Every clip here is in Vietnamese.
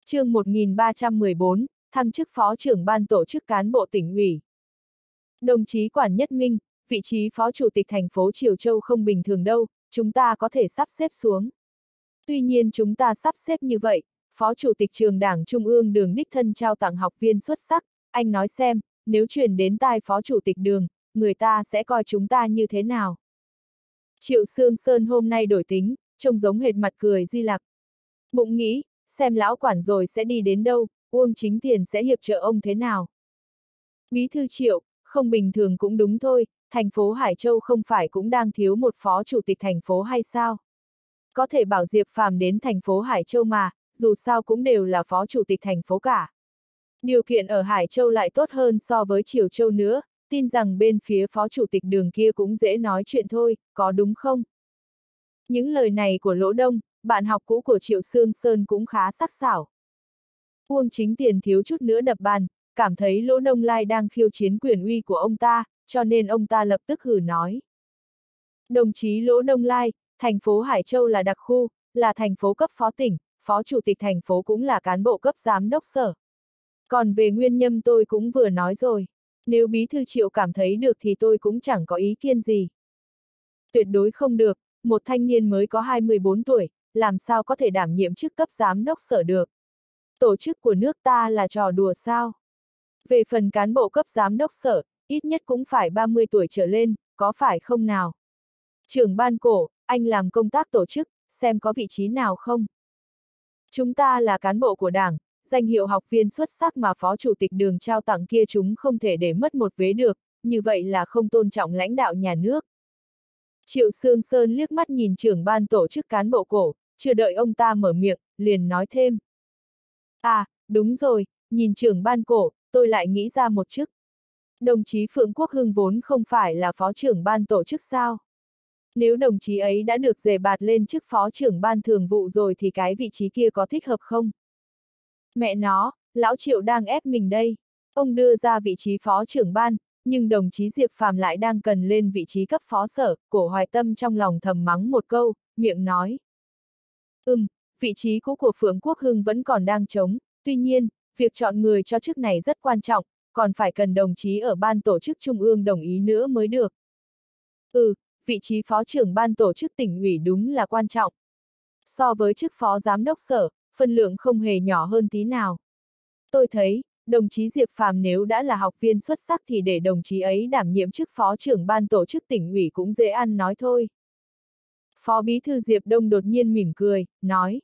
Chương 1314, thăng chức phó trưởng ban tổ chức cán bộ tỉnh ủy. Đồng chí Quản Nhất Minh, vị trí phó chủ tịch thành phố Triều Châu không bình thường đâu, chúng ta có thể sắp xếp xuống. Tuy nhiên chúng ta sắp xếp như vậy, phó chủ tịch trường Đảng Trung ương Đường đích thân trao tặng học viên xuất sắc, anh nói xem, nếu truyền đến tai phó chủ tịch Đường, người ta sẽ coi chúng ta như thế nào? Triệu Sương Sơn hôm nay đổi tính, trông giống hệt mặt cười di lặc. Bụng nghĩ, xem lão quản rồi sẽ đi đến đâu, Uông Chính Tiền sẽ hiệp trợ ông thế nào. Bí thư Triệu, không bình thường cũng đúng thôi, thành phố Hải Châu không phải cũng đang thiếu một phó chủ tịch thành phố hay sao? Có thể bảo Diệp Phàm đến thành phố Hải Châu mà, dù sao cũng đều là phó chủ tịch thành phố cả. Điều kiện ở Hải Châu lại tốt hơn so với Triều Châu nữa, tin rằng bên phía phó chủ tịch Đường kia cũng dễ nói chuyện thôi, có đúng không? Những lời này của Lỗ Đông, bạn học cũ của Triệu Sương Sơn cũng khá sắc sảo. Uông Chính Tiền thiếu chút nữa đập bàn, cảm thấy Lỗ Đông Lai đang khiêu chiến quyền uy của ông ta, cho nên ông ta lập tức hử nói. Đồng chí Lỗ Đông Lai, thành phố Hải Châu là đặc khu, là thành phố cấp phó tỉnh, phó chủ tịch thành phố cũng là cán bộ cấp giám đốc sở. Còn về nguyên nhân tôi cũng vừa nói rồi, nếu bí thư Triệu cảm thấy được thì tôi cũng chẳng có ý kiến gì. Tuyệt đối không được, một thanh niên mới có 24 tuổi, làm sao có thể đảm nhiệm chức cấp giám đốc sở được. Tổ chức của nước ta là trò đùa sao? Về phần cán bộ cấp giám đốc sở, ít nhất cũng phải 30 tuổi trở lên, có phải không nào? Trưởng ban Cổ, anh làm công tác tổ chức, xem có vị trí nào không? Chúng ta là cán bộ của Đảng, danh hiệu học viên xuất sắc mà phó chủ tịch Đường trao tặng kia chúng không thể để mất một vế được, như vậy là không tôn trọng lãnh đạo nhà nước. Triệu Sương Sơn liếc mắt nhìn trưởng ban tổ chức cán bộ Cổ, chưa đợi ông ta mở miệng, liền nói thêm. À, đúng rồi, nhìn trưởng ban Cổ, tôi lại nghĩ ra một chức. Đồng chí Phượng Quốc Hưng vốn không phải là phó trưởng ban tổ chức sao? Nếu đồng chí ấy đã được đề bạt lên chức phó trưởng ban thường vụ rồi thì cái vị trí kia có thích hợp không? Mẹ nó, lão Triệu đang ép mình đây. Ông đưa ra vị trí phó trưởng ban, nhưng đồng chí Diệp Phàm lại đang cần lên vị trí cấp phó sở, Cổ Hoài Tâm trong lòng thầm mắng một câu, miệng nói. Vị trí cũ của Phượng Quốc Hưng vẫn còn đang trống, tuy nhiên, việc chọn người cho chức này rất quan trọng, còn phải cần đồng chí ở ban tổ chức trung ương đồng ý nữa mới được. Vị trí phó trưởng ban tổ chức tỉnh ủy đúng là quan trọng. So với chức phó giám đốc sở, phân lượng không hề nhỏ hơn tí nào. Tôi thấy, đồng chí Diệp Phàm nếu đã là học viên xuất sắc thì để đồng chí ấy đảm nhiệm chức phó trưởng ban tổ chức tỉnh ủy cũng dễ ăn nói thôi. Phó bí thư Diệp Đông đột nhiên mỉm cười, nói.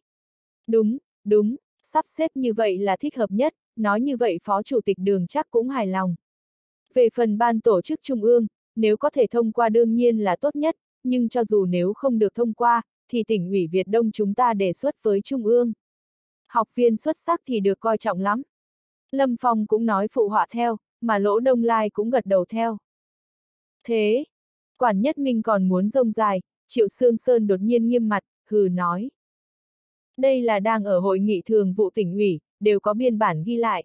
Đúng, sắp xếp như vậy là thích hợp nhất, nói như vậy phó chủ tịch Đường chắc cũng hài lòng. Về phần ban tổ chức trung ương, nếu có thể thông qua đương nhiên là tốt nhất, nhưng cho dù nếu không được thông qua, thì tỉnh ủy Việt Đông chúng ta đề xuất với trung ương. Học viên xuất sắc thì được coi trọng lắm. Lâm Phong cũng nói phụ họa theo, mà Lỗ Đông Lai cũng gật đầu theo. Thế, Quản Nhất Minh còn muốn rông dài, Triệu Sương Sơn đột nhiên nghiêm mặt, hừ nói. Đây là đang ở hội nghị thường vụ tỉnh ủy, đều có biên bản ghi lại.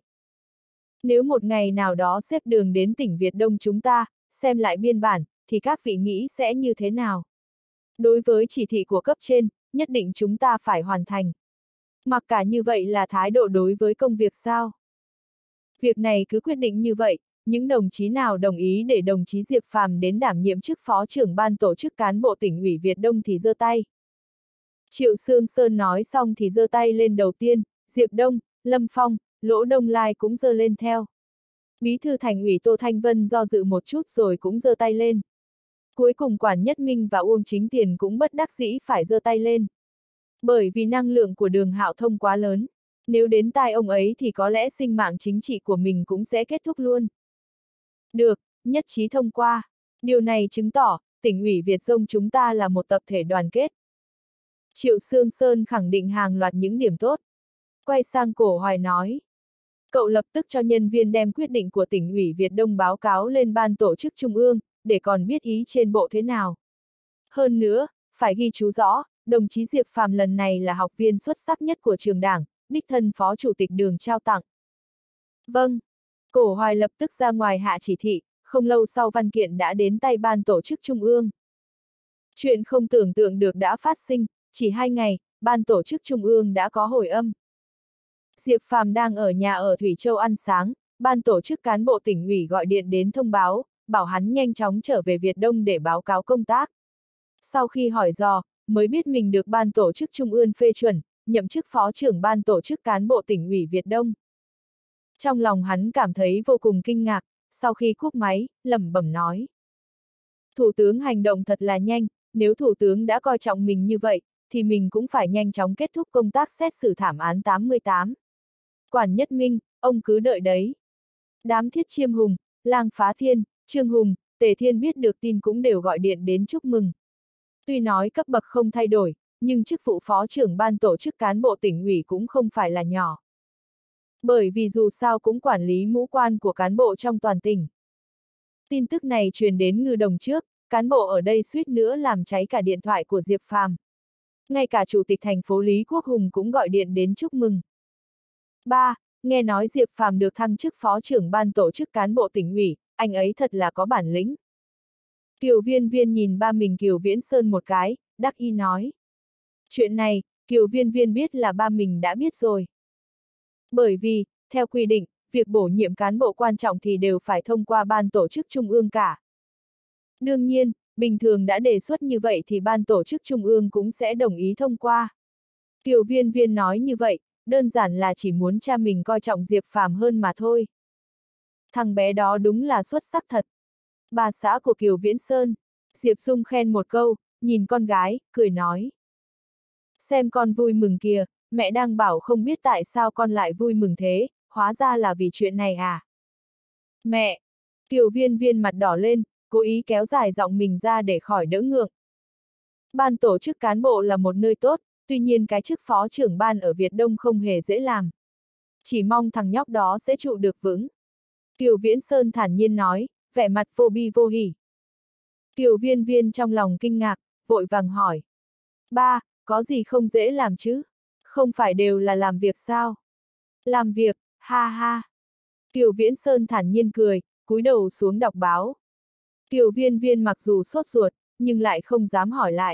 Nếu một ngày nào đó xếp Đường đến tỉnh Việt Đông chúng ta, xem lại biên bản, thì các vị nghĩ sẽ như thế nào? Đối với chỉ thị của cấp trên, nhất định chúng ta phải hoàn thành. Mặc cả như vậy là thái độ đối với công việc sao? Việc này cứ quyết định như vậy, những đồng chí nào đồng ý để đồng chí Diệp Phàm đến đảm nhiệm chức phó trưởng ban tổ chức cán bộ tỉnh ủy Việt Đông thì giơ tay. Triệu Sương Sơn nói xong thì giơ tay lên đầu tiên, Diệp Đông, Lâm Phong, Lỗ Đông Lai cũng giơ lên theo. Bí thư thành ủy Tô Thanh Vân do dự một chút rồi cũng giơ tay lên. Cuối cùng Quản Nhất Minh và Uông Chính Tiền cũng bất đắc dĩ phải giơ tay lên. Bởi vì năng lượng của Đường Hạo Thông quá lớn, nếu đến tai ông ấy thì có lẽ sinh mạng chính trị của mình cũng sẽ kết thúc luôn. Được, nhất trí thông qua. Điều này chứng tỏ, tỉnh ủy Việt Dông chúng ta là một tập thể đoàn kết. Triệu Sương Sơn khẳng định hàng loạt những điểm tốt. Quay sang Cổ Hoài nói. Cậu lập tức cho nhân viên đem quyết định của tỉnh ủy Việt Đông báo cáo lên ban tổ chức trung ương, để còn biết ý trên bộ thế nào. Hơn nữa, phải ghi chú rõ, đồng chí Diệp Phàm lần này là học viên xuất sắc nhất của trường Đảng, đích thân phó chủ tịch Đường trao tặng. Vâng. Cổ Hoài lập tức ra ngoài hạ chỉ thị, không lâu sau văn kiện đã đến tay ban tổ chức trung ương. Chuyện không tưởng tượng được đã phát sinh, chỉ 2 ngày, ban tổ chức trung ương đã có hồi âm. Diệp Phàm đang ở nhà ở Thủy Châu ăn sáng, ban tổ chức cán bộ tỉnh ủy gọi điện đến thông báo, bảo hắn nhanh chóng trở về Việt Đông để báo cáo công tác. Sau khi hỏi dò, mới biết mình được ban tổ chức Trung ương phê chuẩn, nhậm chức phó trưởng ban tổ chức cán bộ tỉnh ủy Việt Đông. Trong lòng hắn cảm thấy vô cùng kinh ngạc, sau khi cúp máy, lẩm bẩm nói. Thủ tướng hành động thật là nhanh, nếu thủ tướng đã coi trọng mình như vậy, thì mình cũng phải nhanh chóng kết thúc công tác xét xử thảm án 88. Quản Nhất Minh, ông cứ đợi đấy. Đám Thiết Chiêm Hùng, Lang Phá Thiên, Trương Hùng, Tề Thiên biết được tin cũng đều gọi điện đến chúc mừng. Tuy nói cấp bậc không thay đổi, nhưng chức vụ phó trưởng ban tổ chức cán bộ tỉnh ủy cũng không phải là nhỏ. Bởi vì dù sao cũng quản lý ngũ quan của cán bộ trong toàn tỉnh. Tin tức này truyền đến Ngư Đồng trước, cán bộ ở đây suýt nữa làm cháy cả điện thoại của Diệp Phàm. Ngay cả chủ tịch thành phố Lý Quốc Hùng cũng gọi điện đến chúc mừng. 3. Nghe nói Diệp Phàm được thăng chức phó trưởng ban tổ chức cán bộ tỉnh ủy, anh ấy thật là có bản lĩnh. Kiều Viên Viên nhìn ba mình Kiều Viễn Sơn một cái, đắc ý nói. Chuyện này, Kiều Viên Viên biết là ba mình đã biết rồi. Bởi vì, theo quy định, việc bổ nhiệm cán bộ quan trọng thì đều phải thông qua ban tổ chức trung ương cả. Đương nhiên, bình thường đã đề xuất như vậy thì ban tổ chức trung ương cũng sẽ đồng ý thông qua. Kiều Viên Viên nói như vậy, đơn giản là chỉ muốn cha mình coi trọng Diệp Phàm hơn mà thôi. Thằng bé đó đúng là xuất sắc thật. Bà xã của Kiều Viễn Sơn, Diệp Sung khen một câu, nhìn con gái, cười nói. Xem con vui mừng kìa, mẹ đang bảo không biết tại sao con lại vui mừng thế, hóa ra là vì chuyện này à? Mẹ! Kiều Viên Viên mặt đỏ lên, cố ý kéo dài giọng mình ra để khỏi đỡ ngượng. Ban tổ chức cán bộ là một nơi tốt, tuy nhiên cái chức phó trưởng ban ở Việt Đông không hề dễ làm. Chỉ mong thằng nhóc đó sẽ trụ được vững. Kiều Viễn Sơn thản nhiên nói, vẻ mặt vô bi vô hỉ. Kiều Viên Viên trong lòng kinh ngạc, vội vàng hỏi. Ba, có gì không dễ làm chứ? Không phải đều là làm việc sao? Làm việc, ha ha. Kiều Viễn Sơn thản nhiên cười, cúi đầu xuống đọc báo. Kiều Viên Viên mặc dù sốt ruột, nhưng lại không dám hỏi lại.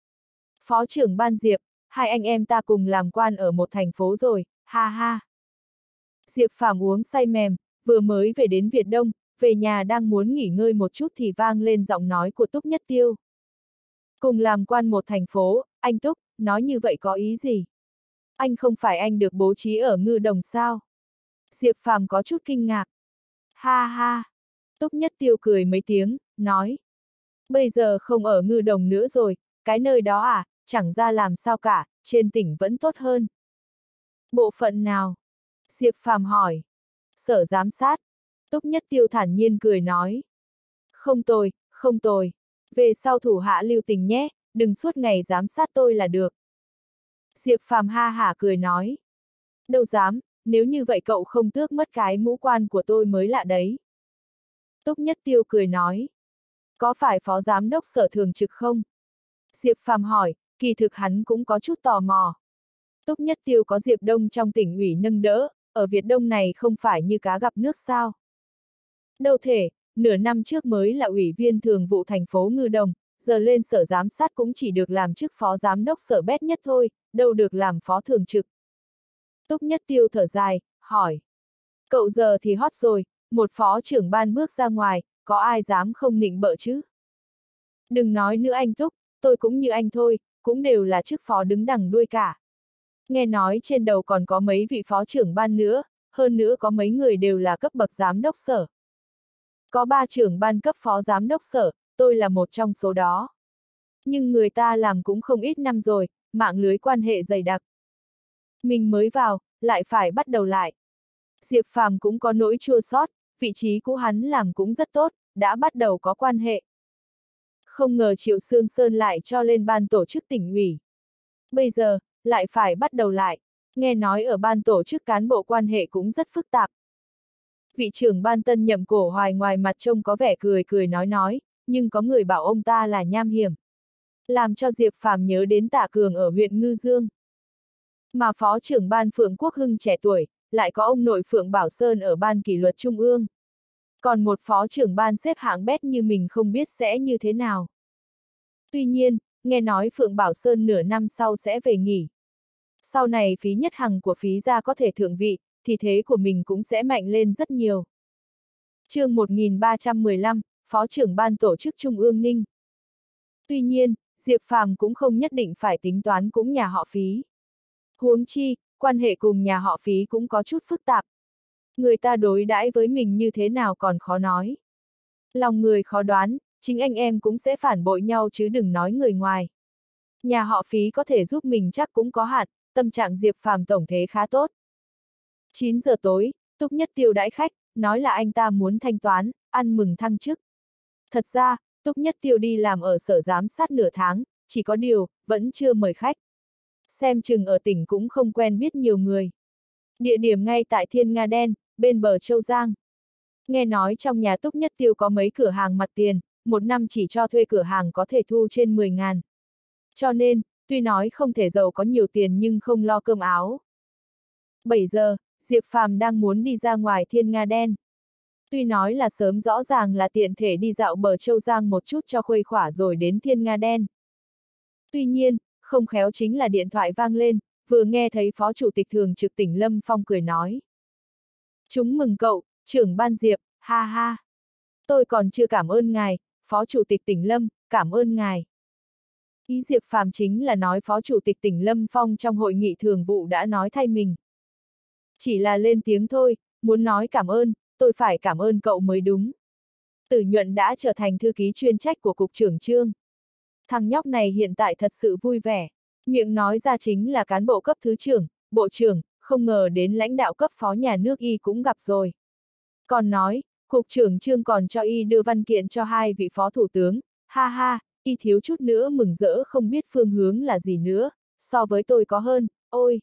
Phó trưởng ban Diệp, hai anh em ta cùng làm quan ở một thành phố rồi, ha ha. Diệp Phàm uống say mềm, vừa mới về đến Việt Đông, về nhà đang muốn nghỉ ngơi một chút thì vang lên giọng nói của Túc Nhất Tiêu. Cùng làm quan một thành phố, anh Túc, nói như vậy có ý gì? Anh không phải anh được bố trí ở Ngư Đồng sao? Diệp Phàm có chút kinh ngạc. Ha ha. Túc Nhất Tiêu cười mấy tiếng, nói. Bây giờ không ở Ngư Đồng nữa rồi, cái nơi đó à, chẳng ra làm sao cả, trên tỉnh vẫn tốt hơn. Bộ phận nào? Diệp Phàm hỏi. Sở giám sát. Túc Nhất Tiêu thản nhiên cười nói. Không tồi, không tồi. Về sau thủ hạ lưu tình nhé, đừng suốt ngày giám sát tôi là được. Diệp Phàm ha hả cười nói. Đâu dám, nếu như vậy cậu không tước mất cái mũ quan của tôi mới lạ đấy. Túc Nhất Tiêu cười nói. Có phải phó giám đốc sở thường trực không? Diệp Phàm hỏi, kỳ thực hắn cũng có chút tò mò. Túc Nhất Tiêu có Diệp Đông trong tỉnh ủy nâng đỡ, ở Việt Đông này không phải như cá gặp nước sao? Đâu thể, nửa năm trước mới là ủy viên thường vụ thành phố Ngư Đồng, giờ lên sở giám sát cũng chỉ được làm chức phó giám đốc sở bét nhất thôi, đâu được làm phó thường trực. Túc Nhất Tiêu thở dài, hỏi. Cậu giờ thì hot rồi, một phó trưởng ban bước ra ngoài, có ai dám không nịnh bợ chứ? Đừng nói nữa anh Túc, tôi cũng như anh thôi, cũng đều là chức phó đứng đằng đuôi cả. Nghe nói trên đầu còn có mấy vị phó trưởng ban nữa, hơn nữa có mấy người đều là cấp bậc giám đốc sở. Có 3 trưởng ban cấp phó giám đốc sở, tôi là một trong số đó. Nhưng người ta làm cũng không ít năm rồi, mạng lưới quan hệ dày đặc. Mình mới vào, lại phải bắt đầu lại. Diệp Phàm cũng có nỗi chua xót, vị trí cũ hắn làm cũng rất tốt, đã bắt đầu có quan hệ. Không ngờ Triệu Sương Sơn lại cho lên ban tổ chức tỉnh ủy. Bây giờ, lại phải bắt đầu lại, nghe nói ở ban tổ chức cán bộ quan hệ cũng rất phức tạp. Vị trưởng ban tân nhậm Cổ Hoài ngoài mặt trông có vẻ cười cười nói, nhưng có người bảo ông ta là nham hiểm. Làm cho Diệp Phàm nhớ đến Tạ Cường ở huyện Ngư Dương. Mà phó trưởng ban Phượng Quốc Hưng trẻ tuổi, lại có ông nội Phượng Bảo Sơn ở ban kỷ luật trung ương. Còn một phó trưởng ban xếp hạng bét như mình không biết sẽ như thế nào. Tuy nhiên, nghe nói Phượng Bảo Sơn nửa năm sau sẽ về nghỉ. Sau này Phí Nhất Hằng của Phí gia có thể thượng vị, thì thế của mình cũng sẽ mạnh lên rất nhiều. Chương 1315, Phó trưởng ban tổ chức Trung ương Ninh. Tuy nhiên, Diệp Phàm cũng không nhất định phải tính toán cũng nhà họ Phí. Huống chi, quan hệ cùng nhà họ Phí cũng có chút phức tạp. Người ta đối đãi với mình như thế nào còn khó nói. Lòng người khó đoán, chính anh em cũng sẽ phản bội nhau chứ đừng nói người ngoài. Nhà họ Phí có thể giúp mình chắc cũng có hạn, tâm trạng Diệp Phàm tổng thế khá tốt. 9 giờ tối, Túc Nhất Tiêu đãi khách, nói là anh ta muốn thanh toán, ăn mừng thăng chức. Thật ra, Túc Nhất Tiêu đi làm ở sở giám sát nửa tháng, chỉ có điều, vẫn chưa mời khách. Xem chừng ở tỉnh cũng không quen biết nhiều người. Địa điểm ngay tại Thiên Nga Đen, bên bờ Châu Giang. Nghe nói trong nhà Túc Nhất Tiêu có mấy cửa hàng mặt tiền, một năm chỉ cho thuê cửa hàng có thể thu trên 10.000. Cho nên, tuy nói không thể giàu có nhiều tiền nhưng không lo cơm áo. 7 giờ, Diệp Phàm đang muốn đi ra ngoài Thiên Nga Đen. Tuy nói là sớm rõ ràng là tiện thể đi dạo bờ Châu Giang một chút cho khuây khỏa rồi đến Thiên Nga Đen. Tuy nhiên, không khéo chính là điện thoại vang lên, vừa nghe thấy Phó Chủ tịch Thường trực tỉnh Lâm Phong cười nói. Chúng mừng cậu, trưởng ban Diệp, ha ha. Tôi còn chưa cảm ơn ngài, Phó Chủ tịch tỉnh Lâm, cảm ơn ngài. Ý Diệp Phàm chính là nói Phó Chủ tịch tỉnh Lâm Phong trong hội nghị thường vụ đã nói thay mình. Chỉ là lên tiếng thôi, muốn nói cảm ơn, tôi phải cảm ơn cậu mới đúng. Tử Nhuận đã trở thành thư ký chuyên trách của Cục trưởng Trương. Thằng nhóc này hiện tại thật sự vui vẻ, miệng nói ra chính là cán bộ cấp thứ trưởng, bộ trưởng, không ngờ đến lãnh đạo cấp phó nhà nước y cũng gặp rồi. Còn nói, Cục trưởng Trương còn cho y đưa văn kiện cho hai vị phó thủ tướng, ha ha, y thiếu chút nữa mừng rỡ không biết phương hướng là gì nữa, so với tôi có hơn, ôi.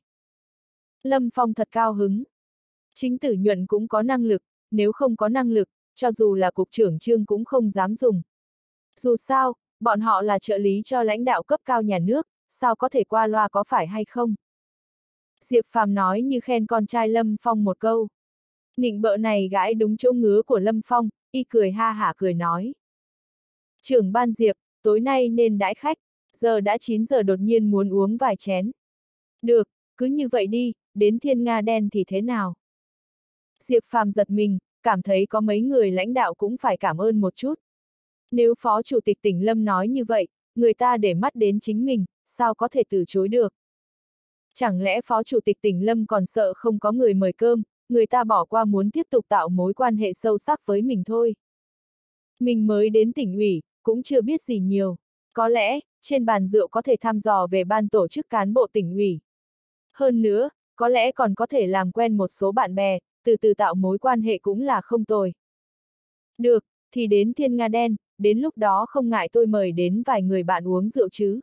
Lâm Phong thật cao hứng. Chính Tử Nhuận cũng có năng lực, nếu không có năng lực, cho dù là Cục trưởng Trương cũng không dám dùng. Dù sao, bọn họ là trợ lý cho lãnh đạo cấp cao nhà nước, sao có thể qua loa có phải hay không? Diệp Phàm nói như khen con trai Lâm Phong một câu. Nịnh bợ này gãi đúng chỗ ngứa của Lâm Phong, y cười ha hả cười nói. Trưởng ban Diệp, tối nay nên đãi khách, giờ đã 9 giờ đột nhiên muốn uống vài chén. Được, cứ như vậy đi, đến Thiên Nga Đen thì thế nào? Diệp Phàm giật mình, cảm thấy có mấy người lãnh đạo cũng phải cảm ơn một chút. Nếu Phó Chủ tịch tỉnh Lâm nói như vậy, người ta để mắt đến chính mình, sao có thể từ chối được? Chẳng lẽ Phó Chủ tịch tỉnh Lâm còn sợ không có người mời cơm, người ta bỏ qua muốn tiếp tục tạo mối quan hệ sâu sắc với mình thôi. Mình mới đến tỉnh ủy, cũng chưa biết gì nhiều. Có lẽ, trên bàn rượu có thể thăm dò về ban tổ chức cán bộ tỉnh ủy. Hơn nữa, có lẽ còn có thể làm quen một số bạn bè, từ từ tạo mối quan hệ cũng là không tồi. Được, thì đến Thiên Nga Đen, đến lúc đó không ngại tôi mời đến vài người bạn uống rượu chứ.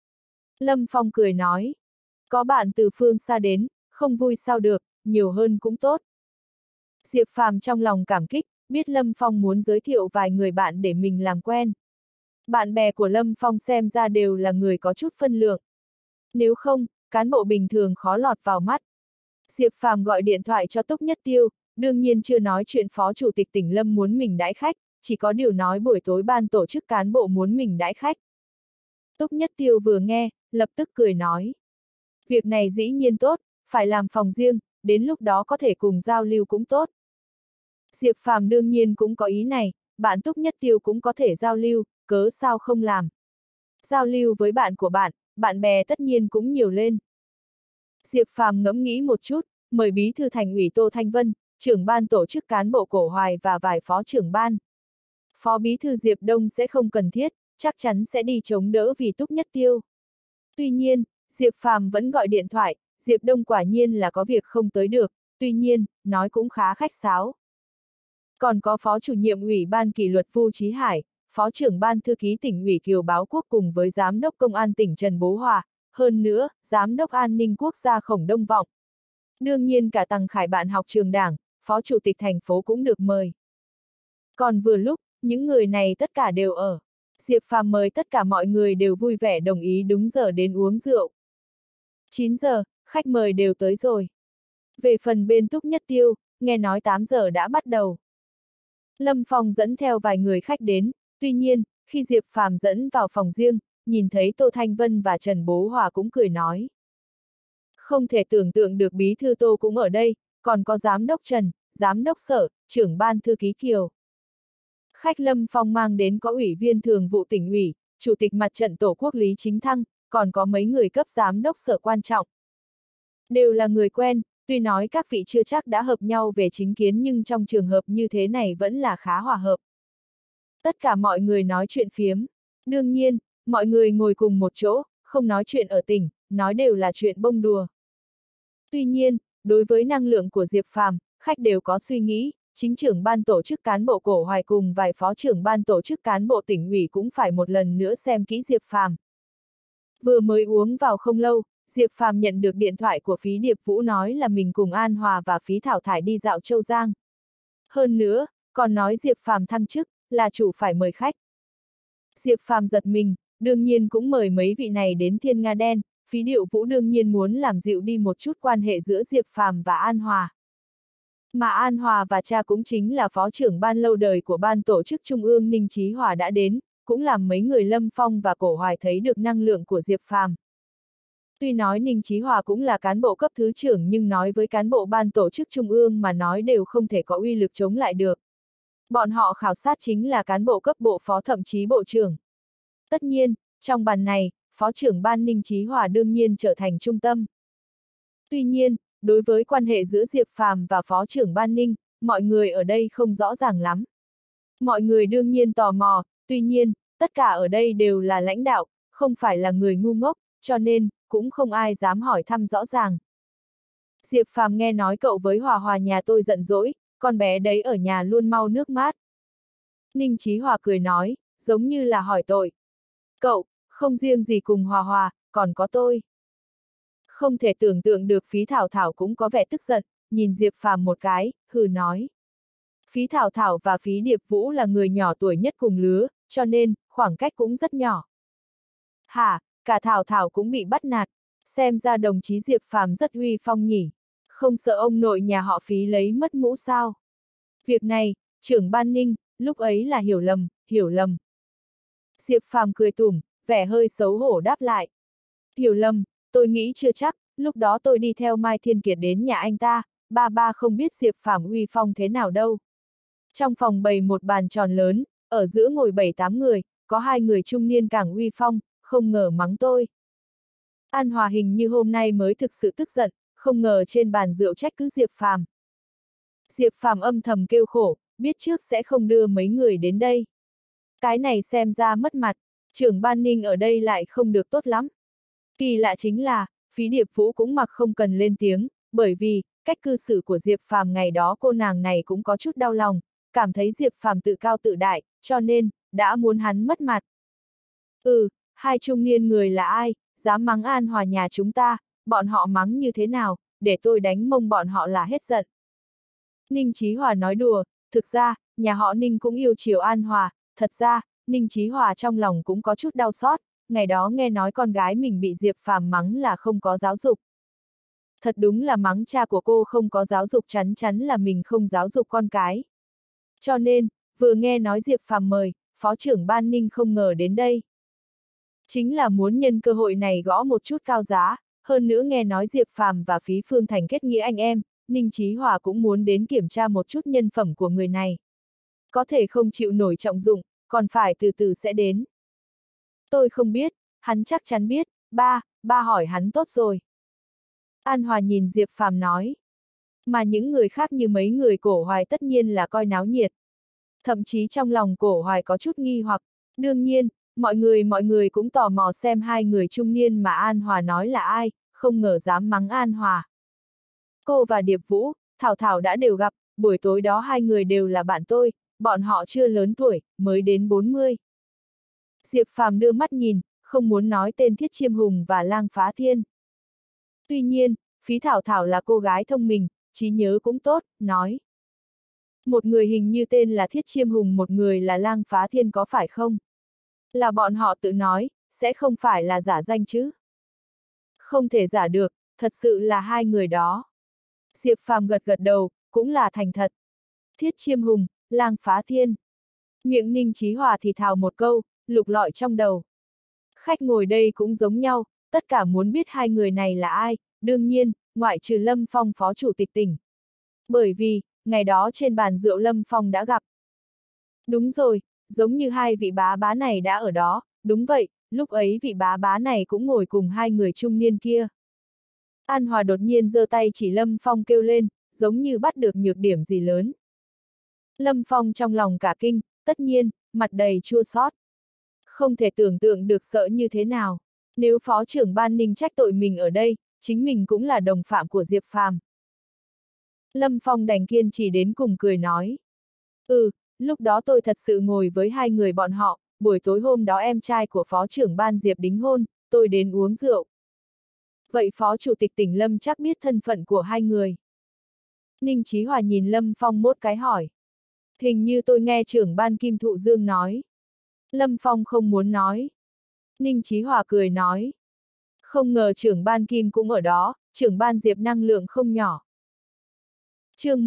Lâm Phong cười nói, có bạn từ phương xa đến, không vui sao được, nhiều hơn cũng tốt. Diệp Phàm trong lòng cảm kích, biết Lâm Phong muốn giới thiệu vài người bạn để mình làm quen. Bạn bè của Lâm Phong xem ra đều là người có chút phân lượng. Nếu không, cán bộ bình thường khó lọt vào mắt. Diệp Phàm gọi điện thoại cho Túc Nhất Tiêu, đương nhiên chưa nói chuyện Phó Chủ tịch tỉnh Lâm muốn mình đãi khách, chỉ có điều nói buổi tối ban tổ chức cán bộ muốn mình đãi khách. Túc Nhất Tiêu vừa nghe, lập tức cười nói. Việc này dĩ nhiên tốt, phải làm phòng riêng, đến lúc đó có thể cùng giao lưu cũng tốt. Diệp Phàm đương nhiên cũng có ý này, bạn Túc Nhất Tiêu cũng có thể giao lưu, cớ sao không làm. Giao lưu với bạn của bạn bè tất nhiên cũng nhiều lên. Diệp Phàm ngẫm nghĩ một chút, mời bí thư thành ủy Tô Thanh Vân, trưởng ban tổ chức cán bộ Cổ Hoài và vài phó trưởng ban. Phó bí thư Diệp Đông sẽ không cần thiết, chắc chắn sẽ đi chống đỡ vì Túc Nhất Tiêu. Tuy nhiên, Diệp Phàm vẫn gọi điện thoại, Diệp Đông quả nhiên là có việc không tới được, tuy nhiên, nói cũng khá khách sáo. Còn có phó chủ nhiệm ủy ban kỷ luật Vu Chí Hải, phó trưởng ban thư ký tỉnh ủy Kiều Báo Quốc cùng với giám đốc công an tỉnh Trần Bố Hòa, hơn nữa, giám đốc an ninh quốc gia Khổng Đông Vọng. Đương nhiên cả Tằng Khải bạn học trường đảng, phó chủ tịch thành phố cũng được mời. Còn vừa lúc, những người này tất cả đều ở. Diệp Phàm mời tất cả mọi người đều vui vẻ đồng ý đúng giờ đến uống rượu. 9 giờ, khách mời đều tới rồi. Về phần bên Túc Nhất Tiêu, nghe nói 8 giờ đã bắt đầu. Lâm Phong dẫn theo vài người khách đến, tuy nhiên, khi Diệp Phàm dẫn vào phòng riêng, nhìn thấy Tô Thanh Vân và Trần Bố Hòa cũng cười nói. Không thể tưởng tượng được bí thư Tô cũng ở đây, còn có giám đốc Trần, giám đốc Sở, trưởng ban thư ký Kiều. Khách Lâm Phong mang đến có ủy viên thường vụ tỉnh ủy, chủ tịch mặt trận Tổ quốc Lý Chính Thăng, còn có mấy người cấp giám đốc Sở quan trọng. Đều là người quen, tuy nói các vị chưa chắc đã hợp nhau về chính kiến nhưng trong trường hợp như thế này vẫn là khá hòa hợp. Tất cả mọi người nói chuyện phiếm. Đương nhiên, mọi người ngồi cùng một chỗ, không nói chuyện ở tỉnh, nói đều là chuyện bông đùa. Tuy nhiên, đối với năng lượng của Diệp Phàm, khách đều có suy nghĩ, chính trưởng ban tổ chức cán bộ Cổ Hoài cùng vài phó trưởng ban tổ chức cán bộ tỉnh ủy cũng phải một lần nữa xem kỹ Diệp Phàm. Vừa mới uống vào không lâu, Diệp Phàm nhận được điện thoại của Phí Điệp Vũ nói là mình cùng An Hòa và Phí Thảo Thải đi dạo Châu Giang. Hơn nữa, còn nói Diệp Phàm thăng chức, là chủ phải mời khách. Diệp Phàm giật mình, đương nhiên cũng mời mấy vị này đến Thiên Nga Đen, Phí Điệu Vũ đương nhiên muốn làm dịu đi một chút quan hệ giữa Diệp Phàm và An Hòa. Mà An Hòa và cha cũng chính là phó trưởng ban lâu đời của ban tổ chức Trung ương Ninh Chí Hòa đã đến, cũng làm mấy người Lâm Phong và Cổ Hoài thấy được năng lượng của Diệp Phàm. Tuy nói Ninh Chí Hòa cũng là cán bộ cấp thứ trưởng nhưng nói với cán bộ ban tổ chức Trung ương mà nói đều không thể có uy lực chống lại được. Bọn họ khảo sát chính là cán bộ cấp bộ phó thậm chí bộ trưởng. Tất nhiên, trong bàn này, phó trưởng ban Ninh Chí Hòa đương nhiên trở thành trung tâm. Tuy nhiên, đối với quan hệ giữa Diệp Phàm và phó trưởng ban Ninh, mọi người ở đây không rõ ràng lắm. Mọi người đương nhiên tò mò, tuy nhiên, tất cả ở đây đều là lãnh đạo, không phải là người ngu ngốc, cho nên, cũng không ai dám hỏi thăm rõ ràng. Diệp Phàm nghe nói cậu với Hòa Hòa nhà tôi giận dỗi, con bé đấy ở nhà luôn mau nước mát. Ninh Chí Hòa cười nói, giống như là hỏi tội. Cậu, không riêng gì cùng Hòa Hòa, còn có tôi. Không thể tưởng tượng được Phí Thảo Thảo cũng có vẻ tức giận, nhìn Diệp Phàm một cái, hừ nói. Phí Thảo Thảo và Phí Điệp Vũ là người nhỏ tuổi nhất cùng lứa, cho nên, khoảng cách cũng rất nhỏ. Hả, cả Thảo Thảo cũng bị bắt nạt, xem ra đồng chí Diệp Phàm rất uy phong nhỉ, không sợ ông nội nhà họ Phí lấy mất mũ sao. Việc này, trưởng ban Ninh, lúc ấy là hiểu lầm, hiểu lầm. Diệp Phàm cười tủm, vẻ hơi xấu hổ đáp lại. Hiểu lầm, tôi nghĩ chưa chắc, lúc đó tôi đi theo Mai Thiên Kiệt đến nhà anh ta, ba không biết Diệp Phàm uy phong thế nào đâu. Trong phòng bày một bàn tròn lớn, ở giữa ngồi 7-8 người, có 2 người trung niên càng uy phong, không ngờ mắng tôi. An Hòa hình như hôm nay mới thực sự tức giận, không ngờ trên bàn rượu trách cứ Diệp Phàm. Diệp Phàm âm thầm kêu khổ, biết trước sẽ không đưa mấy người đến đây. Cái này xem ra mất mặt, trưởng ban Ninh ở đây lại không được tốt lắm. Kỳ lạ chính là, Phí Điệp Vũ cũng mặc không cần lên tiếng, bởi vì, cách cư xử của Diệp Phàm ngày đó cô nàng này cũng có chút đau lòng, cảm thấy Diệp Phàm tự cao tự đại, cho nên, đã muốn hắn mất mặt. Hai trung niên người là ai, dám mắng An Hòa nhà chúng ta, bọn họ mắng như thế nào, để tôi đánh mông bọn họ là hết giận. Ninh Chí Hòa nói đùa, thực ra, nhà họ Ninh cũng yêu chiều An Hòa, thật ra, Ninh Chí Hòa trong lòng cũng có chút đau xót, ngày đó nghe nói con gái mình bị Diệp Phàm mắng là không có giáo dục. Thật đúng là mắng cha của cô không có giáo dục, chắn chắn là mình không giáo dục con cái. Cho nên, vừa nghe nói Diệp Phàm mời, phó trưởng ban Ninh không ngờ đến đây. Chính là muốn nhân cơ hội này gõ một chút cao giá, hơn nữa nghe nói Diệp Phàm và Phí Phương Thành kết nghĩa anh em, Ninh Chí Hòa cũng muốn đến kiểm tra một chút nhân phẩm của người này. Có thể không chịu nổi trọng dụng, còn phải từ từ sẽ đến. Tôi không biết, hắn chắc chắn biết, ba hỏi hắn tốt rồi. An Hòa nhìn Diệp Phàm nói. Mà những người khác như mấy người Cổ Hoài tất nhiên là coi náo nhiệt. Thậm chí trong lòng Cổ Hoài có chút nghi hoặc, đương nhiên, mọi người cũng tò mò xem 2 người trung niên mà An Hòa nói là ai, không ngờ dám mắng An Hòa. Cô và Điệp Vũ, Thảo Thảo đã đều gặp, buổi tối đó 2 người đều là bạn tôi, bọn họ chưa lớn tuổi, mới đến 40. Diệp Phàm đưa mắt nhìn, không muốn nói tên Thiết Chiêm Hùng và Lang Phá Thiên. Tuy nhiên, Phí Thảo Thảo là cô gái thông minh, trí nhớ cũng tốt, nói. Một người hình như tên là Thiết Chiêm Hùng, một người là Lang Phá Thiên có phải không? Là bọn họ tự nói, sẽ không phải là giả danh chứ? Không thể giả được, thật sự là 2 người đó. Diệp Phàm gật gật đầu, cũng là thành thật. Thiết Chiêm Hùng, Lang Phá Thiên. Miệng Ninh Chí Hòa thì thào một câu, lục lọi trong đầu. Khách ngồi đây cũng giống nhau, tất cả muốn biết 2 người này là ai, đương nhiên, ngoại trừ Lâm Phong phó chủ tịch tỉnh. Bởi vì, ngày đó trên bàn rượu Lâm Phong đã gặp. Đúng rồi, giống như hai vị bá bá này đã ở đó, đúng vậy, lúc ấy vị bá bá này cũng ngồi cùng hai người trung niên kia. An Hòa đột nhiên giơ tay chỉ Lâm Phong kêu lên, giống như bắt được nhược điểm gì lớn. Lâm Phong trong lòng cả kinh, tất nhiên, mặt đầy chua xót. Không thể tưởng tượng được sợ như thế nào. Nếu phó trưởng ban Ninh trách tội mình ở đây, chính mình cũng là đồng phạm của Diệp Phàm. Lâm Phong đành kiên trì đến cùng cười nói. Lúc đó tôi thật sự ngồi với hai người bọn họ, buổi tối hôm đó em trai của phó trưởng ban Diệp đính hôn, tôi đến uống rượu. Vậy phó chủ tịch tỉnh Lâm chắc biết thân phận của hai người. Ninh Chí Hòa nhìn Lâm Phong một cái hỏi. Hình như tôi nghe trưởng ban Kim Thụ Dương nói. Lâm Phong không muốn nói. Ninh Chí Hòa cười nói. Không ngờ trưởng ban Kim cũng ở đó, trưởng ban Diệp năng lượng không nhỏ. Chương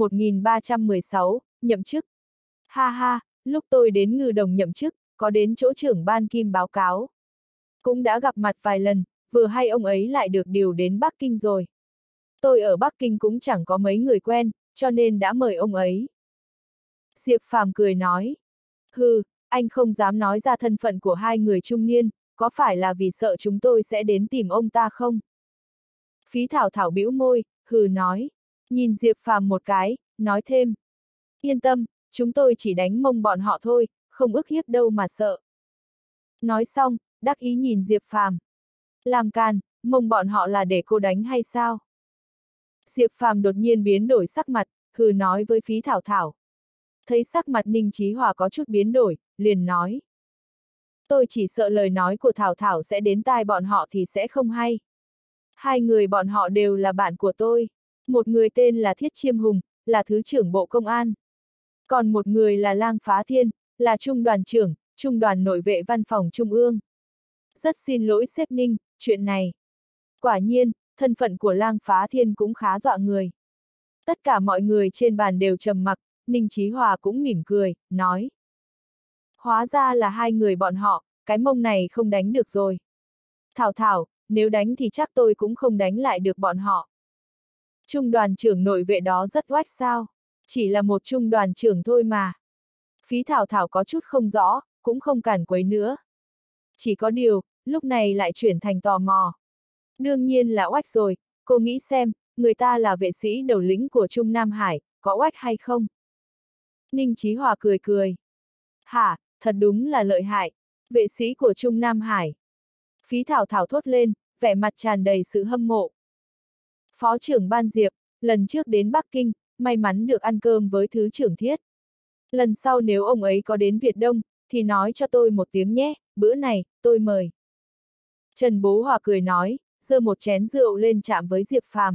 1316, nhậm chức. Ha ha, lúc tôi đến Ngư Đồng nhậm chức, có đến chỗ trưởng ban Kim báo cáo. Cũng đã gặp mặt vài lần, vừa hay ông ấy lại được điều đến Bắc Kinh rồi. Tôi ở Bắc Kinh cũng chẳng có mấy người quen, cho nên đã mời ông ấy. Diệp Phàm cười nói. Hừ, anh không dám nói ra thân phận của hai người trung niên, có phải là vì sợ chúng tôi sẽ đến tìm ông ta không? Phí Thảo Thảo bĩu môi, hừ nói. Nhìn Diệp Phàm một cái, nói thêm. Yên tâm, chúng tôi chỉ đánh mông bọn họ thôi, không ức hiếp đâu mà sợ. Nói xong, đắc ý nhìn Diệp Phàm. Làm càn, mông bọn họ là để cô đánh hay sao? Diệp Phàm đột nhiên biến đổi sắc mặt, hừ nói với Phí Thảo Thảo. Thấy sắc mặt Ninh Chí Hòa có chút biến đổi, liền nói. Tôi chỉ sợ lời nói của Thảo Thảo sẽ đến tai bọn họ thì sẽ không hay. Hai người bọn họ đều là bạn của tôi. Một người tên là Thiết Chiêm Hùng, là Thứ trưởng Bộ Công an. Còn một người là Lang Phá Thiên, là Trung đoàn trưởng, Trung đoàn Nội vệ Văn phòng Trung ương. Rất xin lỗi sếp Ninh, chuyện này. Quả nhiên, thân phận của Lang Phá Thiên cũng khá dọa người. Tất cả mọi người trên bàn đều trầm mặc, Ninh Chí Hòa cũng mỉm cười, nói. Hóa ra là hai người bọn họ, cái mông này không đánh được rồi. Thảo Thảo, nếu đánh thì chắc tôi cũng không đánh lại được bọn họ. Trung đoàn trưởng nội vệ đó rất oách sao? Chỉ là một trung đoàn trưởng thôi mà. Phí Thảo Thảo có chút không rõ, cũng không cản quấy nữa. Chỉ có điều, lúc này lại chuyển thành tò mò. Đương nhiên là oách rồi, cô nghĩ xem, người ta là vệ sĩ đầu lĩnh của Trung Nam Hải, có oách hay không? Ninh Chí Hòa cười cười. Hả, thật đúng là lợi hại, vệ sĩ của Trung Nam Hải. Phí Thảo Thảo thốt lên, vẻ mặt tràn đầy sự hâm mộ. Phó trưởng ban Diệp, lần trước đến Bắc Kinh, may mắn được ăn cơm với Thứ trưởng Thiết. Lần sau nếu ông ấy có đến Việt Đông, thì nói cho tôi một tiếng nhé, bữa này, tôi mời. Trần Bố Hòa cười nói, giơ một chén rượu lên chạm với Diệp Phàm.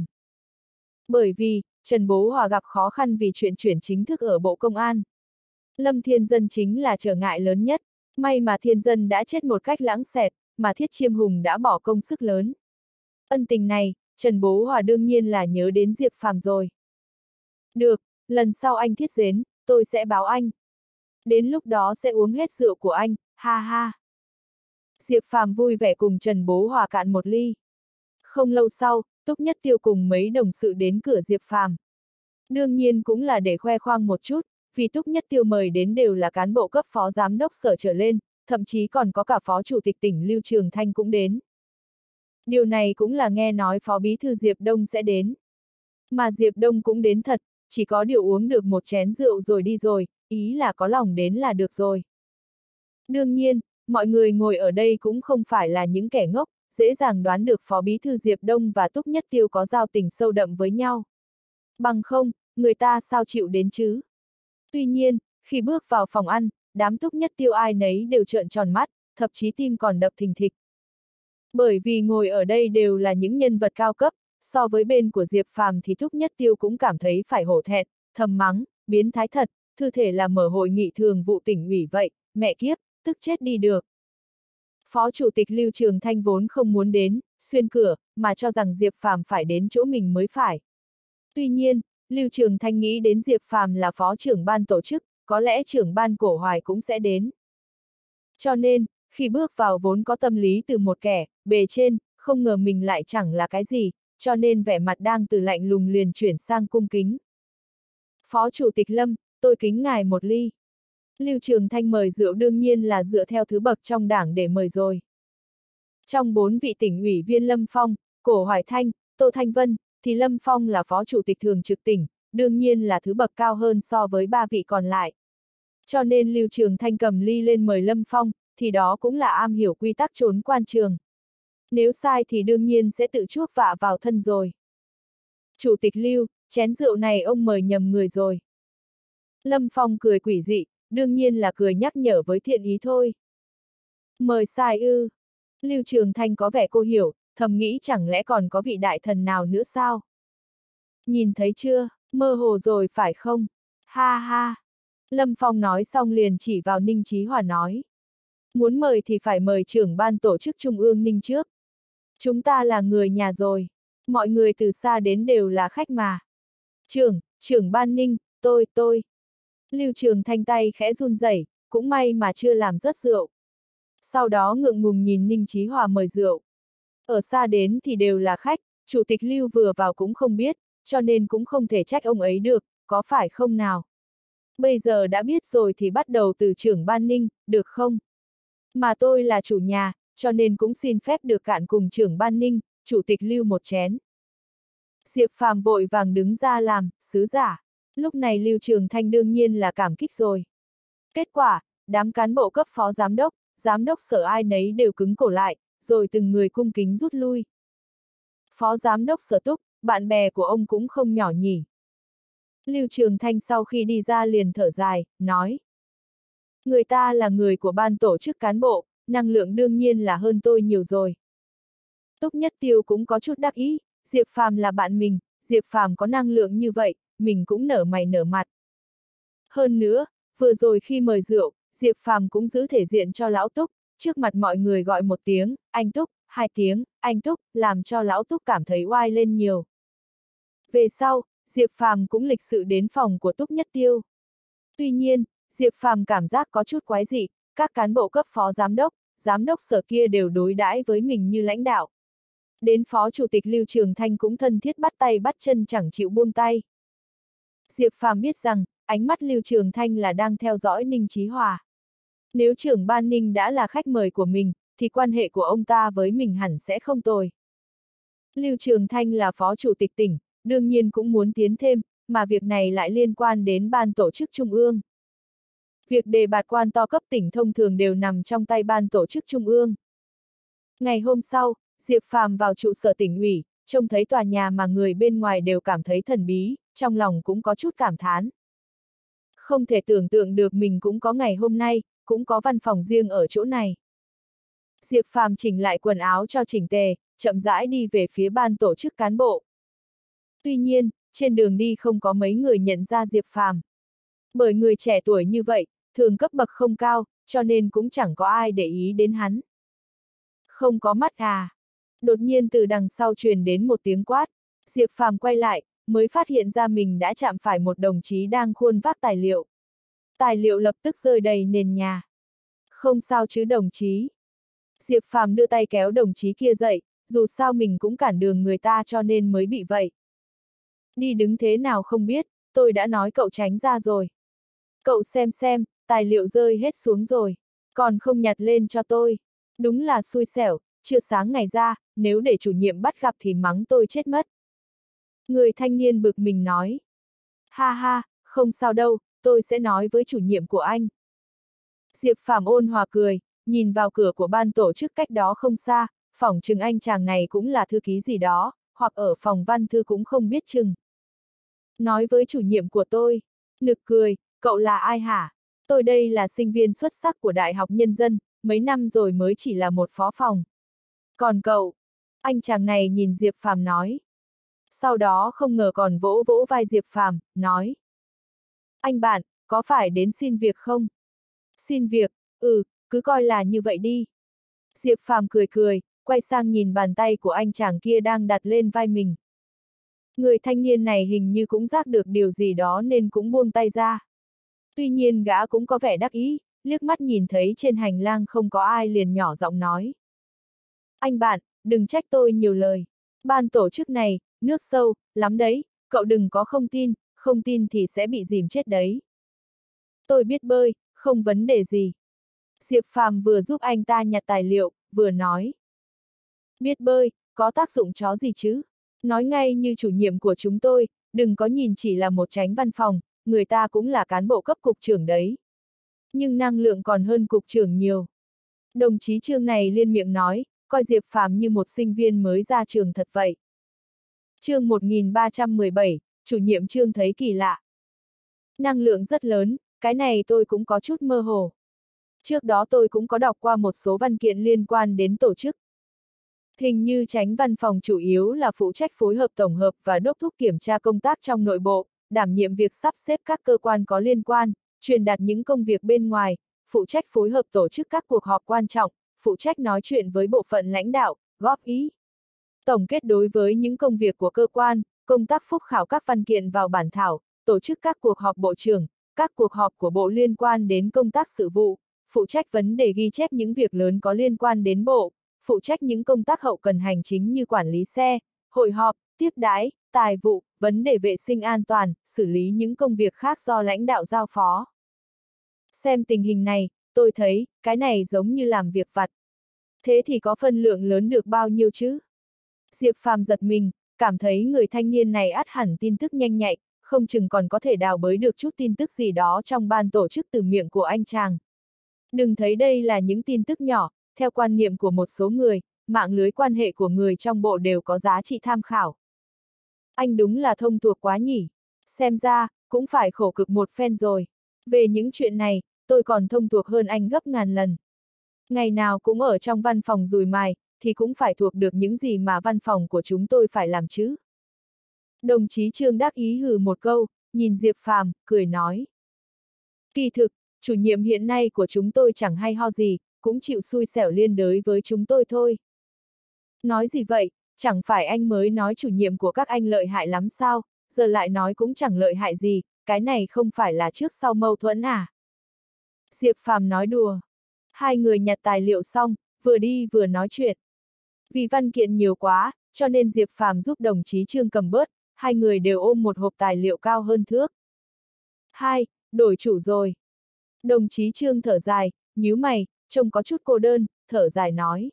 Bởi vì, Trần Bố Hòa gặp khó khăn vì chuyện chuyển chính thức ở Bộ Công an. Lâm Thiên Dân chính là trở ngại lớn nhất, may mà Thiên Dân đã chết một cách lãng xẹt, mà Thiết Chiêm Hùng đã bỏ công sức lớn. Ân tình này, Trần Bố Hòa đương nhiên là nhớ đến Diệp Phàm rồi. Được, lần sau anh thiết dến, tôi sẽ báo anh. Đến lúc đó sẽ uống hết rượu của anh, ha ha. Diệp Phàm vui vẻ cùng Trần Bố Hòa cạn một ly. Không lâu sau, Túc Nhất Tiêu cùng mấy đồng sự đến cửa Diệp Phàm. Đương nhiên cũng là để khoe khoang một chút, vì Túc Nhất Tiêu mời đến đều là cán bộ cấp phó giám đốc sở trở lên, thậm chí còn có cả phó chủ tịch tỉnh Lưu Trường Thanh cũng đến. Điều này cũng là nghe nói phó bí thư Diệp Đông sẽ đến. Mà Diệp Đông cũng đến thật, chỉ có điều uống được một chén rượu rồi đi rồi, ý là có lòng đến là được rồi. Đương nhiên, mọi người ngồi ở đây cũng không phải là những kẻ ngốc, dễ dàng đoán được phó bí thư Diệp Đông và Túc Nhất Tiêu có giao tình sâu đậm với nhau. Bằng không, người ta sao chịu đến chứ? Tuy nhiên, khi bước vào phòng ăn, đám Túc Nhất Tiêu ai nấy đều trợn tròn mắt, thậm chí tim còn đập thình thịch. Bởi vì ngồi ở đây đều là những nhân vật cao cấp, so với bên của Diệp Phàm thì Túc Nhất Tiêu cũng cảm thấy phải hổ thẹn, thầm mắng, biến thái thật, thư thể là mở hội nghị thường vụ tỉnh ủy vậy, mẹ kiếp, tức chết đi được. Phó Chủ tịch Lưu Trường Thanh vốn không muốn đến, xuyên cửa, mà cho rằng Diệp Phàm phải đến chỗ mình mới phải. Tuy nhiên, Lưu Trường Thanh nghĩ đến Diệp Phàm là phó trưởng ban tổ chức, có lẽ trưởng ban Cổ Hoài cũng sẽ đến. Cho nên, khi bước vào vốn có tâm lý từ một kẻ, bề trên, không ngờ mình lại chẳng là cái gì, cho nên vẻ mặt đang từ lạnh lùng liền chuyển sang cung kính. Phó Chủ tịch Lâm, tôi kính ngài một ly. Lưu Trường Thanh mời rượu đương nhiên là dựa theo thứ bậc trong đảng để mời rồi. Trong 4 vị tỉnh ủy viên Lâm Phong, Cổ Hoài Thanh, Tô Thanh Vân, thì Lâm Phong là Phó Chủ tịch thường trực tỉnh, đương nhiên là thứ bậc cao hơn so với 3 vị còn lại. Cho nên Lưu Trường Thanh cầm ly lên mời Lâm Phong, thì đó cũng là am hiểu quy tắc trốn quan trường. Nếu sai thì đương nhiên sẽ tự chuốc vạ vào thân rồi. Chủ tịch Lưu, chén rượu này ông mời nhầm người rồi. Lâm Phong cười quỷ dị, đương nhiên là cười nhắc nhở với thiện ý thôi. Mời sai ư? Lưu Trường Thanh có vẻ cô hiểu, thầm nghĩ chẳng lẽ còn có vị đại thần nào nữa sao? Nhìn thấy chưa, mơ hồ rồi phải không? Ha ha! Lâm Phong nói xong liền chỉ vào Ninh Chí Hòa nói. Muốn mời thì phải mời trưởng ban tổ chức Trung ương Ninh trước. Chúng ta là người nhà rồi. Mọi người từ xa đến đều là khách mà. Trưởng ban Ninh, tôi. Lưu Trường Thanh tay khẽ run rẩy, cũng may mà chưa làm rớt rượu. Sau đó ngượng ngùng nhìn Ninh Chí Hòa mời rượu. Ở xa đến thì đều là khách, Chủ tịch Lưu vừa vào cũng không biết, cho nên cũng không thể trách ông ấy được, có phải không nào? Bây giờ đã biết rồi thì bắt đầu từ trưởng ban Ninh, được không? Mà tôi là chủ nhà, cho nên cũng xin phép được cạn cùng trưởng ban Ninh, Chủ tịch Lưu một chén. Diệp Phàm vội vàng đứng ra làm sứ giả. Lúc này Lưu Trường Thanh đương nhiên là cảm kích rồi. Kết quả, đám cán bộ cấp phó giám đốc sở ai nấy đều cứng cổ lại, rồi từng người cung kính rút lui. Phó giám đốc Sở Túc, bạn bè của ông cũng không nhỏ nhỉ. Lưu Trường Thanh sau khi đi ra liền thở dài, nói. Người ta là người của ban tổ chức cán bộ, năng lượng đương nhiên là hơn tôi nhiều rồi. Túc Nhất Tiêu cũng có chút đắc ý, Diệp Phàm là bạn mình, Diệp Phàm có năng lượng như vậy, mình cũng nở mày nở mặt. Hơn nữa, vừa rồi khi mời rượu, Diệp Phàm cũng giữ thể diện cho lão Túc, trước mặt mọi người gọi một tiếng, anh Túc, 2 tiếng, anh Túc, làm cho lão Túc cảm thấy oai lên nhiều. Về sau, Diệp Phàm cũng lịch sự đến phòng của Túc Nhất Tiêu. Tuy nhiên, Diệp Phàm cảm giác có chút quái dị, các cán bộ cấp phó giám đốc sở kia đều đối đãi với mình như lãnh đạo. Đến Phó Chủ tịch Lưu Trường Thanh cũng thân thiết bắt tay bắt chân chẳng chịu buông tay. Diệp Phàm biết rằng, ánh mắt Lưu Trường Thanh là đang theo dõi Ninh Chí Hòa. Nếu trưởng ban Ninh đã là khách mời của mình, thì quan hệ của ông ta với mình hẳn sẽ không tồi. Lưu Trường Thanh là Phó Chủ tịch tỉnh, đương nhiên cũng muốn tiến thêm, mà việc này lại liên quan đến ban tổ chức Trung ương. Việc đề bạt quan to cấp tỉnh thông thường đều nằm trong tay ban tổ chức Trung ương. Ngày hôm sau, Diệp Phàm vào trụ sở tỉnh ủy, trông thấy tòa nhà mà người bên ngoài đều cảm thấy thần bí, trong lòng cũng có chút cảm thán. Không thể tưởng tượng được mình cũng có ngày hôm nay, cũng có văn phòng riêng ở chỗ này. Diệp Phàm chỉnh lại quần áo cho chỉnh tề, chậm rãi đi về phía ban tổ chức cán bộ. Tuy nhiên, trên đường đi không có mấy người nhận ra Diệp Phàm. Bởi người trẻ tuổi như vậy, thường cấp bậc không cao, cho nên cũng chẳng có ai để ý đến hắn. Không có mắt à? Đột nhiên từ đằng sau truyền đến một tiếng quát. Diệp Phàm quay lại, mới phát hiện ra mình đã chạm phải một đồng chí đang khuôn vác tài liệu. Tài liệu lập tức rơi đầy nền nhà. Không sao chứ đồng chí. Diệp Phàm đưa tay kéo đồng chí kia dậy, dù sao mình cũng cản đường người ta cho nên mới bị vậy. Đi đứng thế nào không biết, tôi đã nói cậu tránh ra rồi. Cậu xem, tài liệu rơi hết xuống rồi, còn không nhặt lên cho tôi. Đúng là xui xẻo, chưa sáng ngày ra, nếu để chủ nhiệm bắt gặp thì mắng tôi chết mất. Người thanh niên bực mình nói. Ha ha, không sao đâu, tôi sẽ nói với chủ nhiệm của anh. Diệp Phàm ôn hòa cười, nhìn vào cửa của ban tổ chức cách đó không xa, phỏng chừng anh chàng này cũng là thư ký gì đó, hoặc ở phòng văn thư cũng không biết chừng. Nói với chủ nhiệm của tôi, nực cười, cậu là ai hả? Tôi đây là sinh viên xuất sắc của Đại học Nhân dân, mấy năm rồi mới chỉ là một phó phòng. Còn cậu? Anh chàng này nhìn Diệp Phàm nói. Sau đó không ngờ còn vỗ vỗ vai Diệp Phàm, nói. Anh bạn, có phải đến xin việc không? Xin việc, cứ coi là như vậy đi. Diệp Phàm cười, quay sang nhìn bàn tay của anh chàng kia đang đặt lên vai mình. Người thanh niên này hình như cũng giác được điều gì đó nên cũng buông tay ra. Tuy nhiên gã cũng có vẻ đắc ý, liếc mắt nhìn thấy trên hành lang không có ai liền nhỏ giọng nói. Anh bạn, đừng trách tôi nhiều lời. Ban tổ chức này, nước sâu, lắm đấy, cậu đừng có không tin thì sẽ bị dìm chết đấy. Tôi biết bơi, không vấn đề gì. Diệp Phàm vừa giúp anh ta nhặt tài liệu, vừa nói. Biết bơi, có tác dụng chó gì chứ? Nói ngay như chủ nhiệm của chúng tôi, đừng có nhìn chỉ là một chánh văn phòng, người ta cũng là cán bộ cấp cục trưởng đấy. Nhưng năng lượng còn hơn cục trưởng nhiều. Đồng chí Trương này liên miệng nói, coi Diệp Phàm như một sinh viên mới ra trường thật vậy. Chương 1317, chủ nhiệm Trương thấy kỳ lạ. Năng lượng rất lớn, cái này tôi cũng có chút mơ hồ. Trước đó tôi cũng có đọc qua một số văn kiện liên quan đến tổ chức. Hình như chánh văn phòng chủ yếu là phụ trách phối hợp tổng hợp và đốc thúc kiểm tra công tác trong nội bộ, đảm nhiệm việc sắp xếp các cơ quan có liên quan, truyền đạt những công việc bên ngoài, phụ trách phối hợp tổ chức các cuộc họp quan trọng, phụ trách nói chuyện với bộ phận lãnh đạo, góp ý. Tổng kết đối với những công việc của cơ quan, công tác phúc khảo các văn kiện vào bản thảo, tổ chức các cuộc họp bộ trưởng, các cuộc họp của bộ liên quan đến công tác sự vụ, phụ trách vấn đề ghi chép những việc lớn có liên quan đến bộ, phụ trách những công tác hậu cần hành chính như quản lý xe, hội họp, tiếp đãi, tài vụ, vấn đề vệ sinh an toàn, xử lý những công việc khác do lãnh đạo giao phó. Xem tình hình này, tôi thấy, cái này giống như làm việc vặt. Thế thì có phân lượng lớn được bao nhiêu chứ? Diệp Phàm giật mình, cảm thấy người thanh niên này ắt hẳn tin tức nhanh nhạy, không chừng còn có thể đào bới được chút tin tức gì đó trong ban tổ chức từ miệng của anh chàng. Đừng thấy đây là những tin tức nhỏ, theo quan niệm của một số người, mạng lưới quan hệ của người trong bộ đều có giá trị tham khảo. Anh đúng là thông thuộc quá nhỉ, xem ra, cũng phải khổ cực một phen rồi. Về những chuyện này, tôi còn thông thuộc hơn anh gấp ngàn lần. Ngày nào cũng ở trong văn phòng dùi mài, thì cũng phải thuộc được những gì mà văn phòng của chúng tôi phải làm chứ. Đồng chí Trương đắc ý hừ một câu, nhìn Diệp Phàm, cười nói. Kỳ thực, chủ nhiệm hiện nay của chúng tôi chẳng hay ho gì, cũng chịu xui xẻo liên đới với chúng tôi thôi. Nói gì vậy, chẳng phải anh mới nói chủ nhiệm của các anh lợi hại lắm sao, giờ lại nói cũng chẳng lợi hại gì, cái này không phải là trước sau mâu thuẫn à? Diệp Phàm nói đùa. Hai người nhặt tài liệu xong, vừa đi vừa nói chuyện. Vì văn kiện nhiều quá, cho nên Diệp Phàm giúp đồng chí Trương cầm bớt, hai người đều ôm một hộp tài liệu cao hơn thước. Hai, đổi chủ rồi. Đồng chí Trương thở dài, nhíu mày, trông có chút cô đơn, thở dài nói.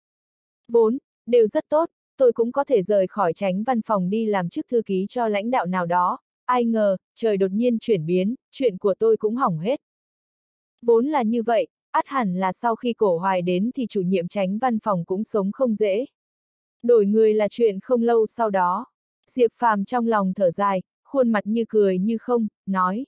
Vốn, đều rất tốt, tôi cũng có thể rời khỏi chánh văn phòng đi làm chức thư ký cho lãnh đạo nào đó, ai ngờ, trời đột nhiên chuyển biến, chuyện của tôi cũng hỏng hết. Vốn là như vậy, ắt hẳn là sau khi Cổ Hoài đến thì chủ nhiệm chánh văn phòng cũng sống không dễ. Đổi người là chuyện không lâu sau đó. Diệp Phàm trong lòng thở dài, khuôn mặt như cười như không, nói.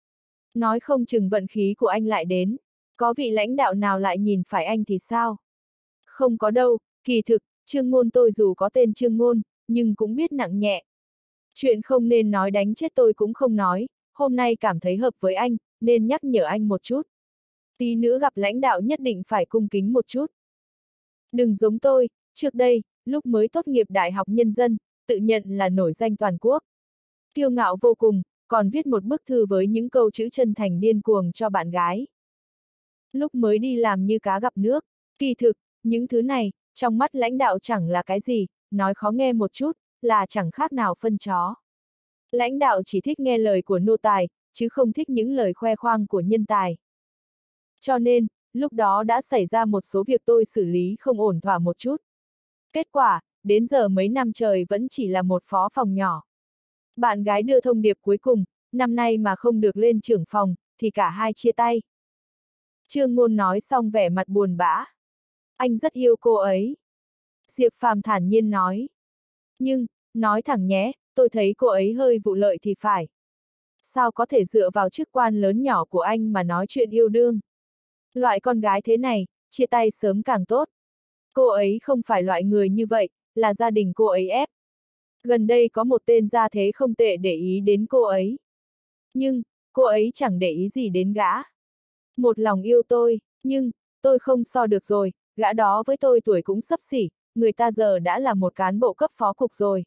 Nói không chừng vận khí của anh lại đến, có vị lãnh đạo nào lại nhìn phải anh thì sao? Không có đâu, kỳ thực, Trương Ngôn tôi dù có tên Trương Ngôn, nhưng cũng biết nặng nhẹ. Chuyện không nên nói đánh chết tôi cũng không nói, hôm nay cảm thấy hợp với anh, nên nhắc nhở anh một chút. Tí nữa gặp lãnh đạo nhất định phải cung kính một chút. Đừng giống tôi, trước đây, lúc mới tốt nghiệp Đại học Nhân dân, tự nhận là nổi danh toàn quốc. Kiêu ngạo vô cùng, còn viết một bức thư với những câu chữ chân thành điên cuồng cho bạn gái. Lúc mới đi làm như cá gặp nước, kỳ thực, những thứ này, trong mắt lãnh đạo chẳng là cái gì, nói khó nghe một chút, là chẳng khác nào phân chó. Lãnh đạo chỉ thích nghe lời của nô tài, chứ không thích những lời khoe khoang của nhân tài. Cho nên, lúc đó đã xảy ra một số việc tôi xử lý không ổn thỏa một chút. Kết quả, đến giờ mấy năm trời vẫn chỉ là một phó phòng nhỏ. Bạn gái đưa thông điệp cuối cùng, năm nay mà không được lên trưởng phòng, thì cả hai chia tay. Trương Ngôn nói xong vẻ mặt buồn bã. Anh rất yêu cô ấy. Diệp Phàm thản nhiên nói. Nhưng, nói thẳng nhé, tôi thấy cô ấy hơi vụ lợi thì phải. Sao có thể dựa vào chức quan lớn nhỏ của anh mà nói chuyện yêu đương? Loại con gái thế này, chia tay sớm càng tốt. Cô ấy không phải loại người như vậy, là gia đình cô ấy ép. Gần đây có một tên gia thế không tệ để ý đến cô ấy. Nhưng, cô ấy chẳng để ý gì đến gã. Một lòng yêu tôi, nhưng, tôi không so được rồi, gã đó với tôi tuổi cũng xấp xỉ, người ta giờ đã là một cán bộ cấp phó cục rồi.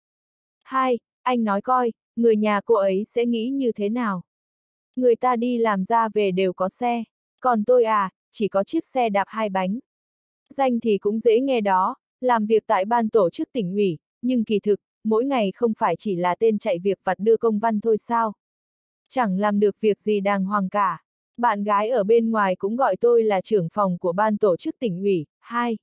Hai, anh nói coi, người nhà cô ấy sẽ nghĩ như thế nào? Người ta đi làm ra về đều có xe, còn tôi à, chỉ có chiếc xe đạp hai bánh. Danh thì cũng dễ nghe đó, làm việc tại ban tổ chức tỉnh ủy, nhưng kỳ thực, mỗi ngày không phải chỉ là tên chạy việc vặt đưa công văn thôi sao? Chẳng làm được việc gì đàng hoàng cả. Bạn gái ở bên ngoài cũng gọi tôi là trưởng phòng của ban tổ chức tỉnh ủy, hai.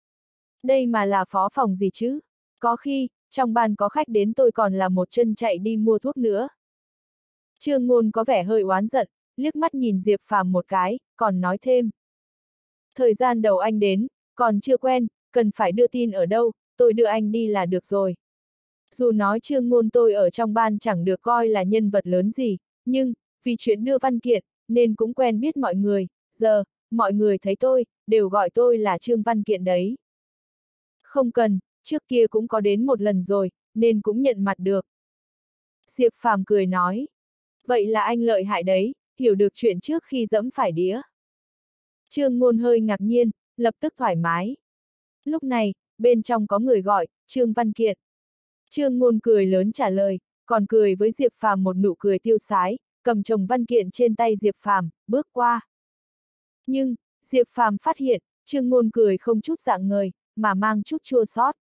Đây mà là phó phòng gì chứ? Có khi, trong ban có khách đến tôi còn là một chân chạy đi mua thuốc nữa. Trương Ngôn có vẻ hơi oán giận, liếc mắt nhìn Diệp Phàm một cái, còn nói thêm. Thời gian đầu anh đến, còn chưa quen, cần phải đưa tin ở đâu, tôi đưa anh đi là được rồi. Dù nói Trương Ngôn tôi ở trong ban chẳng được coi là nhân vật lớn gì, nhưng, vì chuyện đưa văn kiện, nên cũng quen biết mọi người, giờ, mọi người thấy tôi, đều gọi tôi là Trương Văn Kiện đấy. Không cần, trước kia cũng có đến một lần rồi, nên cũng nhận mặt được. Diệp Phàm cười nói. Vậy là anh lợi hại đấy, hiểu được chuyện trước khi dẫm phải đĩa. Trương Ngôn hơi ngạc nhiên, lập tức thoải mái. Lúc này, bên trong có người gọi, Trương Văn Kiện. Trương Ngôn cười lớn trả lời, còn cười với Diệp Phàm một nụ cười tiêu sái, cầm chồng văn kiện trên tay Diệp Phàm, bước qua. Nhưng, Diệp Phàm phát hiện, Trương Ngôn cười không chút rạng ngời, mà mang chút chua xót.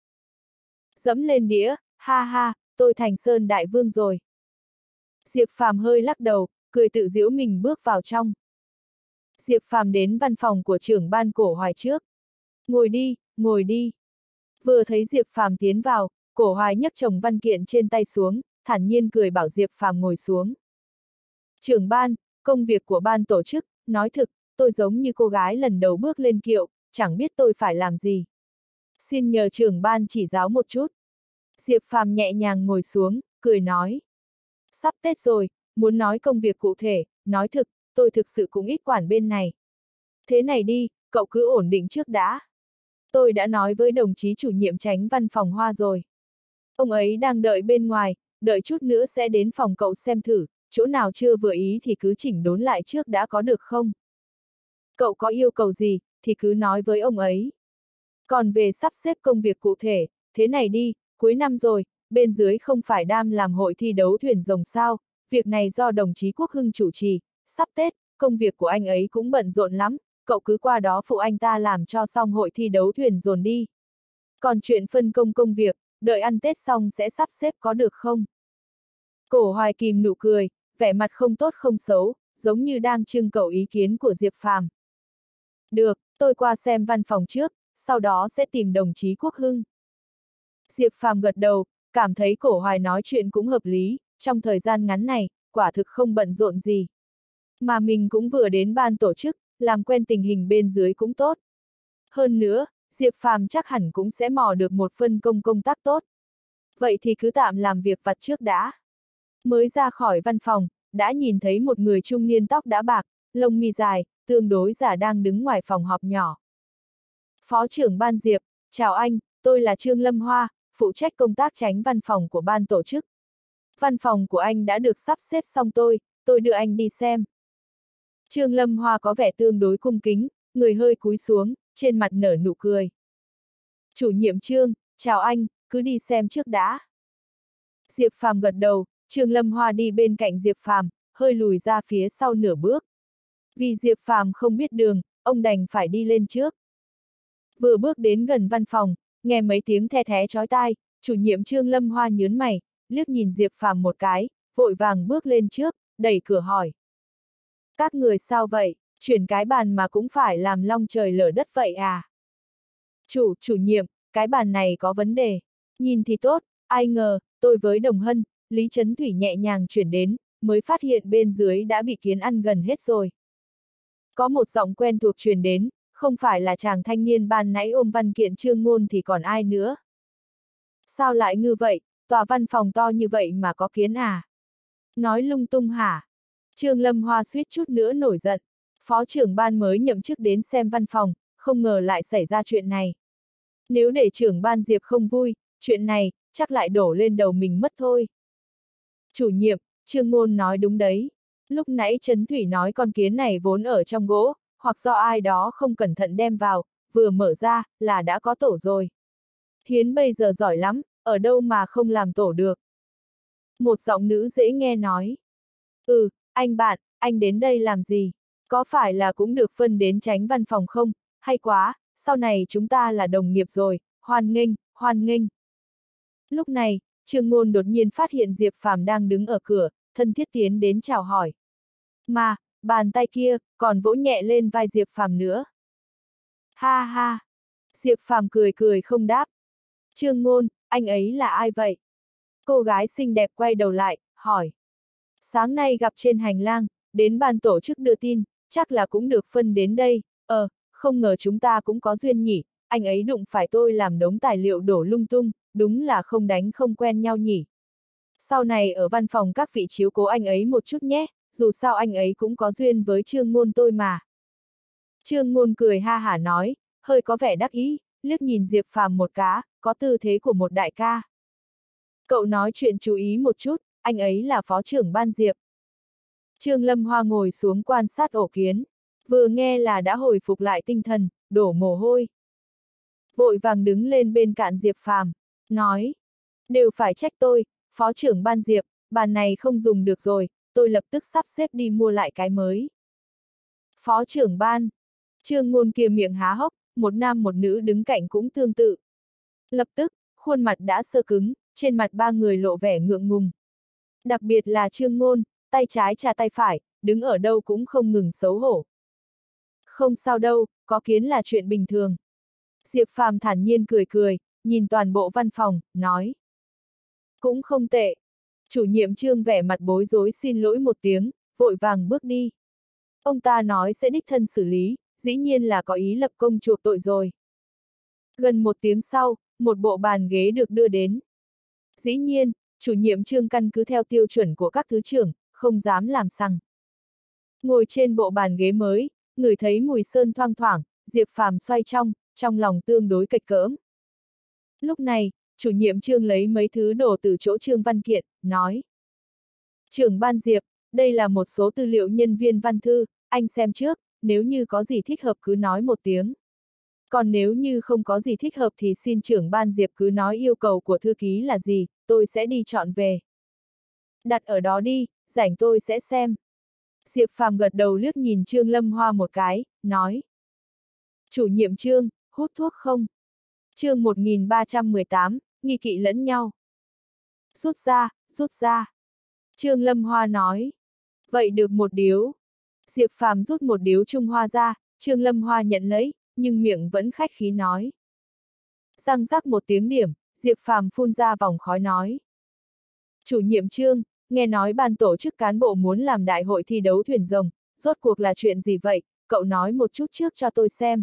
Dẫm lên đĩa, ha ha, tôi thành Sơn Đại Vương rồi. Diệp Phàm hơi lắc đầu, cười tự giễu mình bước vào trong. Diệp Phàm đến văn phòng của trưởng ban Cổ Hoài trước. Ngồi đi, ngồi đi. Vừa thấy Diệp Phàm tiến vào, Cổ Hoài nhấc chồng văn kiện trên tay xuống, thản nhiên cười bảo Diệp Phàm ngồi xuống. Trưởng ban, công việc của ban tổ chức, nói thực, tôi giống như cô gái lần đầu bước lên kiệu, chẳng biết tôi phải làm gì. Xin nhờ trưởng ban chỉ giáo một chút. Diệp Phàm nhẹ nhàng ngồi xuống, cười nói. Sắp Tết rồi, muốn nói công việc cụ thể, nói thực, tôi thực sự cũng ít quản bên này. Thế này đi, cậu cứ ổn định trước đã. Tôi đã nói với đồng chí chủ nhiệm chánh văn phòng Hoa rồi. Ông ấy đang đợi bên ngoài, đợi chút nữa sẽ đến phòng cậu xem thử, chỗ nào chưa vừa ý thì cứ chỉnh đốn lại trước đã có được không? Cậu có yêu cầu gì, thì cứ nói với ông ấy. Còn về sắp xếp công việc cụ thể, thế này đi, cuối năm rồi, bên dưới không phải đang làm hội thi đấu thuyền rồng sao, việc này do đồng chí Quốc Hưng chủ trì, sắp Tết, công việc của anh ấy cũng bận rộn lắm, cậu cứ qua đó phụ anh ta làm cho xong hội thi đấu thuyền dồn đi. Còn chuyện phân công công việc, đợi ăn Tết xong sẽ sắp xếp có được không? Cổ Hoài kìm nụ cười, vẻ mặt không tốt không xấu, giống như đang trưng cầu ý kiến của Diệp Phàm. Được, tôi qua xem văn phòng trước, sau đó sẽ tìm đồng chí Quốc Hưng. Diệp Phàm gật đầu, cảm thấy Cổ Hoài nói chuyện cũng hợp lý, trong thời gian ngắn này, quả thực không bận rộn gì. Mà mình cũng vừa đến ban tổ chức, làm quen tình hình bên dưới cũng tốt. Hơn nữa, Diệp Phàm chắc hẳn cũng sẽ mò được một phân công tác tốt. Vậy thì cứ tạm làm việc vặt trước đã. Mới ra khỏi văn phòng, đã nhìn thấy một người trung niên tóc đã bạc, lông mi dài, tương đối già đang đứng ngoài phòng họp nhỏ. Phó trưởng ban Diệp, chào anh, tôi là Trương Lâm Hoa, phụ trách công tác chánh văn phòng của ban tổ chức. Văn phòng của anh đã được sắp xếp xong tôi đưa anh đi xem. Trương Lâm Hoa có vẻ tương đối cung kính, người hơi cúi xuống, trên mặt nở nụ cười. Chủ nhiệm Trương, chào anh, cứ đi xem trước đã. Diệp Phàm gật đầu, Trương Lâm Hoa đi bên cạnh Diệp Phàm, hơi lùi ra phía sau nửa bước. Vì Diệp Phàm không biết đường, ông đành phải đi lên trước. Vừa bước đến gần văn phòng, nghe mấy tiếng the thé chói tai, chủ nhiệm Trương Lâm Hoa nhớn mày, liếc nhìn Diệp Phàm một cái, vội vàng bước lên trước, đẩy cửa hỏi. Các người sao vậy, chuyển cái bàn mà cũng phải làm long trời lở đất vậy à? Chủ nhiệm, cái bàn này có vấn đề. Nhìn thì tốt, ai ngờ, tôi với Đồng Hân, Lý Trấn Thủy nhẹ nhàng chuyển đến, mới phát hiện bên dưới đã bị kiến ăn gần hết rồi. Có một giọng quen thuộc truyền đến, không phải là chàng thanh niên ban nãy ôm văn kiện Trương Ngôn thì còn ai nữa. Sao lại như vậy, tòa văn phòng to như vậy mà có kiến à? Nói lung tung hả? Trương Lâm Hoa suýt chút nữa nổi giận. Phó trưởng ban mới nhậm chức đến xem văn phòng, không ngờ lại xảy ra chuyện này. Nếu để trưởng ban Diệp không vui, chuyện này, chắc lại đổ lên đầu mình mất thôi. Chủ nhiệm, Trương Ngôn nói đúng đấy. Lúc nãy Trấn Thủy nói con kiến này vốn ở trong gỗ, hoặc do ai đó không cẩn thận đem vào, vừa mở ra, là đã có tổ rồi. Hiến bây giờ giỏi lắm, ở đâu mà không làm tổ được. Một giọng nữ dễ nghe nói. Anh bạn, anh đến đây làm gì? Có phải là cũng được phân đến chánh văn phòng không? Hay quá, sau này chúng ta là đồng nghiệp rồi, hoan nghênh, hoan nghênh. Lúc này, Trương Ngôn đột nhiên phát hiện Diệp Phàm đang đứng ở cửa, thân thiết tiến đến chào hỏi. Mà, bàn tay kia, còn vỗ nhẹ lên vai Diệp Phàm nữa. Ha ha! Diệp Phàm cười cười không đáp. Trương Ngôn, anh ấy là ai vậy? Cô gái xinh đẹp quay đầu lại, hỏi. Sáng nay gặp trên hành lang, đến ban tổ chức đưa tin, chắc là cũng được phân đến đây, không ngờ chúng ta cũng có duyên nhỉ, anh ấy đụng phải tôi làm đống tài liệu đổ lung tung, đúng là không đánh không quen nhau nhỉ. Sau này ở văn phòng các vị chiếu cố anh ấy một chút nhé, dù sao anh ấy cũng có duyên với Trương Ngôn tôi mà. Trương Ngôn cười ha hả nói, hơi có vẻ đắc ý, liếc nhìn Diệp Phàm một cái, có tư thế của một đại ca. Cậu nói chuyện chú ý một chút, anh ấy là phó trưởng ban Diệp. Trương Lâm Hoa ngồi xuống quan sát ổ kiến, vừa nghe là đã hồi phục lại tinh thần, đổ mồ hôi. Vội vàng đứng lên bên cạnh Diệp Phàm, nói, đều phải trách tôi, phó trưởng ban Diệp, bàn này không dùng được rồi, tôi lập tức sắp xếp đi mua lại cái mới. Phó trưởng ban, Trương Ngôn kia miệng há hốc, một nam một nữ đứng cạnh cũng tương tự. Lập tức, khuôn mặt đã sơ cứng, trên mặt ba người lộ vẻ ngượng ngùng. Đặc biệt là Trương Ngôn, tay trái chà tay phải, đứng ở đâu cũng không ngừng xấu hổ. Không sao đâu, có kiến là chuyện bình thường. Diệp Phàm thản nhiên cười cười, nhìn toàn bộ văn phòng, nói. Cũng không tệ. Chủ nhiệm Trương vẻ mặt bối rối xin lỗi một tiếng, vội vàng bước đi. Ông ta nói sẽ đích thân xử lý, dĩ nhiên là có ý lập công chuộc tội rồi. Gần một tiếng sau, một bộ bàn ghế được đưa đến. Dĩ nhiên, chủ nhiệm Trương căn cứ theo tiêu chuẩn của các thứ trưởng, không dám làm sằng. Ngồi trên bộ bàn ghế mới, ngửi thấy mùi sơn thoang thoảng, Diệp Phàm xoay trong lòng tương đối kịch cỡm. Lúc này, chủ nhiệm Trương lấy mấy thứ đồ từ chỗ Trương Văn Kiện, nói. Trưởng ban Diệp, đây là một số tư liệu nhân viên văn thư, anh xem trước, nếu như có gì thích hợp cứ nói một tiếng. Còn nếu như không có gì thích hợp thì xin trưởng ban Diệp cứ nói yêu cầu của thư ký là gì, tôi sẽ đi chọn về. Đặt ở đó đi, rảnh tôi sẽ xem. Diệp Phàm gật đầu liếc nhìn Trương Lâm Hoa một cái, nói. Chủ nhiệm Trương, hút thuốc không? Chương 1318, nghi kỵ lẫn nhau. Rút ra. Trương Lâm Hoa nói. Vậy được một điếu. Diệp Phàm rút một điếu Trung Hoa ra, Trương Lâm Hoa nhận lấy, nhưng miệng vẫn khách khí nói. Răng rắc một tiếng điểm, Diệp Phàm phun ra vòng khói nói. Chủ nhiệm Trương, nghe nói ban tổ chức cán bộ muốn làm đại hội thi đấu thuyền rồng, rốt cuộc là chuyện gì vậy, cậu nói một chút trước cho tôi xem.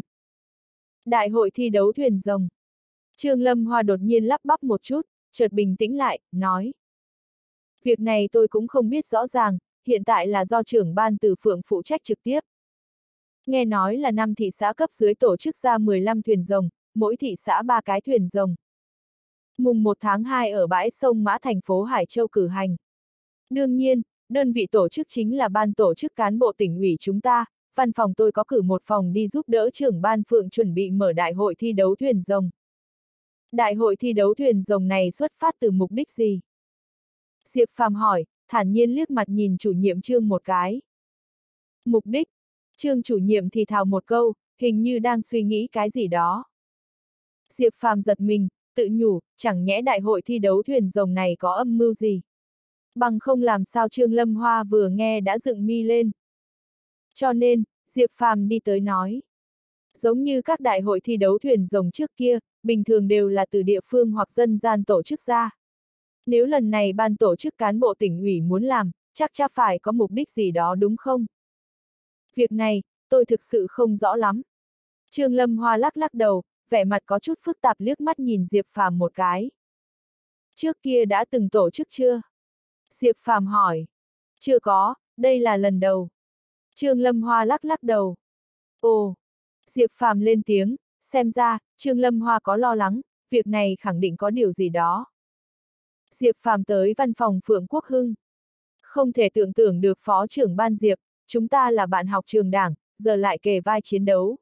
Đại hội thi đấu thuyền rồng. Trương Lâm Hoa đột nhiên lắp bắp một chút, chợt bình tĩnh lại, nói. Việc này tôi cũng không biết rõ ràng, hiện tại là do trưởng ban Từ Phượng phụ trách trực tiếp. Nghe nói là 5 thị xã cấp dưới tổ chức ra 15 thuyền rồng, mỗi thị xã 3 cái thuyền rồng. Mùng 1 tháng 2 ở bãi sông Mã thành phố Hải Châu cử hành. Đương nhiên, đơn vị tổ chức chính là ban tổ chức cán bộ tỉnh ủy chúng ta, văn phòng tôi có cử một phòng đi giúp đỡ trưởng ban Phượng chuẩn bị mở đại hội thi đấu thuyền rồng. Đại hội thi đấu thuyền rồng này xuất phát từ mục đích gì? Diệp Phàm hỏi, thản nhiên liếc mặt nhìn chủ nhiệm Trương một cái. Mục đích? Trương chủ nhiệm thì thào một câu, hình như đang suy nghĩ cái gì đó. Diệp Phàm giật mình, tự nhủ, chẳng nhẽ đại hội thi đấu thuyền rồng này có âm mưu gì. Bằng không làm sao Trương Lâm Hoa vừa nghe đã dựng mi lên. Cho nên, Diệp Phàm đi tới nói. Giống như các đại hội thi đấu thuyền rồng trước kia, bình thường đều là từ địa phương hoặc dân gian tổ chức ra. Nếu lần này ban tổ chức cán bộ tỉnh ủy muốn làm, chắc phải có mục đích gì đó đúng không? Việc này, tôi thực sự không rõ lắm. Trương Lâm Hoa lắc đầu, vẻ mặt có chút phức tạp liếc mắt nhìn Diệp Phàm một cái. Trước kia đã từng tổ chức chưa? Diệp Phàm hỏi. Chưa có, đây là lần đầu. Trương Lâm Hoa lắc đầu. Ồ! Diệp Phàm lên tiếng, xem ra, Trương Lâm Hoa có lo lắng, việc này khẳng định có điều gì đó. Diệp Phàm tới văn phòng Phượng Quốc Hưng. Không thể tưởng tượng được phó trưởng ban Diệp, chúng ta là bạn học trường đảng, giờ lại kề vai chiến đấu.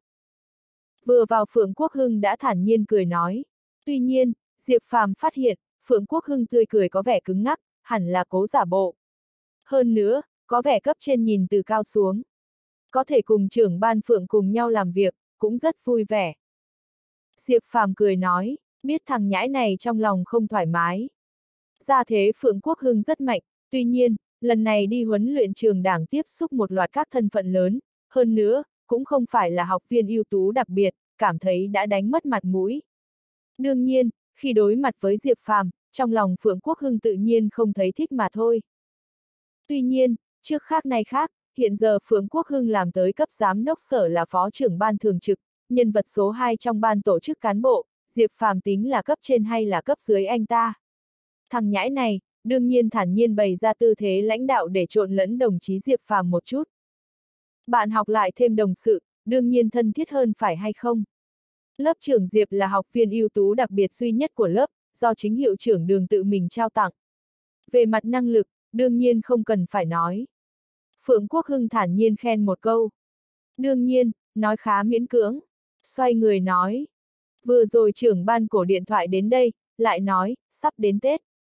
Vừa vào Phượng Quốc Hưng đã thản nhiên cười nói. Tuy nhiên, Diệp Phàm phát hiện, Phượng Quốc Hưng tươi cười có vẻ cứng ngắc, hẳn là cố giả bộ. Hơn nữa, có vẻ cấp trên nhìn từ cao xuống. Có thể cùng trưởng ban Phượng cùng nhau làm việc, cũng rất vui vẻ. Diệp Phàm cười nói, Biết thằng nhãi này trong lòng không thoải mái. Gia thế Phượng Quốc Hưng rất mạnh, tuy nhiên, lần này đi huấn luyện trường đảng tiếp xúc một loạt các thân phận lớn, hơn nữa, cũng không phải là học viên ưu tú đặc biệt, cảm thấy đã đánh mất mặt mũi. Đương nhiên, khi đối mặt với Diệp Phàm, trong lòng Phượng Quốc Hưng tự nhiên không thấy thích mà thôi. Tuy nhiên, trước khác nay khác, hiện giờ Phượng Quốc Hưng làm tới cấp giám đốc sở là phó trưởng ban thường trực, nhân vật số 2 trong ban tổ chức cán bộ, Diệp Phàm tính là cấp trên hay là cấp dưới anh ta. Thằng nhãi này, đương nhiên thản nhiên bày ra tư thế lãnh đạo để trộn lẫn đồng chí Diệp Phàm một chút. Bạn học lại thêm đồng sự, đương nhiên thân thiết hơn phải hay không? Lớp trưởng Diệp là học viên ưu tú đặc biệt duy nhất của lớp, do chính hiệu trưởng Đường tự mình trao tặng. Về mặt năng lực, đương nhiên không cần phải nói. Phượng Quốc Hưng thản nhiên khen một câu. Đương nhiên, nói khá miễn cưỡng. Xoay người nói. Vừa rồi trưởng ban cổ điện thoại đến đây, lại nói, sắp đến Tết.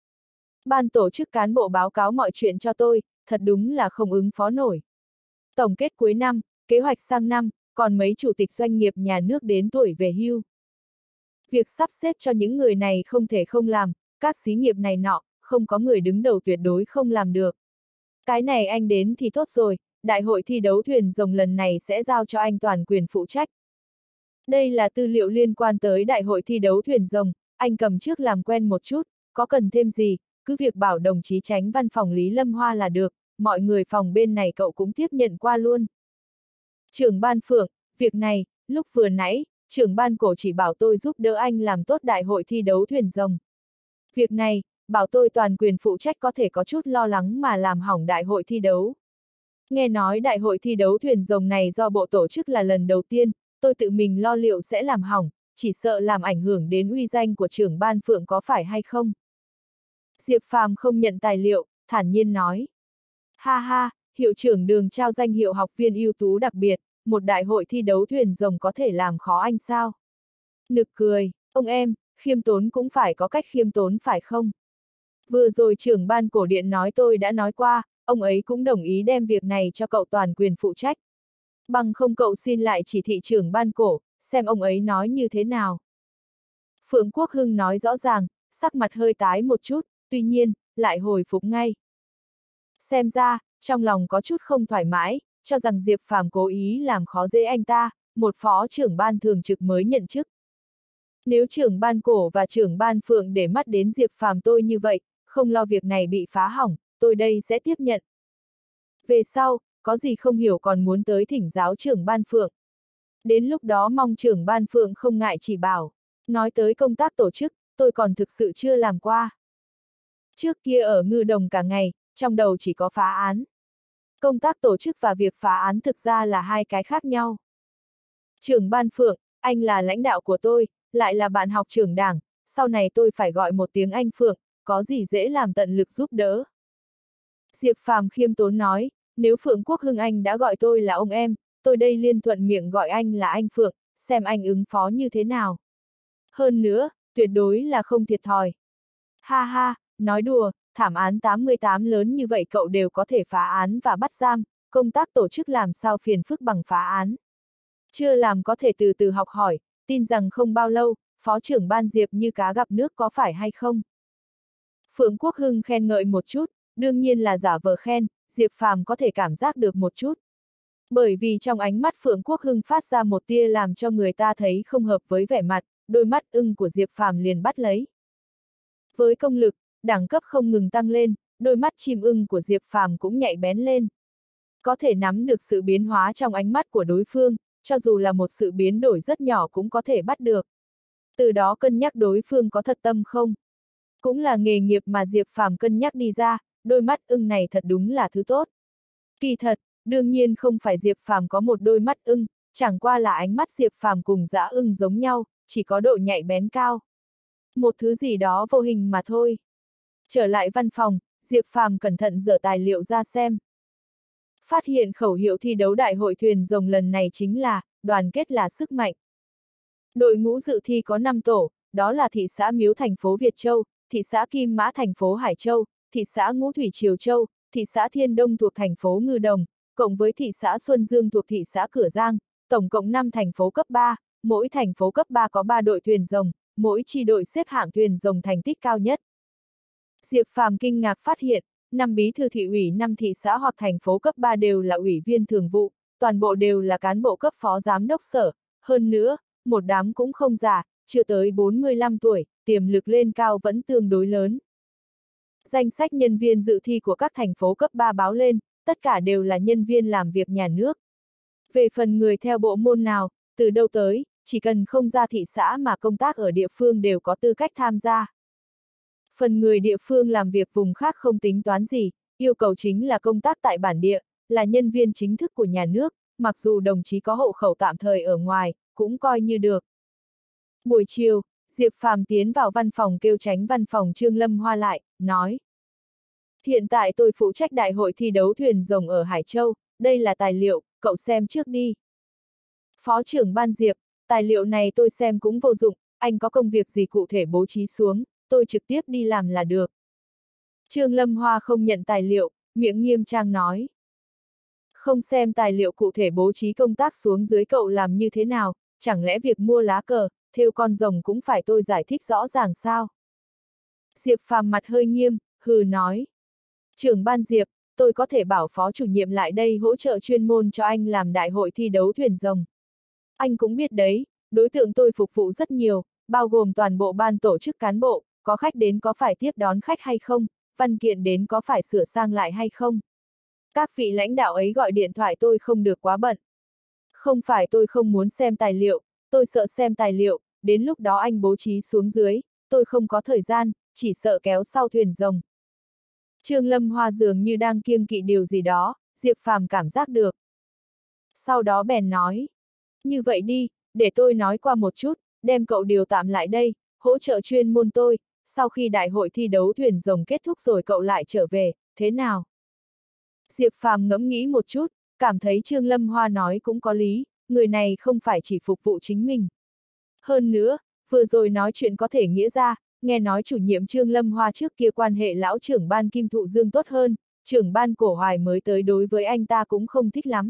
Ban tổ chức cán bộ báo cáo mọi chuyện cho tôi, thật đúng là không ứng phó nổi. Tổng kết cuối năm, kế hoạch sang năm, còn mấy chủ tịch doanh nghiệp nhà nước đến tuổi về hưu. Việc sắp xếp cho những người này không thể không làm, các xí nghiệp này nọ, không có người đứng đầu tuyệt đối không làm được. Cái này anh đến thì tốt rồi, đại hội thi đấu thuyền rồng lần này sẽ giao cho anh toàn quyền phụ trách. Đây là tư liệu liên quan tới đại hội thi đấu thuyền rồng, anh cầm trước làm quen một chút, có cần thêm gì, cứ việc bảo đồng chí Chánh văn phòng Lý Lâm Hoa là được, mọi người phòng bên này cậu cũng tiếp nhận qua luôn. Trưởng ban Phượng, việc này, lúc vừa nãy, trưởng ban cổ chỉ bảo tôi giúp đỡ anh làm tốt đại hội thi đấu thuyền rồng. Việc này, bảo tôi toàn quyền phụ trách có thể có chút lo lắng mà làm hỏng đại hội thi đấu. Nghe nói đại hội thi đấu thuyền rồng này do bộ tổ chức là lần đầu tiên, tôi tự mình lo liệu sẽ làm hỏng, chỉ sợ làm ảnh hưởng đến uy danh của trưởng ban Phượng có phải hay không. Diệp Phàm không nhận tài liệu, thản nhiên nói. Ha ha, hiệu trưởng Đường trao danh hiệu học viên ưu tú đặc biệt, một đại hội thi đấu thuyền rồng có thể làm khó anh sao? Nực cười, ông em, khiêm tốn cũng phải có cách khiêm tốn phải không? Vừa rồi trưởng ban cổ điện nói tôi đã nói qua, ông ấy cũng đồng ý đem việc này cho cậu toàn quyền phụ trách. Bằng không cậu xin lại chỉ thị trưởng ban cổ, xem ông ấy nói như thế nào. Phượng Quốc Hưng nói rõ ràng, sắc mặt hơi tái một chút, tuy nhiên, lại hồi phục ngay. Xem ra, trong lòng có chút không thoải mái, cho rằng Diệp Phàm cố ý làm khó dễ anh ta, một phó trưởng ban thường trực mới nhận chức. Nếu trưởng ban cổ và trưởng ban Phượng để mắt đến Diệp Phàm tôi như vậy, không lo việc này bị phá hỏng, tôi đây sẽ tiếp nhận. Về sau, có gì không hiểu còn muốn tới thỉnh giáo trưởng ban Phượng. Đến lúc đó mong trưởng ban Phượng không ngại chỉ bảo. Nói tới công tác tổ chức, tôi còn thực sự chưa làm qua. Trước kia ở Ngư Đồng cả ngày, trong đầu chỉ có phá án. Công tác tổ chức và việc phá án thực ra là hai cái khác nhau. Trưởng ban Phượng, anh là lãnh đạo của tôi, lại là bạn học trưởng đảng, sau này tôi phải gọi một tiếng anh Phượng, có gì dễ làm tận lực giúp đỡ. Diệp Phàm khiêm tốn nói, nếu Phượng Quốc Hưng anh đã gọi tôi là ông em, tôi đây liên thuận miệng gọi anh là anh Phượng, xem anh ứng phó như thế nào. Hơn nữa, tuyệt đối là không thiệt thòi. Ha ha, nói đùa, thảm án 88 lớn như vậy cậu đều có thể phá án và bắt giam, công tác tổ chức làm sao phiền phức bằng phá án. Chưa làm có thể từ từ học hỏi, tin rằng không bao lâu, phó trưởng ban Diệp như cá gặp nước có phải hay không. Phượng Quốc Hưng khen ngợi một chút, đương nhiên là giả vờ khen, Diệp Phàm có thể cảm giác được một chút. Bởi vì trong ánh mắt Phượng Quốc Hưng phát ra một tia làm cho người ta thấy không hợp với vẻ mặt, đôi mắt ưng của Diệp Phàm liền bắt lấy. Với công lực, đẳng cấp không ngừng tăng lên, đôi mắt chim ưng của Diệp Phàm cũng nhạy bén lên. Có thể nắm được sự biến hóa trong ánh mắt của đối phương, cho dù là một sự biến đổi rất nhỏ cũng có thể bắt được. Từ đó cân nhắc đối phương có thật tâm không. Cũng là nghề nghiệp mà Diệp Phàm cân nhắc đi ra, đôi mắt ưng này thật đúng là thứ tốt. Kỳ thật, đương nhiên không phải Diệp Phàm có một đôi mắt ưng, chẳng qua là ánh mắt Diệp Phàm cùng dã ưng giống nhau, chỉ có độ nhạy bén cao. Một thứ gì đó vô hình mà thôi. Trở lại văn phòng, Diệp Phàm cẩn thận dở tài liệu ra xem. Phát hiện khẩu hiệu thi đấu đại hội thuyền rồng lần này chính là, đoàn kết là sức mạnh. Đội ngũ dự thi có 5 tổ, đó là thị xã Miếu thành phố Việt Châu, thị xã Kim Mã thành phố Hải Châu, thị xã Ngũ Thủy Triều Châu, thị xã Thiên Đông thuộc thành phố Ngư Đồng, cộng với thị xã Xuân Dương thuộc thị xã Cửa Giang, tổng cộng 5 thành phố cấp 3, mỗi thành phố cấp 3 có 3 đội thuyền rồng, mỗi chi đội xếp hạng thuyền rồng thành tích cao nhất. Diệp Phàm kinh ngạc phát hiện, 5 bí thư thị ủy 5 thị xã hoặc thành phố cấp 3 đều là ủy viên thường vụ, toàn bộ đều là cán bộ cấp phó giám đốc sở, hơn nữa, một đám cũng không già, chưa tới 45 tuổi, tiềm lực lên cao vẫn tương đối lớn. Danh sách nhân viên dự thi của các thành phố cấp 3 báo lên, tất cả đều là nhân viên làm việc nhà nước. Về phần người theo bộ môn nào, từ đâu tới, chỉ cần không ra thị xã mà công tác ở địa phương đều có tư cách tham gia. Phần người địa phương làm việc vùng khác không tính toán gì, yêu cầu chính là công tác tại bản địa, là nhân viên chính thức của nhà nước, mặc dù đồng chí có hộ khẩu tạm thời ở ngoài, cũng coi như được. Buổi chiều, Diệp Phàm tiến vào văn phòng kêu Chánh văn phòng Trương Lâm Hoa lại, nói. Hiện tại tôi phụ trách đại hội thi đấu thuyền rồng ở Hải Châu, đây là tài liệu, cậu xem trước đi. Phó trưởng ban Diệp, tài liệu này tôi xem cũng vô dụng, anh có công việc gì cụ thể bố trí xuống, tôi trực tiếp đi làm là được. Trương Lâm Hoa không nhận tài liệu, miệng nghiêm trang nói. Không xem tài liệu cụ thể bố trí công tác xuống dưới cậu làm như thế nào, chẳng lẽ việc mua lá cờ, thêu con rồng cũng phải tôi giải thích rõ ràng sao? Diệp Phàm mặt hơi nghiêm, hừ nói. Trưởng ban Diệp, tôi có thể bảo phó chủ nhiệm lại đây hỗ trợ chuyên môn cho anh làm đại hội thi đấu thuyền rồng. Anh cũng biết đấy, đối tượng tôi phục vụ rất nhiều, bao gồm toàn bộ ban tổ chức cán bộ, có khách đến có phải tiếp đón khách hay không, văn kiện đến có phải sửa sang lại hay không. Các vị lãnh đạo ấy gọi điện thoại tôi không được quá bận. Không phải tôi không muốn xem tài liệu, tôi sợ xem tài liệu, đến lúc đó anh bố trí xuống dưới, tôi không có thời gian, chỉ sợ kéo sau thuyền rồng. Trương Lâm Hoa dường như đang kiêng kỵ điều gì đó, Diệp Phàm cảm giác được. Sau đó bèn nói, như vậy đi, để tôi nói qua một chút, đem cậu điều tạm lại đây, hỗ trợ chuyên môn tôi, sau khi đại hội thi đấu thuyền rồng kết thúc rồi cậu lại trở về, thế nào? Diệp Phàm ngẫm nghĩ một chút, cảm thấy Trương Lâm Hoa nói cũng có lý, người này không phải chỉ phục vụ chính mình. Hơn nữa, vừa rồi nói chuyện có thể nghĩa ra, nghe nói chủ nhiệm Trương Lâm Hoa trước kia quan hệ lão trưởng ban Kim Thụ Dương tốt hơn, trưởng ban Cổ Hoài mới tới đối với anh ta cũng không thích lắm.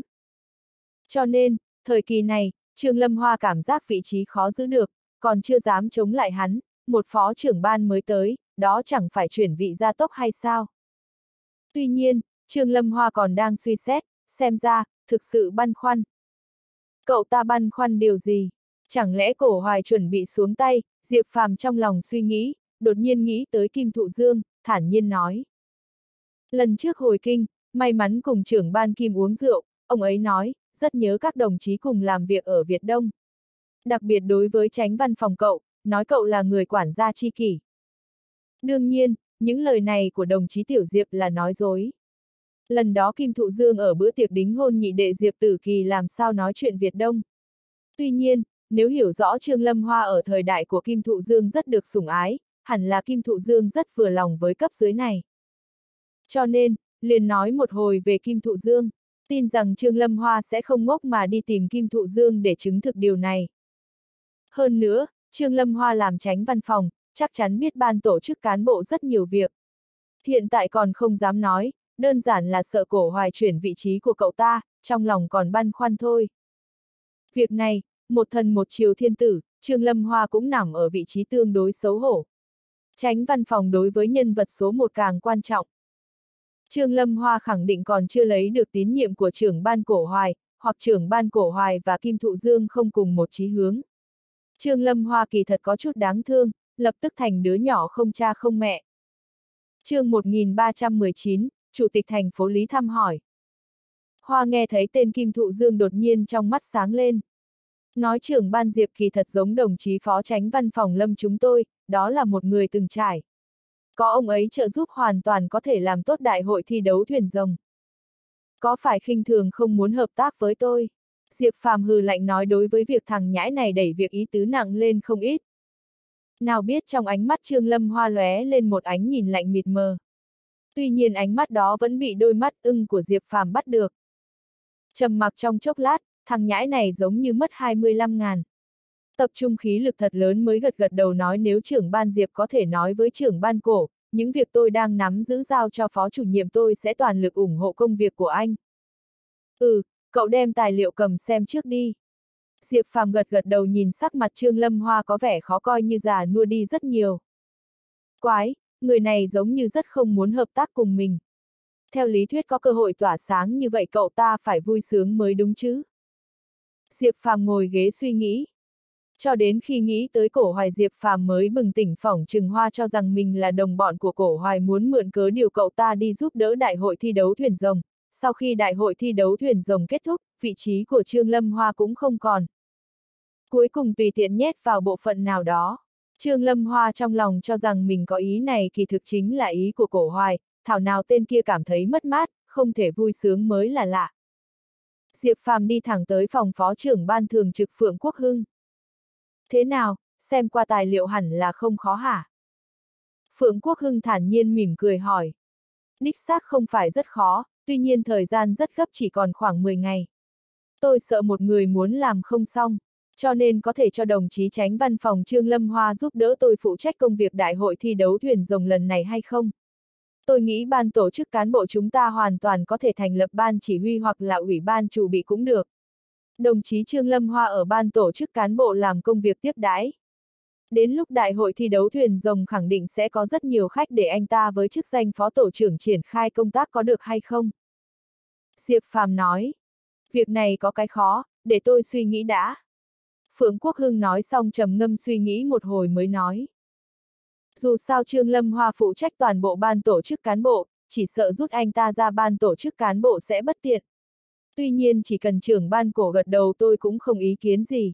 Cho nên, thời kỳ này, Trương Lâm Hoa cảm giác vị trí khó giữ được, còn chưa dám chống lại hắn, một phó trưởng ban mới tới, đó chẳng phải chuyển vị gia tốc hay sao? Tuy nhiên, Trương Lâm Hoa còn đang suy xét, xem ra, thực sự băn khoăn. Cậu ta băn khoăn điều gì? Chẳng lẽ Cổ Hoài chuẩn bị xuống tay? Diệp Phàm trong lòng suy nghĩ, đột nhiên nghĩ tới Kim Thụ Dương, thản nhiên nói. Lần trước hồi kinh, may mắn cùng trưởng ban Kim uống rượu, ông ấy nói, rất nhớ các đồng chí cùng làm việc ở Việt Đông. Đặc biệt đối với Chánh văn phòng cậu, nói cậu là người quản gia tri kỷ. Đương nhiên, những lời này của đồng chí Tiểu Diệp là nói dối. Lần đó Kim Thụ Dương ở bữa tiệc đính hôn nhị đệ Diệp Tử Kỳ làm sao nói chuyện Việt Đông. Tuy nhiên, nếu hiểu rõ Trương Lâm Hoa ở thời đại của Kim Thụ Dương rất được sủng ái, hẳn là Kim Thụ Dương rất vừa lòng với cấp dưới này. Cho nên, liền nói một hồi về Kim Thụ Dương, tin rằng Trương Lâm Hoa sẽ không ngốc mà đi tìm Kim Thụ Dương để chứng thực điều này. Hơn nữa, Trương Lâm Hoa làm Chánh văn phòng, chắc chắn biết ban tổ chức cán bộ rất nhiều việc. Hiện tại còn không dám nói, đơn giản là sợ Cổ Hoài chuyển vị trí của cậu ta, trong lòng còn băn khoăn thôi. Việc này, một thần một triều thiên tử, Trương Lâm Hoa cũng nằm ở vị trí tương đối xấu hổ. Chánh văn phòng đối với nhân vật số 1 càng quan trọng. Trương Lâm Hoa khẳng định còn chưa lấy được tín nhiệm của trưởng ban Cổ Hoài, hoặc trưởng ban Cổ Hoài và Kim Thụ Dương không cùng một chí hướng. Trương Lâm Hoa kỳ thật có chút đáng thương, lập tức thành đứa nhỏ không cha không mẹ. Chương 1319, Chủ tịch thành phố Lý thăm hỏi. Hoa nghe thấy tên Kim Thụ Dương đột nhiên trong mắt sáng lên. Nói trưởng ban Diệp kỳ thật giống đồng chí phó Chánh văn phòng Lâm chúng tôi, đó là một người từng trải. Có ông ấy trợ giúp hoàn toàn có thể làm tốt đại hội thi đấu thuyền rồng. Có phải khinh thường không muốn hợp tác với tôi? Diệp Phàm hừ lạnh nói đối với việc thằng nhãi này đẩy việc ý tứ nặng lên không ít. Nào biết trong ánh mắt Trương Lâm Hoa lóe lên một ánh nhìn lạnh mịt mờ. Tuy nhiên ánh mắt đó vẫn bị đôi mắt ưng của Diệp Phàm bắt được. Trầm mặc trong chốc lát, thằng nhãi này giống như mất 25.000. Tập trung khí lực thật lớn mới gật gật đầu nói nếu trưởng ban Diệp có thể nói với trưởng ban Cổ, những việc tôi đang nắm giữ giao cho phó chủ nhiệm tôi sẽ toàn lực ủng hộ công việc của anh. Cậu đem tài liệu cầm xem trước đi. Diệp Phàm gật gật đầu, nhìn sắc mặt Trương Lâm Hoa có vẻ khó coi như già nua đi rất nhiều. Quái, người này giống như rất không muốn hợp tác cùng mình. Theo lý thuyết có cơ hội tỏa sáng như vậy cậu ta phải vui sướng mới đúng chứ. Diệp Phàm ngồi ghế suy nghĩ. Cho đến khi nghĩ tới Cổ Hoài, Diệp Phàm mới bừng tỉnh, phỏng chừng Hoa cho rằng mình là đồng bọn của Cổ Hoài, muốn mượn cớ điều cậu ta đi giúp đỡ đại hội thi đấu thuyền rồng. Sau khi đại hội thi đấu thuyền rồng kết thúc, vị trí của Trương Lâm Hoa cũng không còn. Cuối cùng tùy tiện nhét vào bộ phận nào đó. Trương Lâm Hoa trong lòng cho rằng mình có ý này, kỳ thực chính là ý của Cổ Hoài, thảo nào tên kia cảm thấy mất mát, không thể vui sướng mới là lạ. Diệp Phàm đi thẳng tới phòng phó trưởng ban thường trực Phượng Quốc Hưng. Thế nào, xem qua tài liệu hẳn là không khó hả? Phượng Quốc Hưng thản nhiên mỉm cười hỏi. Đích xác không phải rất khó, tuy nhiên thời gian rất gấp, chỉ còn khoảng 10 ngày. Tôi sợ một người muốn làm không xong, cho nên có thể cho đồng chí Chánh Văn phòng Trương Lâm Hoa giúp đỡ tôi phụ trách công việc đại hội thi đấu thuyền rồng lần này hay không? Tôi nghĩ ban tổ chức cán bộ chúng ta hoàn toàn có thể thành lập ban chỉ huy hoặc là ủy ban chủ bị cũng được. Đồng chí Trương Lâm Hoa ở ban tổ chức cán bộ làm công việc tiếp đãi. Đến lúc đại hội thi đấu thuyền rồng khẳng định sẽ có rất nhiều khách để anh ta với chức danh phó tổ trưởng triển khai công tác, có được hay không? Diệp Phàm nói. Việc này có cái khó, để tôi suy nghĩ đã. Phượng Quốc Hưng nói xong trầm ngâm suy nghĩ một hồi mới nói. Dù sao Trương Lâm Hoa phụ trách toàn bộ ban tổ chức cán bộ, chỉ sợ rút anh ta ra ban tổ chức cán bộ sẽ bất tiện. Tuy nhiên chỉ cần trưởng ban Cổ gật đầu tôi cũng không ý kiến gì.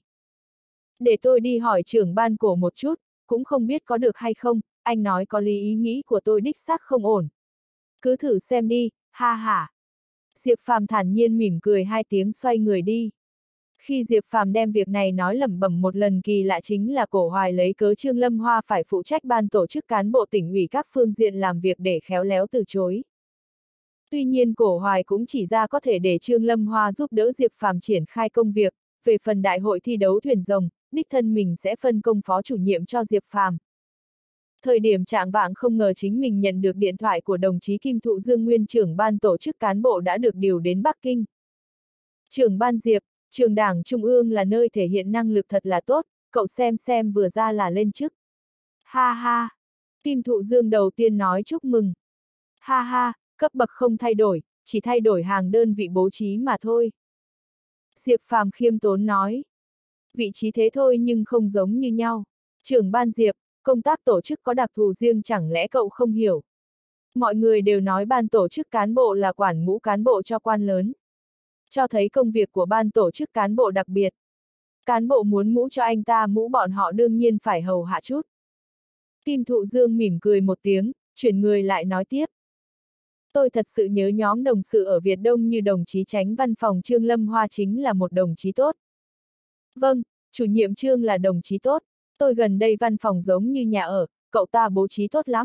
Để tôi đi hỏi trưởng ban Cổ một chút, cũng không biết có được hay không, anh nói có lý, ý nghĩ của tôi đích xác không ổn. Cứ thử xem đi, ha ha. Diệp Phàm thản nhiên mỉm cười hai tiếng xoay người đi. Khi Diệp Phàm đem việc này nói lẩm bẩm một lần, kỳ lạ chính là Cổ Hoài lấy cớ Trương Lâm Hoa phải phụ trách ban tổ chức cán bộ tỉnh ủy các phương diện làm việc để khéo léo từ chối. Tuy nhiên Cổ Hoài cũng chỉ ra có thể để Trương Lâm Hoa giúp đỡ Diệp Phàm triển khai công việc, về phần đại hội thi đấu thuyền rồng, đích thân mình sẽ phân công phó chủ nhiệm cho Diệp Phàm. Thời điểm chạng vạng không ngờ chính mình nhận được điện thoại của đồng chí Kim Thụ Dương, nguyên trưởng ban tổ chức cán bộ đã được điều đến Bắc Kinh. Trưởng ban Diệp, trường đảng Trung ương là nơi thể hiện năng lực thật là tốt, cậu xem vừa ra là lên chức. Ha ha! Kim Thụ Dương đầu tiên nói chúc mừng. Ha ha, cấp bậc không thay đổi, chỉ thay đổi hàng đơn vị bố trí mà thôi. Diệp Phàm khiêm tốn nói. Vị trí thế thôi nhưng không giống như nhau. Trưởng ban Diệp, công tác tổ chức có đặc thù riêng, chẳng lẽ cậu không hiểu? Mọi người đều nói ban tổ chức cán bộ là quản mũ cán bộ cho quan lớn. Cho thấy công việc của ban tổ chức cán bộ đặc biệt. Cán bộ muốn mũ cho anh ta mũ, bọn họ đương nhiên phải hầu hạ chút. Kim Thụ Dương mỉm cười một tiếng, chuyển người lại nói tiếp. Tôi thật sự nhớ nhóm đồng sự ở Việt Đông như đồng chí Chánh Văn phòng Trương Lâm Hoa chính là một đồng chí tốt. Vâng, chủ nhiệm Trương là đồng chí tốt. Tôi gần đây văn phòng giống như nhà ở, cậu ta bố trí tốt lắm.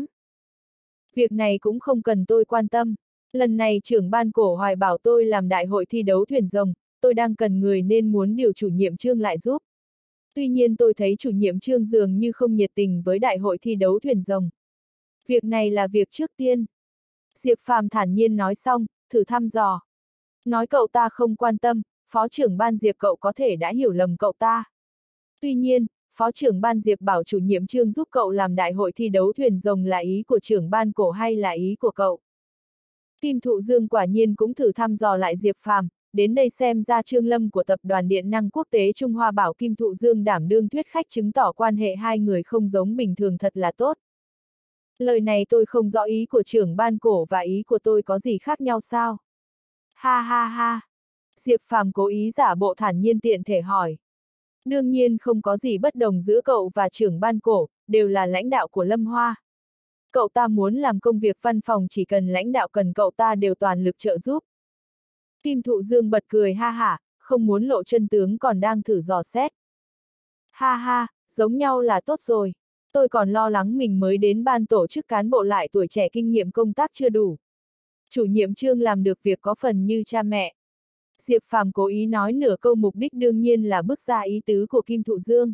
Việc này cũng không cần tôi quan tâm. Lần này trưởng ban Cổ Hoài bảo tôi làm đại hội thi đấu thuyền rồng, tôi đang cần người nên muốn điều chủ nhiệm Trương lại giúp. Tuy nhiên tôi thấy chủ nhiệm Trương dường như không nhiệt tình với đại hội thi đấu thuyền rồng. Việc này là việc trước tiên. Diệp Phàm thản nhiên nói xong, thử thăm dò. Nói cậu ta không quan tâm, phó trưởng ban Diệp cậu có thể đã hiểu lầm cậu ta. Tuy nhiên, phó trưởng ban Diệp bảo chủ nhiệm Trương giúp cậu làm đại hội thi đấu thuyền rồng là ý của trưởng ban Cổ hay là ý của cậu? Kim Thụ Dương quả nhiên cũng thử thăm dò lại Diệp Phàm, đến đây xem ra Trương Lâm của tập đoàn Điện năng Quốc tế Trung Hoa bảo Kim Thụ Dương đảm đương thuyết khách, chứng tỏ quan hệ hai người không giống bình thường, thật là tốt. Lời này tôi không rõ ý của trưởng ban Cổ và ý của tôi có gì khác nhau sao? Ha ha ha! Diệp Phàm cố ý giả bộ thản nhiên tiện thể hỏi. Đương nhiên không có gì bất đồng giữa cậu và trưởng ban Cổ, đều là lãnh đạo của Lâm Hoa. Cậu ta muốn làm công việc văn phòng, chỉ cần lãnh đạo cần cậu ta đều toàn lực trợ giúp. Kim Thụ Dương bật cười ha hả, không muốn lộ chân tướng còn đang thử dò xét. Ha ha, giống nhau là tốt rồi. Tôi còn lo lắng mình mới đến ban tổ chức cán bộ lại tuổi trẻ, kinh nghiệm công tác chưa đủ. Chủ nhiệm Trương làm được việc có phần như cha mẹ. Diệp Phàm cố ý nói nửa câu, mục đích đương nhiên là bước ra ý tứ của Kim Thụ Dương.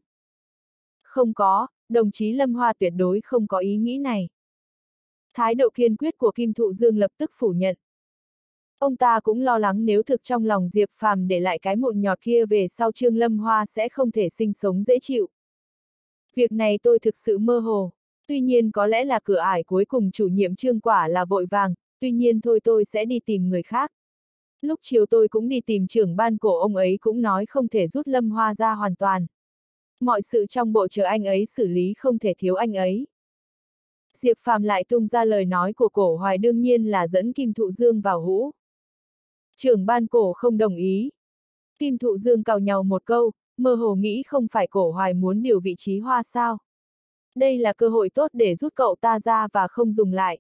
Không có, đồng chí Lâm Hoa tuyệt đối không có ý nghĩ này. Thái độ kiên quyết của Kim Thụ Dương lập tức phủ nhận. Ông ta cũng lo lắng nếu thực trong lòng Diệp Phàm để lại cái mụn nhọt kia về sau Trương Lâm Hoa sẽ không thể sinh sống dễ chịu. Việc này tôi thực sự mơ hồ. Tuy nhiên có lẽ là cửa ải cuối cùng chủ nhiệm Trương quả là vội vàng, tuy nhiên thôi tôi sẽ đi tìm người khác. Lúc chiều tôi cũng đi tìm trưởng ban cổ, ông ấy cũng nói không thể rút Lâm Hoa ra hoàn toàn. Mọi sự trong bộ chờ anh ấy xử lý, không thể thiếu anh ấy. Diệp Phàm lại tung ra lời nói của Cổ Hoài, đương nhiên là dẫn Kim Thụ Dương vào hũ. Trưởng ban cổ không đồng ý. Kim Thụ Dương càu nhàu một câu, mơ hồ nghĩ không phải Cổ Hoài muốn điều vị trí Hoa sao. Đây là cơ hội tốt để rút cậu ta ra và không dùng lại.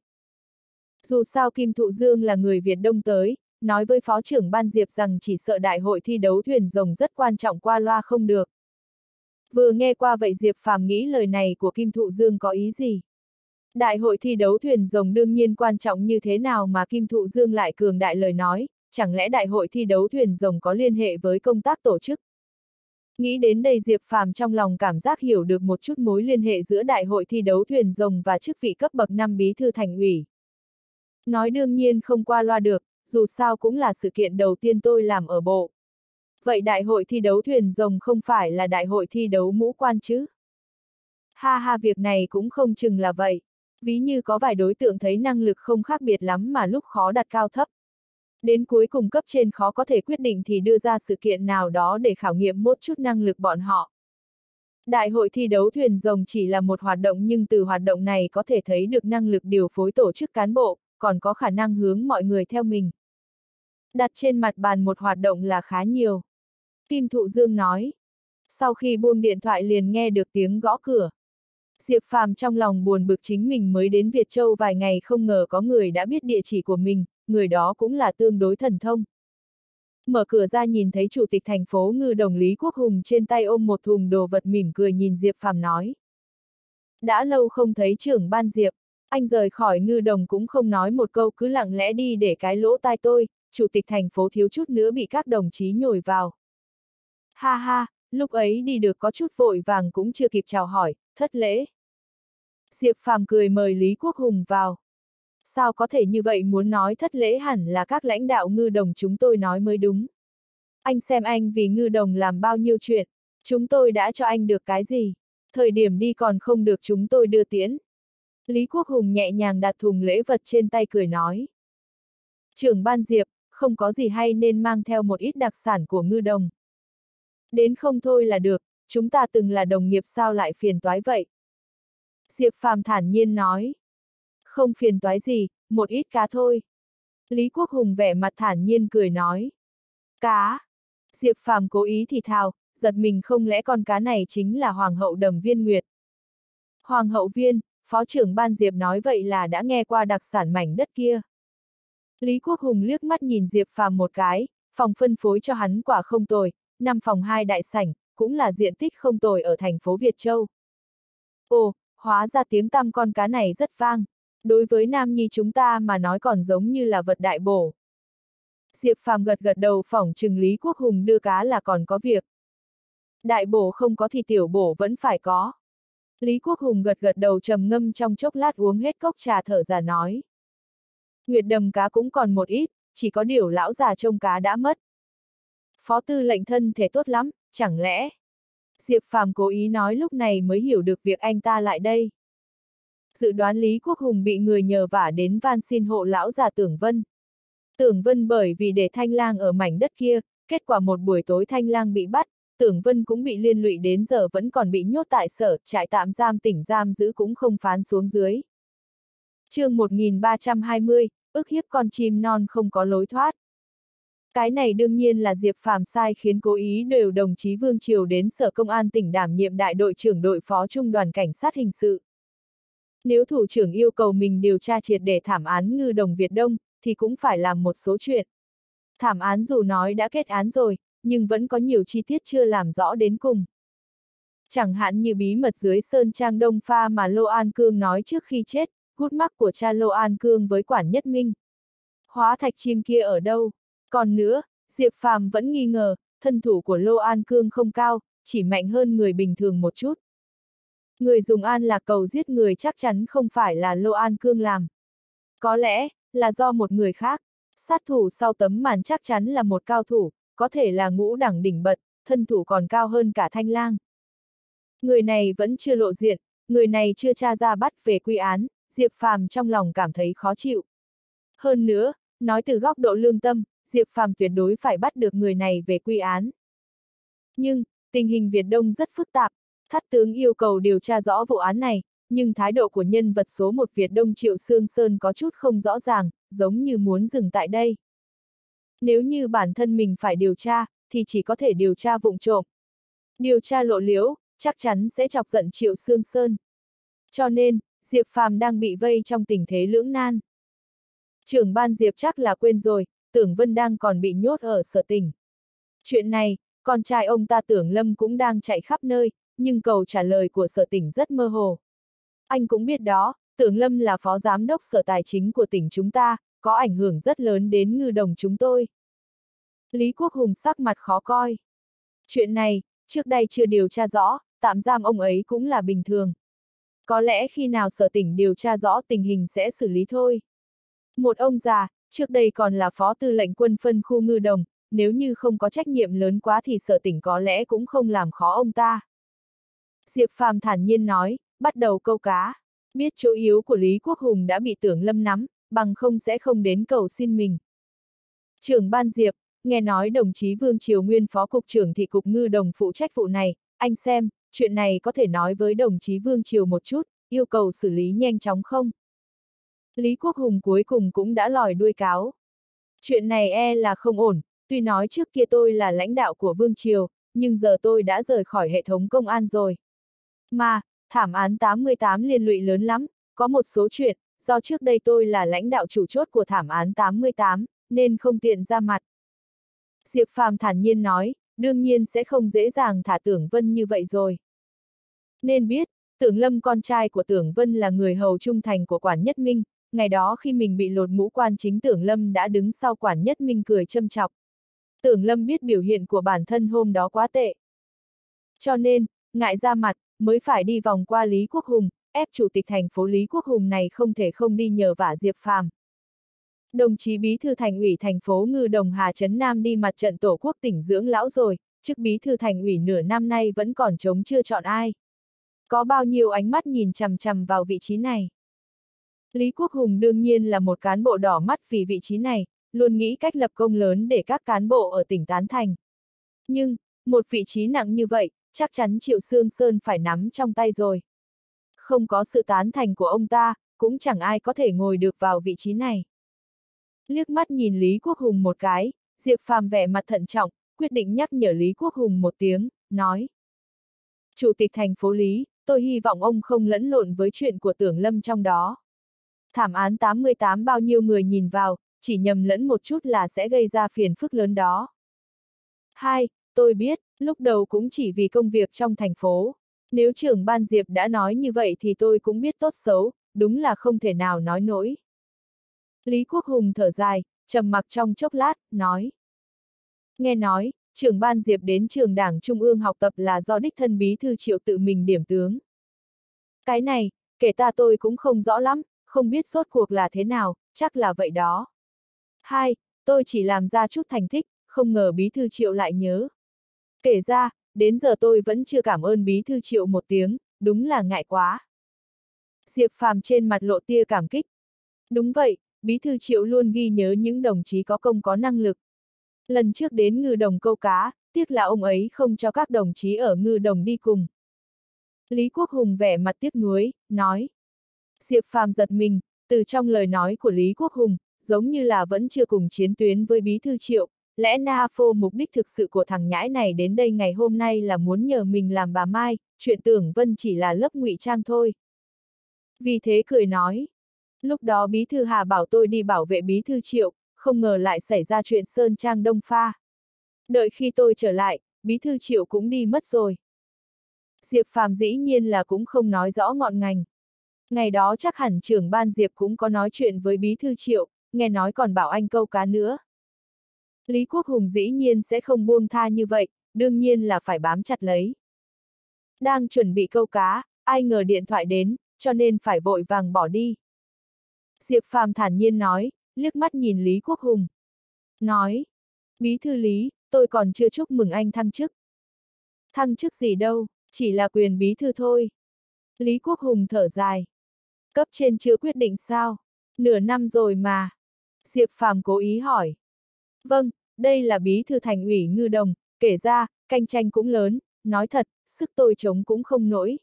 Dù sao Kim Thụ Dương là người Việt Đông tới, nói với phó trưởng ban Diệp rằng chỉ sợ đại hội thi đấu thuyền rồng rất quan trọng, qua loa không được. Vừa nghe qua vậy Diệp Phàm nghĩ lời này của Kim Thụ Dương có ý gì? Đại hội thi đấu thuyền rồng đương nhiên quan trọng như thế nào mà Kim Thụ Dương lại cường đại lời nói, chẳng lẽ đại hội thi đấu thuyền rồng có liên hệ với công tác tổ chức? Nghĩ đến đây Diệp Phàm trong lòng cảm giác hiểu được một chút mối liên hệ giữa đại hội thi đấu thuyền rồng và chức vị cấp bậc 5 bí thư thành ủy. Nói đương nhiên không qua loa được, dù sao cũng là sự kiện đầu tiên tôi làm ở bộ. Vậy đại hội thi đấu thuyền rồng không phải là đại hội thi đấu mũ quan chứ? Ha ha, việc này cũng không chừng là vậy. Ví như có vài đối tượng thấy năng lực không khác biệt lắm mà lúc khó đặt cao thấp. Đến cuối cùng cấp trên khó có thể quyết định thì đưa ra sự kiện nào đó để khảo nghiệm một chút năng lực bọn họ. Đại hội thi đấu thuyền rồng chỉ là một hoạt động, nhưng từ hoạt động này có thể thấy được năng lực điều phối tổ chức cán bộ, còn có khả năng hướng mọi người theo mình. Đặt trên mặt bàn một hoạt động là khá nhiều. Kim Thụ Dương nói. Sau khi buông điện thoại liền nghe được tiếng gõ cửa. Diệp Phàm trong lòng buồn bực, chính mình mới đến Việt Châu vài ngày không ngờ có người đã biết địa chỉ của mình, người đó cũng là tương đối thần thông. Mở cửa ra nhìn thấy Chủ tịch thành phố Ngư Đồng Lý Quốc Hùng trên tay ôm một thùng đồ vật, mỉm cười nhìn Diệp Phàm nói. Đã lâu không thấy trưởng ban Diệp, anh rời khỏi Ngư Đồng cũng không nói một câu, cứ lặng lẽ đi để cái lỗ tai tôi, Chủ tịch thành phố thiếu chút nữa bị các đồng chí nhồi vào. Ha ha, lúc ấy đi được có chút vội vàng cũng chưa kịp chào hỏi, thất lễ. Diệp Phàm cười mời Lý Quốc Hùng vào. Sao có thể như vậy, muốn nói thất lễ hẳn là các lãnh đạo Ngư Đồng chúng tôi nói mới đúng. Anh xem anh vì Ngư Đồng làm bao nhiêu chuyện, chúng tôi đã cho anh được cái gì, thời điểm đi còn không được chúng tôi đưa tiễn. Lý Quốc Hùng nhẹ nhàng đặt thùng lễ vật trên tay cười nói. Trưởng ban Diệp, không có gì hay nên mang theo một ít đặc sản của Ngư Đồng. Đến không thôi là được, chúng ta từng là đồng nghiệp sao lại phiền toái vậy? Diệp Phàm thản nhiên nói. Không phiền toái gì, một ít cá thôi. Lý Quốc Hùng vẻ mặt thản nhiên cười nói. Cá. Diệp Phàm cố ý thì thào, giật mình, không lẽ con cá này chính là Hoàng hậu Đầm Viên Nguyệt? Hoàng hậu Viên, phó trưởng ban Diệp nói vậy là đã nghe qua đặc sản mảnh đất kia. Lý Quốc Hùng liếc mắt nhìn Diệp Phàm một cái, phòng phân phối cho hắn quả không tồi, 5 phòng 2 đại sảnh, cũng là diện tích không tồi ở thành phố Việt Châu. Ồ, hóa ra tiếng tăm con cá này rất vang. Đối với Nam Nhi chúng ta mà nói còn giống như là vật đại bổ. Diệp Phàm gật gật đầu, phỏng chừng Lý Quốc Hùng đưa cá là còn có việc. Đại bổ không có thì tiểu bổ vẫn phải có. Lý Quốc Hùng gật gật đầu, trầm ngâm trong chốc lát, uống hết cốc trà thở ra nói. Nguyệt Đầm cá cũng còn một ít, chỉ có điều lão già trông cá đã mất. Phó tư lệnh thân thể tốt lắm, chẳng lẽ? Diệp Phàm cố ý nói, lúc này mới hiểu được việc anh ta lại đây. Dự đoán Lý Quốc Hùng bị người nhờ vả đến van xin hộ lão già Tưởng Vân. Tưởng Vân bởi vì để Thanh Lang ở mảnh đất kia, kết quả một buổi tối Thanh Lang bị bắt, Tưởng Vân cũng bị liên lụy, đến giờ vẫn còn bị nhốt tại sở trại tạm giam tỉnh giam giữ, cũng không phán xuống dưới. Chương 1320, ức hiếp con chim non không có lối thoát. Cái này đương nhiên là Diệp Phàm sai khiến, cố ý đều đồng chí Vương Triều đến sở công an tỉnh đảm nhiệm đại đội trưởng đội phó trung đoàn cảnh sát hình sự. Nếu thủ trưởng yêu cầu mình điều tra triệt để thảm án Ngư Đồng Việt Đông, thì cũng phải làm một số chuyện. Thảm án dù nói đã kết án rồi, nhưng vẫn có nhiều chi tiết chưa làm rõ đến cùng. Chẳng hạn như bí mật dưới Sơn Trang Đông Pha mà Lô An Cương nói trước khi chết, gút mắc của cha Lô An Cương với Quản Nhất Minh. Hóa thạch chim kia ở đâu? Còn nữa, Diệp Phàm vẫn nghi ngờ, thân thủ của Lô An Cương không cao, chỉ mạnh hơn người bình thường một chút. Người dùng An Lạc Cầu giết người chắc chắn không phải là Lô An Cương làm. Có lẽ, là do một người khác. Sát thủ sau tấm màn chắc chắn là một cao thủ, có thể là ngũ đẳng đỉnh bật, thân thủ còn cao hơn cả Thanh Lang. Người này vẫn chưa lộ diện, người này chưa tra ra bắt về quy án, Diệp Phàm trong lòng cảm thấy khó chịu. Hơn nữa, nói từ góc độ lương tâm, Diệp Phàm tuyệt đối phải bắt được người này về quy án. Nhưng, tình hình Việt Đông rất phức tạp, Thát tướng yêu cầu điều tra rõ vụ án này, nhưng thái độ của nhân vật số 1 Việt Đông Triệu Sương Sơn có chút không rõ ràng, giống như muốn dừng tại đây. Nếu như bản thân mình phải điều tra, thì chỉ có thể điều tra vụng trộm. Điều tra lộ liễu, chắc chắn sẽ chọc giận Triệu Sương Sơn. Cho nên, Diệp Phàm đang bị vây trong tình thế lưỡng nan. Trưởng ban Diệp chắc là quên rồi, Tưởng Vân đang còn bị nhốt ở Sở Tỉnh. Chuyện này, con trai ông ta Tưởng Lâm cũng đang chạy khắp nơi, nhưng câu trả lời của Sở Tỉnh rất mơ hồ. Anh cũng biết đó, Tưởng Lâm là phó giám đốc Sở Tài chính của tỉnh chúng ta, có ảnh hưởng rất lớn đến Ngư Đồng chúng tôi. Lý Quốc Hùng sắc mặt khó coi. Chuyện này, trước đây chưa điều tra rõ, tạm giam ông ấy cũng là bình thường. Có lẽ khi nào Sở Tỉnh điều tra rõ tình hình sẽ xử lý thôi. Một ông già, trước đây còn là phó tư lệnh quân phân khu Ngư Đồng, nếu như không có trách nhiệm lớn quá thì Sở Tỉnh có lẽ cũng không làm khó ông ta. Diệp Phàm thản nhiên nói, bắt đầu câu cá. Biết chỗ yếu của Lý Quốc Hùng đã bị Tưởng Lâm nắm, bằng không sẽ không đến cầu xin mình. Trưởng ban Diệp, nghe nói đồng chí Vương Triều Nguyên phó cục trưởng thị cục Ngư Đồng phụ trách vụ này, anh xem, chuyện này có thể nói với đồng chí Vương Triều một chút, yêu cầu xử lý nhanh chóng không? Lý Quốc Hùng cuối cùng cũng đã lòi đuôi cáo. Chuyện này e là không ổn, tuy nói trước kia tôi là lãnh đạo của Vương Triều, nhưng giờ tôi đã rời khỏi hệ thống công an rồi. Mà, thảm án 88 liên lụy lớn lắm, có một số chuyện, do trước đây tôi là lãnh đạo chủ chốt của thảm án 88, nên không tiện ra mặt. Diệp Phàm thản nhiên nói, đương nhiên sẽ không dễ dàng thả Tưởng Vân như vậy rồi. Nên biết, Tưởng Lâm con trai của Tưởng Vân là người hầu trung thành của Quản Nhất Minh, ngày đó khi mình bị lột mũ quan chính Tưởng Lâm đã đứng sau Quản Nhất Minh cười châm chọc. Tưởng Lâm biết biểu hiện của bản thân hôm đó quá tệ. Cho nên, ngại ra mặt, mới phải đi vòng qua Lý Quốc Hùng, ép chủ tịch thành phố Lý Quốc Hùng này không thể không đi nhờ vả Diệp Phàm. Đồng chí bí thư thành ủy thành phố Ngư Đồng Hà Trấn Nam đi mặt trận tổ quốc tỉnh dưỡng lão rồi, chức bí thư thành ủy nửa năm nay vẫn còn trống chưa chọn ai. Có bao nhiêu ánh mắt nhìn chằm chằm vào vị trí này. Lý Quốc Hùng đương nhiên là một cán bộ đỏ mắt vì vị trí này, luôn nghĩ cách lập công lớn để các cán bộ ở tỉnh tán thành. Nhưng, một vị trí nặng như vậy, chắc chắn Triệu Sương Sơn phải nắm trong tay rồi. Không có sự tán thành của ông ta, cũng chẳng ai có thể ngồi được vào vị trí này. Liếc mắt nhìn Lý Quốc Hùng một cái, Diệp Phàm vẻ mặt thận trọng, quyết định nhắc nhở Lý Quốc Hùng một tiếng, nói. Chủ tịch thành phố Lý, tôi hy vọng ông không lẫn lộn với chuyện của Tưởng Lâm trong đó. Thảm án 88 bao nhiêu người nhìn vào, chỉ nhầm lẫn một chút là sẽ gây ra phiền phức lớn đó. Hai, tôi biết, lúc đầu cũng chỉ vì công việc trong thành phố. Nếu trưởng ban Diệp đã nói như vậy thì tôi cũng biết tốt xấu, đúng là không thể nào nói nổi. Lý Quốc Hùng thở dài, trầm mặc trong chốc lát, nói. Nghe nói, trưởng ban Diệp đến trường Đảng Trung ương học tập là do đích thân bí thư Triệu tự mình điểm tướng. Cái này, kể ta tôi cũng không rõ lắm, không biết rốt cuộc là thế nào, chắc là vậy đó. Hai, tôi chỉ làm ra chút thành tích, không ngờ bí thư Triệu lại nhớ. Kể ra, đến giờ tôi vẫn chưa cảm ơn bí thư Triệu một tiếng, đúng là ngại quá. Diệp Phàm trên mặt lộ tia cảm kích. Đúng vậy, bí thư Triệu luôn ghi nhớ những đồng chí có công có năng lực. Lần trước đến Ngư Đồng câu cá, tiếc là ông ấy không cho các đồng chí ở Ngư Đồng đi cùng. Lý Quốc Hùng vẻ mặt tiếc nuối, nói. Diệp Phàm giật mình, từ trong lời nói của Lý Quốc Hùng, giống như là vẫn chưa cùng chiến tuyến với bí thư Triệu, lẽ na phô mục đích thực sự của thằng nhãi này đến đây ngày hôm nay là muốn nhờ mình làm bà Mai, chuyện Tưởng Vân chỉ là lớp ngụy trang thôi. Vì thế cười nói, lúc đó bí thư Hà bảo tôi đi bảo vệ bí thư Triệu, không ngờ lại xảy ra chuyện Sơn Trang Đông Pha. Đợi khi tôi trở lại, bí thư Triệu cũng đi mất rồi. Diệp Phàm dĩ nhiên là cũng không nói rõ ngọn ngành. Ngày đó chắc hẳn trưởng ban Diệp cũng có nói chuyện với bí thư Triệu, nghe nói còn bảo anh câu cá nữa. Lý Quốc Hùng dĩ nhiên sẽ không buông tha như vậy, đương nhiên là phải bám chặt lấy. Đang chuẩn bị câu cá, ai ngờ điện thoại đến, cho nên phải vội vàng bỏ đi. Diệp Phàm thản nhiên nói, liếc mắt nhìn Lý Quốc Hùng. Nói, bí thư Lý, tôi còn chưa chúc mừng anh thăng chức. Thăng chức gì đâu, chỉ là quyền bí thư thôi. Lý Quốc Hùng thở dài. Cấp trên chưa quyết định sao? Nửa năm rồi mà. Diệp Phàm cố ý hỏi. Vâng, đây là bí thư thành ủy Ngư Đồng, kể ra, cạnh tranh cũng lớn, nói thật, sức tôi chống cũng không nổi.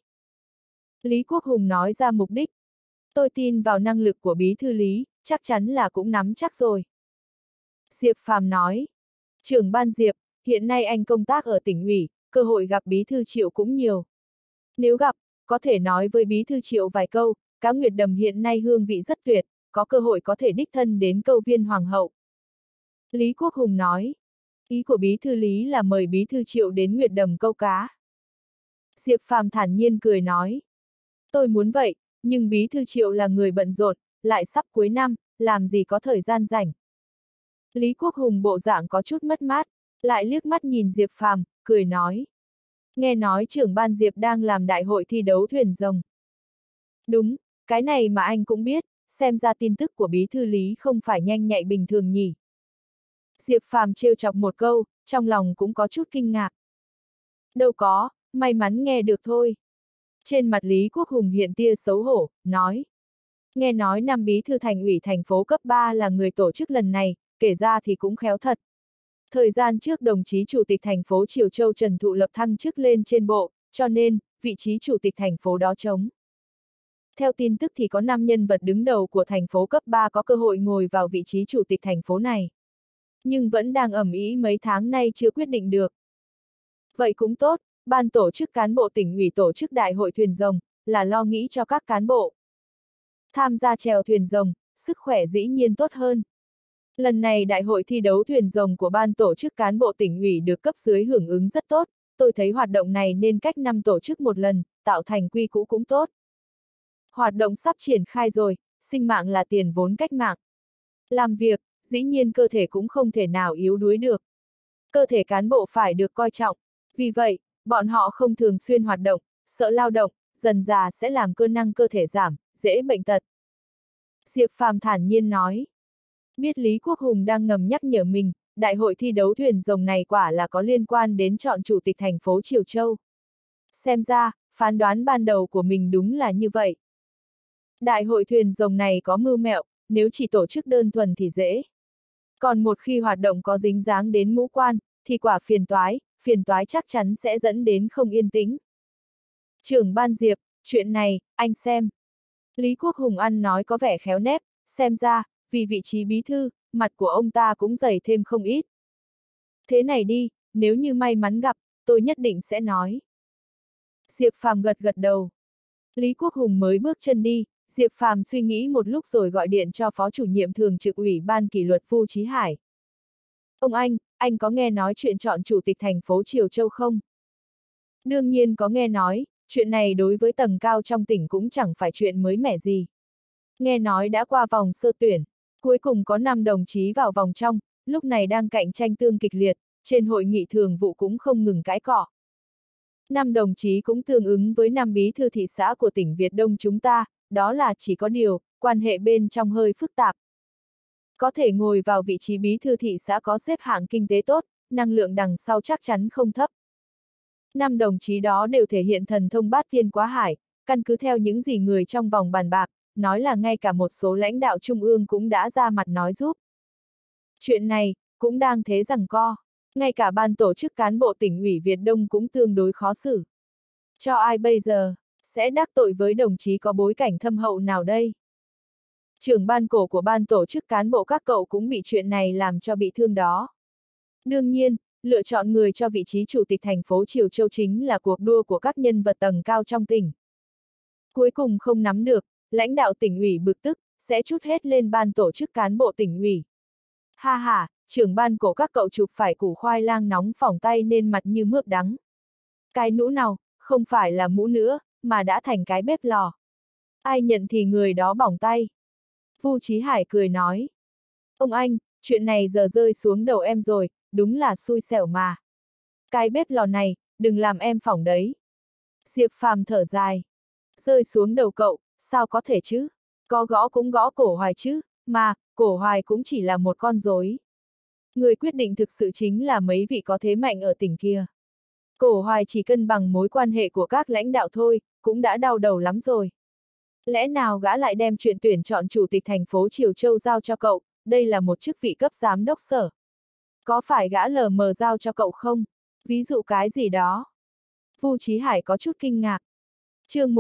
Lý Quốc Hùng nói ra mục đích. Tôi tin vào năng lực của bí thư Lý, chắc chắn là cũng nắm chắc rồi. Diệp Phàm nói. Trưởng ban Diệp, hiện nay anh công tác ở tỉnh ủy, cơ hội gặp bí thư Triệu cũng nhiều. Nếu gặp, có thể nói với bí thư Triệu vài câu, cá Nguyệt Đầm hiện nay hương vị rất tuyệt, có cơ hội có thể đích thân đến câu viên hoàng hậu. Lý Quốc Hùng nói. Ý của bí thư Lý là mời bí thư Triệu đến Nguyệt Đầm câu cá. Diệp Phàm thản nhiên cười nói. Tôi muốn vậy, nhưng bí thư Triệu là người bận rộn, lại sắp cuối năm, làm gì có thời gian rảnh. Lý Quốc Hùng bộ dạng có chút mất mát, lại liếc mắt nhìn Diệp Phàm, cười nói. Nghe nói trưởng ban Diệp đang làm đại hội thi đấu thuyền rồng. Đúng, cái này mà anh cũng biết, xem ra tin tức của bí thư Lý không phải nhanh nhạy bình thường nhỉ. Diệp Phàm trêu chọc một câu, trong lòng cũng có chút kinh ngạc. Đâu có, may mắn nghe được thôi. Trên mặt Lý Quốc Hùng hiện tia xấu hổ, nói. Nghe nói năm bí thư thành ủy thành phố cấp 3 là người tổ chức lần này, kể ra thì cũng khéo thật. Thời gian trước đồng chí chủ tịch thành phố Triều Châu Trần Thụ Lập thăng chức lên trên bộ, cho nên, vị trí chủ tịch thành phố đó trống. Theo tin tức thì có 5 nhân vật đứng đầu của thành phố cấp 3 có cơ hội ngồi vào vị trí chủ tịch thành phố này. Nhưng vẫn đang ầm ĩ mấy tháng nay chưa quyết định được. Vậy cũng tốt, ban tổ chức cán bộ tỉnh ủy tổ chức đại hội thuyền rồng, là lo nghĩ cho các cán bộ. Tham gia chèo thuyền rồng, sức khỏe dĩ nhiên tốt hơn. Lần này đại hội thi đấu thuyền rồng của ban tổ chức cán bộ tỉnh ủy được cấp dưới hưởng ứng rất tốt, tôi thấy hoạt động này nên cách năm tổ chức một lần, tạo thành quy cũ cũng tốt. Hoạt động sắp triển khai rồi, sinh mạng là tiền vốn cách mạng. Làm việc, dĩ nhiên cơ thể cũng không thể nào yếu đuối được. Cơ thể cán bộ phải được coi trọng, vì vậy, bọn họ không thường xuyên hoạt động, sợ lao động, dần già sẽ làm cơ năng cơ thể giảm, dễ bệnh tật. Diệp Phàm thản nhiên nói. Biết Lý Quốc Hùng đang ngầm nhắc nhở mình, đại hội thi đấu thuyền rồng này quả là có liên quan đến chọn chủ tịch thành phố Triều Châu. Xem ra, phán đoán ban đầu của mình đúng là như vậy. Đại hội thuyền rồng này có mưu mẹo, nếu chỉ tổ chức đơn thuần thì dễ. Còn một khi hoạt động có dính dáng đến ngũ quan, thì quả phiền toái chắc chắn sẽ dẫn đến không yên tĩnh. Trưởng ban Diệp, chuyện này, anh xem. Lý Quốc Hùng ăn nói có vẻ khéo nép, xem ra, vì vị trí bí thư, mặt của ông ta cũng dày thêm không ít. Thế này đi, nếu như may mắn gặp, tôi nhất định sẽ nói. Diệp Phàm gật gật đầu. Lý Quốc Hùng mới bước chân đi, Diệp Phàm suy nghĩ một lúc rồi gọi điện cho phó chủ nhiệm thường trực ủy ban kỷ luật Vu Chí Hải. Ông anh có nghe nói chuyện chọn chủ tịch thành phố Triều Châu không? Đương nhiên có nghe nói, chuyện này đối với tầng cao trong tỉnh cũng chẳng phải chuyện mới mẻ gì. Nghe nói đã qua vòng sơ tuyển, cuối cùng có 5 đồng chí vào vòng trong, lúc này đang cạnh tranh tương kịch liệt, trên hội nghị thường vụ cũng không ngừng cãi cọ. 5 đồng chí cũng tương ứng với 5 bí thư thị xã của tỉnh Việt Đông chúng ta, đó là chỉ có điều, quan hệ bên trong hơi phức tạp. Có thể ngồi vào vị trí bí thư thị xã có xếp hạng kinh tế tốt, năng lượng đằng sau chắc chắn không thấp. 5 đồng chí đó đều thể hiện thần thông bát thiên quá hải, căn cứ theo những gì người trong vòng bàn bạc, nói là ngay cả một số lãnh đạo trung ương cũng đã ra mặt nói giúp. Chuyện này, cũng đang thế giằng co, ngay cả ban tổ chức cán bộ tỉnh ủy Việt Đông cũng tương đối khó xử. Cho ai bây giờ, sẽ đắc tội với đồng chí có bối cảnh thâm hậu nào đây? Trưởng ban cổ của ban tổ chức cán bộ các cậu cũng bị chuyện này làm cho bị thương đó. Đương nhiên, lựa chọn người cho vị trí chủ tịch thành phố Triều Châu chính là cuộc đua của các nhân vật tầng cao trong tỉnh. Cuối cùng không nắm được, lãnh đạo tỉnh ủy bực tức, sẽ trút hết lên ban tổ chức cán bộ tỉnh ủy. Ha ha, trưởng ban cổ các cậu chụp phải củ khoai lang nóng phỏng tay nên mặt như mướp đắng. Cái mũ nào, không phải là mũ nữa, mà đã thành cái bếp lò. Ai nhận thì người đó bỏng tay. Vu Chí Hải cười nói. Ông anh, chuyện này giờ rơi xuống đầu em rồi, đúng là xui xẻo mà. Cái bếp lò này, đừng làm em phỏng đấy. Diệp Phàm thở dài. Rơi xuống đầu cậu, sao có thể chứ? Có gõ cũng gõ cổ hoài chứ, mà, Cổ Hoài cũng chỉ là một con rối. Người quyết định thực sự chính là mấy vị có thế mạnh ở tỉnh kia. Cổ Hoài chỉ cân bằng mối quan hệ của các lãnh đạo thôi, cũng đã đau đầu lắm rồi. Lẽ nào gã lại đem chuyện tuyển chọn chủ tịch thành phố Triều Châu giao cho cậu, đây là một chức vị cấp giám đốc sở. Có phải gã lờ mờ giao cho cậu không? Ví dụ cái gì đó? Vu Chí Hải có chút kinh ngạc. Chương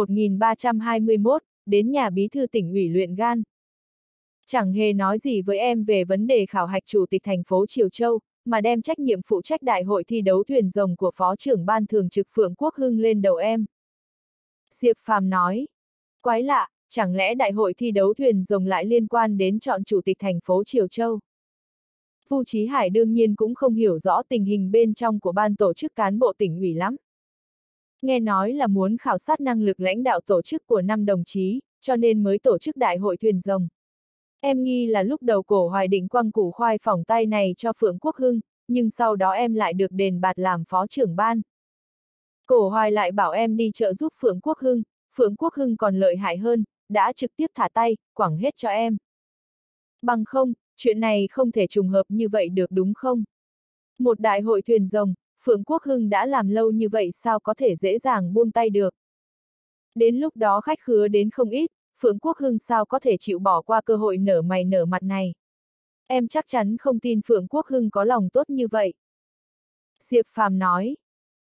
1321, đến nhà bí thư tỉnh ủy luyện gan. Chẳng hề nói gì với em về vấn đề khảo hạch chủ tịch thành phố Triều Châu, mà đem trách nhiệm phụ trách đại hội thi đấu thuyền rồng của phó trưởng ban thường trực Phượng Quốc Hưng lên đầu em. Diệp Phàm nói. Quái lạ, chẳng lẽ đại hội thi đấu thuyền rồng lại liên quan đến chọn chủ tịch thành phố Triều Châu? Vu Chí Hải đương nhiên cũng không hiểu rõ tình hình bên trong của ban tổ chức cán bộ tỉnh ủy lắm. Nghe nói là muốn khảo sát năng lực lãnh đạo tổ chức của 5 đồng chí, cho nên mới tổ chức đại hội thuyền rồng. Em nghi là lúc đầu Cổ Hoài định quăng củ khoai phỏng tay này cho Phượng Quốc Hưng, nhưng sau đó em lại được đền bạt làm phó trưởng ban. Cổ Hoài lại bảo em đi trợ giúp Phượng Quốc Hưng còn lợi hại hơn, đã trực tiếp thả tay, quẳng hết cho em. Bằng không, chuyện này không thể trùng hợp như vậy được đúng không? Một đại hội thuyền rồng, Phượng Quốc Hưng đã làm lâu như vậy sao có thể dễ dàng buông tay được? Đến lúc đó khách khứa đến không ít, Phượng Quốc Hưng sao có thể chịu bỏ qua cơ hội nở mày nở mặt này? Em chắc chắn không tin Phượng Quốc Hưng có lòng tốt như vậy. Diệp Phàm nói.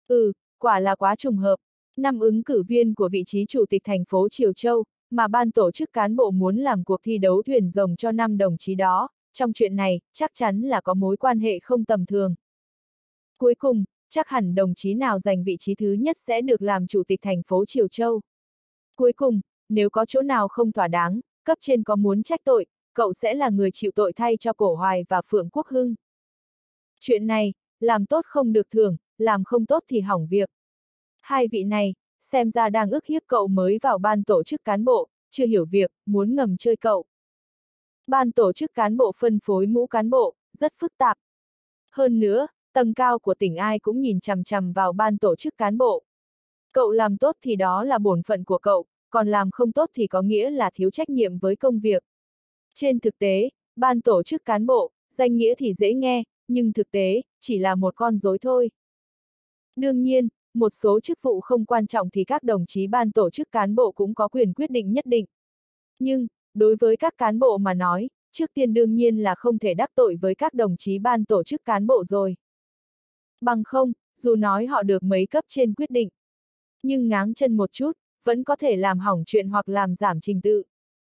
Quả là quá trùng hợp. 5 ứng cử viên của vị trí chủ tịch thành phố Triều Châu, mà ban tổ chức cán bộ muốn làm cuộc thi đấu thuyền rồng cho 5 đồng chí đó, trong chuyện này, chắc chắn là có mối quan hệ không tầm thường. Cuối cùng, chắc hẳn đồng chí nào giành vị trí thứ nhất sẽ được làm chủ tịch thành phố Triều Châu. Cuối cùng, nếu có chỗ nào không thỏa đáng, cấp trên có muốn trách tội, cậu sẽ là người chịu tội thay cho Cổ Hoài và Phượng Quốc Hưng. Chuyện này, làm tốt không được thưởng, làm không tốt thì hỏng việc. Hai vị này, xem ra đang ức hiếp cậu mới vào ban tổ chức cán bộ, chưa hiểu việc, muốn ngầm chơi cậu. Ban tổ chức cán bộ phân phối mũ cán bộ, rất phức tạp. Hơn nữa, tầng cao của tỉnh ai cũng nhìn chằm chằm vào ban tổ chức cán bộ. Cậu làm tốt thì đó là bổn phận của cậu, còn làm không tốt thì có nghĩa là thiếu trách nhiệm với công việc. Trên thực tế, ban tổ chức cán bộ, danh nghĩa thì dễ nghe, nhưng thực tế, chỉ là một con rối thôi. Đương nhiên, một số chức vụ không quan trọng thì các đồng chí ban tổ chức cán bộ cũng có quyền quyết định nhất định. Nhưng, đối với các cán bộ mà nói, trước tiên đương nhiên là không thể đắc tội với các đồng chí ban tổ chức cán bộ rồi. Bằng không, dù nói họ được mấy cấp trên quyết định, nhưng ngáng chân một chút, vẫn có thể làm hỏng chuyện hoặc làm giảm trình tự.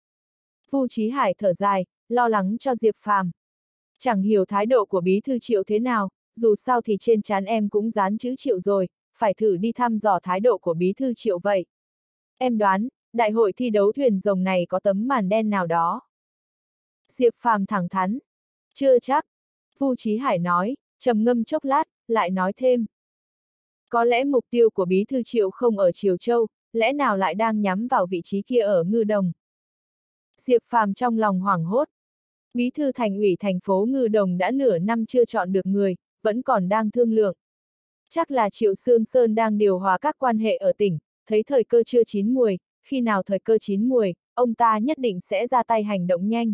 Vu Chí Hải thở dài, lo lắng cho Diệp Phàm. Chẳng hiểu thái độ của bí thư Triệu thế nào, dù sao thì trên trán em cũng dán chữ Triệu rồi, phải thử đi thăm dò thái độ của bí thư Triệu vậy. Em đoán, đại hội thi đấu thuyền rồng này có tấm màn đen nào đó. Diệp Phàm thẳng thắn. Chưa chắc. Vu Chí Hải nói, trầm ngâm chốc lát, lại nói thêm. Có lẽ mục tiêu của bí thư Triệu không ở Triều Châu, lẽ nào lại đang nhắm vào vị trí kia ở Ngư Đồng. Diệp Phàm trong lòng hoảng hốt. Bí thư thành ủy thành phố Ngư Đồng đã nửa năm chưa chọn được người, vẫn còn đang thương lượng. Chắc là Triệu Sương Sơn đang điều hòa các quan hệ ở tỉnh, thấy thời cơ chưa chín muồi, khi nào thời cơ chín muồi, ông ta nhất định sẽ ra tay hành động nhanh.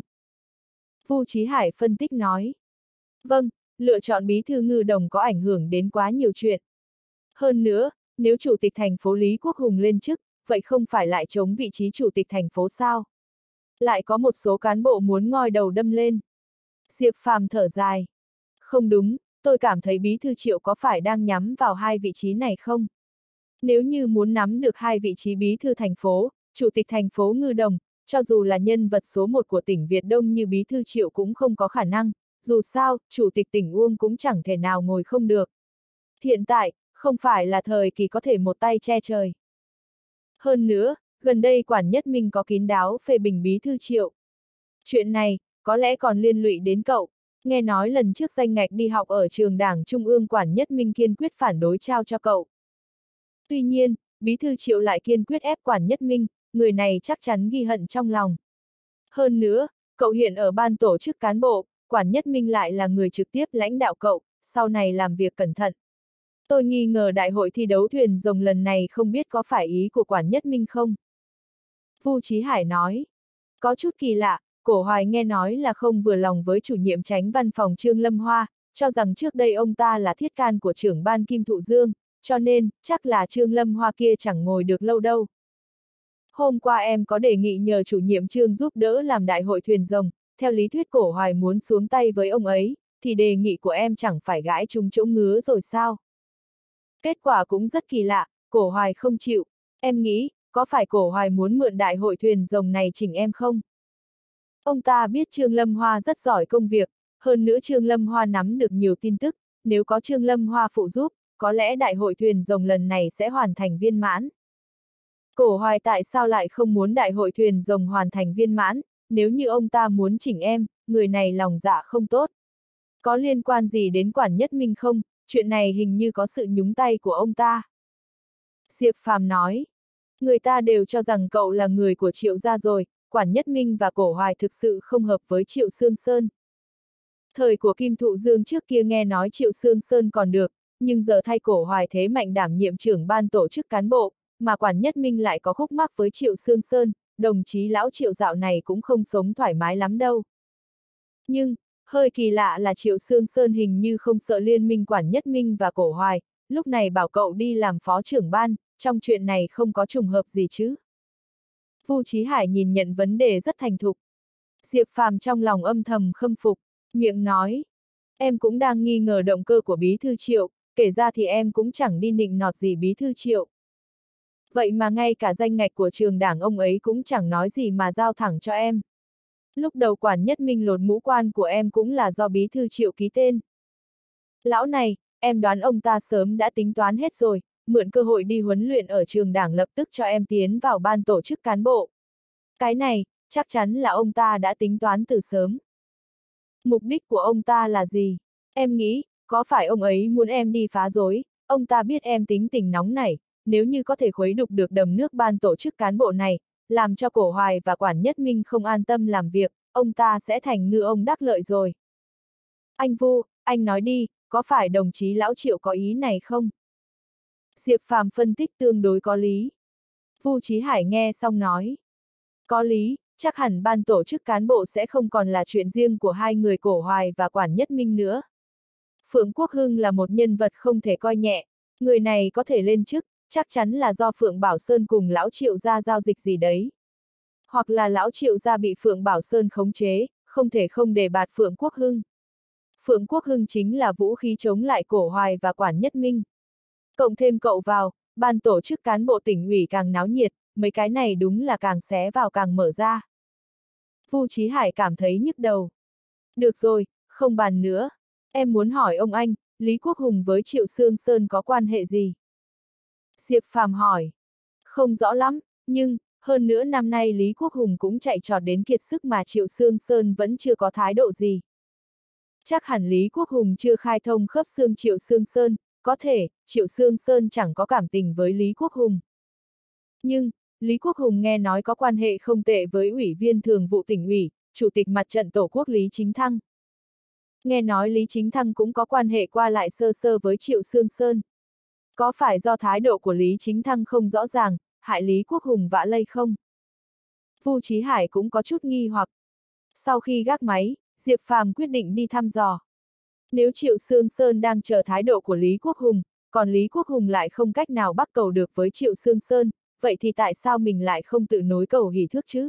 Vu Chí Hải phân tích nói. Vâng, lựa chọn bí thư Ngư Đồng có ảnh hưởng đến quá nhiều chuyện. Hơn nữa, nếu chủ tịch thành phố Lý Quốc Hùng lên chức, vậy không phải lại chống vị trí chủ tịch thành phố sao? Lại có một số cán bộ muốn ngoi đầu đâm lên. Diệp Phàm thở dài. Không đúng, tôi cảm thấy bí thư Triệu có phải đang nhắm vào hai vị trí này không? Nếu như muốn nắm được hai vị trí bí thư thành phố, chủ tịch thành phố Ngư Đồng, cho dù là nhân vật số 1 của tỉnh Việt Đông như bí thư Triệu cũng không có khả năng, dù sao, chủ tịch tỉnh Uông cũng chẳng thể nào ngồi không được. Hiện tại, không phải là thời kỳ có thể một tay che trời. Hơn nữa, gần đây Quản Nhất Minh có kín đáo phê bình bí thư Triệu. Chuyện này, có lẽ còn liên lụy đến cậu. Nghe nói lần trước danh ngạch đi học ở trường Đảng Trung ương Quản Nhất Minh kiên quyết phản đối trao cho cậu. Tuy nhiên, bí thư Triệu lại kiên quyết ép Quản Nhất Minh, người này chắc chắn ghi hận trong lòng. Hơn nữa, cậu hiện ở ban tổ chức cán bộ, Quản Nhất Minh lại là người trực tiếp lãnh đạo cậu, sau này làm việc cẩn thận. Tôi nghi ngờ đại hội thi đấu thuyền rồng lần này không biết có phải ý của Quản Nhất Minh không? Vu Chí Hải nói. Có chút kỳ lạ, Cổ Hoài nghe nói là không vừa lòng với chủ nhiệm chánh văn phòng Trương Lâm Hoa, cho rằng trước đây ông ta là thiết can của trưởng ban Kim Thụ Dương, cho nên, chắc là Trương Lâm Hoa kia chẳng ngồi được lâu đâu. Hôm qua em có đề nghị nhờ chủ nhiệm Trương giúp đỡ làm đại hội thuyền rồng, theo lý thuyết Cổ Hoài muốn xuống tay với ông ấy, thì đề nghị của em chẳng phải gãi trúng chỗ ngứa rồi sao? Kết quả cũng rất kỳ lạ, Cổ Hoài không chịu, em nghĩ, có phải Cổ Hoài muốn mượn đại hội thuyền rồng này chỉnh em không? Ông ta biết Trương Lâm Hoa rất giỏi công việc, hơn nữa Trương Lâm Hoa nắm được nhiều tin tức, nếu có Trương Lâm Hoa phụ giúp, có lẽ đại hội thuyền rồng lần này sẽ hoàn thành viên mãn. Cổ Hoài tại sao lại không muốn đại hội thuyền rồng hoàn thành viên mãn, nếu như ông ta muốn chỉnh em, người này lòng dạ không tốt. Có liên quan gì đến Quản Nhất Minh không, chuyện này hình như có sự nhúng tay của ông ta. Diệp Phàm nói, người ta đều cho rằng cậu là người của Triệu gia rồi, Quản Nhất Minh và Cổ Hoài thực sự không hợp với Triệu Sương Sơn. Thời của Kim Thụ Dương trước kia nghe nói Triệu Sương Sơn còn được, nhưng giờ thay Cổ Hoài thế mạnh đảm nhiệm trưởng ban tổ chức cán bộ, mà Quản Nhất Minh lại có khúc mắc với Triệu Sương Sơn, đồng chí lão Triệu dạo này cũng không sống thoải mái lắm đâu. Nhưng, hơi kỳ lạ là Triệu Sương Sơn hình như không sợ liên minh Quản Nhất Minh và Cổ Hoài, lúc này bảo cậu đi làm phó trưởng ban, trong chuyện này không có trùng hợp gì chứ. Vu Chí Hải nhìn nhận vấn đề rất thành thục. Diệp Phàm trong lòng âm thầm khâm phục, miệng nói, em cũng đang nghi ngờ động cơ của Bí thư Triệu, kể ra thì em cũng chẳng đi nịnh nọt gì Bí thư Triệu. Vậy mà ngay cả danh ngạch của trường đảng ông ấy cũng chẳng nói gì mà giao thẳng cho em. Lúc đầu Quản Nhất Minh lột mũ quan của em cũng là do Bí thư Triệu ký tên. Lão này, em đoán ông ta sớm đã tính toán hết rồi, mượn cơ hội đi huấn luyện ở trường đảng lập tức cho em tiến vào ban tổ chức cán bộ. Cái này, chắc chắn là ông ta đã tính toán từ sớm. Mục đích của ông ta là gì? Em nghĩ, có phải ông ấy muốn em đi phá rối, ông ta biết em tính tình nóng nảy, nếu như có thể khuấy đục được đầm nước ban tổ chức cán bộ này, làm cho Cổ Hoài và Quản Nhất Minh không an tâm làm việc, ông ta sẽ thành ngư ông đắc lợi rồi. Anh Vu, anh nói đi, có phải đồng chí lão Triệu có ý này không? Diệp Phàm phân tích tương đối có lý. Vu Chí Hải nghe xong nói. Có lý, chắc hẳn ban tổ chức cán bộ sẽ không còn là chuyện riêng của hai người Cổ Hoài và Quản Nhất Minh nữa. Phượng Quốc Hưng là một nhân vật không thể coi nhẹ, người này có thể lên chức, chắc chắn là do Phượng Bảo Sơn cùng lão Triệu gia giao dịch gì đấy. Hoặc là lão Triệu gia bị Phượng Bảo Sơn khống chế, không thể không đề bạt Phượng Quốc Hưng. Phượng Quốc Hưng chính là vũ khí chống lại Cổ Hoài và Quản Nhất Minh. Cộng thêm cậu vào, ban tổ chức cán bộ tỉnh ủy càng náo nhiệt, mấy cái này đúng là càng xé vào càng mở ra. Vu Chí Hải cảm thấy nhức đầu. Được rồi, không bàn nữa. Em muốn hỏi ông anh, Lý Quốc Hùng với Triệu Sương Sơn có quan hệ gì? Diệp Phàm hỏi. Không rõ lắm, nhưng, hơn nữa năm nay Lý Quốc Hùng cũng chạy trọt đến kiệt sức mà Triệu Sương Sơn vẫn chưa có thái độ gì. Chắc hẳn Lý Quốc Hùng chưa khai thông khớp xương Triệu Sương Sơn, có thể, Triệu Sương Sơn chẳng có cảm tình với Lý Quốc Hùng. Nhưng, Lý Quốc Hùng nghe nói có quan hệ không tệ với Ủy viên Thường vụ Tỉnh ủy, Chủ tịch Mặt trận Tổ quốc Lý Chính Thăng. Nghe nói Lý Chính Thăng cũng có quan hệ qua lại sơ sơ với Triệu Sương Sơn. Có phải do thái độ của Lý Chính Thăng không rõ ràng, hại Lý Quốc Hùng vạ lây không? Vu Chí Hải cũng có chút nghi hoặc. Sau khi gác máy, Diệp Phàm quyết định đi thăm dò. Nếu Triệu Sương Sơn đang chờ thái độ của Lý Quốc Hùng, còn Lý Quốc Hùng lại không cách nào bắt cầu được với Triệu Sương Sơn, vậy thì tại sao mình lại không tự nối cầu hỷ thước chứ?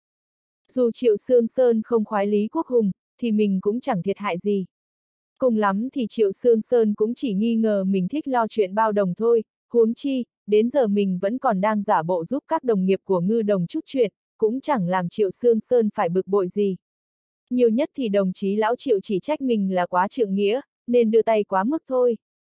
Dù Triệu Sương Sơn không khoái Lý Quốc Hùng, thì mình cũng chẳng thiệt hại gì. Cùng lắm thì Triệu Sương Sơn cũng chỉ nghi ngờ mình thích lo chuyện bao đồng thôi, huống chi, đến giờ mình vẫn còn đang giả bộ giúp các đồng nghiệp của Ngư Đồng chút chuyện, cũng chẳng làm Triệu Sương Sơn phải bực bội gì. Nhiều nhất thì đồng chí lão Triệu chỉ trách mình là quá trượng nghĩa, nên đưa tay quá mức thôi.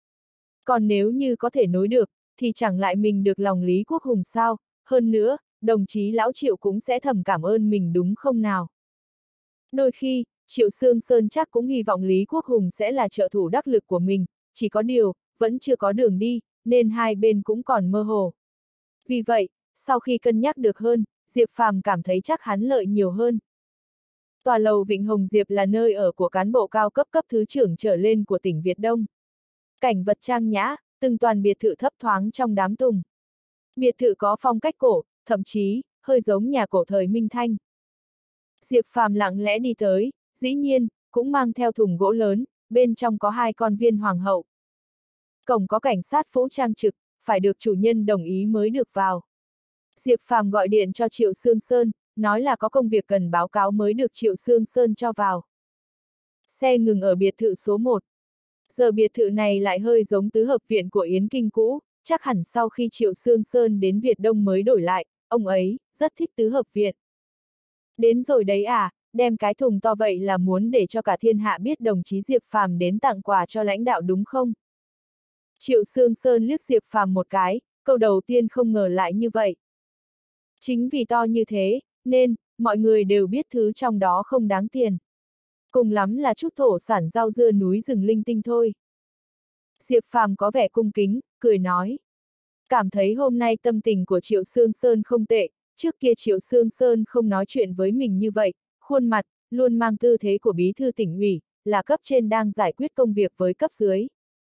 Còn nếu như có thể nối được, thì chẳng lại mình được lòng Lý Quốc Hùng sao, hơn nữa, đồng chí lão Triệu cũng sẽ thầm cảm ơn mình đúng không nào. Đôi khi, Triệu Sương Sơn chắc cũng hy vọng Lý Quốc Hùng sẽ là trợ thủ đắc lực của mình, chỉ có điều, vẫn chưa có đường đi, nên hai bên cũng còn mơ hồ. Vì vậy, sau khi cân nhắc được hơn, Diệp Phàm cảm thấy chắc hắn lợi nhiều hơn. Tòa lầu Vịnh Hồng Diệp là nơi ở của cán bộ cao cấp cấp thứ trưởng trở lên của tỉnh Việt Đông. Cảnh vật trang nhã, từng toàn biệt thự thấp thoáng trong đám tùng. Biệt thự có phong cách cổ, thậm chí, hơi giống nhà cổ thời Minh Thanh. Diệp Phàm lặng lẽ đi tới, dĩ nhiên, cũng mang theo thùng gỗ lớn, bên trong có 2 con viên hoàng hậu. Cổng có cảnh sát vũ trang trực, phải được chủ nhân đồng ý mới được vào. Diệp Phàm gọi điện cho Triệu Sương Sơn, nói là có công việc cần báo cáo mới được Triệu Sương Sơn cho vào. Xe ngừng ở biệt thự số 1. Giờ biệt thự này lại hơi giống tứ hợp viện của Yến Kinh cũ, chắc hẳn sau khi Triệu Sương Sơn đến Việt Đông mới đổi lại, ông ấy rất thích tứ hợp viện. Đến rồi đấy à, đem cái thùng to vậy là muốn để cho cả thiên hạ biết đồng chí Diệp Phàm đến tặng quà cho lãnh đạo đúng không? Triệu Sương Sơn liếc Diệp Phàm một cái, câu đầu tiên không ngờ lại như vậy. Chính vì to như thế, nên, mọi người đều biết thứ trong đó không đáng tiền. Cùng lắm là chút thổ sản rau dưa núi rừng linh tinh thôi. Diệp Phàm có vẻ cung kính, cười nói. Cảm thấy hôm nay tâm tình của Triệu Sương Sơn không tệ, trước kia Triệu Sương Sơn không nói chuyện với mình như vậy, khuôn mặt, luôn mang tư thế của bí thư tỉnh ủy, là cấp trên đang giải quyết công việc với cấp dưới.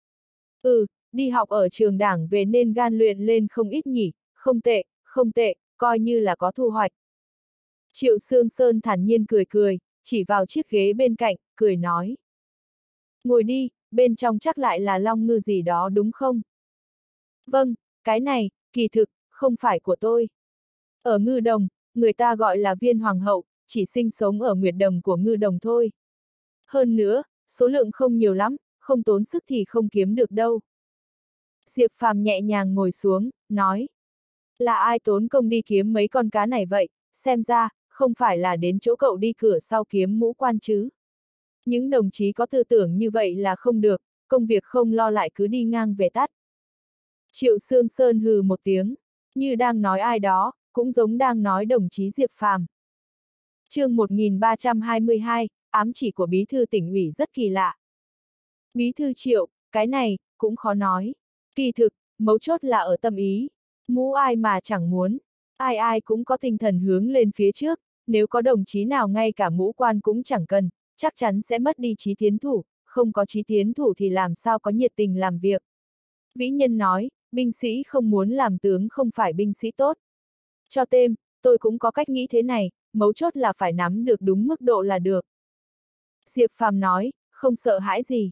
Đi học ở trường đảng về nên gan luyện lên không ít nhỉ, không tệ, coi như là có thu hoạch. Triệu Sương Sơn thản nhiên cười cười, chỉ vào chiếc ghế bên cạnh, cười nói. Ngồi đi, bên trong chắc lại là long ngư gì đó đúng không? Vâng, cái này, kỳ thực, không phải của tôi. Ở Ngư Đồng, người ta gọi là viên hoàng hậu, chỉ sinh sống ở nguyệt đầm của Ngư Đồng thôi. Hơn nữa, số lượng không nhiều lắm, không tốn sức thì không kiếm được đâu. Diệp Phàm nhẹ nhàng ngồi xuống, nói. Là ai tốn công đi kiếm mấy con cá này vậy, xem ra, không phải là đến chỗ cậu đi cửa sau kiếm mũ quan chứ. Những đồng chí có tư tưởng như vậy là không được, công việc không lo lại cứ đi ngang về tắt. Triệu Sương Sơn hừ một tiếng, như đang nói ai đó, cũng giống đang nói đồng chí Diệp Phàm. Chương 1322, ám chỉ của bí thư tỉnh ủy rất kỳ lạ. Bí thư Triệu, cái này, cũng khó nói. Kỳ thực, mấu chốt là ở tâm ý. Mũ ai mà chẳng muốn. Ai ai cũng có tinh thần hướng lên phía trước, nếu có đồng chí nào ngay cả mũ quan cũng chẳng cần, chắc chắn sẽ mất đi chí tiến thủ, không có chí tiến thủ thì làm sao có nhiệt tình làm việc. Vĩ Nhân nói, binh sĩ không muốn làm tướng không phải binh sĩ tốt. Cho thêm, tôi cũng có cách nghĩ thế này, mấu chốt là phải nắm được đúng mức độ là được. Diệp Phàm nói, không sợ hãi gì.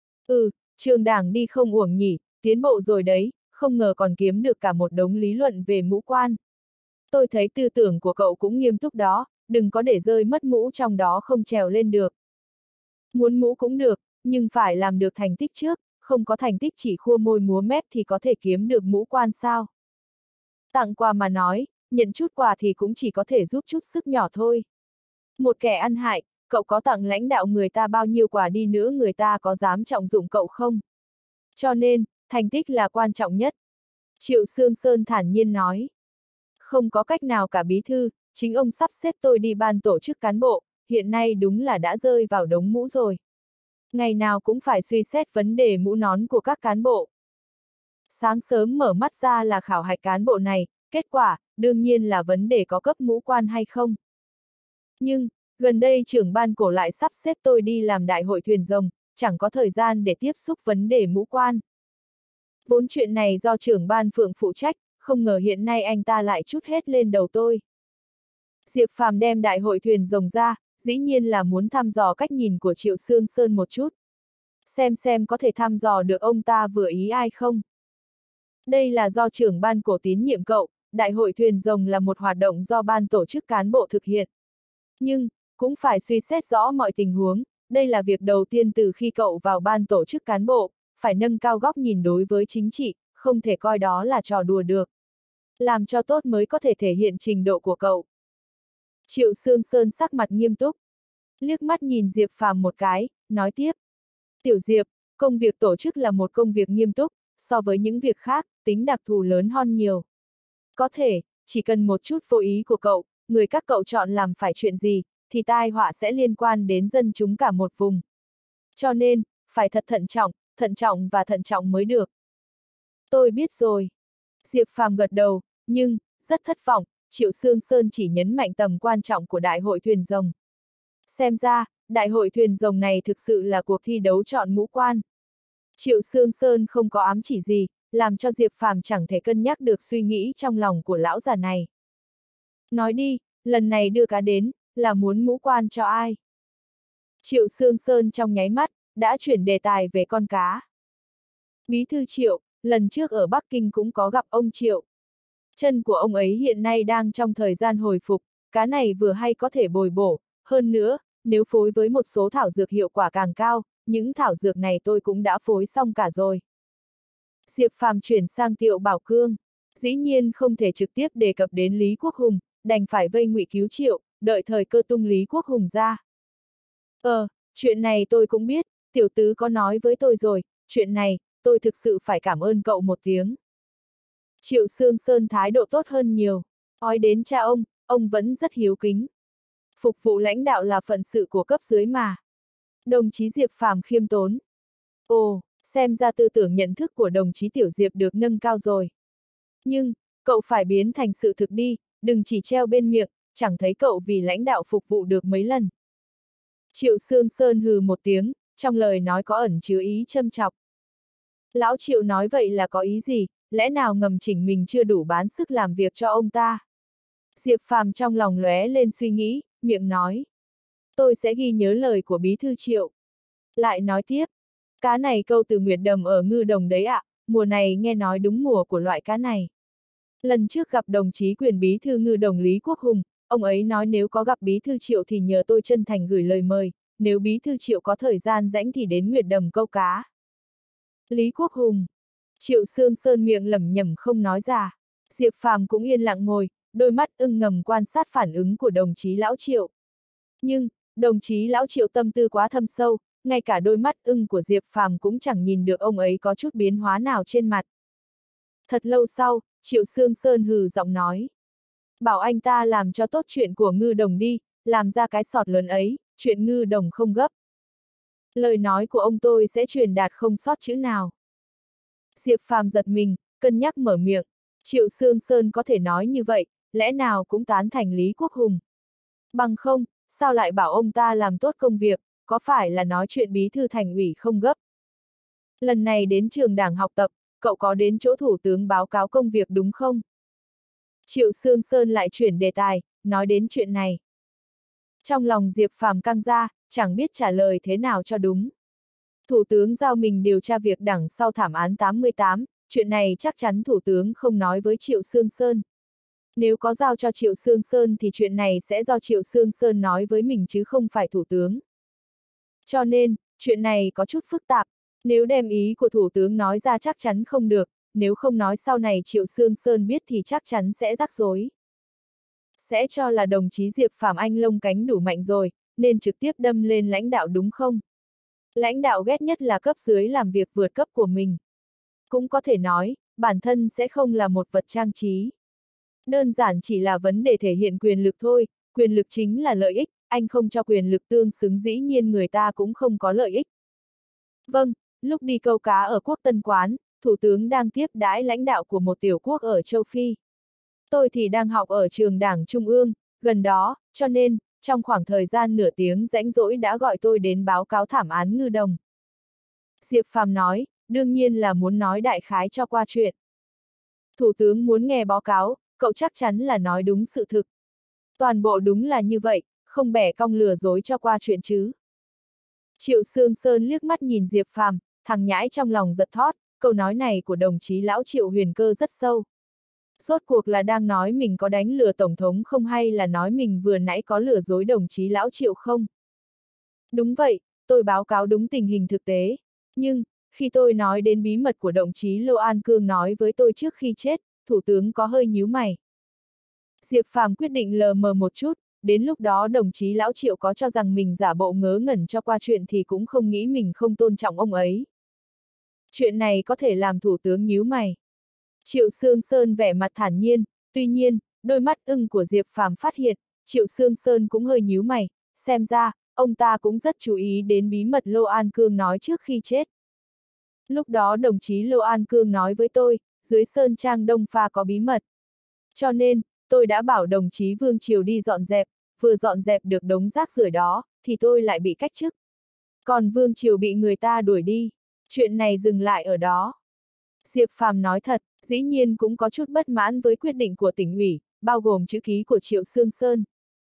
Trường đảng đi không uổng nhỉ, tiến bộ rồi đấy, không ngờ còn kiếm được cả một đống lý luận về mũ quan. Tôi thấy tư tưởng của cậu cũng nghiêm túc đó, đừng có để rơi mất mũ trong đó không trèo lên được. Muốn mũ cũng được, nhưng phải làm được thành tích trước, không có thành tích chỉ khua môi múa mép thì có thể kiếm được mũ quan sao. Tặng quà mà nói, nhận chút quà thì cũng chỉ có thể giúp chút sức nhỏ thôi. Một kẻ ăn hại, cậu có tặng lãnh đạo người ta bao nhiêu quà đi nữa người ta có dám trọng dụng cậu không? Cho nên, thành tích là quan trọng nhất. Triệu Sương Sơn thản nhiên nói. Không có cách nào cả bí thư, chính ông sắp xếp tôi đi ban tổ chức cán bộ, hiện nay đúng là đã rơi vào đống mũ rồi. Ngày nào cũng phải suy xét vấn đề mũ nón của các cán bộ. Sáng sớm mở mắt ra là khảo hạch cán bộ này, kết quả, đương nhiên là vấn đề có cấp mũ quan hay không. Nhưng, gần đây trưởng ban cổ lại sắp xếp tôi đi làm đại hội thuyền rồng, chẳng có thời gian để tiếp xúc vấn đề mũ quan. Vốn chuyện này do trưởng ban Phượng phụ trách, không ngờ hiện nay anh ta lại trút hết lên đầu tôi. Diệp Phàm đem đại hội thuyền rồng ra, dĩ nhiên là muốn thăm dò cách nhìn của Triệu Sương Sơn một chút. Xem có thể thăm dò được ông ta vừa ý ai không. Đây là do trưởng ban cổ tín nhiệm cậu, đại hội thuyền rồng là một hoạt động do ban tổ chức cán bộ thực hiện. Nhưng, cũng phải suy xét rõ mọi tình huống, đây là việc đầu tiên từ khi cậu vào ban tổ chức cán bộ, phải nâng cao góc nhìn đối với chính trị, không thể coi đó là trò đùa được. Làm cho tốt mới có thể thể hiện trình độ của cậu. Triệu Sương Sơn sắc mặt nghiêm túc. Liếc mắt nhìn Diệp Phàm một cái, nói tiếp. Tiểu Diệp, công việc tổ chức là một công việc nghiêm túc, so với những việc khác, tính đặc thù lớn hơn nhiều. Có thể, chỉ cần một chút vô ý của cậu, người các cậu chọn làm phải chuyện gì, thì tai họa sẽ liên quan đến dân chúng cả một vùng. Cho nên, phải thật thận trọng và thận trọng mới được. Tôi biết rồi. Diệp Phàm gật đầu, nhưng, rất thất vọng, Triệu Sương Sơn chỉ nhấn mạnh tầm quan trọng của đại hội thuyền rồng. Xem ra, đại hội thuyền rồng này thực sự là cuộc thi đấu chọn mũ quan. Triệu Sương Sơn không có ám chỉ gì, làm cho Diệp Phàm chẳng thể cân nhắc được suy nghĩ trong lòng của lão già này. Nói đi, lần này đưa cá đến, là muốn mũ quan cho ai? Triệu Sương Sơn trong nháy mắt, đã chuyển đề tài về con cá. Bí thư Triệu, lần trước ở Bắc Kinh cũng có gặp ông Triệu. Chân của ông ấy hiện nay đang trong thời gian hồi phục, cá này vừa hay có thể bồi bổ, hơn nữa, nếu phối với một số thảo dược hiệu quả càng cao, những thảo dược này tôi cũng đã phối xong cả rồi. Diệp Phàm chuyển sang Tiệu Bảo Cương, dĩ nhiên không thể trực tiếp đề cập đến Lý Quốc Hùng, đành phải vây ngụy cứu Triệu, đợi thời cơ tung Lý Quốc Hùng ra. Chuyện này tôi cũng biết, tiểu tứ có nói với tôi rồi, chuyện này, tôi thực sự phải cảm ơn cậu một tiếng. Triệu Sương Sơn thái độ tốt hơn nhiều, nói đến cha ông vẫn rất hiếu kính. Phục vụ lãnh đạo là phận sự của cấp dưới mà. Đồng chí Diệp Phàm khiêm tốn. Ồ, xem ra tư tưởng nhận thức của đồng chí Tiểu Diệp được nâng cao rồi. Nhưng, cậu phải biến thành sự thực đi, đừng chỉ treo bên miệng, chẳng thấy cậu vì lãnh đạo phục vụ được mấy lần. Triệu Sương Sơn hừ một tiếng, trong lời nói có ẩn chứa ý châm chọc. Lão Triệu nói vậy là có ý gì, lẽ nào ngầm chỉnh mình chưa đủ bán sức làm việc cho ông ta? Diệp Phàm trong lòng lóe lên suy nghĩ, miệng nói. Tôi sẽ ghi nhớ lời của bí thư Triệu. Lại nói tiếp, cá này câu từ Nguyệt Đầm ở Ngư Đồng đấy ạ, mùa này nghe nói đúng mùa của loại cá này. Lần trước gặp đồng chí quyền bí thư Ngư Đồng Lý Quốc Hùng, ông ấy nói nếu có gặp bí thư Triệu thì nhờ tôi chân thành gửi lời mời, nếu bí thư Triệu có thời gian rảnh thì đến Nguyệt Đầm câu cá. Lý Quốc Hùng. Triệu Sương Sơn miệng lẩm nhẩm không nói ra. Diệp Phàm cũng yên lặng ngồi, đôi mắt ưng ngầm quan sát phản ứng của đồng chí lão Triệu. Nhưng, đồng chí lão Triệu tâm tư quá thâm sâu, ngay cả đôi mắt ưng của Diệp Phàm cũng chẳng nhìn được ông ấy có chút biến hóa nào trên mặt. Thật lâu sau, Triệu Sương Sơn hừ giọng nói. Bảo anh ta làm cho tốt chuyện của Ngư Đồng đi, làm ra cái sọt lớn ấy, chuyện Ngư Đồng không gấp. Lời nói của ông tôi sẽ truyền đạt không sót chữ nào. Diệp Phàm giật mình, cân nhắc mở miệng. Triệu Sương Sơn có thể nói như vậy, lẽ nào cũng tán thành Lý Quốc Hùng. Bằng không, sao lại bảo ông ta làm tốt công việc, có phải là nói chuyện bí thư thành ủy không gấp. Lần này đến trường đảng học tập, cậu có đến chỗ thủ tướng báo cáo công việc đúng không? Triệu Sương Sơn lại chuyển đề tài, nói đến chuyện này. Trong lòng Diệp Phàm căng ra, chẳng biết trả lời thế nào cho đúng. Thủ tướng giao mình điều tra việc đằng sau thảm án 88, chuyện này chắc chắn Thủ tướng không nói với Triệu Sương Sơn. Nếu có giao cho Triệu Sương Sơn thì chuyện này sẽ do Triệu Sương Sơn nói với mình chứ không phải Thủ tướng. Cho nên, chuyện này có chút phức tạp, nếu đem ý của Thủ tướng nói ra chắc chắn không được, nếu không nói sau này Triệu Sương Sơn biết thì chắc chắn sẽ rắc rối. Sẽ cho là đồng chí Diệp Phàm anh lông cánh đủ mạnh rồi, nên trực tiếp đâm lên lãnh đạo đúng không? Lãnh đạo ghét nhất là cấp dưới làm việc vượt cấp của mình. Cũng có thể nói, bản thân sẽ không là một vật trang trí. Đơn giản chỉ là vấn đề thể hiện quyền lực thôi, quyền lực chính là lợi ích, anh không cho quyền lực tương xứng dĩ nhiên người ta cũng không có lợi ích. Vâng, lúc đi câu cá ở Quốc Tân Quán, Thủ tướng đang tiếp đãi lãnh đạo của một tiểu quốc ở châu Phi. Tôi thì đang học ở trường Đảng Trung ương, gần đó, cho nên, trong khoảng thời gian nửa tiếng rãnh rỗi đã gọi tôi đến báo cáo thảm án Ngư Đồng. Diệp Phàm nói, đương nhiên là muốn nói đại khái cho qua chuyện. Thủ tướng muốn nghe báo cáo, cậu chắc chắn là nói đúng sự thực. Toàn bộ đúng là như vậy, không bẻ cong lừa dối cho qua chuyện chứ. Triệu Sương Sơn liếc mắt nhìn Diệp Phàm, thằng nhãi trong lòng giật thót, câu nói này của đồng chí lão Triệu huyền cơ rất sâu. Rốt cuộc là đang nói mình có đánh lừa Tổng thống không hay là nói mình vừa nãy có lừa dối đồng chí lão Triệu không? Đúng vậy, tôi báo cáo đúng tình hình thực tế. Nhưng, khi tôi nói đến bí mật của đồng chí Lô An Cương nói với tôi trước khi chết, Thủ tướng có hơi nhíu mày. Diệp Phàm quyết định lờ mờ một chút, đến lúc đó đồng chí lão Triệu có cho rằng mình giả bộ ngớ ngẩn cho qua chuyện thì cũng không nghĩ mình không tôn trọng ông ấy. Chuyện này có thể làm Thủ tướng nhíu mày. Triệu Sương Sơn vẻ mặt thản nhiên, tuy nhiên, đôi mắt ưng của Diệp Phàm phát hiện, Triệu Sương Sơn cũng hơi nhíu mày, xem ra, ông ta cũng rất chú ý đến bí mật Lô An Cương nói trước khi chết. Lúc đó đồng chí Lô An Cương nói với tôi, dưới Sơn Trang Đông Pha có bí mật. Cho nên, tôi đã bảo đồng chí Vương Triều đi dọn dẹp, vừa dọn dẹp được đống rác rưởi đó, thì tôi lại bị cách chức. Còn Vương Triều bị người ta đuổi đi, chuyện này dừng lại ở đó. Diệp Phàm nói thật, dĩ nhiên cũng có chút bất mãn với quyết định của tỉnh ủy, bao gồm chữ ký của Triệu Sương Sơn.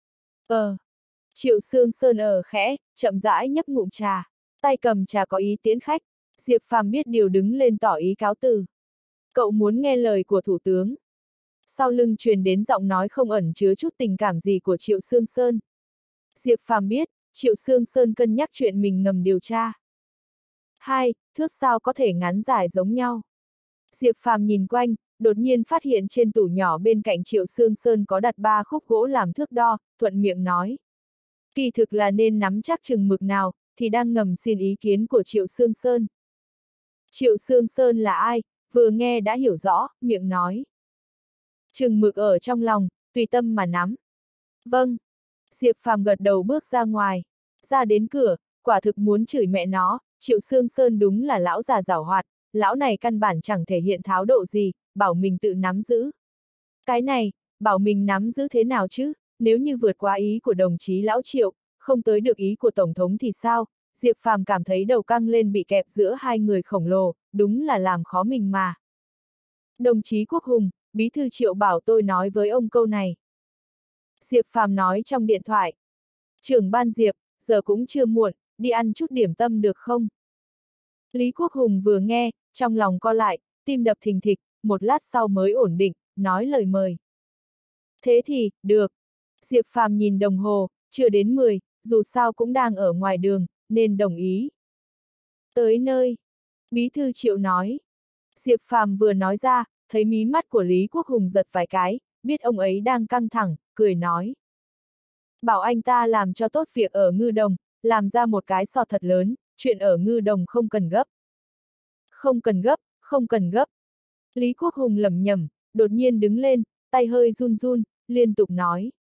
Triệu Sương Sơn khẽ, chậm rãi nhấp ngụm trà, tay cầm trà có ý tiễn khách. Diệp Phàm biết điều đứng lên tỏ ý cáo từ. Cậu muốn nghe lời của thủ tướng. Sau lưng truyền đến giọng nói không ẩn chứa chút tình cảm gì của Triệu Sương Sơn. Diệp Phàm biết, Triệu Sương Sơn cân nhắc chuyện mình ngầm điều tra. Hai, thước sao có thể ngắn dài giống nhau. Diệp Phàm nhìn quanh, đột nhiên phát hiện trên tủ nhỏ bên cạnh Triệu Sương Sơn có đặt 3 khúc gỗ làm thước đo, thuận miệng nói. Kỳ thực là nên nắm chắc chừng mực nào, thì đang ngầm xin ý kiến của Triệu Sương Sơn. Triệu Sương Sơn là ai, vừa nghe đã hiểu rõ, miệng nói. Chừng mực ở trong lòng, tùy tâm mà nắm. Vâng. Diệp Phàm gật đầu bước ra ngoài. Ra đến cửa, quả thực muốn chửi mẹ nó, Triệu Sương Sơn đúng là lão già giảo hoạt, lão này căn bản chẳng thể hiện tháo độ gì, bảo mình tự nắm giữ. Cái này, bảo mình nắm giữ thế nào chứ, nếu như vượt qua ý của đồng chí lão Triệu, không tới được ý của Tổng thống thì sao? Diệp Phàm cảm thấy đầu căng lên bị kẹp giữa hai người khổng lồ, đúng là làm khó mình mà. Đồng chí Quốc Hùng, Bí thư Triệu bảo tôi nói với ông câu này. Diệp Phàm nói trong điện thoại. Trưởng ban Diệp, giờ cũng chưa muộn, đi ăn chút điểm tâm được không? Lý Quốc Hùng vừa nghe, trong lòng co lại, tim đập thình thịch, một lát sau mới ổn định, nói lời mời. Thế thì, được. Diệp Phàm nhìn đồng hồ, chưa đến 10, dù sao cũng đang ở ngoài đường, nên đồng ý. Tới nơi. Bí thư Triệu nói. Diệp Phàm vừa nói ra, thấy mí mắt của Lý Quốc Hùng giật vài cái, biết ông ấy đang căng thẳng, cười nói. Bảo anh ta làm cho tốt việc ở Ngư Đồng, làm ra một cái sọ thật lớn, chuyện ở Ngư Đồng không cần gấp. Không cần gấp, không cần gấp. Lý Quốc Hùng lẩm nhẩm, đột nhiên đứng lên, tay hơi run run, liên tục nói.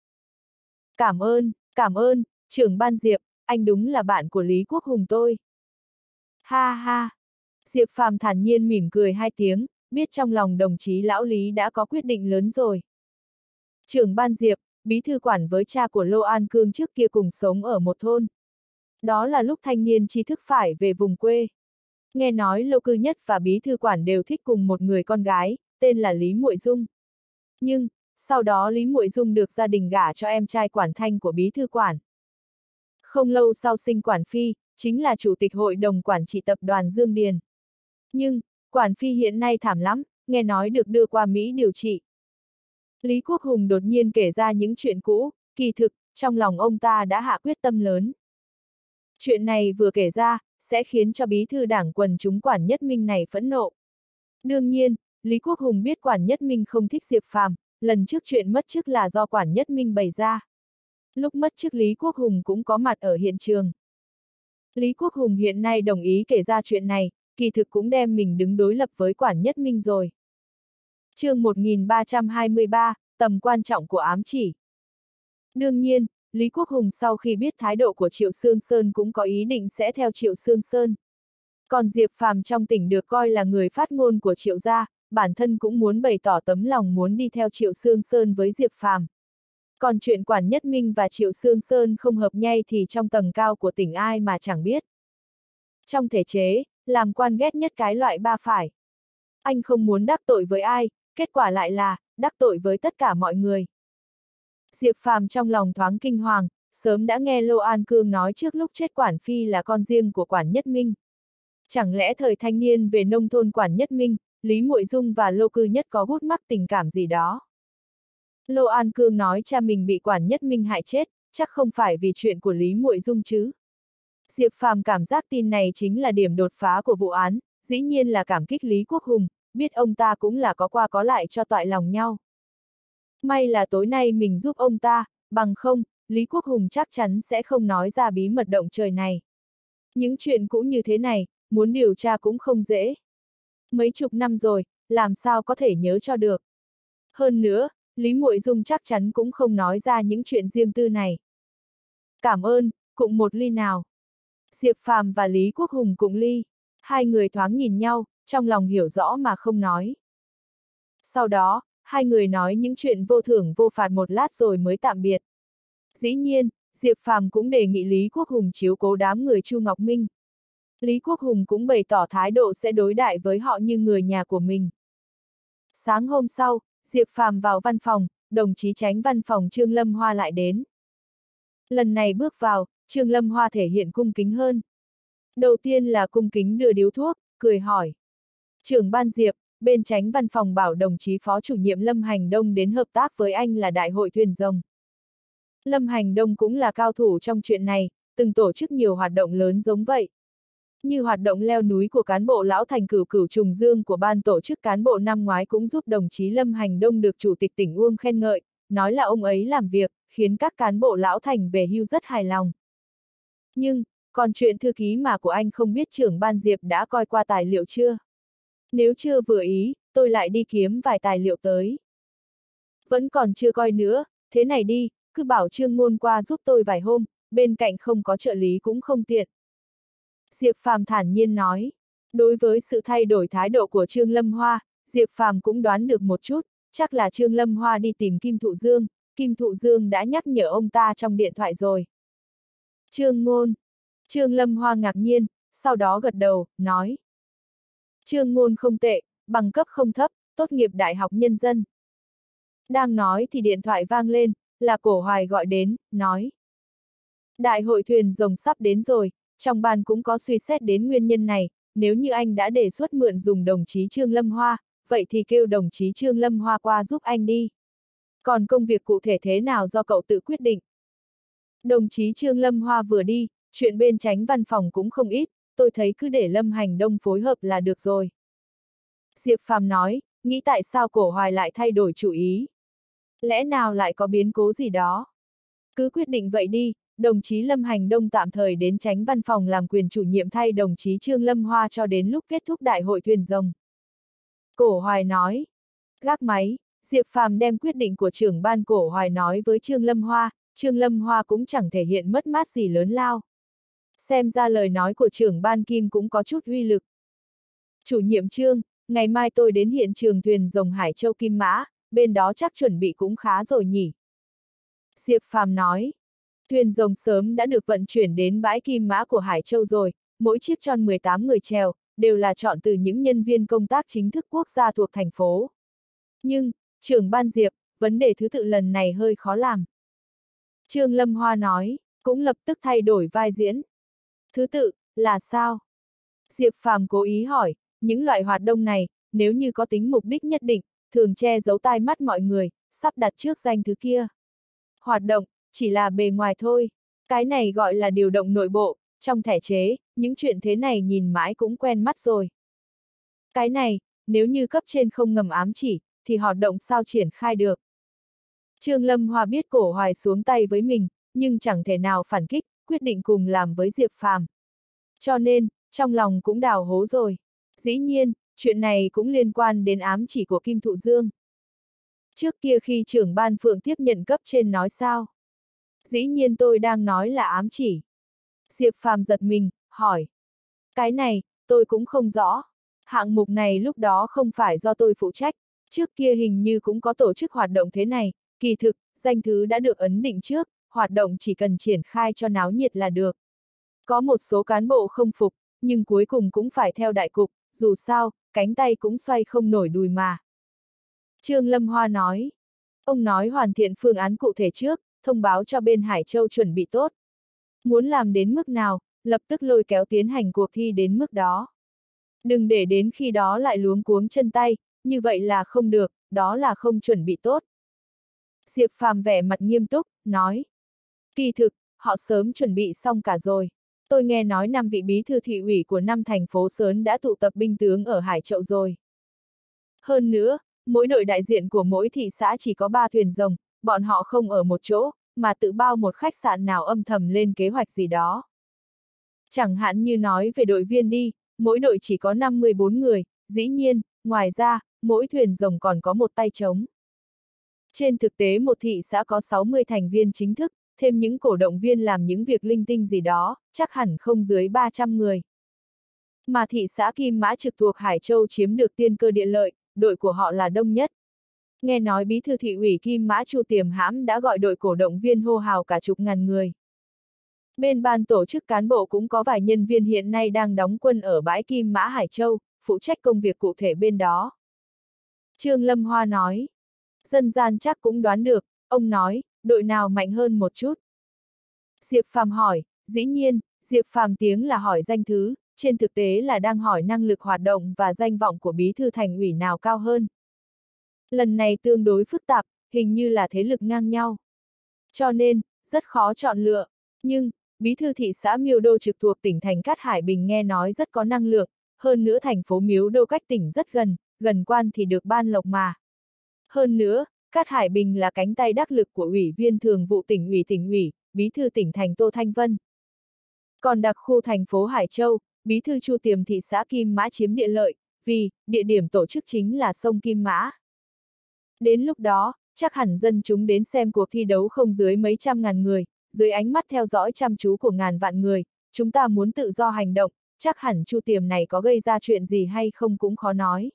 Cảm ơn, trưởng ban Diệp, anh đúng là bạn của Lý Quốc Hùng tôi. Ha ha. Diệp Phàm thản nhiên mỉm cười 2 tiếng, biết trong lòng đồng chí lão Lý đã có quyết định lớn rồi. Trưởng ban Diệp, bí thư quản với cha của Lô An Cương trước kia cùng sống ở một thôn. Đó là lúc thanh niên tri thức phải về vùng quê. Nghe nói Lô Cư Nhất và bí thư quản đều thích cùng một người con gái, tên là Lý Muội Dung. Nhưng, sau đó Lý Muội Dung được gia đình gả cho em trai quản Thanh của bí thư quản. Không lâu sau sinh quản Phi, chính là chủ tịch hội đồng quản trị tập đoàn Dương Điền. Nhưng, quản Phi hiện nay thảm lắm, nghe nói được đưa qua Mỹ điều trị. Lý Quốc Hùng đột nhiên kể ra những chuyện cũ, kỳ thực, trong lòng ông ta đã hạ quyết tâm lớn. Chuyện này vừa kể ra, sẽ khiến cho bí thư đảng quần chúng Quản Nhất Minh này phẫn nộ. Đương nhiên, Lý Quốc Hùng biết Quản Nhất Minh không thích Diệp Phàm, lần trước chuyện mất chức là do Quản Nhất Minh bày ra. Lúc mất chức Lý Quốc Hùng cũng có mặt ở hiện trường. Lý Quốc Hùng hiện nay đồng ý kể ra chuyện này, kỳ thực cũng đem mình đứng đối lập với Quản Nhất Minh rồi. Chương 1323, tầm quan trọng của ám chỉ. Đương nhiên, Lý Quốc Hùng sau khi biết thái độ của Triệu Sương Sơn cũng có ý định sẽ theo Triệu Sương Sơn. Còn Diệp Phàm trong tỉnh được coi là người phát ngôn của Triệu gia, bản thân cũng muốn bày tỏ tấm lòng muốn đi theo Triệu Sương Sơn với Diệp Phàm. Còn chuyện Quản Nhất Minh và Triệu Sương Sơn không hợp nhai thì trong tầng cao của tỉnh ai mà chẳng biết. Trong thể chế, làm quan ghét nhất cái loại ba phải. Anh không muốn đắc tội với ai, kết quả lại là, đắc tội với tất cả mọi người. Diệp Phàm trong lòng thoáng kinh hoàng, sớm đã nghe Lô An Cương nói trước lúc chết Quản Phi là con riêng của Quản Nhất Minh. Chẳng lẽ thời thanh niên về nông thôn Quản Nhất Minh, Lý Muội Dung và Lô Cư Nhất có gút mắc tình cảm gì đó? Lô An Cương nói cha mình bị Quản Nhất Minh hại chết, chắc không phải vì chuyện của Lý Muội Dung chứ. Diệp Phàm cảm giác tin này chính là điểm đột phá của vụ án, dĩ nhiên là cảm kích Lý Quốc Hùng, biết ông ta cũng là có qua có lại cho toại lòng nhau. May là tối nay mình giúp ông ta, bằng không, Lý Quốc Hùng chắc chắn sẽ không nói ra bí mật động trời này. Những chuyện cũ như thế này, muốn điều tra cũng không dễ. Mấy chục năm rồi, làm sao có thể nhớ cho được. Hơn nữa, Lý Muội Dung chắc chắn cũng không nói ra những chuyện riêng tư này. Cảm ơn, cùng một ly nào. Diệp Phàm và Lý Quốc Hùng cùng ly. Hai người thoáng nhìn nhau, trong lòng hiểu rõ mà không nói. Sau đó, hai người nói những chuyện vô thưởng vô phạt một lát rồi mới tạm biệt. Dĩ nhiên, Diệp Phàm cũng đề nghị Lý Quốc Hùng chiếu cố đám người Chu Ngọc Minh. Lý Quốc Hùng cũng bày tỏ thái độ sẽ đối đãi với họ như người nhà của mình. Sáng hôm sau, Diệp Phàm vào văn phòng, đồng chí Chánh văn phòng Trương Lâm Hoa lại đến. Lần này bước vào, Trương Lâm Hoa thể hiện cung kính hơn. Đầu tiên là cung kính đưa điếu thuốc, cười hỏi. Trưởng ban Diệp, bên chánh văn phòng bảo đồng chí phó chủ nhiệm Lâm Hành Đông đến hợp tác với anh là Đại hội thuyền rồng. Lâm Hành Đông cũng là cao thủ trong chuyện này, từng tổ chức nhiều hoạt động lớn giống vậy. Như hoạt động leo núi của cán bộ lão thành Cửu Cửu Trùng Dương của ban tổ chức cán bộ năm ngoái cũng giúp đồng chí Lâm Hành Đông được Chủ tịch tỉnh Uông khen ngợi, nói là ông ấy làm việc, khiến các cán bộ lão thành về hưu rất hài lòng. Nhưng, còn chuyện thư ký mà của anh không biết trưởng ban Diệp đã coi qua tài liệu chưa? Nếu chưa vừa ý, tôi lại đi kiếm vài tài liệu tới. Vẫn còn chưa coi nữa, thế này đi, cứ bảo Trương Ngôn qua giúp tôi vài hôm, bên cạnh không có trợ lý cũng không tiện. Diệp Phàm thản nhiên nói. Đối với sự thay đổi thái độ của Trương Lâm Hoa, Diệp Phàm cũng đoán được một chút, chắc là Trương Lâm Hoa đi tìm Kim Thụ Dương, Kim Thụ Dương đã nhắc nhở ông ta trong điện thoại rồi. Trương Ngôn. Trương Lâm Hoa ngạc nhiên, sau đó gật đầu, nói. Trương Ngôn không tệ, bằng cấp không thấp, tốt nghiệp Đại học Nhân dân. Đang nói thì điện thoại vang lên, là Cổ Hoài gọi đến, nói. Đại hội thuyền rồng sắp đến rồi, trong ban cũng có suy xét đến nguyên nhân này, nếu như anh đã đề xuất mượn dùng đồng chí Trương Lâm Hoa, vậy thì kêu đồng chí Trương Lâm Hoa qua giúp anh đi. Còn công việc cụ thể thế nào do cậu tự quyết định. Đồng chí Trương Lâm Hoa vừa đi, chuyện bên chánh văn phòng cũng không ít, tôi thấy cứ để Lâm Hành Đông phối hợp là được rồi. Diệp Phàm nói, nghĩ tại sao Cổ Hoài lại thay đổi chủ ý. Lẽ nào lại có biến cố gì đó? Cứ quyết định vậy đi, đồng chí Lâm Hành Đông tạm thời đến chánh văn phòng làm quyền chủ nhiệm thay đồng chí Trương Lâm Hoa cho đến lúc kết thúc đại hội thuyền rồng. Cổ Hoài nói. Gác máy, Diệp Phàm đem quyết định của trưởng ban Cổ Hoài nói với Trương Lâm Hoa cũng chẳng thể hiện mất mát gì lớn lao. Xem ra lời nói của trưởng ban Kim cũng có chút uy lực. Chủ nhiệm Trương, ngày mai tôi đến hiện trường thuyền rồng Hải Châu Kim Mã, bên đó chắc chuẩn bị cũng khá rồi nhỉ. Diệp Phàm nói. Thuyền rồng sớm đã được vận chuyển đến bãi Kim Mã của Hải Châu rồi, mỗi chiếc tròn 18 người chèo, đều là chọn từ những nhân viên công tác chính thức quốc gia thuộc thành phố. Nhưng, trưởng ban Diệp, vấn đề thứ tự lần này hơi khó làm. Trương Lâm Hoa nói, cũng lập tức thay đổi vai diễn. Thứ tự, là sao? Diệp Phàm cố ý hỏi, những loại hoạt động này, nếu như có tính mục đích nhất định, thường che giấu tai mắt mọi người, sắp đặt trước danh thứ kia. Hoạt động, chỉ là bề ngoài thôi. Cái này gọi là điều động nội bộ, trong thể chế, những chuyện thế này nhìn mãi cũng quen mắt rồi. Cái này, nếu như cấp trên không ngầm ám chỉ, thì hoạt động sao triển khai được. Trương Lâm Hoa biết Cổ Hoài xuống tay với mình, nhưng chẳng thể nào phản kích, quyết định cùng làm với Diệp Phàm. Cho nên, trong lòng cũng đào hố rồi. Dĩ nhiên, chuyện này cũng liên quan đến ám chỉ của Kim Thụ Dương. Trước kia khi trưởng ban Phượng tiếp nhận cấp trên nói sao? Dĩ nhiên tôi đang nói là ám chỉ. Diệp Phàm giật mình, hỏi. Cái này, tôi cũng không rõ. Hạng mục này lúc đó không phải do tôi phụ trách. Trước kia hình như cũng có tổ chức hoạt động thế này, kỳ thực, danh thứ đã được ấn định trước, hoạt động chỉ cần triển khai cho náo nhiệt là được. Có một số cán bộ không phục, nhưng cuối cùng cũng phải theo đại cục, dù sao, cánh tay cũng xoay không nổi đùi mà. Trương Lâm Hoa nói. Ông nói hoàn thiện phương án cụ thể trước, thông báo cho bên Hải Châu chuẩn bị tốt. Muốn làm đến mức nào, lập tức lôi kéo tiến hành cuộc thi đến mức đó. Đừng để đến khi đó lại luống cuống chân tay, như vậy là không được, đó là không chuẩn bị tốt. Diệp Phàm vẻ mặt nghiêm túc, nói. Kỳ thực, họ sớm chuẩn bị xong cả rồi. Tôi nghe nói 5 vị bí thư thị ủy của 5 thành phố lớn đã tụ tập binh tướng ở Hải Châu rồi. Hơn nữa, mỗi đội đại diện của mỗi thị xã chỉ có 3 thuyền rồng, bọn họ không ở một chỗ, mà tự bao một khách sạn nào âm thầm lên kế hoạch gì đó. Chẳng hạn như nói về đội viên đi, mỗi đội chỉ có 54 người, dĩ nhiên, ngoài ra, mỗi thuyền rồng còn có một tay trống. Trên thực tế một thị xã có 60 thành viên chính thức, thêm những cổ động viên làm những việc linh tinh gì đó, chắc hẳn không dưới 300 người. Mà thị xã Kim Mã trực thuộc Hải Châu chiếm được tiên cơ địa lợi, đội của họ là đông nhất. Nghe nói bí thư thị ủy Kim Mã Chu Tiềm Hãm đã gọi đội cổ động viên hô hào cả chục ngàn người. Bên ban tổ chức cán bộ cũng có vài nhân viên hiện nay đang đóng quân ở bãi Kim Mã Hải Châu, phụ trách công việc cụ thể bên đó. Trương Lâm Hoa nói. Dân gian chắc cũng đoán được, ông nói, đội nào mạnh hơn một chút. Diệp Phàm hỏi, dĩ nhiên, Diệp Phàm tiếng là hỏi danh thứ, trên thực tế là đang hỏi năng lực hoạt động và danh vọng của bí thư thành ủy nào cao hơn. Lần này tương đối phức tạp, hình như là thế lực ngang nhau. Cho nên, rất khó chọn lựa. Nhưng, bí thư thị xã Miêu Đô trực thuộc tỉnh thành Cát Hải Bình nghe nói rất có năng lượng, hơn nữa thành phố Miếu Đô cách tỉnh rất gần, gần quan thì được ban lộc mà. Hơn nữa, Cát Hải Bình là cánh tay đắc lực của Ủy viên Thường vụ tỉnh ủy, bí thư tỉnh thành Tô Thanh Vân. Còn đặc khu thành phố Hải Châu, bí thư Chu Tiềm thị xã Kim Mã chiếm địa lợi, vì địa điểm tổ chức chính là sông Kim Mã. Đến lúc đó, chắc hẳn dân chúng đến xem cuộc thi đấu không dưới mấy trăm ngàn người, dưới ánh mắt theo dõi chăm chú của ngàn vạn người, chúng ta muốn tự do hành động, chắc hẳn Chu Tiềm này có gây ra chuyện gì hay không cũng khó nói.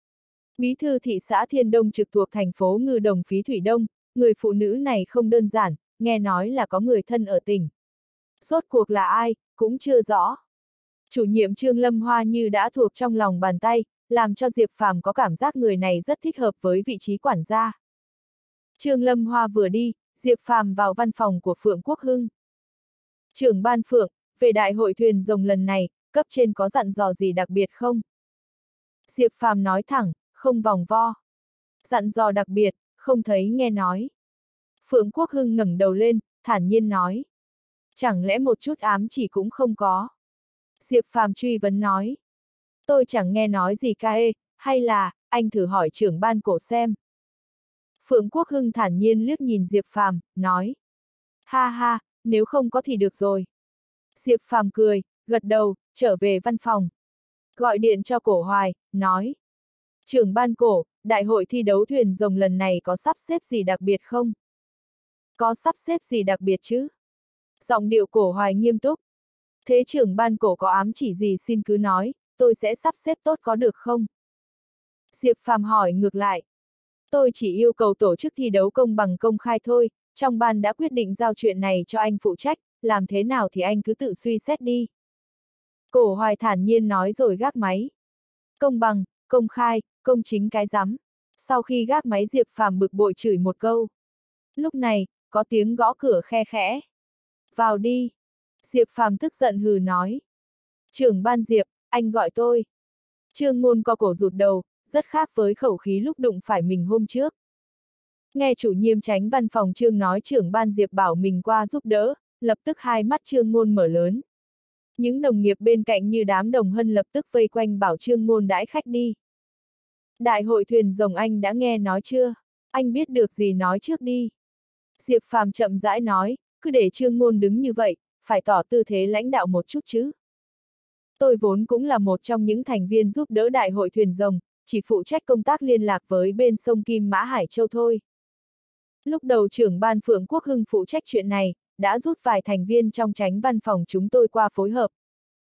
Bí thư thị xã Thiên Đông trực thuộc thành phố Ngư Đồng Phí Thủy Đông, người phụ nữ này không đơn giản, nghe nói là có người thân ở tỉnh. Rốt cuộc là ai, cũng chưa rõ. Chủ nhiệm Trương Lâm Hoa như đã thuộc trong lòng bàn tay, làm cho Diệp Phàm có cảm giác người này rất thích hợp với vị trí quản gia. Trương Lâm Hoa vừa đi, Diệp Phàm vào văn phòng của Phượng Quốc Hưng. Trưởng ban Phượng, về đại hội thuyền rồng lần này, cấp trên có dặn dò gì đặc biệt không? Diệp Phàm nói thẳng, không vòng vo. Dặn dò đặc biệt, không thấy nghe nói. Phượng Quốc Hưng ngẩng đầu lên, thản nhiên nói. Chẳng lẽ một chút ám chỉ cũng không có? Diệp Phàm truy vấn nói. Tôi chẳng nghe nói gì ca hay là, anh thử hỏi trưởng ban cổ xem. Phượng Quốc Hưng thản nhiên liếc nhìn Diệp Phàm, nói. Ha ha, nếu không có thì được rồi. Diệp Phàm cười, gật đầu, trở về văn phòng. Gọi điện cho Cổ Hoài, nói. Trưởng ban Cổ, đại hội thi đấu thuyền rồng lần này có sắp xếp gì đặc biệt không? Có sắp xếp gì đặc biệt chứ? Giọng điệu Cổ Hoài nghiêm túc. Thế trưởng ban Cổ có ám chỉ gì xin cứ nói, tôi sẽ sắp xếp tốt có được không? Diệp Phàm hỏi ngược lại. Tôi chỉ yêu cầu tổ chức thi đấu công bằng công khai thôi, trong ban đã quyết định giao chuyện này cho anh phụ trách, làm thế nào thì anh cứ tự suy xét đi. Cổ Hoài thản nhiên nói rồi gác máy. Công bằng, công khai, công chính cái rắm. Sau khi gác máy Diệp Phàm bực bội chửi một câu. Lúc này, có tiếng gõ cửa khe khẽ. Vào đi. Diệp Phàm tức giận hừ nói. Trưởng ban Diệp, anh gọi tôi. Trương Ngôn co cổ rụt đầu, rất khác với khẩu khí lúc đụng phải mình hôm trước. Nghe chủ nhiệm chánh văn phòng Trương nói trưởng ban Diệp bảo mình qua giúp đỡ, lập tức hai mắt Trương Ngôn mở lớn. Những đồng nghiệp bên cạnh như đám đồng hân lập tức vây quanh bảo Trương Ngôn đãi khách đi. Đại hội thuyền rồng anh đã nghe nói chưa? Anh biết được gì nói trước đi. Diệp Phàm chậm rãi nói, cứ để Trương Ngôn đứng như vậy, phải tỏ tư thế lãnh đạo một chút chứ. Tôi vốn cũng là một trong những thành viên giúp đỡ đại hội thuyền rồng, chỉ phụ trách công tác liên lạc với bên sông Kim Mã Hải Châu thôi. Lúc đầu trưởng ban Phượng Quốc Hưng phụ trách chuyện này, đã rút vài thành viên trong chánh văn phòng chúng tôi qua phối hợp.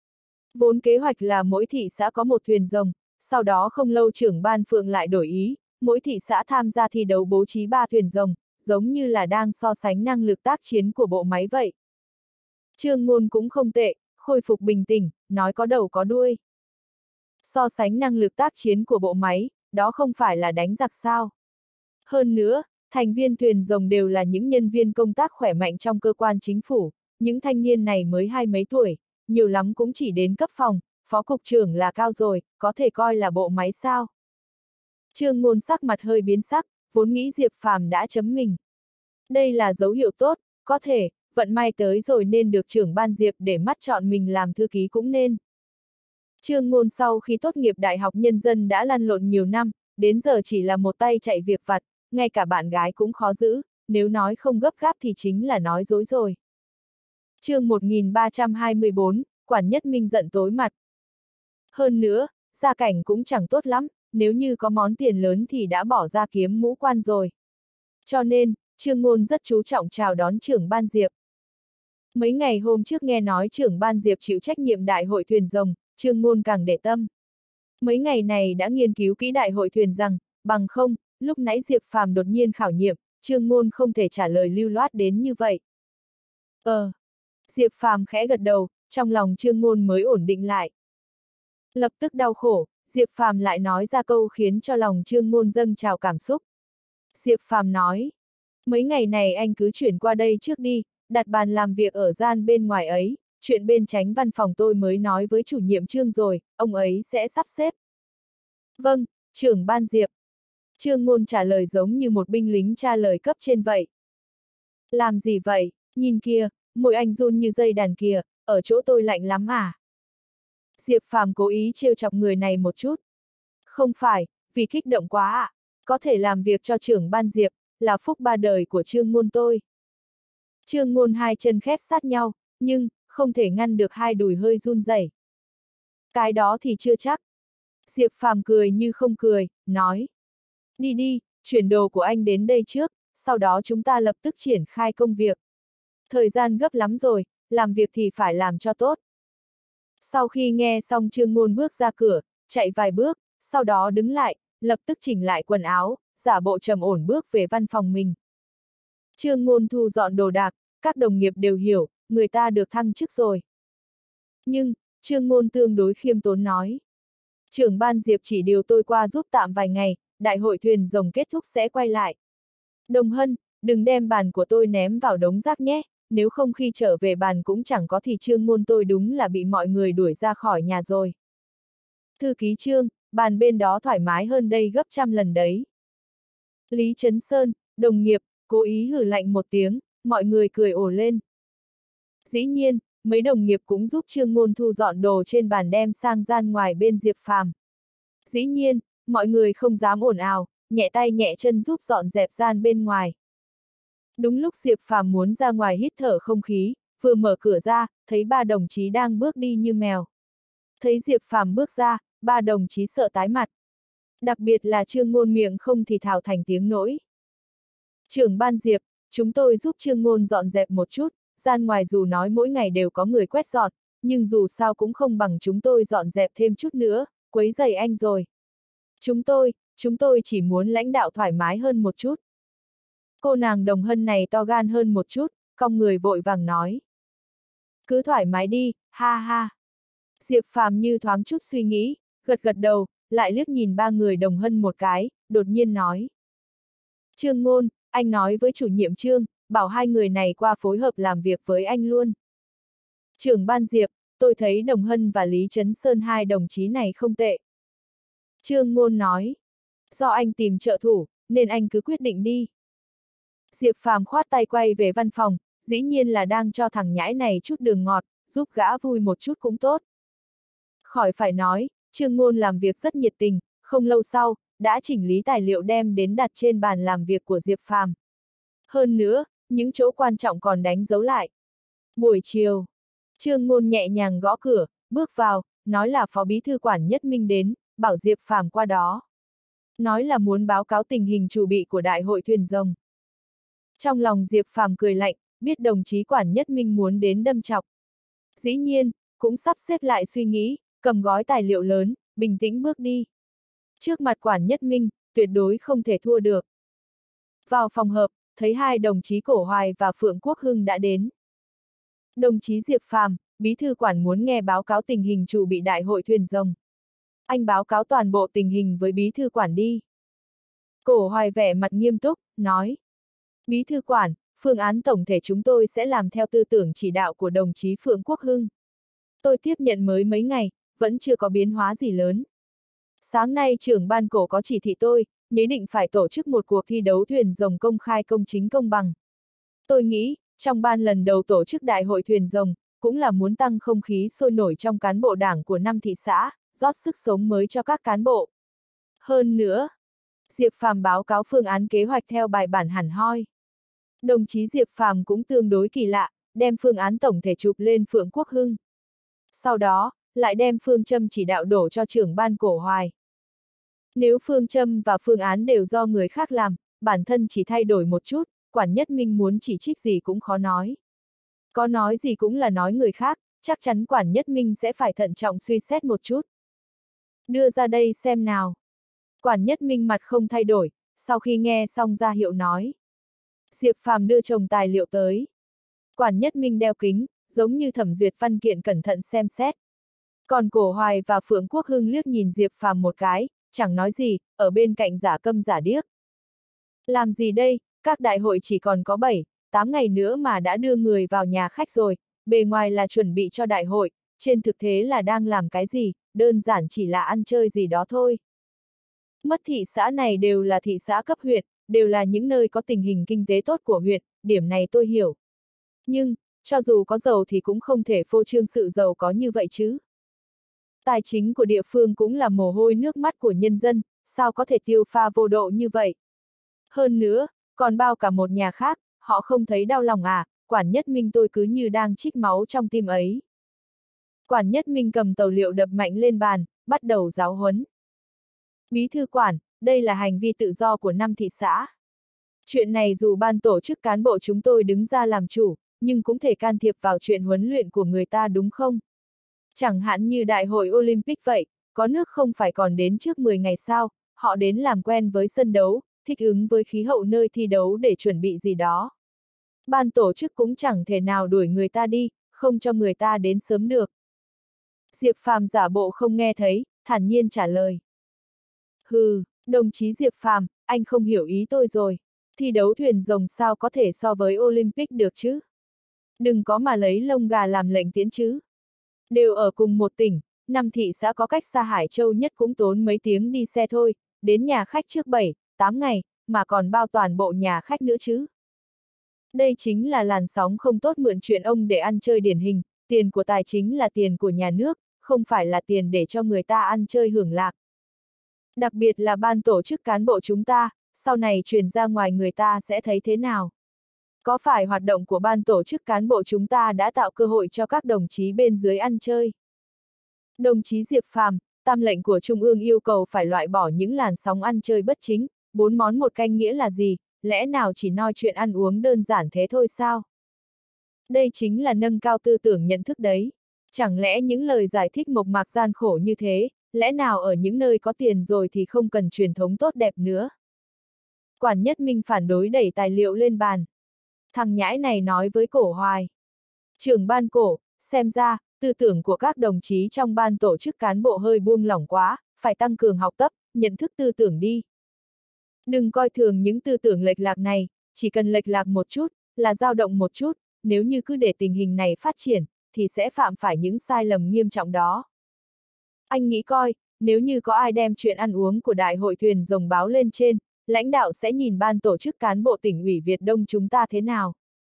Vốn kế hoạch là mỗi thị xã có một thuyền rồng, sau đó không lâu trưởng ban Phượng lại đổi ý, mỗi thị xã tham gia thi đấu bố trí 3 thuyền rồng, giống như là đang so sánh năng lực tác chiến của bộ máy vậy. Trương Ngôn cũng không tệ, khôi phục bình tĩnh, nói có đầu có đuôi. So sánh năng lực tác chiến của bộ máy, đó không phải là đánh giặc sao. Hơn nữa, thành viên thuyền rồng đều là những nhân viên công tác khỏe mạnh trong cơ quan chính phủ, những thanh niên này mới 20 mấy tuổi, nhiều lắm cũng chỉ đến cấp phòng, phó cục trưởng là cao rồi, có thể coi là bộ máy sao. Trương Ngôn sắc mặt hơi biến sắc, vốn nghĩ Diệp Phàm đã chấm mình. Đây là dấu hiệu tốt, có thể, vận may tới rồi nên được trưởng ban Diệp để mắt chọn mình làm thư ký cũng nên. Trương Ngôn sau khi tốt nghiệp Đại học Nhân dân đã lăn lộn nhiều năm, đến giờ chỉ là một tay chạy việc vặt, ngay cả bạn gái cũng khó giữ, nếu nói không gấp gáp thì chính là nói dối rồi. Chương 1324, Quản Nhất Minh giận tối mặt. Hơn nữa, gia cảnh cũng chẳng tốt lắm, nếu như có món tiền lớn thì đã bỏ ra kiếm mũ quan rồi. Cho nên, Trương Ngôn rất chú trọng chào đón trưởng ban Diệp. Mấy ngày hôm trước nghe nói trưởng ban Diệp chịu trách nhiệm đại hội thuyền rồng, Trương Ngôn càng để tâm. Mấy ngày này đã nghiên cứu kỹ đại hội thuyền rằng, bằng không, lúc nãy Diệp Phàm đột nhiên khảo nhiệm, Trương Ngôn không thể trả lời lưu loát đến như vậy. Diệp Phàm khẽ gật đầu, trong lòng Trương Ngôn mới ổn định lại. Lập tức đau khổ, Diệp Phàm lại nói ra câu khiến cho lòng Trương Ngôn dâng trào cảm xúc. Diệp Phàm nói, mấy ngày này anh cứ chuyển qua đây trước đi, đặt bàn làm việc ở gian bên ngoài ấy, chuyện bên chánh văn phòng tôi mới nói với chủ nhiệm Trương rồi, ông ấy sẽ sắp xếp. Vâng, trưởng ban Diệp. Trương Ngôn trả lời giống như một binh lính trả lời cấp trên vậy. Làm gì vậy, nhìn kia, môi anh run như dây đàn kìa, ở chỗ tôi lạnh lắm à? Diệp Phàm cố ý trêu chọc người này một chút. Không phải, vì kích động quá ạ. Có thể làm việc cho trưởng ban Diệp, là phúc ba đời của Trương Ngôn tôi. Trương Ngôn hai chân khép sát nhau, nhưng, không thể ngăn được hai đùi hơi run rẩy. Cái đó thì chưa chắc. Diệp Phàm cười như không cười, nói. Đi đi, chuyển đồ của anh đến đây trước, sau đó chúng ta lập tức triển khai công việc. Thời gian gấp lắm rồi, làm việc thì phải làm cho tốt. Sau khi nghe xong Trương Ngôn bước ra cửa, chạy vài bước, sau đó đứng lại, lập tức chỉnh lại quần áo, giả bộ trầm ổn bước về văn phòng mình. Trương Ngôn thu dọn đồ đạc, các đồng nghiệp đều hiểu, người ta được thăng chức rồi. Nhưng, Trương Ngôn tương đối khiêm tốn nói. Trưởng ban Diệp chỉ điều tôi qua giúp tạm vài ngày, đại hội thuyền rồng kết thúc sẽ quay lại. Đồng Hân, đừng đem bàn của tôi ném vào đống rác nhé, nếu không khi trở về bàn cũng chẳng có thì Trương Ngôn tôi đúng là bị mọi người đuổi ra khỏi nhà rồi. Thư ký Trương, bàn bên đó thoải mái hơn đây gấp trăm lần đấy. Lý Trấn Sơn, đồng nghiệp, cố ý hử lạnh một tiếng, mọi người cười ồ lên. Dĩ nhiên, mấy đồng nghiệp cũng giúp Trương Ngôn thu dọn đồ trên bàn đem sang gian ngoài bên Diệp Phàm. Dĩ nhiên, mọi người không dám ồn ào, nhẹ tay nhẹ chân giúp dọn dẹp gian bên ngoài. Đúng lúc Diệp Phàm muốn ra ngoài hít thở không khí, vừa mở cửa ra, thấy ba đồng chí đang bước đi như mèo. Thấy Diệp Phàm bước ra, ba đồng chí sợ tái mặt. Đặc biệt là Trương Ngôn miệng không thì thào thành tiếng nỗi. Trưởng ban Diệp, chúng tôi giúp Trương Ngôn dọn dẹp một chút, gian ngoài dù nói mỗi ngày đều có người quét dọn, nhưng dù sao cũng không bằng chúng tôi dọn dẹp thêm chút nữa, quấy rầy anh rồi. Chúng tôi chỉ muốn lãnh đạo thoải mái hơn một chút. Cô nàng Đồng Hân này to gan hơn một chút, cong người vội vàng nói. Cứ thoải mái đi, ha ha. Diệp Phàm như thoáng chút suy nghĩ, gật gật đầu, lại liếc nhìn ba người Đồng Hân một cái, đột nhiên nói. Trương Ngôn, anh nói với chủ nhiệm Trương, bảo hai người này qua phối hợp làm việc với anh luôn. Trưởng ban Diệp, tôi thấy Đồng Hân và Lý Trấn Sơn hai đồng chí này không tệ. Trương Ngôn nói. Do anh tìm trợ thủ, nên anh cứ quyết định đi. Diệp Phàm khoát tay quay về văn phòng, dĩ nhiên là đang cho thằng nhãi này chút đường ngọt, giúp gã vui một chút cũng tốt. Khỏi phải nói, Trương Ngôn làm việc rất nhiệt tình, không lâu sau, đã chỉnh lý tài liệu đem đến đặt trên bàn làm việc của Diệp Phàm. Hơn nữa, những chỗ quan trọng còn đánh dấu lại. Buổi chiều, Trương Ngôn nhẹ nhàng gõ cửa, bước vào, nói là Phó Bí thư Quản Nhất Minh đến, bảo Diệp Phàm qua đó. Nói là muốn báo cáo tình hình chuẩn bị của Đại hội thuyền rồng. Trong lòng Diệp Phàm cười lạnh, biết đồng chí Quản Nhất Minh muốn đến đâm chọc. Dĩ nhiên, cũng sắp xếp lại suy nghĩ, cầm gói tài liệu lớn, bình tĩnh bước đi. Trước mặt Quản Nhất Minh, tuyệt đối không thể thua được. Vào phòng họp, thấy hai đồng chí Cổ Hoài và Phượng Quốc Hưng đã đến. Đồng chí Diệp Phàm, Bí thư Quản muốn nghe báo cáo tình hình chuẩn bị Đại hội thuyền rồng. Anh báo cáo toàn bộ tình hình với Bí thư Quản đi. Cổ Hoài vẻ mặt nghiêm túc, nói. Bí thư Quản, phương án tổng thể chúng tôi sẽ làm theo tư tưởng chỉ đạo của đồng chí Phượng Quốc Hưng. Tôi tiếp nhận mới mấy ngày, vẫn chưa có biến hóa gì lớn. Sáng nay trưởng ban Cổ có chỉ thị tôi, nhất định phải tổ chức một cuộc thi đấu thuyền rồng công khai công chính công bằng. Tôi nghĩ, trong ban lần đầu tổ chức đại hội thuyền rồng, cũng là muốn tăng không khí sôi nổi trong cán bộ đảng của 5 thị xã, rót sức sống mới cho các cán bộ. Hơn nữa, Diệp Phàm báo cáo phương án kế hoạch theo bài bản hẳn hoi. Đồng chí Diệp Phàm cũng tương đối kỳ lạ, đem phương án tổng thể chụp lên Phượng Quốc Hưng. Sau đó, lại đem phương châm chỉ đạo đổ cho trưởng ban Cổ Hoài. Nếu phương châm và phương án đều do người khác làm, bản thân chỉ thay đổi một chút, Quản Nhất Minh muốn chỉ trích gì cũng khó nói. Có nói gì cũng là nói người khác, chắc chắn Quản Nhất Minh sẽ phải thận trọng suy xét một chút. Đưa ra đây xem nào. Quản Nhất Minh mặt không thay đổi, sau khi nghe xong ra hiệu nói. Diệp Phàm đưa chồng tài liệu tới. Quản Nhất Minh đeo kính, giống như thẩm duyệt văn kiện cẩn thận xem xét. Còn Cổ Hoài và Phượng Quốc Hưng liếc nhìn Diệp Phàm một cái, chẳng nói gì, ở bên cạnh giả câm giả điếc. Làm gì đây, các đại hội chỉ còn có 7, 8 ngày nữa mà đã đưa người vào nhà khách rồi, bề ngoài là chuẩn bị cho đại hội, trên thực tế là đang làm cái gì, đơn giản chỉ là ăn chơi gì đó thôi. Mất thị xã này đều là thị xã cấp huyện, đều là những nơi có tình hình kinh tế tốt của huyện, điểm này tôi hiểu. Nhưng, cho dù có giàu thì cũng không thể phô trương sự giàu có như vậy chứ. Tài chính của địa phương cũng là mồ hôi nước mắt của nhân dân, sao có thể tiêu pha vô độ như vậy? Hơn nữa, còn bao cả một nhà khác, họ không thấy đau lòng à, Quản Nhất Minh tôi cứ như đang trích máu trong tim ấy. Quản Nhất Minh cầm tàu liệu đập mạnh lên bàn, bắt đầu giáo huấn. Bí thư quản, đây là hành vi tự do của 5 thị xã. Chuyện này dù ban tổ chức cán bộ chúng tôi đứng ra làm chủ, nhưng cũng thể can thiệp vào chuyện huấn luyện của người ta đúng không? Chẳng hạn như Đại hội Olympic vậy, có nước không phải còn đến trước 10 ngày sao, họ đến làm quen với sân đấu, thích ứng với khí hậu nơi thi đấu để chuẩn bị gì đó. Ban tổ chức cũng chẳng thể nào đuổi người ta đi, không cho người ta đến sớm được. Diệp Phàm giả bộ không nghe thấy, thản nhiên trả lời. Hừ, đồng chí Diệp Phàm, anh không hiểu ý tôi rồi. Thi đấu thuyền rồng sao có thể so với Olympic được chứ? Đừng có mà lấy lông gà làm lệnh tiễn chứ. Đều ở cùng một tỉnh, 5 thị xã có cách xa Hải Châu nhất cũng tốn mấy tiếng đi xe thôi, đến nhà khách trước 7, 8 ngày, mà còn bao toàn bộ nhà khách nữa chứ. Đây chính là làn sóng không tốt mượn chuyện ông để ăn chơi điển hình, tiền của tài chính là tiền của nhà nước, không phải là tiền để cho người ta ăn chơi hưởng lạc. Đặc biệt là ban tổ chức cán bộ chúng ta, sau này truyền ra ngoài người ta sẽ thấy thế nào? Có phải hoạt động của ban tổ chức cán bộ chúng ta đã tạo cơ hội cho các đồng chí bên dưới ăn chơi? Đồng chí Diệp Phàm, tam lệnh của Trung ương yêu cầu phải loại bỏ những làn sóng ăn chơi bất chính, 4 món một canh nghĩa là gì, lẽ nào chỉ nói chuyện ăn uống đơn giản thế thôi sao? Đây chính là nâng cao tư tưởng nhận thức đấy. Chẳng lẽ những lời giải thích mộc mạc gian khổ như thế, lẽ nào ở những nơi có tiền rồi thì không cần truyền thống tốt đẹp nữa? Quản Nhất Minh phản đối đẩy tài liệu lên bàn. Thằng nhãi này nói với Cổ Hoài. Trưởng ban Cổ, xem ra, tư tưởng của các đồng chí trong ban tổ chức cán bộ hơi buông lỏng quá, phải tăng cường học tập, nhận thức tư tưởng đi. Đừng coi thường những tư tưởng lệch lạc này, chỉ cần lệch lạc một chút, là dao động một chút, nếu như cứ để tình hình này phát triển, thì sẽ phạm phải những sai lầm nghiêm trọng đó. Anh nghĩ coi, nếu như có ai đem chuyện ăn uống của đại hội thuyền rồng báo lên trên, lãnh đạo sẽ nhìn ban tổ chức cán bộ tỉnh ủy Việt Đông chúng ta thế nào?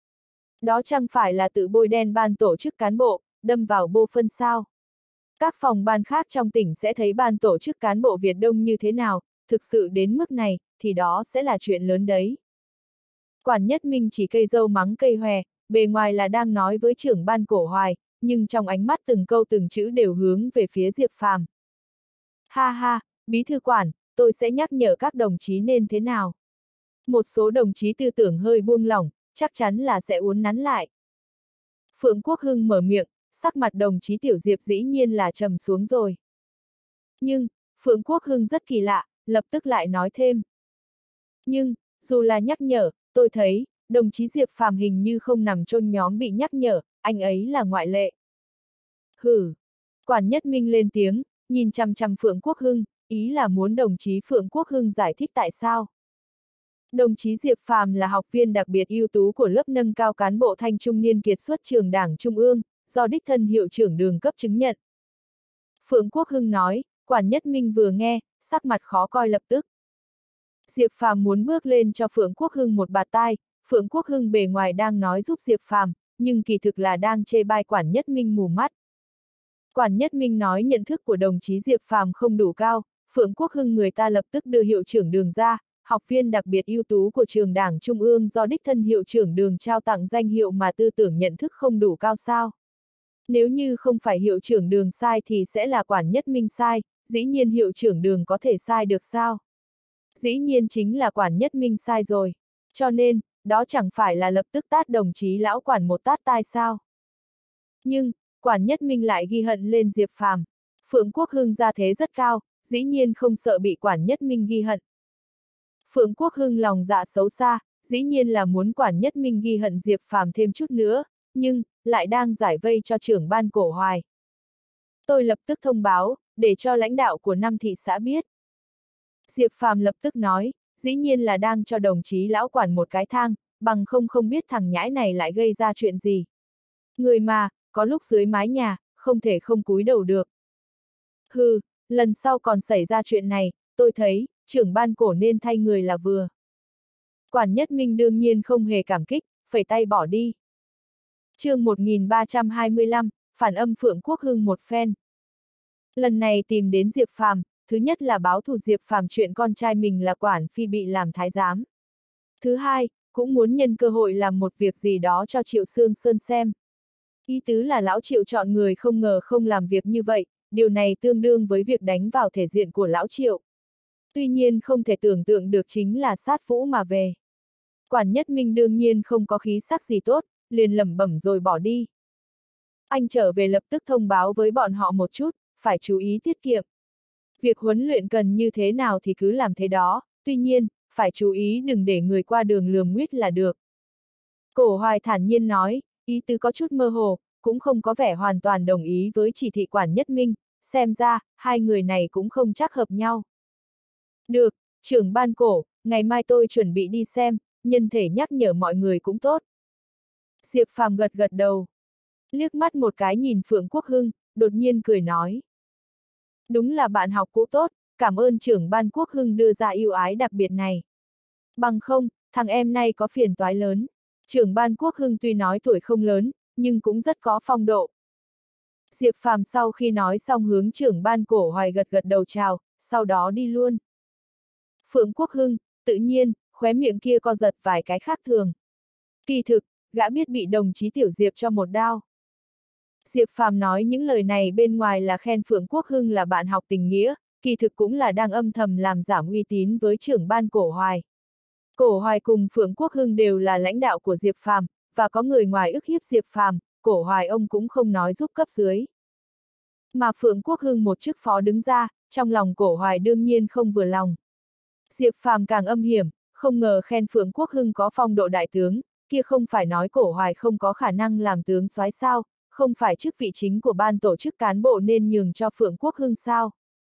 Đó chẳng phải là tự bôi đen ban tổ chức cán bộ, đâm vào bô phân sao? Các phòng ban khác trong tỉnh sẽ thấy ban tổ chức cán bộ Việt Đông như thế nào, thực sự đến mức này, thì đó sẽ là chuyện lớn đấy. Quản Nhất Minh chỉ cây dâu mắng cây hòe, bề ngoài là đang nói với trưởng ban Cổ Hoài, nhưng trong ánh mắt từng câu từng chữ đều hướng về phía Diệp Phàm. Ha ha, bí thư quản, tôi sẽ nhắc nhở các đồng chí nên thế nào. Một số đồng chí tư tưởng hơi buông lỏng, chắc chắn là sẽ uốn nắn lại. Phượng Quốc Hưng mở miệng, sắc mặt đồng chí Tiểu Diệp dĩ nhiên là trầm xuống rồi. Nhưng, Phượng Quốc Hưng rất kỳ lạ, lập tức lại nói thêm. Nhưng, dù là nhắc nhở, tôi thấy, đồng chí Diệp Phàm hình như không nằm trong nhóm bị nhắc nhở, anh ấy là ngoại lệ. Hử! Quản Nhất Minh lên tiếng, nhìn chằm chằm Phượng Quốc Hưng, ý là muốn đồng chí Phượng Quốc Hưng giải thích tại sao. Đồng chí Diệp Phàm là học viên đặc biệt ưu tú của lớp nâng cao cán bộ thanh trung niên kiệt xuất trường Đảng Trung ương, do đích thân hiệu trưởng Đường cấp chứng nhận. Phượng Quốc Hưng nói, Quản Nhất Minh vừa nghe, sắc mặt khó coi lập tức. Diệp Phàm muốn bước lên cho Phượng Quốc Hưng một bạt tai, Phượng Quốc Hưng bề ngoài đang nói giúp Diệp Phàm, nhưng kỳ thực là đang chê bai Quản Nhất Minh mù mắt. Quản Nhất Minh nói nhận thức của đồng chí Diệp Phàm không đủ cao, Phượng Quốc Hưng người ta lập tức đưa hiệu trưởng Đường ra, học viên đặc biệt ưu tú của trường Đảng Trung ương do đích thân hiệu trưởng Đường trao tặng danh hiệu mà tư tưởng nhận thức không đủ cao sao. Nếu như không phải hiệu trưởng Đường sai thì sẽ là Quản Nhất Minh sai, dĩ nhiên hiệu trưởng Đường có thể sai được sao? Dĩ nhiên chính là Quản Nhất Minh sai rồi. Cho nên, đó chẳng phải là lập tức tát đồng chí lão Quản một tát tai sao? Nhưng, Quản Nhất Minh lại ghi hận lên Diệp Phàm. Phượng Quốc Hưng gia thế rất cao, dĩ nhiên không sợ bị Quản Nhất Minh ghi hận. Phượng Quốc Hưng lòng dạ xấu xa, dĩ nhiên là muốn Quản Nhất Minh ghi hận Diệp Phàm thêm chút nữa, nhưng, lại đang giải vây cho trưởng ban Cổ Hoài. Tôi lập tức thông báo, để cho lãnh đạo của 5 thị xã biết. Diệp Phàm lập tức nói, dĩ nhiên là đang cho đồng chí lão Quản một cái thang, bằng không biết thằng nhãi này lại gây ra chuyện gì. Người mà, có lúc dưới mái nhà, không thể không cúi đầu được. Hừ, lần sau còn xảy ra chuyện này, tôi thấy, trưởng ban Cổ nên thay người là vừa. Quản Nhất Minh đương nhiên không hề cảm kích, phẩy tay bỏ đi. Chương 1325, phản âm Phượng Quốc Hưng một phen. Lần này tìm đến Diệp Phàm, thứ nhất là báo thù Diệp Phàm chuyện con trai mình là quản phi bị làm thái giám. Thứ hai, cũng muốn nhân cơ hội làm một việc gì đó cho Triệu Sương Sơn xem. Ý tứ là lão Triệu chọn người không ngờ không làm việc như vậy, điều này tương đương với việc đánh vào thể diện của lão Triệu. Tuy nhiên không thể tưởng tượng được chính là sát vũ mà về. Quản Nhất Minh đương nhiên không có khí sắc gì tốt, liền lẩm bẩm rồi bỏ đi. Anh trở về lập tức thông báo với bọn họ một chút, phải chú ý tiết kiệm. Việc huấn luyện cần như thế nào thì cứ làm thế đó, tuy nhiên, phải chú ý đừng để người qua đường lườm nguýt là được. Cổ Hoài thản nhiên nói, ý tứ có chút mơ hồ, cũng không có vẻ hoàn toàn đồng ý với chỉ thị Quản Nhất Minh, xem ra, hai người này cũng không chắc hợp nhau. Được, trưởng ban Cổ, ngày mai tôi chuẩn bị đi xem, nhân thể nhắc nhở mọi người cũng tốt. Diệp Phàm gật gật đầu. Liếc mắt một cái nhìn Phượng Quốc Hưng, đột nhiên cười nói. Đúng là bạn học cũ tốt, cảm ơn trưởng ban Quốc Hưng đưa ra ưu ái đặc biệt này. Bằng không, thằng em này có phiền toái lớn. Trưởng ban Quốc Hưng tuy nói tuổi không lớn, nhưng cũng rất có phong độ. Diệp Phàm sau khi nói xong hướng trưởng ban Cổ Hoài gật gật đầu chào, sau đó đi luôn. Phượng Quốc Hưng, tự nhiên, khóe miệng kia co giật vài cái khác thường. Kỳ thực, gã biết bị đồng chí Tiểu Diệp cho một đao. Diệp Phàm nói những lời này bên ngoài là khen Phượng Quốc Hưng là bạn học tình nghĩa, kỳ thực cũng là đang âm thầm làm giảm uy tín với trưởng ban Cổ Hoài. Cổ Hoài cùng Phượng Quốc Hưng đều là lãnh đạo của Diệp Phàm, và có người ngoài ức hiếp Diệp Phàm, Cổ Hoài ông cũng không nói giúp cấp dưới. Mà Phượng Quốc Hưng một chức phó đứng ra, trong lòng Cổ Hoài đương nhiên không vừa lòng. Diệp Phàm càng âm hiểm, không ngờ khen Phượng Quốc Hưng có phong độ đại tướng, kia không phải nói Cổ Hoài không có khả năng làm tướng soái sao, không phải chức vị chính của ban tổ chức cán bộ nên nhường cho Phượng Quốc Hưng sao.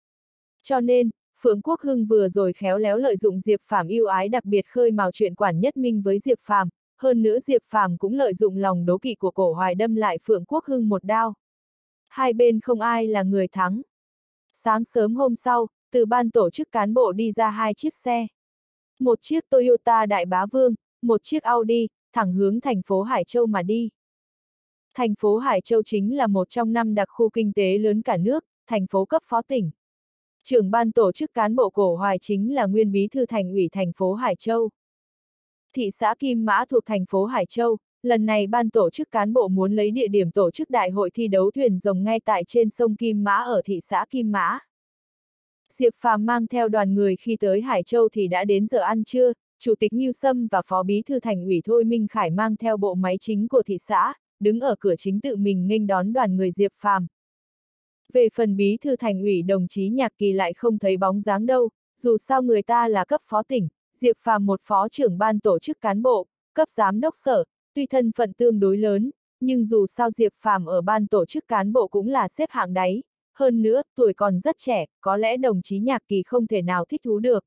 Cho nên, Phượng Quốc Hưng vừa rồi khéo léo lợi dụng Diệp Phàm ưu ái đặc biệt khơi mào chuyện Quản Nhất Minh với Diệp Phàm, hơn nữa Diệp Phàm cũng lợi dụng lòng đố kỵ của Cổ Hoài đâm lại Phượng Quốc Hưng một đao. Hai bên không ai là người thắng. Sáng sớm hôm sau, từ ban tổ chức cán bộ đi ra hai chiếc xe. Một chiếc Toyota Đại Bá Vương, một chiếc Audi, thẳng hướng thành phố Hải Châu mà đi. Thành phố Hải Châu chính là một trong 5 đặc khu kinh tế lớn cả nước, thành phố cấp phó tỉnh. Trưởng ban tổ chức cán bộ Cổ Hoài chính là nguyên bí thư thành ủy thành phố Hải Châu. Thị xã Kim Mã thuộc thành phố Hải Châu, lần này ban tổ chức cán bộ muốn lấy địa điểm tổ chức đại hội thi đấu thuyền rồng ngay tại trên sông Kim Mã ở thị xã Kim Mã. Diệp Phàm mang theo đoàn người khi tới Hải Châu thì đã đến giờ ăn trưa, Chủ tịch Ngưu Sâm và Phó Bí thư Thành ủy Thôi Minh Khải mang theo bộ máy chính của thị xã, đứng ở cửa chính tự mình nghênh đón đoàn người Diệp Phàm. Về phần Bí thư Thành ủy đồng chí Nhạc Kỳ lại không thấy bóng dáng đâu, dù sao người ta là cấp phó tỉnh, Diệp Phàm một phó trưởng ban tổ chức cán bộ, cấp giám đốc sở, tuy thân phận tương đối lớn, nhưng dù sao Diệp Phàm ở ban tổ chức cán bộ cũng là xếp hạng đáy. Hơn nữa, tuổi còn rất trẻ, có lẽ đồng chí Nhạc Kỳ không thể nào thích thú được.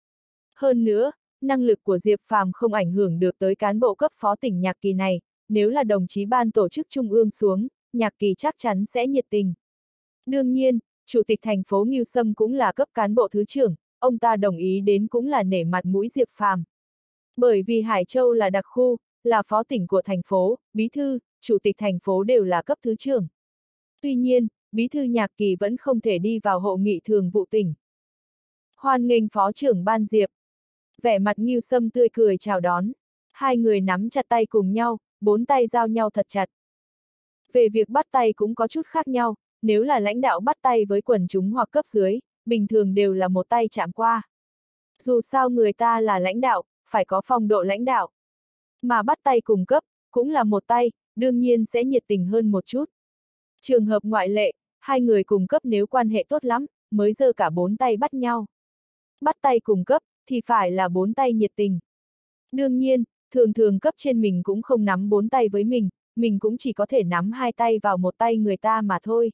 Hơn nữa, năng lực của Diệp Phàm không ảnh hưởng được tới cán bộ cấp phó tỉnh Nhạc Kỳ này, nếu là đồng chí ban tổ chức trung ương xuống, Nhạc Kỳ chắc chắn sẽ nhiệt tình. Đương nhiên, Chủ tịch thành phố Ngưu Sâm cũng là cấp cán bộ thứ trưởng, ông ta đồng ý đến cũng là nể mặt mũi Diệp Phàm. Bởi vì Hải Châu là đặc khu, là phó tỉnh của thành phố, bí thư, chủ tịch thành phố đều là cấp thứ trưởng. Tuy nhiên, Bí thư Nhạc Kỳ vẫn không thể đi vào hội nghị thường vụ tỉnh. Hoan nghênh phó trưởng ban Diệp. Vẻ mặt Ngưu Sâm tươi cười chào đón. Hai người nắm chặt tay cùng nhau, 4 tay giao nhau thật chặt. Về việc bắt tay cũng có chút khác nhau, nếu là lãnh đạo bắt tay với quần chúng hoặc cấp dưới, bình thường đều là một tay chạm qua. Dù sao người ta là lãnh đạo, phải có phong độ lãnh đạo. Mà bắt tay cùng cấp, cũng là một tay, đương nhiên sẽ nhiệt tình hơn một chút. Trường hợp ngoại lệ, hai người cùng cấp nếu quan hệ tốt lắm, mới giơ cả 4 tay bắt nhau. Bắt tay cùng cấp, thì phải là 4 tay nhiệt tình. Đương nhiên, thường thường cấp trên mình cũng không nắm 4 tay với mình cũng chỉ có thể nắm 2 tay vào một tay người ta mà thôi.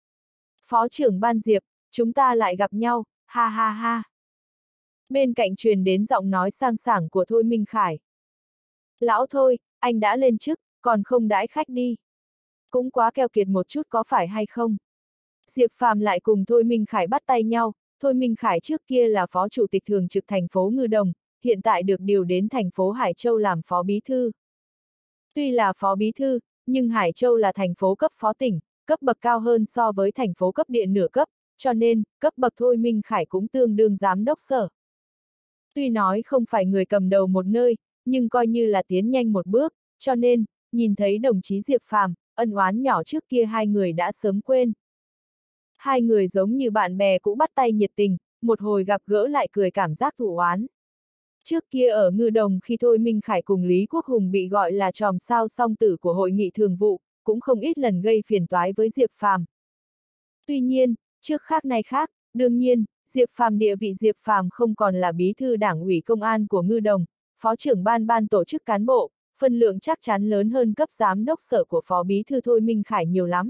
Phó trưởng ban Diệp, chúng ta lại gặp nhau, ha ha ha. Bên cạnh truyền đến giọng nói sang sảng của Thôi Minh Khải. Lão thôi, anh đã lên chức, còn không đãi khách đi. Cũng quá keo kiệt một chút có phải hay không? Diệp Phàm lại cùng Thôi Minh Khải bắt tay nhau. Thôi Minh Khải trước kia là phó chủ tịch thường trực thành phố Ngư Đồng, hiện tại được điều đến thành phố Hải Châu làm phó bí thư. Tuy là phó bí thư, nhưng Hải Châu là thành phố cấp phó tỉnh, cấp bậc cao hơn so với thành phố cấp địa nửa cấp, cho nên, cấp bậc Thôi Minh Khải cũng tương đương giám đốc sở. Tuy nói không phải người cầm đầu một nơi, nhưng coi như là tiến nhanh một bước, cho nên, nhìn thấy đồng chí Diệp Phàm, ân oán nhỏ trước kia hai người đã sớm quên. Hai người giống như bạn bè cũ bắt tay nhiệt tình, một hồi gặp gỡ lại cười cảm giác thù oán. Trước kia ở Ngư Đồng khi Thôi Minh Khải cùng Lý Quốc Hùng bị gọi là tròm sao song tử của hội nghị thường vụ, cũng không ít lần gây phiền toái với Diệp Phàm. Tuy nhiên, trước khác nay khác, đương nhiên, Diệp Phàm địa vị Diệp Phàm không còn là bí thư đảng ủy công an của Ngư Đồng, phó trưởng ban tổ chức cán bộ, phân lượng chắc chắn lớn hơn cấp giám đốc sở của phó bí thư Thôi Minh Khải nhiều lắm.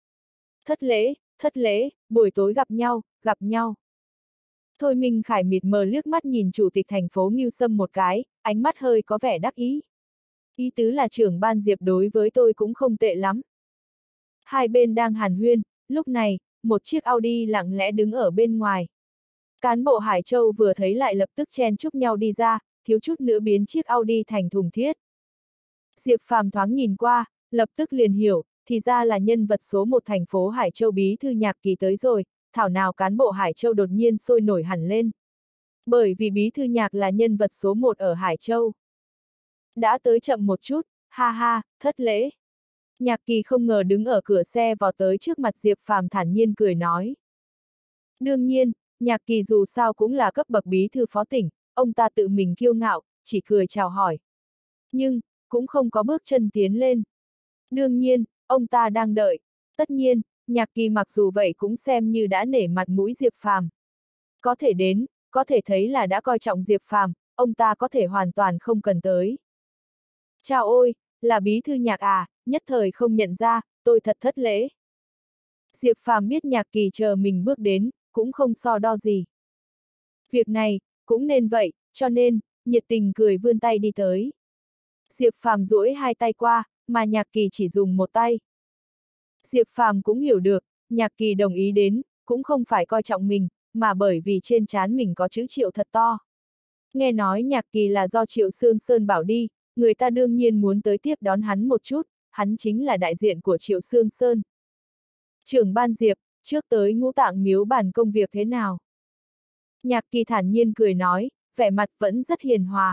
Thất lễ, buổi tối gặp nhau. Thôi Minh Khải mịt mờ liếc mắt nhìn chủ tịch thành phố Ngưu Sâm một cái, ánh mắt hơi có vẻ đắc ý. Ý tứ là trưởng ban Diệp đối với tôi cũng không tệ lắm. Hai bên đang hàn huyên, lúc này, một chiếc Audi lặng lẽ đứng ở bên ngoài. Cán bộ Hải Châu vừa thấy lại lập tức chen chúc nhau đi ra, thiếu chút nữa biến chiếc Audi thành thùng thiết. Diệp Phàm thoáng nhìn qua, lập tức liền hiểu, thì ra là nhân vật số một thành phố Hải Châu bí thư Nhạc Kỳ tới rồi, thảo nào cán bộ Hải Châu đột nhiên sôi nổi hẳn lên. Bởi vì bí thư Nhạc là nhân vật số một ở Hải Châu. Đã tới chậm một chút, ha ha, thất lễ. Nhạc Kỳ không ngờ đứng ở cửa xe vào tới trước mặt Diệp Phàm thản nhiên cười nói. Đương nhiên, Nhạc Kỳ dù sao cũng là cấp bậc bí thư phó tỉnh, ông ta tự mình kiêu ngạo, chỉ cười chào hỏi. Nhưng, cũng không có bước chân tiến lên. Đương nhiên, ông ta đang đợi. Tất nhiên, Nhạc Kỳ mặc dù vậy cũng xem như đã nể mặt mũi Diệp Phàm. Có thể đến, có thể thấy là đã coi trọng Diệp Phàm, ông ta có thể hoàn toàn không cần tới. Chào ôi, là bí thư Nhạc à, nhất thời không nhận ra, tôi thật thất lễ. Diệp Phàm biết Nhạc Kỳ chờ mình bước đến, cũng không so đo gì. Việc này, cũng nên vậy, cho nên, nhiệt tình cười vươn tay đi tới. Diệp Phàm duỗi hai tay qua, mà Nhạc Kỳ chỉ dùng một tay. Diệp Phàm cũng hiểu được, Nhạc Kỳ đồng ý đến, cũng không phải coi trọng mình, mà bởi vì trên trán mình có chữ Triệu thật to. Nghe nói Nhạc Kỳ là do Triệu Sương Sơn bảo đi, người ta đương nhiên muốn tới tiếp đón hắn một chút, hắn chính là đại diện của Triệu Sương Sơn. Trưởng ban Diệp, trước tới Ngũ Tạng Miếu bàn công việc thế nào? Nhạc Kỳ thản nhiên cười nói, vẻ mặt vẫn rất hiền hòa.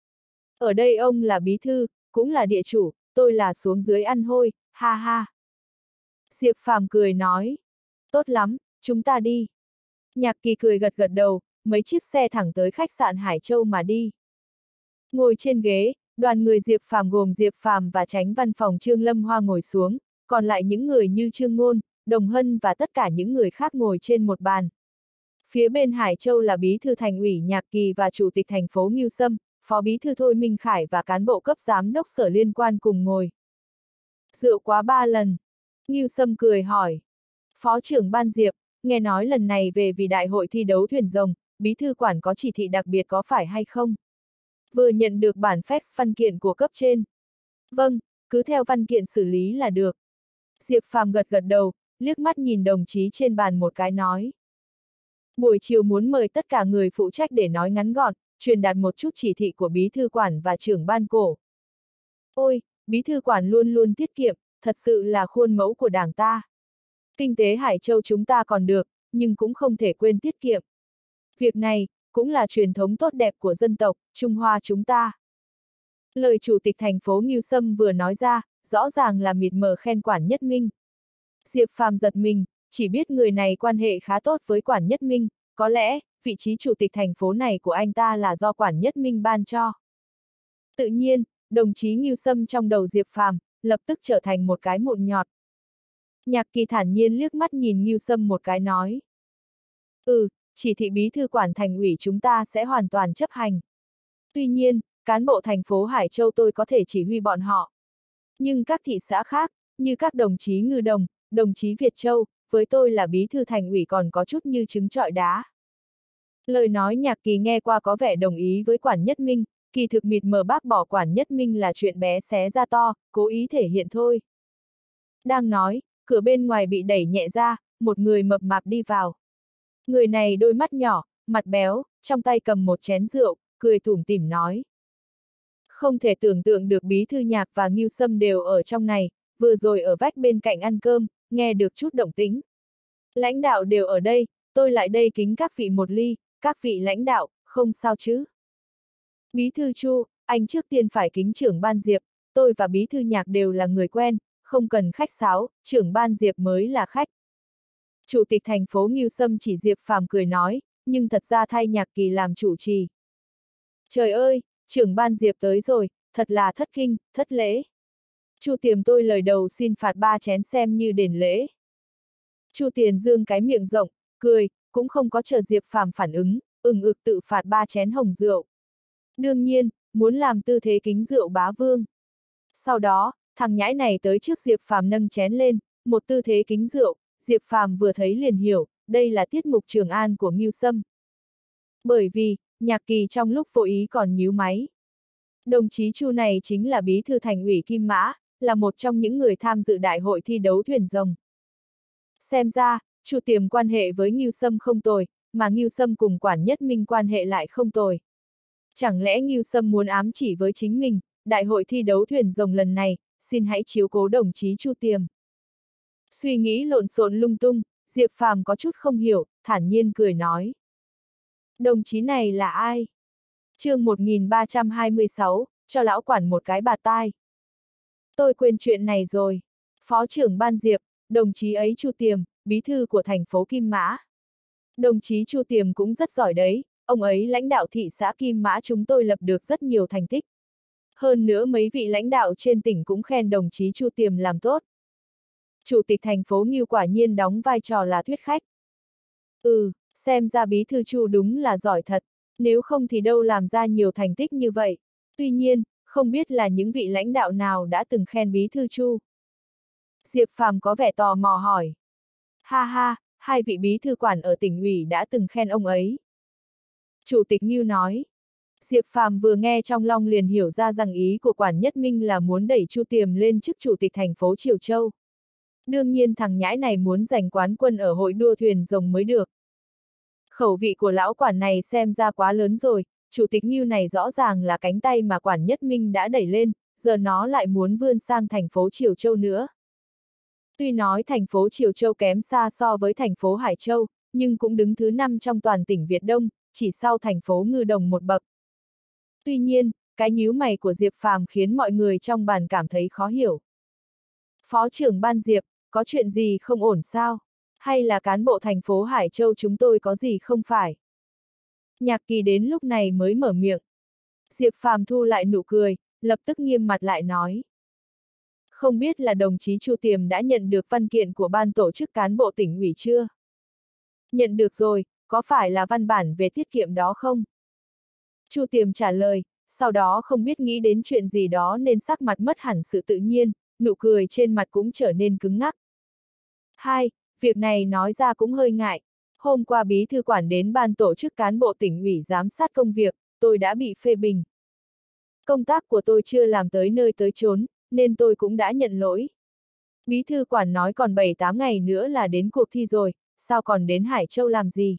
Ở đây ông là bí thư, cũng là địa chủ, tôi là xuống dưới ăn hôi, ha ha. Diệp Phàm cười nói, tốt lắm, chúng ta đi. Nhạc Kỳ cười gật gật đầu, mấy chiếc xe thẳng tới khách sạn Hải Châu mà đi. Ngồi trên ghế, đoàn người Diệp Phàm gồm Diệp Phàm và Chánh văn phòng Trương Lâm Hoa ngồi xuống, còn lại những người như Trương Ngôn, Đồng Hân và tất cả những người khác ngồi trên một bàn. Phía bên Hải Châu là bí thư thành ủy Nhạc Kỳ và chủ tịch thành phố Ngưu Sâm, phó bí thư Thôi Minh Khải và cán bộ cấp giám đốc sở liên quan cùng ngồi. Rượu quá 3 lần. Ngưu Sâm cười hỏi. Phó trưởng ban Diệp, nghe nói lần này về vì đại hội thi đấu thuyền rồng, bí thư quản có chỉ thị đặc biệt có phải hay không? Vừa nhận được bản fax văn kiện của cấp trên. Vâng, cứ theo văn kiện xử lý là được. Diệp Phàm gật gật đầu, liếc mắt nhìn đồng chí trên bàn một cái nói. Buổi chiều muốn mời tất cả người phụ trách để nói ngắn gọn, truyền đạt một chút chỉ thị của bí thư quản và trưởng ban cổ. Ôi, bí thư quản luôn luôn tiết kiệm, thật sự là khuôn mẫu của đảng ta. Kinh tế Hải Châu chúng ta còn được, nhưng cũng không thể quên tiết kiệm. Việc này, cũng là truyền thống tốt đẹp của dân tộc, Trung Hoa chúng ta. Lời chủ tịch thành phố Ngưu Sâm vừa nói ra, rõ ràng là mịt mờ khen Quản Nhất Minh. Diệp Phàm giật mình, chỉ biết người này quan hệ khá tốt với Quản Nhất Minh, có lẽ, vị trí chủ tịch thành phố này của anh ta là do Quản Nhất Minh ban cho. Tự nhiên, đồng chí Ngưu Sâm trong đầu Diệp Phàm lập tức trở thành một cái mụn nhọt. Nhạc Kỳ thản nhiên liếc mắt nhìn Ngưu Sâm một cái nói. Chỉ thị bí thư quản thành ủy chúng ta sẽ hoàn toàn chấp hành. Tuy nhiên, cán bộ thành phố Hải Châu tôi có thể chỉ huy bọn họ. Nhưng các thị xã khác, như các đồng chí Ngư Đồng, đồng chí Việt Châu, với tôi là bí thư thành ủy còn có chút như trứng trọi đá. Lời nói Nhạc Kỳ nghe qua có vẻ đồng ý với Quản Nhất Minh, kỳ thực mịt mờ bác bỏ Quản Nhất Minh là chuyện bé xé ra to, cố ý thể hiện thôi. Đang nói, cửa bên ngoài bị đẩy nhẹ ra, một người mập mạp đi vào. Người này đôi mắt nhỏ, mặt béo, trong tay cầm một chén rượu, cười tủm tỉm nói. Không thể tưởng tượng được Bí Thư Nhạc và Ngưu Sâm đều ở trong này, vừa rồi ở vách bên cạnh ăn cơm, nghe được chút động tĩnh. Lãnh đạo đều ở đây, tôi lại đây kính các vị một ly, các vị lãnh đạo, không sao chứ. Bí thư Chu, anh trước tiên phải kính trưởng ban Diệp, tôi và Bí Thư Nhạc đều là người quen, không cần khách sáo, trưởng ban Diệp mới là khách. Chủ tịch thành phố Ngưu Sâm chỉ Diệp Phàm cười nói, nhưng thật ra thay Nhạc Kỳ làm chủ trì. Trời ơi, trưởng ban Diệp tới rồi, thật là thất kinh, thất lễ. Chu Tiềm tôi lời đầu xin phạt 3 chén xem như đền lễ. Chu Tiền Dương cái miệng rộng, cười, cũng không có chờ Diệp Phàm phản ứng, ực tự phạt 3 chén hồng rượu. Đương nhiên, muốn làm tư thế kính rượu bá vương. Sau đó, thằng nhãi này tới trước Diệp Phàm nâng chén lên, một tư thế kính rượu, Diệp Phàm vừa thấy liền hiểu, đây là tiết mục Trường An của Ngưu Sâm. Bởi vì, Nhạc Kỳ trong lúc vô ý còn nhíu máy. Đồng chí Chu này chính là bí thư thành ủy Kim Mã, là một trong những người tham dự đại hội thi đấu thuyền rồng. Xem ra, Chu Tiềm quan hệ với Ngưu Sâm không tồi, mà Ngưu Sâm cùng Quản Nhất Minh quan hệ lại không tồi. Chẳng lẽ Ngưu Sâm muốn ám chỉ với chính mình, đại hội thi đấu thuyền rồng lần này, xin hãy chiếu cố đồng chí Chu Tiềm. Suy nghĩ lộn xộn lung tung, Diệp Phàm có chút không hiểu, thản nhiên cười nói. Đồng chí này là ai? Chương 1326, cho lão quản một cái bạt tai. Tôi quên chuyện này rồi. Phó trưởng ban Diệp, đồng chí ấy Chu Tiềm, bí thư của thành phố Kim Mã. Đồng chí Chu Tiềm cũng rất giỏi đấy, ông ấy lãnh đạo thị xã Kim Mã chúng tôi lập được rất nhiều thành tích. Hơn nữa mấy vị lãnh đạo trên tỉnh cũng khen đồng chí Chu Tiềm làm tốt. Chủ tịch thành phố Ngưu quả nhiên đóng vai trò là thuyết khách. Xem ra bí thư Chu đúng là giỏi thật, nếu không thì đâu làm ra nhiều thành tích như vậy. Tuy nhiên, không biết là những vị lãnh đạo nào đã từng khen bí thư Chu. Diệp Phàm có vẻ tò mò hỏi. Ha ha, 2 vị bí thư quản ở tỉnh ủy đã từng khen ông ấy. Chủ tịch Ngưu nói. Diệp Phàm vừa nghe trong lòng liền hiểu ra rằng ý của Quản Nhất Minh là muốn đẩy Chu Tiềm lên chức chủ tịch thành phố Triều Châu. Đương nhiên thằng nhãi này muốn giành quán quân ở hội đua thuyền rồng mới được. Khẩu vị của lão quản này xem ra quá lớn rồi, chủ tịch Ngưu này rõ ràng là cánh tay mà Quản Nhất Minh đã đẩy lên, giờ nó lại muốn vươn sang thành phố Triều Châu nữa. Tuy nói thành phố Triều Châu kém xa so với thành phố Hải Châu, nhưng cũng đứng thứ 5 trong toàn tỉnh Việt Đông, chỉ sau thành phố Ngư Đồng một bậc. Tuy nhiên, cái nhíu mày của Diệp Phàm khiến mọi người trong bàn cảm thấy khó hiểu. Phó trưởng ban Diệp, có chuyện gì không ổn sao? Hay là cán bộ thành phố Hải Châu chúng tôi có gì không phải? Nhạc Kỳ đến lúc này mới mở miệng. Diệp Phàm thu lại nụ cười, lập tức nghiêm mặt lại nói. Không biết là đồng chí Chu Tiềm đã nhận được văn kiện của ban tổ chức cán bộ tỉnh ủy chưa? Nhận được rồi, có phải là văn bản về tiết kiệm đó không? Chu Tiềm trả lời, sau đó không biết nghĩ đến chuyện gì đó nên sắc mặt mất hẳn sự tự nhiên, nụ cười trên mặt cũng trở nên cứng ngắc. 2. Việc này nói ra cũng hơi ngại. Hôm qua bí thư quản đến ban tổ chức cán bộ tỉnh ủy giám sát công việc, tôi đã bị phê bình. Công tác của tôi chưa làm tới nơi tới chốn, nên tôi cũng đã nhận lỗi. Bí thư quản nói còn 7-8 ngày nữa là đến cuộc thi rồi, sao còn đến Hải Châu làm gì?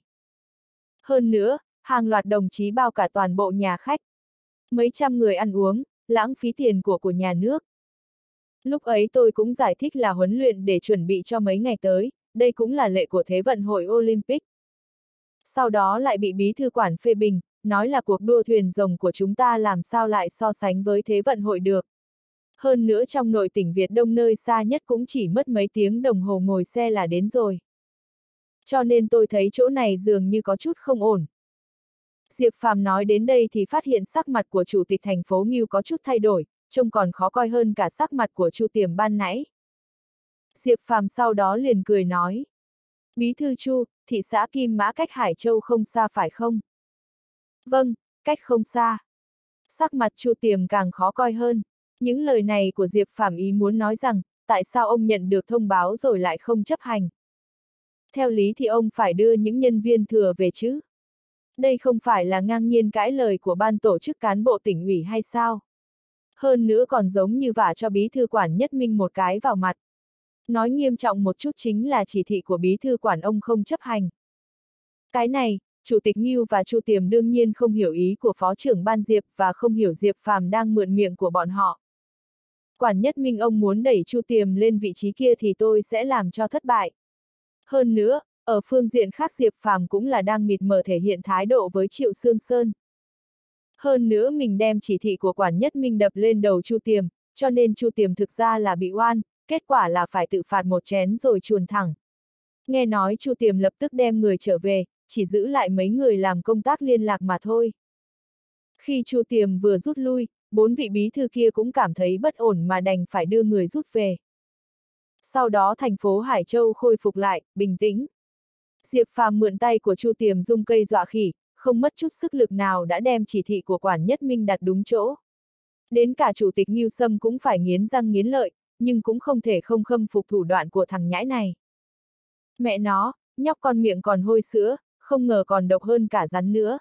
Hơn nữa, hàng loạt đồng chí bao cả toàn bộ nhà khách. Mấy trăm người ăn uống, lãng phí tiền của nhà nước. Lúc ấy tôi cũng giải thích là huấn luyện để chuẩn bị cho mấy ngày tới, đây cũng là lệ của Thế vận hội Olympic. Sau đó lại bị bí thư quản phê bình, nói là cuộc đua thuyền rồng của chúng ta làm sao lại so sánh với Thế vận hội được. Hơn nữa trong nội tỉnh Việt Đông nơi xa nhất cũng chỉ mất mấy tiếng đồng hồ ngồi xe là đến rồi. Cho nên tôi thấy chỗ này dường như có chút không ổn. Diệp Phàm nói đến đây thì phát hiện sắc mặt của chủ tịch thành phố Ngưu có chút thay đổi, trông còn khó coi hơn cả sắc mặt của Chu Tiềm ban nãy. Diệp Phàm sau đó liền cười nói. Bí thư Chu, thị xã Kim Mã cách Hải Châu không xa phải không? Vâng, cách không xa. Sắc mặt Chu Tiềm càng khó coi hơn. Những lời này của Diệp Phàm ý muốn nói rằng, tại sao ông nhận được thông báo rồi lại không chấp hành? Theo lý thì ông phải đưa những nhân viên thừa về chứ. Đây không phải là ngang nhiên cãi lời của ban tổ chức cán bộ tỉnh ủy hay sao? Hơn nữa còn giống như vả cho bí thư quản Nhất Minh một cái vào mặt. Nói nghiêm trọng một chút chính là chỉ thị của bí thư quản ông không chấp hành. Cái này, Chủ tịch Ngưu và Chu Tiềm đương nhiên không hiểu ý của Phó trưởng ban Diệp và không hiểu Diệp Phàm đang mượn miệng của bọn họ. Quản Nhất Minh ông muốn đẩy Chu Tiềm lên vị trí kia thì tôi sẽ làm cho thất bại. Hơn nữa, ở phương diện khác Diệp Phàm cũng là đang mịt mờ thể hiện thái độ với Triệu Sương Sơn. Hơn nữa mình đem chỉ thị của Quản Nhất Minh đập lên đầu Chu Tiềm, cho nên Chu Tiềm thực ra là bị oan, kết quả là phải tự phạt một chén rồi chuồn thẳng. Nghe nói Chu Tiềm lập tức đem người trở về, chỉ giữ lại mấy người làm công tác liên lạc mà thôi. Khi Chu Tiềm vừa rút lui, 4 vị bí thư kia cũng cảm thấy bất ổn mà đành phải đưa người rút về. Sau đó thành phố Hải Châu khôi phục lại, bình tĩnh. Diệp Phàm mượn tay của Chu Tiềm dung cây dọa khỉ, không mất chút sức lực nào đã đem chỉ thị của Quản Nhất Minh đặt đúng chỗ. Đến cả Chủ tịch Ngưu Sâm cũng phải nghiến răng nghiến lợi, nhưng cũng không thể không khâm phục thủ đoạn của thằng nhãi này. Mẹ nó, nhóc con miệng còn hôi sữa, không ngờ còn độc hơn cả rắn nữa.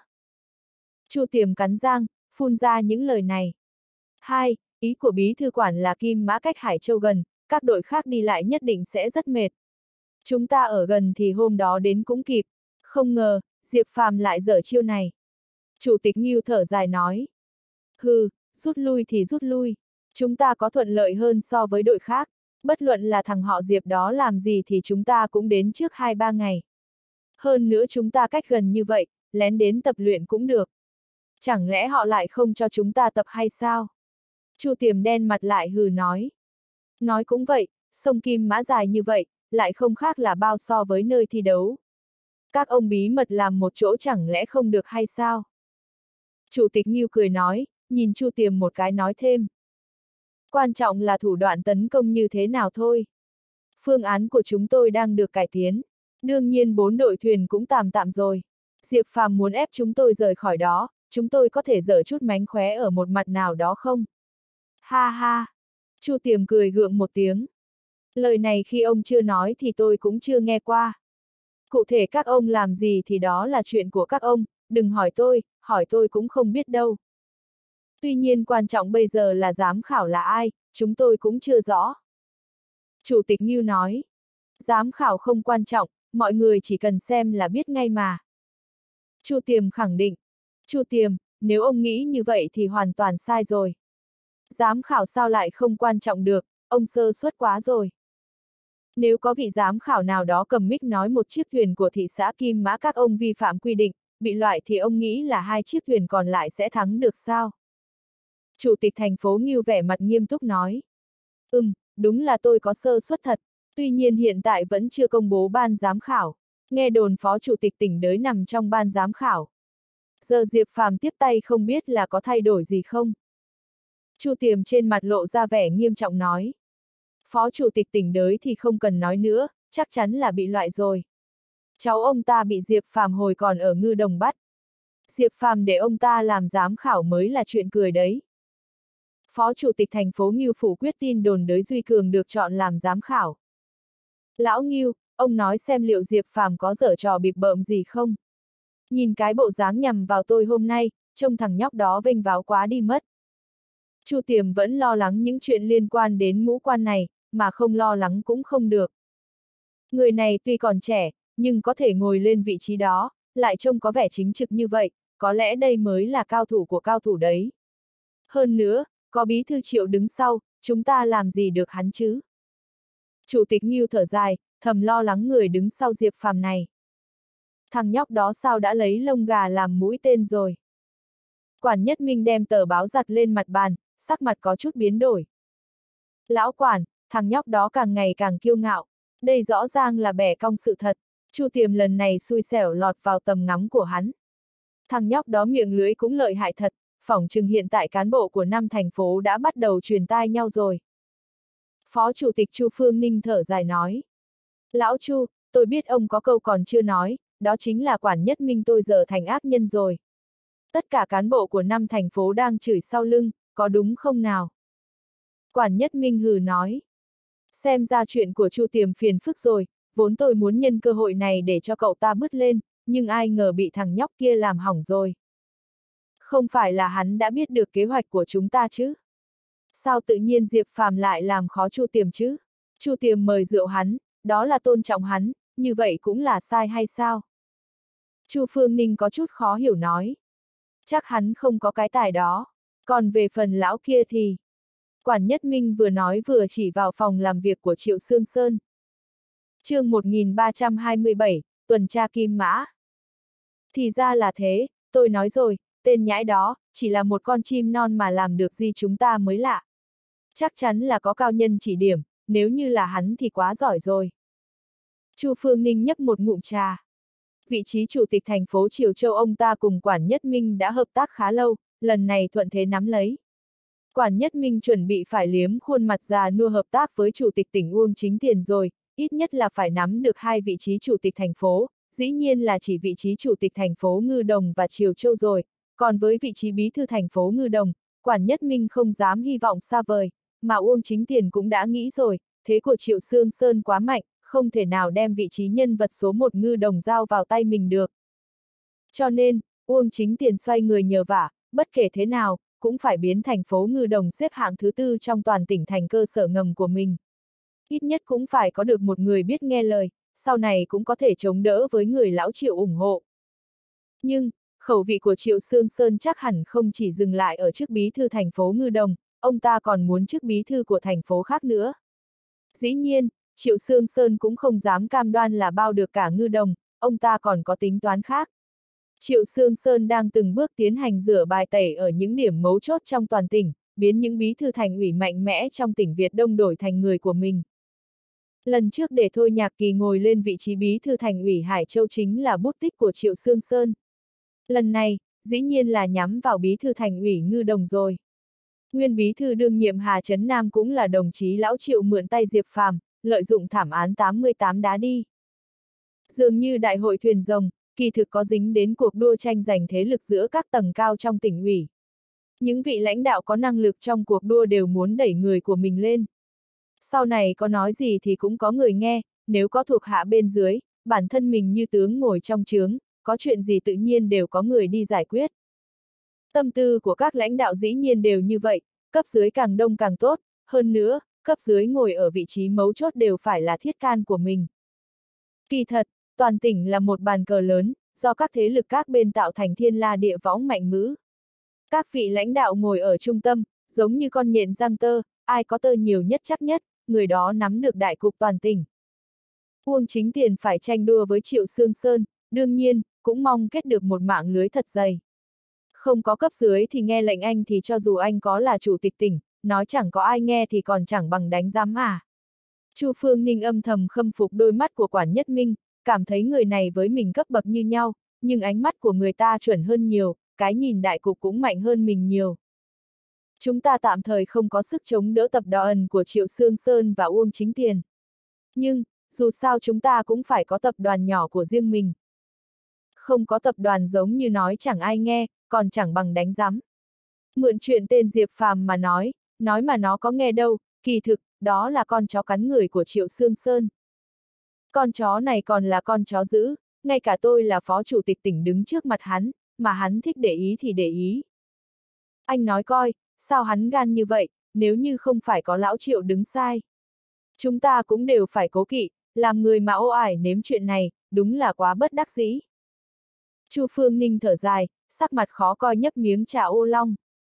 Chu Tiềm cắn răng, phun ra những lời này. 2. Ý của bí thư quản là Kim Mã cách Hải Châu gần, các đội khác đi lại nhất định sẽ rất mệt. Chúng ta ở gần thì hôm đó đến cũng kịp. Không ngờ, Diệp Phàm lại dở chiêu này. Chủ tịch Ngưu thở dài nói. Hừ, rút lui thì rút lui. Chúng ta có thuận lợi hơn so với đội khác. Bất luận là thằng họ Diệp đó làm gì thì chúng ta cũng đến trước 2-3 ngày. Hơn nữa chúng ta cách gần như vậy, lén đến tập luyện cũng được. Chẳng lẽ họ lại không cho chúng ta tập hay sao? Chu Tiềm đen mặt lại hừ nói. Nói cũng vậy, sông Kim Mã dài như vậy, lại không khác là bao so với nơi thi đấu. Các ông bí mật làm một chỗ chẳng lẽ không được hay sao? Chủ tịch Ngưu cười nói, nhìn Chu Tiềm một cái nói thêm. Quan trọng là thủ đoạn tấn công như thế nào thôi. Phương án của chúng tôi đang được cải tiến. Đương nhiên 4 đội thuyền cũng tạm tạm rồi. Diệp Phàm muốn ép chúng tôi rời khỏi đó, chúng tôi có thể giở chút mánh khóe ở một mặt nào đó không? Ha ha! Chu Tiềm cười gượng một tiếng. Lời này khi ông chưa nói thì tôi cũng chưa nghe qua. Cụ thể các ông làm gì thì đó là chuyện của các ông, đừng hỏi tôi cũng không biết đâu. Tuy nhiên quan trọng bây giờ là giám khảo là ai, chúng tôi cũng chưa rõ. Chủ tịch Ngưu nói. Giám khảo không quan trọng, mọi người chỉ cần xem là biết ngay mà. Chu Tiềm khẳng định. Chu Tiềm, nếu ông nghĩ như vậy thì hoàn toàn sai rồi. Giám khảo sao lại không quan trọng được, ông sơ suất quá rồi. Nếu có vị giám khảo nào đó cầm mic nói một chiếc thuyền của thị xã Kim Mã các ông vi phạm quy định, bị loại thì ông nghĩ là 2 chiếc thuyền còn lại sẽ thắng được sao? Chủ tịch thành phố Ngưu vẻ mặt nghiêm túc nói. Đúng là tôi có sơ suất thật, tuy nhiên hiện tại vẫn chưa công bố ban giám khảo. Nghe đồn phó chủ tịch tỉnh Đới nằm trong ban giám khảo. Giờ Diệp Phàm tiếp tay không biết là có thay đổi gì không? Chu Tiềm trên mặt lộ ra vẻ nghiêm trọng nói. Phó chủ tịch tỉnh Đới thì không cần nói nữa, chắc chắn là bị loại rồi. Cháu ông ta bị Diệp Phàm hồi còn ở Ngư Đồng bắt. Diệp Phàm để ông ta làm giám khảo mới là chuyện cười đấy. Phó chủ tịch thành phố Ngưu phủ quyết tin đồn Đới Duy Cường được chọn làm giám khảo. Lão Ngưu, ông nói xem liệu Diệp Phàm có dở trò bịp bợm gì không? Nhìn cái bộ dáng nhằm vào tôi hôm nay, trông thằng nhóc đó vênh váo quá đi mất. Chu Tiềm vẫn lo lắng những chuyện liên quan đến ngũ quan này, mà không lo lắng cũng không được. Người này tuy còn trẻ, nhưng có thể ngồi lên vị trí đó, lại trông có vẻ chính trực như vậy, có lẽ đây mới là cao thủ của cao thủ đấy. Hơn nữa, có bí thư Triệu đứng sau, chúng ta làm gì được hắn chứ? Chủ tịch Ngưu thở dài, thầm lo lắng người đứng sau Diệp Phàm này. Thằng nhóc đó sao đã lấy lông gà làm mũi tên rồi? Quản Nhất Minh đem tờ báo giặt lên mặt bàn, sắc mặt có chút biến đổi. Lão quản, thằng nhóc đó càng ngày càng kiêu ngạo. Đây rõ ràng là bẻ cong sự thật. Chu Tiềm lần này xui xẻo lọt vào tầm ngắm của hắn. Thằng nhóc đó miệng lưỡi cũng lợi hại thật, phỏng chừng hiện tại cán bộ của 5 thành phố đã bắt đầu truyền tai nhau rồi. Phó Chủ tịch Chu Phương Ninh thở dài nói. Lão Chu, tôi biết ông có câu còn chưa nói, đó chính là Quản Nhất Minh tôi giờ thành ác nhân rồi. Tất cả cán bộ của 5 thành phố đang chửi sau lưng, có đúng không nào? Quản Nhất Minh hừ nói. Xem ra chuyện của Chu Tiềm phiền phức rồi, vốn tôi muốn nhân cơ hội này để cho cậu ta bứt lên, nhưng ai ngờ bị thằng nhóc kia làm hỏng rồi. Không phải là hắn đã biết được kế hoạch của chúng ta chứ? Sao tự nhiên Diệp Phàm lại làm khó Chu Tiềm chứ? Chu Tiềm mời rượu hắn, đó là tôn trọng hắn, như vậy cũng là sai hay sao? Chu Phương Ninh có chút khó hiểu nói. Chắc hắn không có cái tài đó. Còn về phần lão kia thì... Quản Nhất Minh vừa nói vừa chỉ vào phòng làm việc của Triệu Sương Sơn. Chương 1327, tuần tra kim mã. Thì ra là thế, tôi nói rồi, tên nhãi đó, chỉ là một con chim non mà làm được gì chúng ta mới lạ. Chắc chắn là có cao nhân chỉ điểm, nếu như là hắn thì quá giỏi rồi. Chu Phương Ninh nhấp một ngụm trà. Vị trí chủ tịch thành phố Triều Châu ông ta cùng Quản Nhất Minh đã hợp tác khá lâu, lần này thuận thế nắm lấy. Quản Nhất Minh chuẩn bị phải liếm khuôn mặt già nua hợp tác với chủ tịch tỉnh Uông Chính Tiền rồi, ít nhất là phải nắm được hai vị trí chủ tịch thành phố, dĩ nhiên là chỉ vị trí chủ tịch thành phố Ngư Đồng và Triều Châu rồi, còn với vị trí bí thư thành phố Ngư Đồng, Quản Nhất Minh không dám hy vọng xa vời, mà Uông Chính Tiền cũng đã nghĩ rồi, thế của Triệu Sương Sơn quá mạnh, không thể nào đem vị trí nhân vật số 1 Ngư Đồng giao vào tay mình được. Cho nên, Uông Chính Tiền xoay người nhờ vả, bất kể thế nào, cũng phải biến thành phố Ngư Đồng xếp hạng thứ 4 trong toàn tỉnh thành cơ sở ngầm của mình. Ít nhất cũng phải có được một người biết nghe lời, sau này cũng có thể chống đỡ với người lão Triệu ủng hộ. Nhưng, khẩu vị của Triệu Sương Sơn chắc hẳn không chỉ dừng lại ở chức bí thư thành phố Ngư Đồng, ông ta còn muốn chức bí thư của thành phố khác nữa. Dĩ nhiên, Triệu Sương Sơn cũng không dám cam đoan là bao được cả Ngư Đồng, ông ta còn có tính toán khác. Triệu Sương Sơn đang từng bước tiến hành rửa bài tẩy ở những điểm mấu chốt trong toàn tỉnh, biến những bí thư thành ủy mạnh mẽ trong tỉnh Việt Đông đổi thành người của mình. Lần trước để Thôi Nhạc Kỳ ngồi lên vị trí bí thư thành ủy Hải Châu chính là bút tích của Triệu Sương Sơn. Lần này, dĩ nhiên là nhắm vào bí thư thành ủy Ngư Đồng rồi. Nguyên bí thư đương nhiệm Hà Trấn Nam cũng là đồng chí lão Triệu mượn tay Diệp Phàm, lợi dụng thảm án 88 đá đi. Dường như đại hội thuyền rồng, kỳ thực có dính đến cuộc đua tranh giành thế lực giữa các tầng cao trong tỉnh ủy. Những vị lãnh đạo có năng lực trong cuộc đua đều muốn đẩy người của mình lên. Sau này có nói gì thì cũng có người nghe, nếu có thuộc hạ bên dưới, bản thân mình như tướng ngồi trong trướng, có chuyện gì tự nhiên đều có người đi giải quyết. Tâm tư của các lãnh đạo dĩ nhiên đều như vậy, cấp dưới càng đông càng tốt, hơn nữa, cấp dưới ngồi ở vị trí mấu chốt đều phải là thiết can của mình. Kỳ thật, toàn tỉnh là một bàn cờ lớn, do các thế lực các bên tạo thành thiên la địa võng mạnh mẽ. Các vị lãnh đạo ngồi ở trung tâm, giống như con nhện răng tơ, ai có tơ nhiều nhất chắc nhất, người đó nắm được đại cục toàn tỉnh. Uông Chính Tiền phải tranh đua với Triệu Sương Sơn, đương nhiên, cũng mong kết được một mạng lưới thật dày. Không có cấp dưới thì nghe lệnh anh thì cho dù anh có là chủ tịch tỉnh, nói chẳng có ai nghe thì còn chẳng bằng đánh giám à. Chu Phương Ninh âm thầm khâm phục đôi mắt của Quản Nhất Minh, cảm thấy người này với mình cấp bậc như nhau, nhưng ánh mắt của người ta chuẩn hơn nhiều, cái nhìn đại cục cũng mạnh hơn mình nhiều. Chúng ta tạm thời không có sức chống đỡ tập đoàn của Triệu Sương Sơn và Uông Chính Tiền. Nhưng, dù sao chúng ta cũng phải có tập đoàn nhỏ của riêng mình. Không có tập đoàn giống như nói chẳng ai nghe, còn chẳng bằng đánh giám. Mượn chuyện tên Diệp Phàm mà nói mà nó có nghe đâu, kỳ thực, đó là con chó cắn người của Triệu Sương Sơn. Con chó này còn là con chó dữ, ngay cả tôi là phó chủ tịch tỉnh đứng trước mặt hắn, mà hắn thích để ý thì để ý. Anh nói coi, sao hắn gan như vậy, nếu như không phải có lão Triệu đứng sai. Chúng ta cũng đều phải cố kỵ, làm người mà ô ải nếm chuyện này, đúng là quá bất đắc dĩ. Chu Phương Ninh thở dài, sắc mặt khó coi nhấp miếng trà ô long.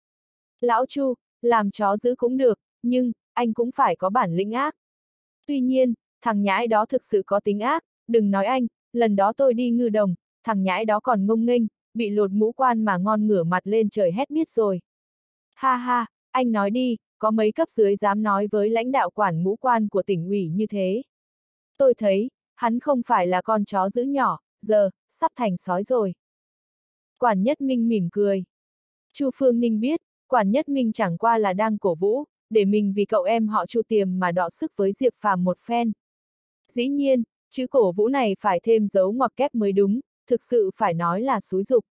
Lão Chu, làm chó dữ cũng được, nhưng, anh cũng phải có bản lĩnh ác. Tuy nhiên, thằng nhãi đó thực sự có tính ác, đừng nói anh, lần đó tôi đi Ngư Đồng, thằng nhãi đó còn ngông nghênh, bị lột mũ quan mà ngon ngửa mặt lên trời hét biết rồi. Ha ha, anh nói đi, có mấy cấp dưới dám nói với lãnh đạo quản ngũ quan của tỉnh ủy như thế. Tôi thấy, hắn không phải là con chó dữ nhỏ, giờ, sắp thành sói rồi. Quản Nhất Minh mỉm cười. Chu Phương Ninh biết, Quản Nhất Minh chẳng qua là đang cổ vũ, để mình vì cậu em họ Chu Tiềm mà đọ sức với Diệp Phàm một phen. Dĩ nhiên, chữ cổ vũ này phải thêm dấu ngoặc kép mới đúng, thực sự phải nói là xúi giục.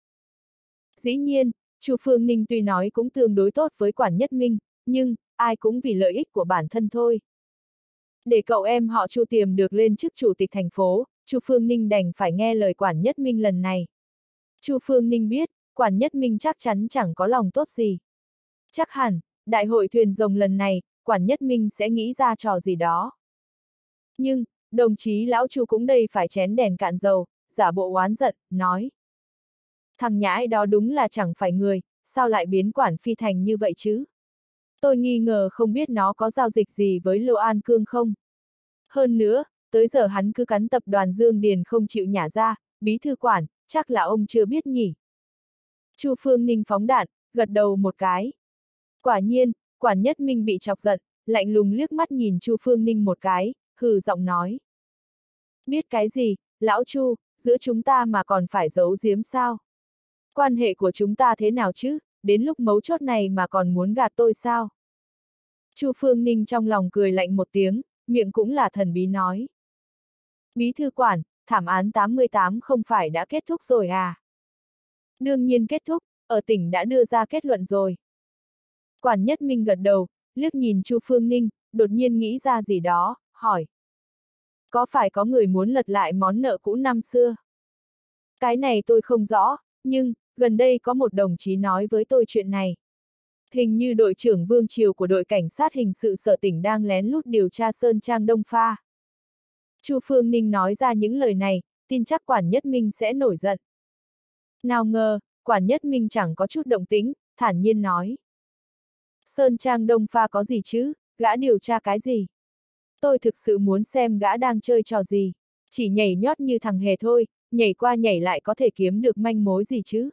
Dĩ nhiên, Chu Phương Ninh tuy nói cũng tương đối tốt với Quản Nhất Minh, nhưng, ai cũng vì lợi ích của bản thân thôi. Để cậu em họ Chu Tiềm được lên chức chủ tịch thành phố, Chu Phương Ninh đành phải nghe lời Quản Nhất Minh lần này. Chu Phương Ninh biết, Quản Nhất Minh chắc chắn chẳng có lòng tốt gì. Chắc hẳn, đại hội thuyền rồng lần này, Quản Nhất Minh sẽ nghĩ ra trò gì đó. Nhưng, đồng chí lão Chu cũng đây phải chén đèn cạn dầu, giả bộ oán giận, nói. Thằng nhãi đó đúng là chẳng phải người, sao lại biến Quản Phi thành như vậy chứ? Tôi nghi ngờ không biết nó có giao dịch gì với Lô An Cương không? Hơn nữa, tới giờ hắn cứ cắn tập đoàn Dương Điền không chịu nhả ra, bí thư Quản, chắc là ông chưa biết nhỉ? Chu Phương Ninh phóng đạn, gật đầu một cái. Quả nhiên, Quản Nhất Minh bị chọc giận, lạnh lùng liếc mắt nhìn Chu Phương Ninh một cái, hừ giọng nói. Biết cái gì, lão Chu, giữa chúng ta mà còn phải giấu giếm sao? Quan hệ của chúng ta thế nào chứ, đến lúc mấu chốt này mà còn muốn gạt tôi sao? Chu Phương Ninh trong lòng cười lạnh một tiếng, miệng cũng là thần bí nói. Bí thư Quản, thảm án 88 không phải đã kết thúc rồi à? Đương nhiên kết thúc, ở tỉnh đã đưa ra kết luận rồi. Quản Nhất Minh gật đầu, liếc nhìn Chu Phương Ninh, đột nhiên nghĩ ra gì đó, hỏi. Có phải có người muốn lật lại món nợ cũ năm xưa? Cái này tôi không rõ, nhưng, gần đây có một đồng chí nói với tôi chuyện này. Hình như đội trưởng Vương Triều của đội cảnh sát hình sự sở tỉnh đang lén lút điều tra Sơn Trang Đông Pha. Chu Phương Ninh nói ra những lời này, tin chắc Quản Nhất Minh sẽ nổi giận. Nào ngờ, Quản Nhất Minh chẳng có chút động tĩnh, thản nhiên nói. Sơn Trang Đông Pha có gì chứ, gã điều tra cái gì? Tôi thực sự muốn xem gã đang chơi trò gì, chỉ nhảy nhót như thằng hề thôi, nhảy qua nhảy lại có thể kiếm được manh mối gì chứ?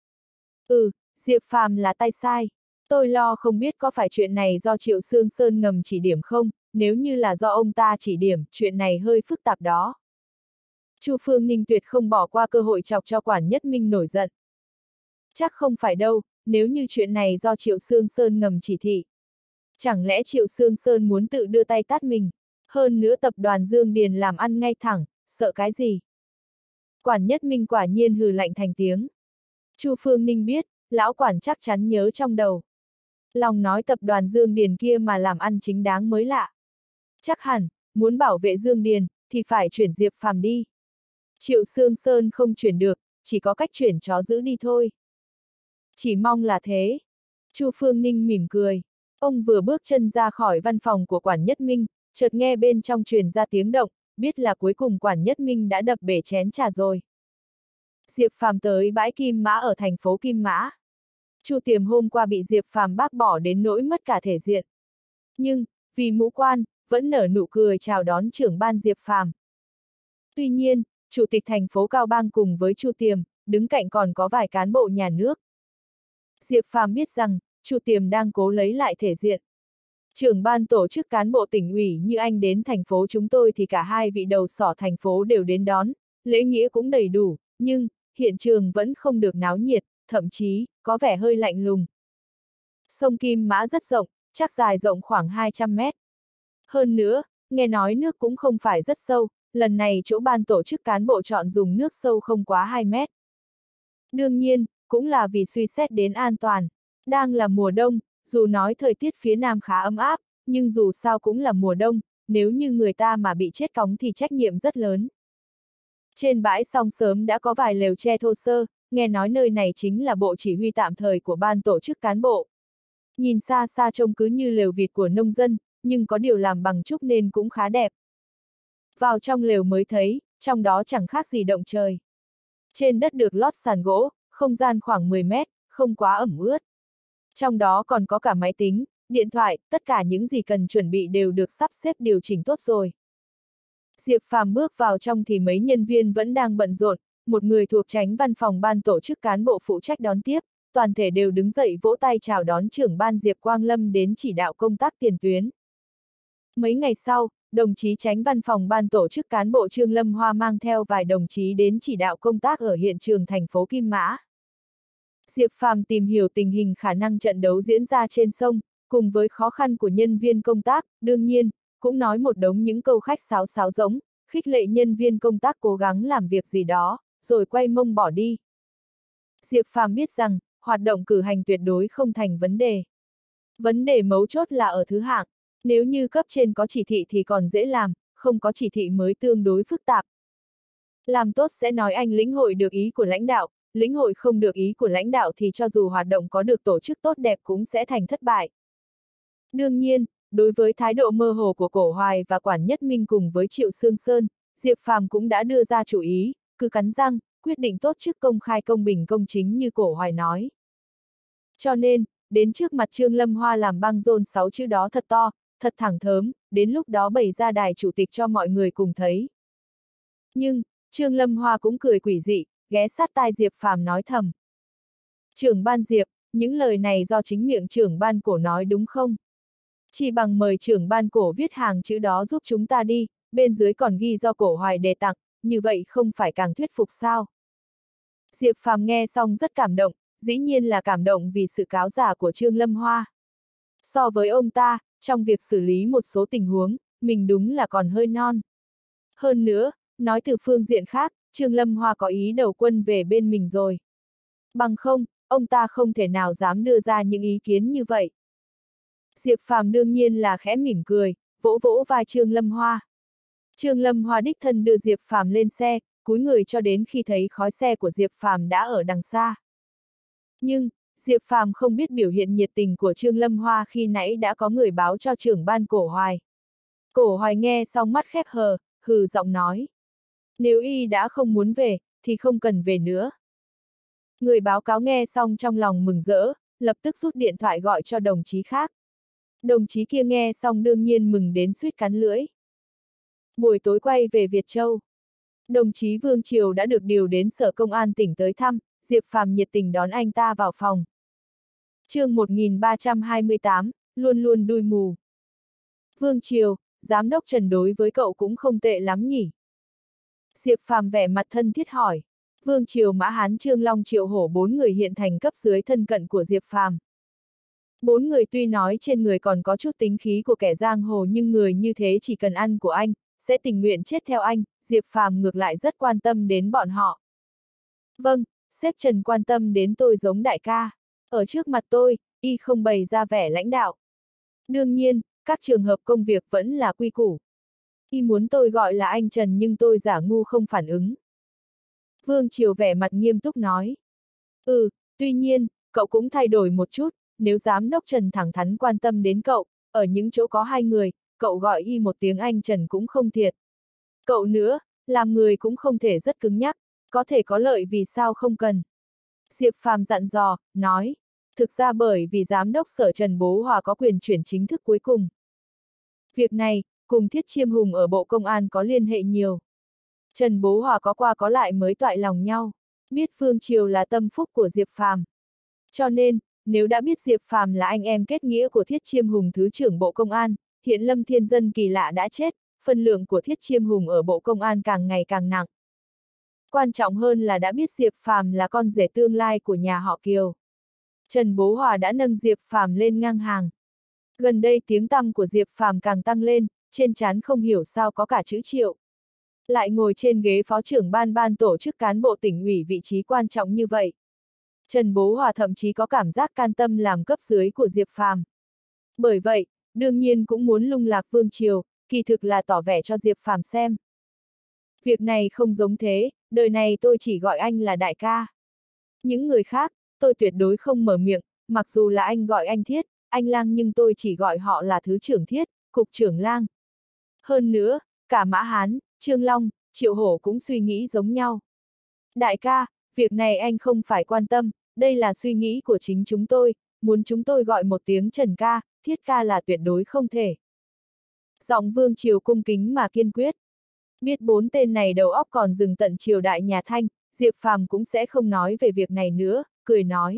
Diệp Phàm là tay sai. Tôi lo không biết có phải chuyện này do Triệu Sương Sơn ngầm chỉ điểm không, nếu như là do ông ta chỉ điểm, chuyện này hơi phức tạp đó. Chu Phương Ninh tuyệt không bỏ qua cơ hội chọc cho Quản Nhất Minh nổi giận. Chắc không phải đâu, nếu như chuyện này do Triệu Sương Sơn ngầm chỉ thị. Chẳng lẽ Triệu Sương Sơn muốn tự đưa tay tát mình? Hơn nữa tập đoàn Dương Điền làm ăn ngay thẳng, sợ cái gì? Quản Nhất Minh quả nhiên hừ lạnh thành tiếng. Chu Phương Ninh biết, lão Quản chắc chắn nhớ trong đầu. Lòng nói tập đoàn Dương Điền kia mà làm ăn chính đáng mới lạ. Chắc hẳn, muốn bảo vệ Dương Điền, thì phải chuyển Diệp Phàm đi. Triệu Sương Sơn không chuyển được, chỉ có cách chuyển chó giữ đi thôi. Chỉ mong là thế. Chu Phương Ninh mỉm cười. Ông vừa bước chân ra khỏi văn phòng của Quản Nhất Minh, chợt nghe bên trong truyền ra tiếng động, biết là cuối cùng Quản Nhất Minh đã đập bể chén trà rồi. Diệp Phàm tới bãi Kim Mã ở thành phố Kim Mã. Chu Tiềm hôm qua bị Diệp Phàm bác bỏ đến nỗi mất cả thể diện. Nhưng, vì mũ quan, vẫn nở nụ cười chào đón trưởng ban Diệp Phàm. Tuy nhiên, Chủ tịch thành phố Cao Bang cùng với Chu Tiềm, đứng cạnh còn có vài cán bộ nhà nước. Diệp Phàm biết rằng, Chu Tiềm đang cố lấy lại thể diện. Trưởng ban tổ chức cán bộ tỉnh ủy như anh đến thành phố chúng tôi thì cả hai vị đầu sỏ thành phố đều đến đón, lễ nghĩa cũng đầy đủ, nhưng, hiện trường vẫn không được náo nhiệt, thậm chí, có vẻ hơi lạnh lùng. Sông Kim Mã rất rộng, chắc dài rộng khoảng 200 mét. Hơn nữa, nghe nói nước cũng không phải rất sâu, lần này chỗ ban tổ chức cán bộ chọn dùng nước sâu không quá 2 mét. Đương nhiên, cũng là vì suy xét đến an toàn. Đang là mùa đông, dù nói thời tiết phía Nam khá ấm áp, nhưng dù sao cũng là mùa đông, nếu như người ta mà bị chết cóng thì trách nhiệm rất lớn. Trên bãi song sớm đã có vài lều tre thô sơ, nghe nói nơi này chính là bộ chỉ huy tạm thời của ban tổ chức cán bộ. Nhìn xa xa trông cứ như lều vịt của nông dân, nhưng có điều làm bằng trúc nên cũng khá đẹp. Vào trong lều mới thấy, trong đó chẳng khác gì động trời. Trên đất được lót sàn gỗ, không gian khoảng 10 mét, không quá ẩm ướt. Trong đó còn có cả máy tính, điện thoại, tất cả những gì cần chuẩn bị đều được sắp xếp điều chỉnh tốt rồi. Diệp Phàm bước vào trong thì mấy nhân viên vẫn đang bận rộn, một người thuộc chánh văn phòng ban tổ chức cán bộ phụ trách đón tiếp, toàn thể đều đứng dậy vỗ tay chào đón trưởng ban Diệp Quang Lâm đến chỉ đạo công tác tiền tuyến. Mấy ngày sau, đồng chí chánh văn phòng ban tổ chức cán bộ Trương Lâm Hoa mang theo vài đồng chí đến chỉ đạo công tác ở hiện trường thành phố Kim Mã. Diệp Phàm tìm hiểu tình hình khả năng trận đấu diễn ra trên sông, cùng với khó khăn của nhân viên công tác, đương nhiên, cũng nói một đống những câu khách sáo sáo rỗng, khích lệ nhân viên công tác cố gắng làm việc gì đó, rồi quay mông bỏ đi. Diệp Phàm biết rằng, hoạt động cử hành tuyệt đối không thành vấn đề. Vấn đề mấu chốt là ở thứ hạng, nếu như cấp trên có chỉ thị thì còn dễ làm, không có chỉ thị mới tương đối phức tạp. Làm tốt sẽ nói anh lĩnh hội được ý của lãnh đạo, lĩnh hội không được ý của lãnh đạo thì cho dù hoạt động có được tổ chức tốt đẹp cũng sẽ thành thất bại. Đương nhiên, đối với thái độ mơ hồ của Cổ Hoài và Quản Nhất Minh cùng với Triệu Sương Sơn, Diệp Phàm cũng đã đưa ra chủ ý, cứ cắn răng, quyết định tốt chức công khai công bình công chính như Cổ Hoài nói. Cho nên, đến trước mặt Trương Lâm Hoa làm băng rôn 6 chữ đó thật to, thật thẳng thớm, đến lúc đó bày ra đài chủ tịch cho mọi người cùng thấy. Nhưng, Trương Lâm Hoa cũng cười quỷ dị, ghé sát tai Diệp Phàm nói thầm. Trưởng ban Diệp, những lời này do chính miệng trưởng ban Cổ nói đúng không? Chỉ bằng mời trưởng ban Cổ viết hàng chữ đó giúp chúng ta đi, bên dưới còn ghi do Cổ Hoài đề tặng, như vậy không phải càng thuyết phục sao? Diệp Phàm nghe xong rất cảm động, dĩ nhiên là cảm động vì sự cáo giả của Trương Lâm Hoa. So với ông ta, trong việc xử lý một số tình huống, mình đúng là còn hơi non. Hơn nữa, nói từ phương diện khác, Trương Lâm Hoa có ý đầu quân về bên mình rồi. Bằng không, ông ta không thể nào dám đưa ra những ý kiến như vậy. Diệp Phàm đương nhiên là khẽ mỉm cười, vỗ vỗ vai Trương Lâm Hoa. Trương Lâm Hoa đích thân đưa Diệp Phàm lên xe, cúi người cho đến khi thấy khói xe của Diệp Phàm đã ở đằng xa. Nhưng, Diệp Phàm không biết biểu hiện nhiệt tình của Trương Lâm Hoa khi nãy đã có người báo cho trưởng ban Cổ Hoài. Cổ Hoài nghe xong mắt khép hờ, hừ giọng nói. Nếu y đã không muốn về, thì không cần về nữa. Người báo cáo nghe xong trong lòng mừng rỡ, lập tức rút điện thoại gọi cho đồng chí khác. Đồng chí kia nghe xong đương nhiên mừng đến suýt cắn lưỡi. Buổi tối quay về Việt Châu. Đồng chí Vương Triều đã được điều đến Sở Công an tỉnh tới thăm, Diệp Phàm nhiệt tình đón anh ta vào phòng. Chương 1328, luôn luôn đuôi mù. Vương Triều, giám đốc Trần đối với cậu cũng không tệ lắm nhỉ? Diệp Phàm vẻ mặt thân thiết hỏi. Vương Triều, Mã Hán, Trương Long, Triệu Hổ, 4 người hiện thành cấp dưới thân cận của Diệp Phàm. 4 người tuy nói trên người còn có chút tính khí của kẻ giang hồ nhưng người như thế chỉ cần ăn của anh, sẽ tình nguyện chết theo anh, Diệp Phàm ngược lại rất quan tâm đến bọn họ. Vâng, sếp Trần quan tâm đến tôi giống đại ca. Ở trước mặt tôi, y không bày ra vẻ lãnh đạo. Đương nhiên, các trường hợp công việc vẫn là quy củ. Y muốn tôi gọi là anh Trần nhưng tôi giả ngu không phản ứng. Vương Triều vẻ mặt nghiêm túc nói. Tuy nhiên, cậu cũng thay đổi một chút, nếu giám đốc Trần thẳng thắn quan tâm đến cậu, ở những chỗ có 2 người, cậu gọi y một tiếng anh Trần cũng không thiệt. Cậu nữa, làm người cũng không thể rất cứng nhắc, có thể có lợi vì sao không cần. Diệp Phàm dặn dò, nói, thực ra bởi vì giám đốc Sở Trần Bố Hòa có quyền chuyển chính thức cuối cùng. Việc này, cùng Thiết Chiêm Hùng ở Bộ Công an có liên hệ nhiều. Trần Bố Hòa có qua có lại mới toại lòng nhau, biết Vương Triều là tâm phúc của Diệp Phàm. Cho nên, nếu đã biết Diệp Phàm là anh em kết nghĩa của Thiết Chiêm Hùng Thứ trưởng Bộ Công an, hiện Lâm Thiên Dân kỳ lạ đã chết, phân lượng của Thiết Chiêm Hùng ở Bộ Công an càng ngày càng nặng. Quan trọng hơn là đã biết Diệp Phàm là con rể tương lai của nhà họ Kiều. Trần Bố Hòa đã nâng Diệp Phàm lên ngang hàng. Gần đây tiếng tăm của Diệp Phàm càng tăng lên, trên trán không hiểu sao có cả chữ Triệu. Lại ngồi trên ghế phó trưởng ban tổ chức cán bộ tỉnh ủy vị trí quan trọng như vậy. Trần Bố Hòa thậm chí có cảm giác can tâm làm cấp dưới của Diệp Phàm. Bởi vậy, đương nhiên cũng muốn lung lạc Vương Triều, kỳ thực là tỏ vẻ cho Diệp Phàm xem. Việc này không giống thế, đời này tôi chỉ gọi anh là đại ca. Những người khác, tôi tuyệt đối không mở miệng, mặc dù là anh gọi anh Thiết, anh Lang nhưng tôi chỉ gọi họ là Thứ trưởng Thiết, Cục trưởng Lang. Hơn nữa, cả Mã Hán, Trương Long, Triệu Hổ cũng suy nghĩ giống nhau. Đại ca, việc này anh không phải quan tâm, đây là suy nghĩ của chính chúng tôi, muốn chúng tôi gọi một tiếng Trần ca, Thiết ca là tuyệt đối không thể. Giọng Vương Triều cung kính mà kiên quyết. Biết 4 tên này đầu óc còn dừng tận triều đại nhà Thanh, Diệp Phàm cũng sẽ không nói về việc này nữa, cười nói.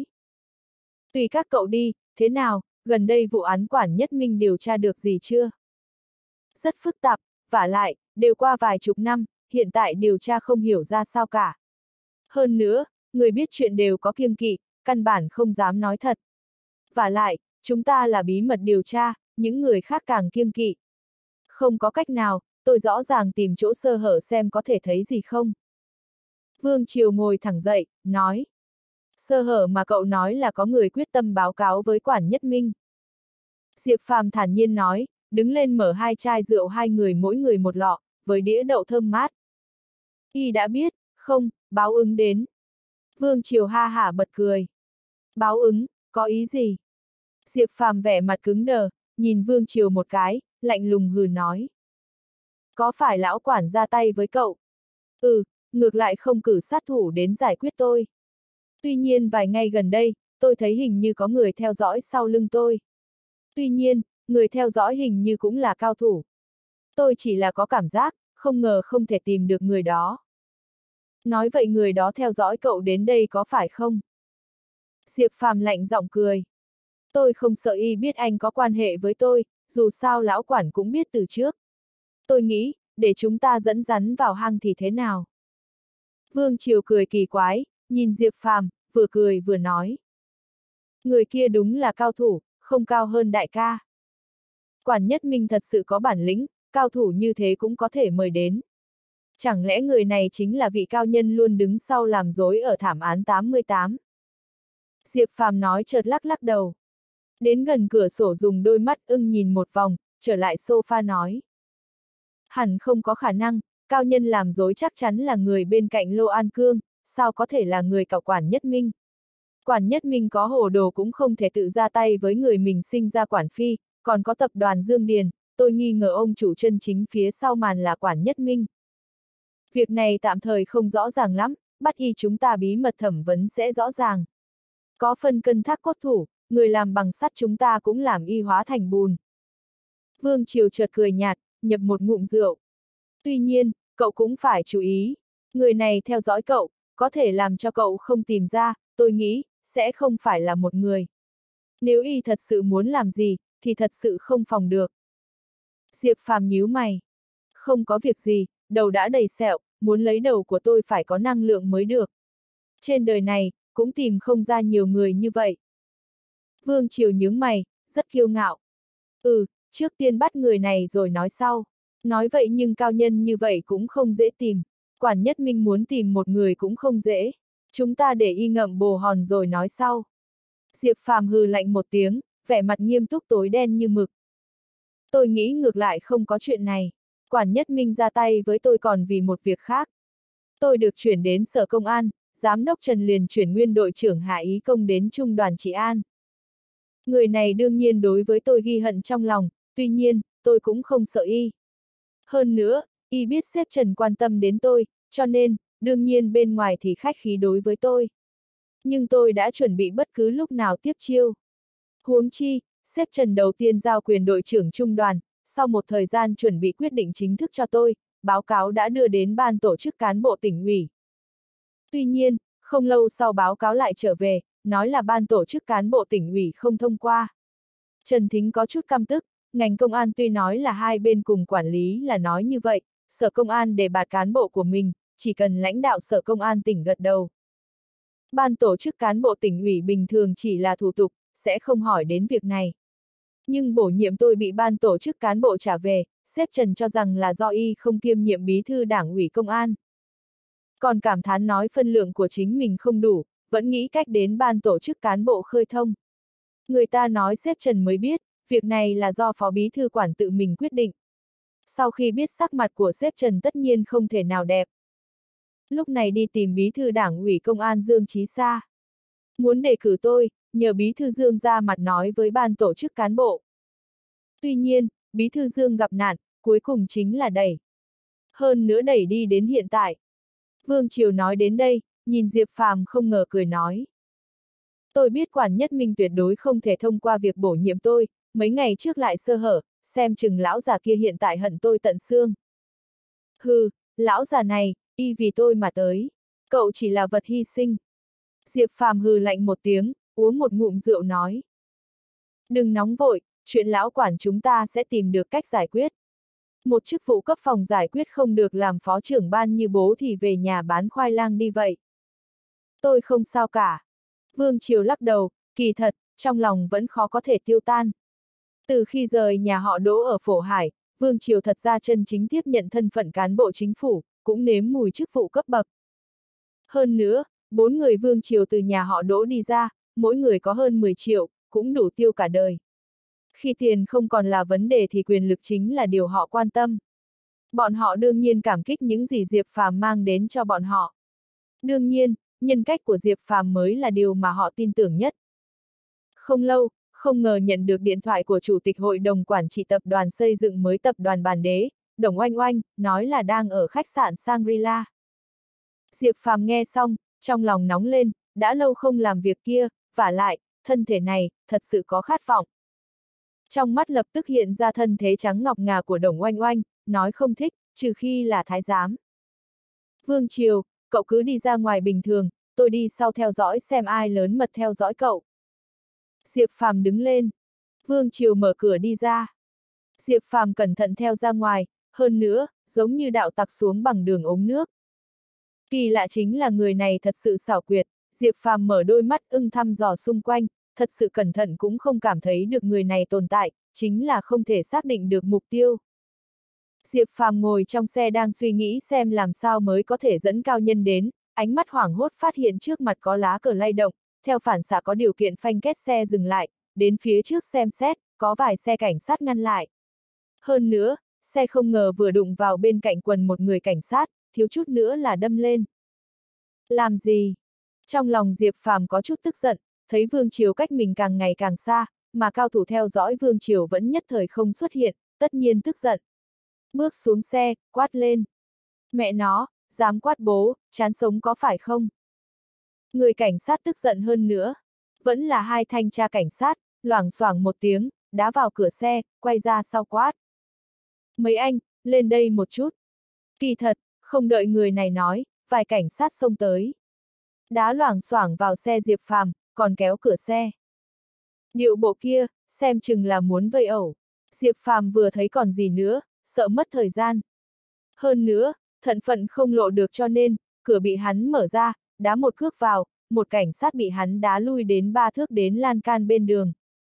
Tùy các cậu đi, thế nào, gần đây vụ án Quản Nhất Minh điều tra được gì chưa? Rất phức tạp, vả lại, đều qua vài chục năm, hiện tại điều tra không hiểu ra sao cả. Hơn nữa, người biết chuyện đều có kiêng kỵ, căn bản không dám nói thật. Vả lại, chúng ta là bí mật điều tra, những người khác càng kiêng kỵ. Không có cách nào, tôi rõ ràng tìm chỗ sơ hở xem có thể thấy gì không. Vương Triều ngồi thẳng dậy, nói. Sơ hở mà cậu nói là có người quyết tâm báo cáo với Quản Nhất Minh. Diệp Phàm thản nhiên nói, đứng lên mở 2 chai rượu 2 người mỗi người một lọ, với đĩa đậu thơm mát. Y đã biết, không, báo ứng đến. Vương Triều ha hả bật cười. Báo ứng, có ý gì? Diệp Phàm vẻ mặt cứng đờ, nhìn Vương Triều một cái, lạnh lùng hừ nói. Có phải lão quản ra tay với cậu? Ừ, ngược lại không cử sát thủ đến giải quyết tôi. Tuy nhiên vài ngày gần đây, tôi thấy hình như có người theo dõi sau lưng tôi. Tuy nhiên, người theo dõi hình như cũng là cao thủ. Tôi chỉ là có cảm giác, không ngờ không thể tìm được người đó. Nói vậy người đó theo dõi cậu đến đây có phải không? Diệp Phàm lạnh giọng cười. Tôi không sợ y biết anh có quan hệ với tôi, dù sao lão quản cũng biết từ trước. Tôi nghĩ, để chúng ta dẫn rắn vào hang thì thế nào? Vương Triều cười kỳ quái, nhìn Diệp Phàm, vừa cười vừa nói. Người kia đúng là cao thủ, không cao hơn đại ca. Quản Nhất Minh thật sự có bản lĩnh, cao thủ như thế cũng có thể mời đến. Chẳng lẽ người này chính là vị cao nhân luôn đứng sau làm dối ở thảm án 88? Diệp Phàm nói chợt lắc lắc đầu. Đến gần cửa sổ dùng đôi mắt ưng nhìn một vòng, trở lại sofa nói. Hẳn không có khả năng, cao nhân làm dối chắc chắn là người bên cạnh Lô An Cương, sao có thể là người cạo Quản Nhất Minh. Quản Nhất Minh có hồ đồ cũng không thể tự ra tay với người mình sinh ra Quản Phi, còn có tập đoàn Dương Điền, tôi nghi ngờ ông chủ chân chính phía sau màn là Quản Nhất Minh. Việc này tạm thời không rõ ràng lắm, bắt y chúng ta bí mật thẩm vấn sẽ rõ ràng. Có phân cân thác cốt thủ, người làm bằng sắt chúng ta cũng làm y hóa thành bùn. Vương Triều chợt cười nhạt, nhập một ngụm rượu. Tuy nhiên, cậu cũng phải chú ý, người này theo dõi cậu, có thể làm cho cậu không tìm ra, tôi nghĩ, sẽ không phải là một người. Nếu y thật sự muốn làm gì, thì thật sự không phòng được. Diệp Phàm nhíu mày. Không có việc gì, đầu đã đầy sẹo, muốn lấy đầu của tôi phải có năng lượng mới được. Trên đời này, cũng tìm không ra nhiều người như vậy. Vương Triều nhướng mày, rất kiêu ngạo. Trước tiên bắt người này rồi nói sau. Nói vậy nhưng cao nhân như vậy cũng không dễ tìm. Quản Nhất Minh muốn tìm một người cũng không dễ. Chúng ta để y ngậm bồ hòn rồi nói sau. Diệp Phàm hừ lạnh một tiếng, vẻ mặt nghiêm túc tối đen như mực. Tôi nghĩ ngược lại không có chuyện này. Quản Nhất Minh ra tay với tôi còn vì một việc khác. Tôi được chuyển đến Sở Công an, Giám đốc Trần liền chuyển nguyên đội trưởng Hạ Ý Công đến Trung đoàn Trị An. Người này đương nhiên đối với tôi ghi hận trong lòng, tuy nhiên, tôi cũng không sợ y. Hơn nữa, y biết sếp Trần quan tâm đến tôi, cho nên, đương nhiên bên ngoài thì khách khí đối với tôi. Nhưng tôi đã chuẩn bị bất cứ lúc nào tiếp chiêu. Huống chi, sếp Trần đầu tiên giao quyền đội trưởng trung đoàn, sau một thời gian chuẩn bị quyết định chính thức cho tôi, báo cáo đã đưa đến ban tổ chức cán bộ tỉnh ủy. Tuy nhiên, không lâu sau báo cáo lại trở về, nói là ban tổ chức cán bộ tỉnh ủy không thông qua. Trần Thính có chút căm tức, ngành công an tuy nói là hai bên cùng quản lý là nói như vậy, Sở Công an đề bạt cán bộ của mình, chỉ cần lãnh đạo Sở Công an tỉnh gật đầu. Ban tổ chức cán bộ tỉnh ủy bình thường chỉ là thủ tục, sẽ không hỏi đến việc này. Nhưng bổ nhiệm tôi bị ban tổ chức cán bộ trả về, sếp Trần cho rằng là do y không kiêm nhiệm bí thư đảng ủy công an. Còn cảm thán nói phân lượng của chính mình không đủ, vẫn nghĩ cách đến ban tổ chức cán bộ khơi thông. Người ta nói sếp Trần mới biết, việc này là do phó bí thư quản tự mình quyết định. Sau khi biết sắc mặt của sếp Trần tất nhiên không thể nào đẹp. Lúc này đi tìm bí thư đảng ủy công an Dương Chí Sa. Muốn đề cử tôi, nhờ bí thư Dương ra mặt nói với ban tổ chức cán bộ. Tuy nhiên, bí thư Dương gặp nạn, cuối cùng chính là đẩy. Hơn nữa đẩy đi đến hiện tại. Vương Triều nói đến đây, nhìn Diệp Phàm không ngờ cười nói. Tôi biết Quản Nhất Minh tuyệt đối không thể thông qua việc bổ nhiệm tôi, mấy ngày trước lại sơ hở, xem chừng lão già kia hiện tại hận tôi tận xương. Hừ, lão già này, y vì tôi mà tới. Cậu chỉ là vật hy sinh. Diệp Phàm hừ lạnh một tiếng, uống một ngụm rượu nói. Đừng nóng vội, chuyện lão quản chúng ta sẽ tìm được cách giải quyết. Một chức vụ cấp phòng giải quyết không được làm phó trưởng ban như bố thì về nhà bán khoai lang đi vậy. Tôi không sao cả. Vương Triều lắc đầu, kỳ thật, trong lòng vẫn khó có thể tiêu tan. Từ khi rời nhà họ Đỗ ở Phổ Hải, Vương Triều thật ra chân chính tiếp nhận thân phận cán bộ chính phủ, cũng nếm mùi chức vụ cấp bậc. Hơn nữa, 4 người Vương Triều từ nhà họ Đỗ đi ra, mỗi người có hơn 10 triệu, cũng đủ tiêu cả đời. Khi tiền không còn là vấn đề thì quyền lực chính là điều họ quan tâm. Bọn họ đương nhiên cảm kích những gì Diệp Phàm mang đến cho bọn họ. Đương nhiên, nhân cách của Diệp Phàm mới là điều mà họ tin tưởng nhất. Không lâu, không ngờ nhận được điện thoại của Chủ tịch Hội đồng Quản trị Tập đoàn Xây dựng mới Tập đoàn Bản Đế, Đồng Oanh Oanh, nói là đang ở khách sạn Shangri-La. Diệp Phàm nghe xong, trong lòng nóng lên, đã lâu không làm việc kia, vả lại, thân thể này, thật sự có khát vọng. Trong mắt lập tức hiện ra thân thế trắng ngọc ngà của Đồng Oanh Oanh, nói không thích, trừ khi là thái giám. Vương Triều, cậu cứ đi ra ngoài bình thường, tôi đi sau theo dõi xem ai lớn mật theo dõi cậu. Diệp Phàm đứng lên. Vương Triều mở cửa đi ra. Diệp Phàm cẩn thận theo ra ngoài, hơn nữa, giống như đạo tặc xuống bằng đường ống nước. Kỳ lạ chính là người này thật sự xảo quyệt, Diệp Phàm mở đôi mắt ưng thăm dò xung quanh, thật sự cẩn thận cũng không cảm thấy được người này tồn tại, chính là không thể xác định được mục tiêu. Diệp Phàm ngồi trong xe đang suy nghĩ xem làm sao mới có thể dẫn cao nhân đến, ánh mắt hoảng hốt phát hiện trước mặt có lá cờ lay động, theo phản xạ có điều kiện phanh két xe dừng lại, đến phía trước xem xét, có vài xe cảnh sát ngăn lại. Hơn nữa, xe không ngờ vừa đụng vào bên cạnh quần một người cảnh sát, thiếu chút nữa là đâm lên. Làm gì? Trong lòng Diệp Phàm có chút tức giận, thấy Vương Triều cách mình càng ngày càng xa, mà cao thủ theo dõi Vương Triều vẫn nhất thời không xuất hiện, tất nhiên tức giận. Bước xuống xe, quát lên. Mẹ nó, dám quát bố, chán sống có phải không? Người cảnh sát tức giận hơn nữa. Vẫn là hai thanh tra cảnh sát, loảng xoảng một tiếng, đá vào cửa xe, quay ra sau quát. Mấy anh, lên đây một chút. Kỳ thật, không đợi người này nói, vài cảnh sát xông tới. Đá loảng xoảng vào xe Diệp Phàm, còn kéo cửa xe. Điệu bộ kia, xem chừng là muốn vây ẩu. Diệp Phàm vừa thấy còn gì nữa, sợ mất thời gian. Hơn nữa, thận phận không lộ được cho nên, cửa bị hắn mở ra, đá một cước vào, một cảnh sát bị hắn đá lui đến 3 thước đến lan can bên đường.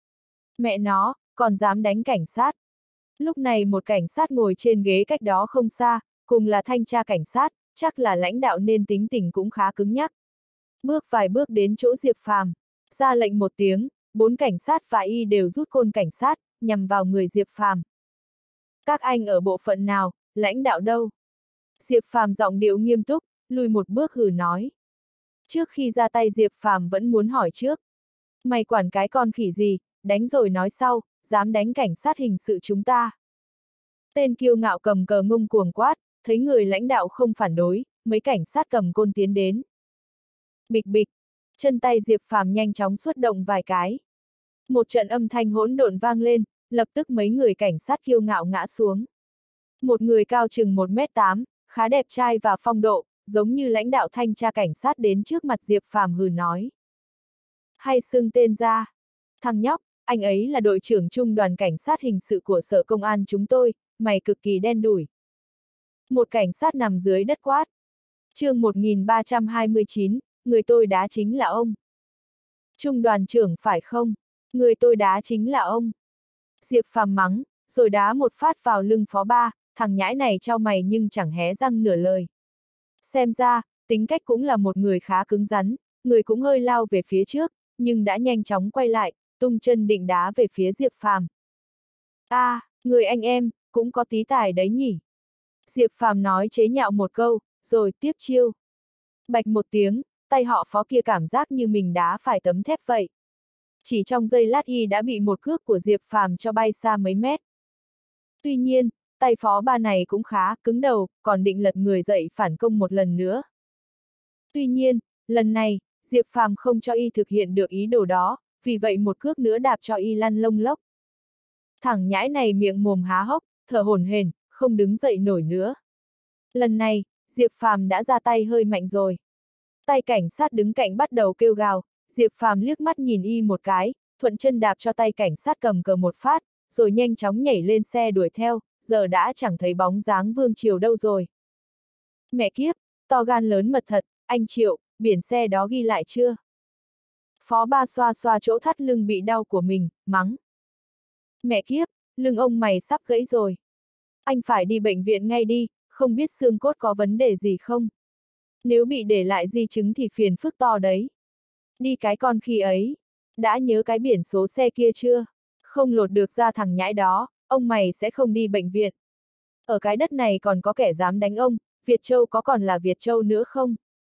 Mẹ nó, còn dám đánh cảnh sát. Lúc này một cảnh sát ngồi trên ghế cách đó không xa, cùng là thanh tra cảnh sát, chắc là lãnh đạo nên tính tình cũng khá cứng nhắc. Bước vài bước đến chỗ Diệp Phàm, ra lệnh một tiếng, 4 cảnh sát và y đều rút côn cảnh sát, nhằm vào người Diệp Phàm. Các anh ở bộ phận nào, lãnh đạo đâu? Diệp Phàm giọng điệu nghiêm túc, lùi một bước hừ nói. Trước khi ra tay Diệp Phàm vẫn muốn hỏi trước. Mày quản cái con khỉ gì, đánh rồi nói sau, dám đánh cảnh sát hình sự chúng ta. Tên kiêu ngạo cầm cờ ngông cuồng quát, thấy người lãnh đạo không phản đối, mấy cảnh sát cầm côn tiến đến. Bịch bịch, chân tay Diệp Phàm nhanh chóng xuất động vài cái. Một trận âm thanh hỗn độn vang lên, lập tức mấy người cảnh sát kiêu ngạo ngã xuống. Một người cao chừng 1m8, khá đẹp trai và phong độ, giống như lãnh đạo thanh tra cảnh sát đến trước mặt Diệp Phàm hừ nói. Hay xưng tên ra. Thằng nhóc, anh ấy là đội trưởng trung đoàn cảnh sát hình sự của sở công an chúng tôi, mày cực kỳ đen đủi. Một cảnh sát nằm dưới đất quát. Chương 1329, người tôi đá chính là ông. Trung đoàn trưởng phải không? Người tôi đá chính là ông. Diệp Phàm mắng, rồi đá một phát vào lưng phó ba, thằng nhãi này trao mày nhưng chẳng hé răng nửa lời. Xem ra, tính cách cũng là một người khá cứng rắn, người cũng hơi lao về phía trước, nhưng đã nhanh chóng quay lại, tung chân định đá về phía Diệp Phàm. Người anh em, cũng có tí tài đấy nhỉ. Diệp Phàm nói chế nhạo một câu, rồi tiếp chiêu. Bạch một tiếng, tay họ phó kia cảm giác như mình đá phải tấm thép vậy. Chỉ trong giây lát y đã bị một cước của Diệp Phàm cho bay xa mấy mét. Tuy nhiên, tay phó ba này cũng khá cứng đầu, còn định lật người dậy phản công một lần nữa. Tuy nhiên, lần này, Diệp Phàm không cho y thực hiện được ý đồ đó, vì vậy một cước nữa đạp cho y lăn lông lốc. Thằng nhãi này miệng mồm há hốc, thở hổn hển, không đứng dậy nổi nữa. Lần này, Diệp Phàm đã ra tay hơi mạnh rồi. Tay cảnh sát đứng cạnh bắt đầu kêu gào, Diệp Phàm liếc mắt nhìn y một cái, thuận chân đạp cho tay cảnh sát cầm cờ một phát, rồi nhanh chóng nhảy lên xe đuổi theo, giờ đã chẳng thấy bóng dáng Vương Triều đâu rồi. Mẹ kiếp, to gan lớn mật thật, anh Triệu, biển xe đó ghi lại chưa? Phó ba xoa xoa chỗ thắt lưng bị đau của mình, mắng. Mẹ kiếp, lưng ông mày sắp gãy rồi. Anh phải đi bệnh viện ngay đi, không biết xương cốt có vấn đề gì không? Nếu bị để lại di chứng thì phiền phức to đấy. Đi cái con khi ấy, đã nhớ cái biển số xe kia chưa? Không lột được ra thằng nhãi đó, ông mày sẽ không đi bệnh viện. Ở cái đất này còn có kẻ dám đánh ông, Việt Châu có còn là Việt Châu nữa không?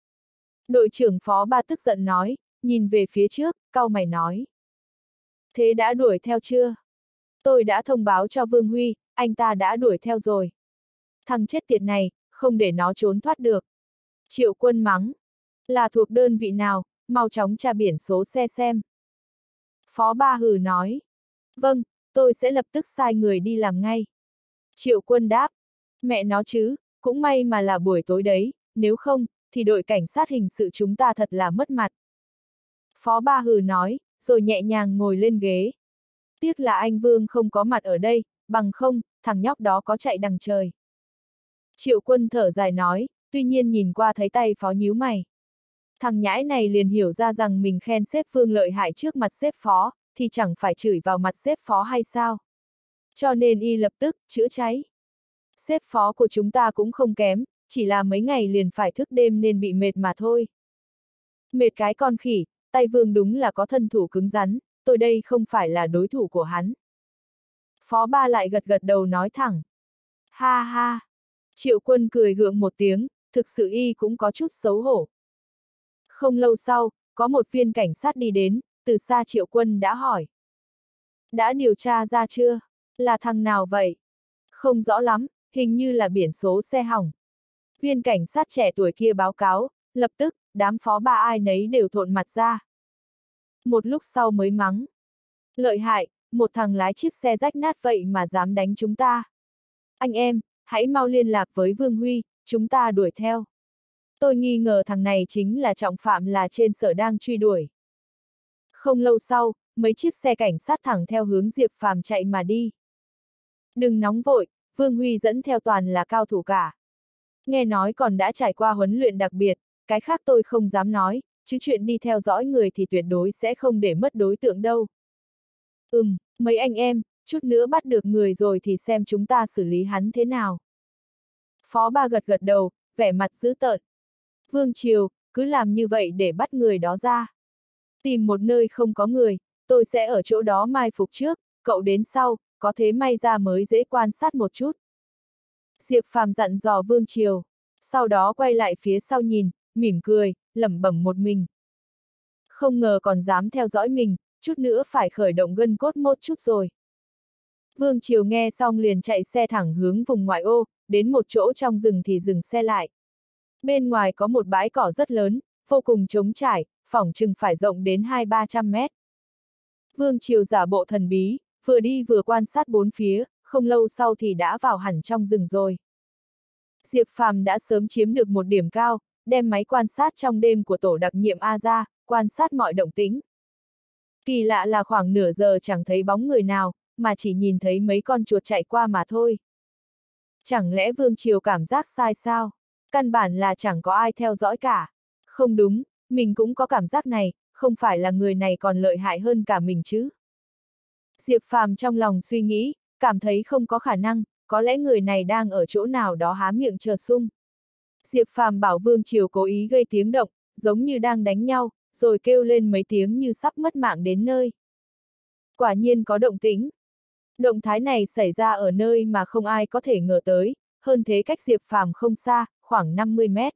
Đội trưởng Phó Ba tức giận nói, nhìn về phía trước, cau mày nói. Thế đã đuổi theo chưa? Tôi đã thông báo cho Vương Huy, anh ta đã đuổi theo rồi. Thằng chết tiệt này, không để nó trốn thoát được. Triệu Quân mắng. Là thuộc đơn vị nào, mau chóng tra biển số xe xem. Phó Ba hừ nói. Vâng, tôi sẽ lập tức sai người đi làm ngay. Triệu Quân đáp. Mẹ nó chứ, cũng may mà là buổi tối đấy, nếu không, thì đội cảnh sát hình sự chúng ta thật là mất mặt. Phó Ba hừ nói, rồi nhẹ nhàng ngồi lên ghế. Tiếc là anh Vương không có mặt ở đây, bằng không, thằng nhóc đó có chạy đằng trời. Triệu Quân thở dài nói, tuy nhiên nhìn qua thấy tay Phó nhíu mày. Thằng nhãi này liền hiểu ra rằng mình khen sếp Vương lợi hại trước mặt sếp Phó, thì chẳng phải chửi vào mặt sếp Phó hay sao? Cho nên y lập tức, chữa cháy. Sếp Phó của chúng ta cũng không kém, chỉ là mấy ngày liền phải thức đêm nên bị mệt mà thôi. Mệt cái con khỉ, tay Vương đúng là có thân thủ cứng rắn, tôi đây không phải là đối thủ của hắn. Phó Ba lại gật gật đầu nói thẳng. Ha ha. Triệu Quân cười gượng một tiếng, thực sự y cũng có chút xấu hổ. Không lâu sau, có một viên cảnh sát đi đến, từ xa Triệu Quân đã hỏi. Đã điều tra ra chưa? Là thằng nào vậy? Không rõ lắm, hình như là biển số xe hỏng. Viên cảnh sát trẻ tuổi kia báo cáo, lập tức, đám Phó Ba ai nấy đều thộn mặt ra. Một lúc sau mới mắng. Lợi hại, một thằng lái chiếc xe rách nát vậy mà dám đánh chúng ta. Anh em, hãy mau liên lạc với Vương Huy, chúng ta đuổi theo. Tôi nghi ngờ thằng này chính là trọng phạm là trên sở đang truy đuổi. Không lâu sau, mấy chiếc xe cảnh sát thẳng theo hướng Diệp Phàm chạy mà đi. Đừng nóng vội, Vương Huy dẫn theo toàn là cao thủ cả. Nghe nói còn đã trải qua huấn luyện đặc biệt, cái khác tôi không dám nói, chứ chuyện đi theo dõi người thì tuyệt đối sẽ không để mất đối tượng đâu. Mấy anh em, chút nữa bắt được người rồi thì xem chúng ta xử lý hắn thế nào. Phó Ba gật gật đầu, vẻ mặt dữ tợn. Vương Triều, cứ làm như vậy để bắt người đó ra. Tìm một nơi không có người, tôi sẽ ở chỗ đó mai phục trước, cậu đến sau, có thế may ra mới dễ quan sát một chút. Diệp Phàm dặn dò Vương Triều, sau đó quay lại phía sau nhìn, mỉm cười, lẩm bẩm một mình. Không ngờ còn dám theo dõi mình, chút nữa phải khởi động gân cốt một chút rồi. Vương Triều nghe xong liền chạy xe thẳng hướng vùng ngoại ô, đến một chỗ trong rừng thì dừng xe lại. Bên ngoài có một bãi cỏ rất lớn, vô cùng trống trải, phỏng chừng phải rộng đến 200-300 mét. Vương Triều giả bộ thần bí, vừa đi vừa quan sát bốn phía, không lâu sau thì đã vào hẳn trong rừng rồi. Diệp Phàm đã sớm chiếm được một điểm cao, đem máy quan sát trong đêm của tổ đặc nhiệm A ra, quan sát mọi động tĩnh. Kỳ lạ là khoảng nửa giờ chẳng thấy bóng người nào, mà chỉ nhìn thấy mấy con chuột chạy qua mà thôi. Chẳng lẽ Vương Triều cảm giác sai sao? Căn bản là chẳng có ai theo dõi cả. Không đúng, mình cũng có cảm giác này, không phải là người này còn lợi hại hơn cả mình chứ? Diệp Phàm trong lòng suy nghĩ, cảm thấy không có khả năng, có lẽ người này đang ở chỗ nào đó há miệng chờ sung. Diệp Phàm bảo Vương Triều cố ý gây tiếng động, giống như đang đánh nhau, rồi kêu lên mấy tiếng như sắp mất mạng đến nơi. Quả nhiên có động tĩnh. Động thái này xảy ra ở nơi mà không ai có thể ngờ tới, hơn thế cách Diệp Phàm không xa, khoảng 50 mét.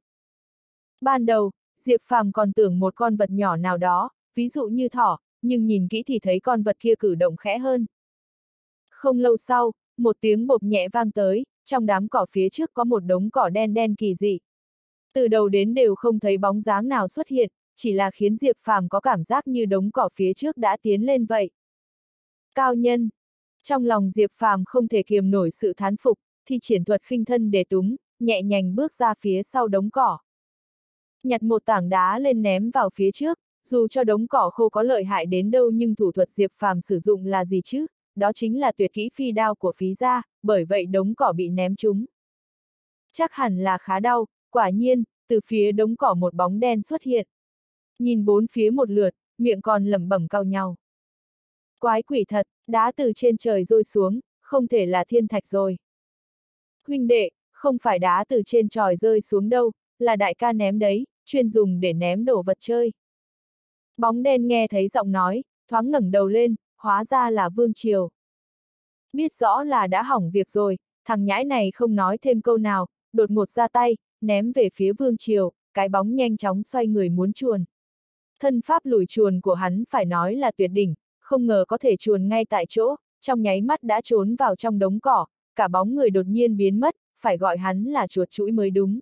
Ban đầu, Diệp Phàm còn tưởng một con vật nhỏ nào đó, ví dụ như thỏ, nhưng nhìn kỹ thì thấy con vật kia cử động khẽ hơn. Không lâu sau, một tiếng bộp nhẹ vang tới, trong đám cỏ phía trước có một đống cỏ đen đen kỳ dị. Từ đầu đến đều không thấy bóng dáng nào xuất hiện, chỉ là khiến Diệp Phàm có cảm giác như đống cỏ phía trước đã tiến lên vậy. Cao nhân! Trong lòng Diệp Phàm không thể kiềm nổi sự thán phục, thì triển thuật khinh thân để túng, nhẹ nhàng bước ra phía sau đống cỏ. Nhặt một tảng đá lên ném vào phía trước, dù cho đống cỏ khô có lợi hại đến đâu nhưng thủ thuật Diệp Phàm sử dụng là gì chứ? Đó chính là tuyệt kỹ phi đao của phí gia, bởi vậy đống cỏ bị ném trúng. Chắc hẳn là khá đau, quả nhiên, từ phía đống cỏ một bóng đen xuất hiện. Nhìn bốn phía một lượt, miệng còn lẩm bẩm cau nhau. Quái quỷ thật, đá từ trên trời rơi xuống, không thể là thiên thạch rồi. Huynh đệ, không phải đá từ trên trời rơi xuống đâu, là đại ca ném đấy, chuyên dùng để ném đồ vật chơi. Bóng đen nghe thấy giọng nói, thoáng ngẩng đầu lên, hóa ra là Vương Triều. Biết rõ là đã hỏng việc rồi, thằng nhãi này không nói thêm câu nào, đột ngột ra tay, ném về phía Vương Triều, cái bóng nhanh chóng xoay người muốn chuồn. Thân pháp lùi chuồn của hắn phải nói là tuyệt đỉnh, không ngờ có thể chuồn ngay tại chỗ, trong nháy mắt đã trốn vào trong đống cỏ, cả bóng người đột nhiên biến mất, phải gọi hắn là chuột chũi mới đúng.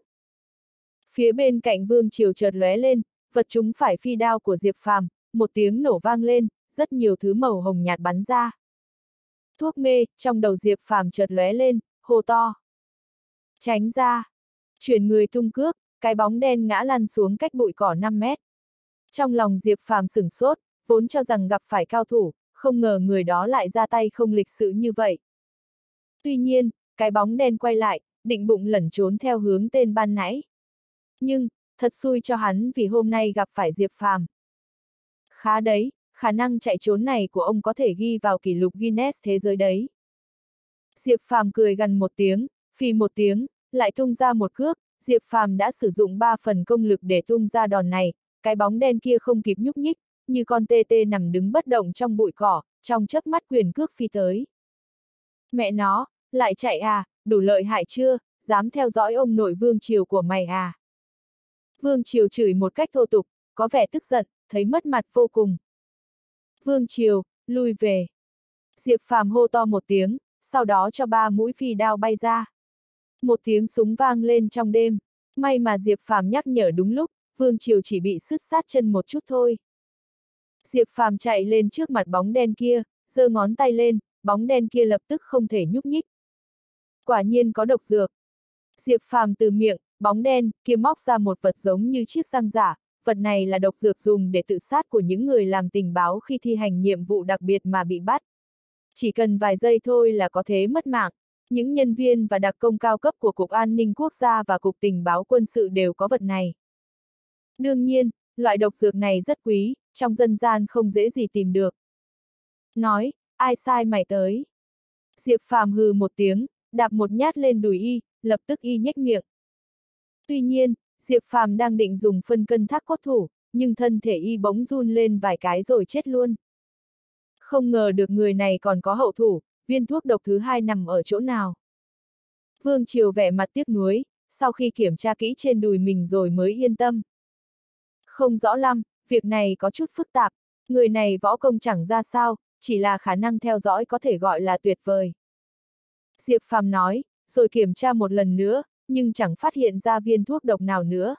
Phía bên cạnh Vương Triều chợt lóe lên, vật chúng phải phi đao của Diệp Phàm, một tiếng nổ vang lên, rất nhiều thứ màu hồng nhạt bắn ra. Thuốc mê, trong đầu Diệp Phàm chợt lóe lên, hô to. Tránh ra! Chuyển người tung cước, cái bóng đen ngã lăn xuống cách bụi cỏ 5 mét. Trong lòng Diệp Phàm sửng sốt, vốn cho rằng gặp phải cao thủ, không ngờ người đó lại ra tay không lịch sự như vậy. Tuy nhiên, cái bóng đen quay lại, định bụng lẩn trốn theo hướng tên ban nãy. Nhưng, thật xui cho hắn vì hôm nay gặp phải Diệp Phàm. Khá đấy, khả năng chạy trốn này của ông có thể ghi vào kỷ lục Guinness thế giới đấy. Diệp Phàm cười gằn một tiếng, phì một tiếng, lại tung ra một cước, Diệp Phàm đã sử dụng 3 phần công lực để tung ra đòn này, cái bóng đen kia không kịp nhúc nhích, như con tê tê nằm đứng bất động trong bụi cỏ, trong chớp mắt quyền cước phi tới. Mẹ nó, lại chạy à, đủ lợi hại chưa, dám theo dõi ông nội Vương Triều của mày à. Vương Triều chửi một cách thô tục, có vẻ tức giận, thấy mất mặt vô cùng. Vương Triều, lui về. Diệp Phàm hô to một tiếng, sau đó cho 3 mũi phi đao bay ra. Một tiếng súng vang lên trong đêm, may mà Diệp Phàm nhắc nhở đúng lúc, Vương Triều chỉ bị sứt sát chân một chút thôi. Diệp Phàm chạy lên trước mặt bóng đen kia, giơ ngón tay lên, bóng đen kia lập tức không thể nhúc nhích. Quả nhiên có độc dược. Diệp Phàm từ miệng, bóng đen kia móc ra một vật giống như chiếc răng giả, vật này là độc dược dùng để tự sát của những người làm tình báo khi thi hành nhiệm vụ đặc biệt mà bị bắt. Chỉ cần vài giây thôi là có thể mất mạng. Những nhân viên và đặc công cao cấp của Cục An ninh Quốc gia và Cục Tình báo Quân sự đều có vật này. Đương nhiên, loại độc dược này rất quý, trong dân gian không dễ gì tìm được. Nói, ai sai mày tới? Diệp Phàm hừ một tiếng, đạp một nhát lên đùi y, lập tức y nhếch miệng. Tuy nhiên, Diệp Phàm đang định dùng phân cân thác cốt thủ, nhưng thân thể y bỗng run lên vài cái rồi chết luôn. Không ngờ được người này còn có hậu thủ, viên thuốc độc thứ 2 nằm ở chỗ nào. Vương Triều vẻ mặt tiếc nuối, sau khi kiểm tra kỹ trên đùi mình rồi mới yên tâm. Không rõ lắm, việc này có chút phức tạp, người này võ công chẳng ra sao, chỉ là khả năng theo dõi có thể gọi là tuyệt vời. Diệp Phàm nói, rồi kiểm tra một lần nữa, nhưng chẳng phát hiện ra viên thuốc độc nào nữa.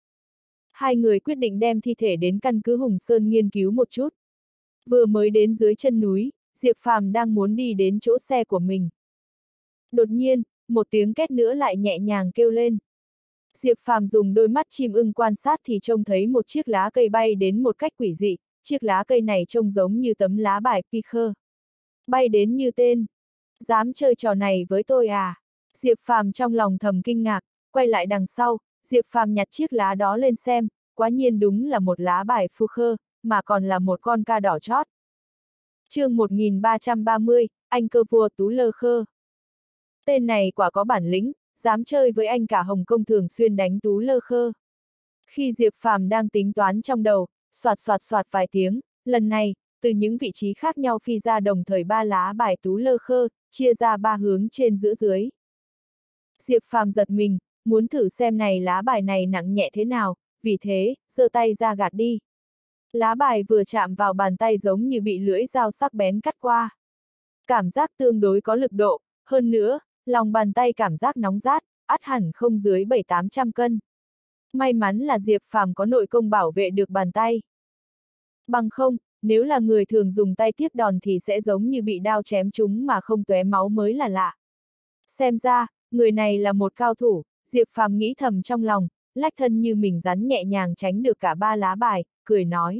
Hai người quyết định đem thi thể đến căn cứ Hùng Sơn nghiên cứu một chút. Vừa mới đến dưới chân núi, Diệp Phàm đang muốn đi đến chỗ xe của mình. Đột nhiên, một tiếng két nữa lại nhẹ nhàng kêu lên. Diệp Phàm dùng đôi mắt chim ưng quan sát thì trông thấy một chiếc lá cây bay đến một cách quỷ dị, chiếc lá cây này trông giống như tấm lá bài Picker. Bay đến như tên. Dám chơi trò này với tôi à? Diệp Phàm trong lòng thầm kinh ngạc, quay lại đằng sau, Diệp Phàm nhặt chiếc lá đó lên xem, quá nhiên đúng là một lá bài Picker, mà còn là một con ca đỏ chót. Chương 1330, anh cơ vua Tú Lơ Khơ. Tên này quả có bản lĩnh, dám chơi với anh cả Hồng Kông thường xuyên đánh Tú Lơ Khơ. Khi Diệp Phàm đang tính toán trong đầu, soạt soạt soạt vài tiếng, lần này, từ những vị trí khác nhau phi ra đồng thời 3 lá bài Tú Lơ Khơ, chia ra 3 hướng trên giữa dưới. Diệp Phàm giật mình, muốn thử xem này lá bài này nặng nhẹ thế nào, vì thế, giơ tay ra gạt đi. Lá bài vừa chạm vào bàn tay giống như bị lưỡi dao sắc bén cắt qua. Cảm giác tương đối có lực độ, hơn nữa, lòng bàn tay cảm giác nóng rát, ắt hẳn không dưới 700-800 cân. May mắn là Diệp Phàm có nội công bảo vệ được bàn tay. Bằng không, nếu là người thường dùng tay tiếp đòn thì sẽ giống như bị đao chém trúng mà không tóe máu mới là lạ. Xem ra, người này là một cao thủ, Diệp Phàm nghĩ thầm trong lòng, lách thân như mình rắn nhẹ nhàng tránh được cả 3 lá bài, cười nói.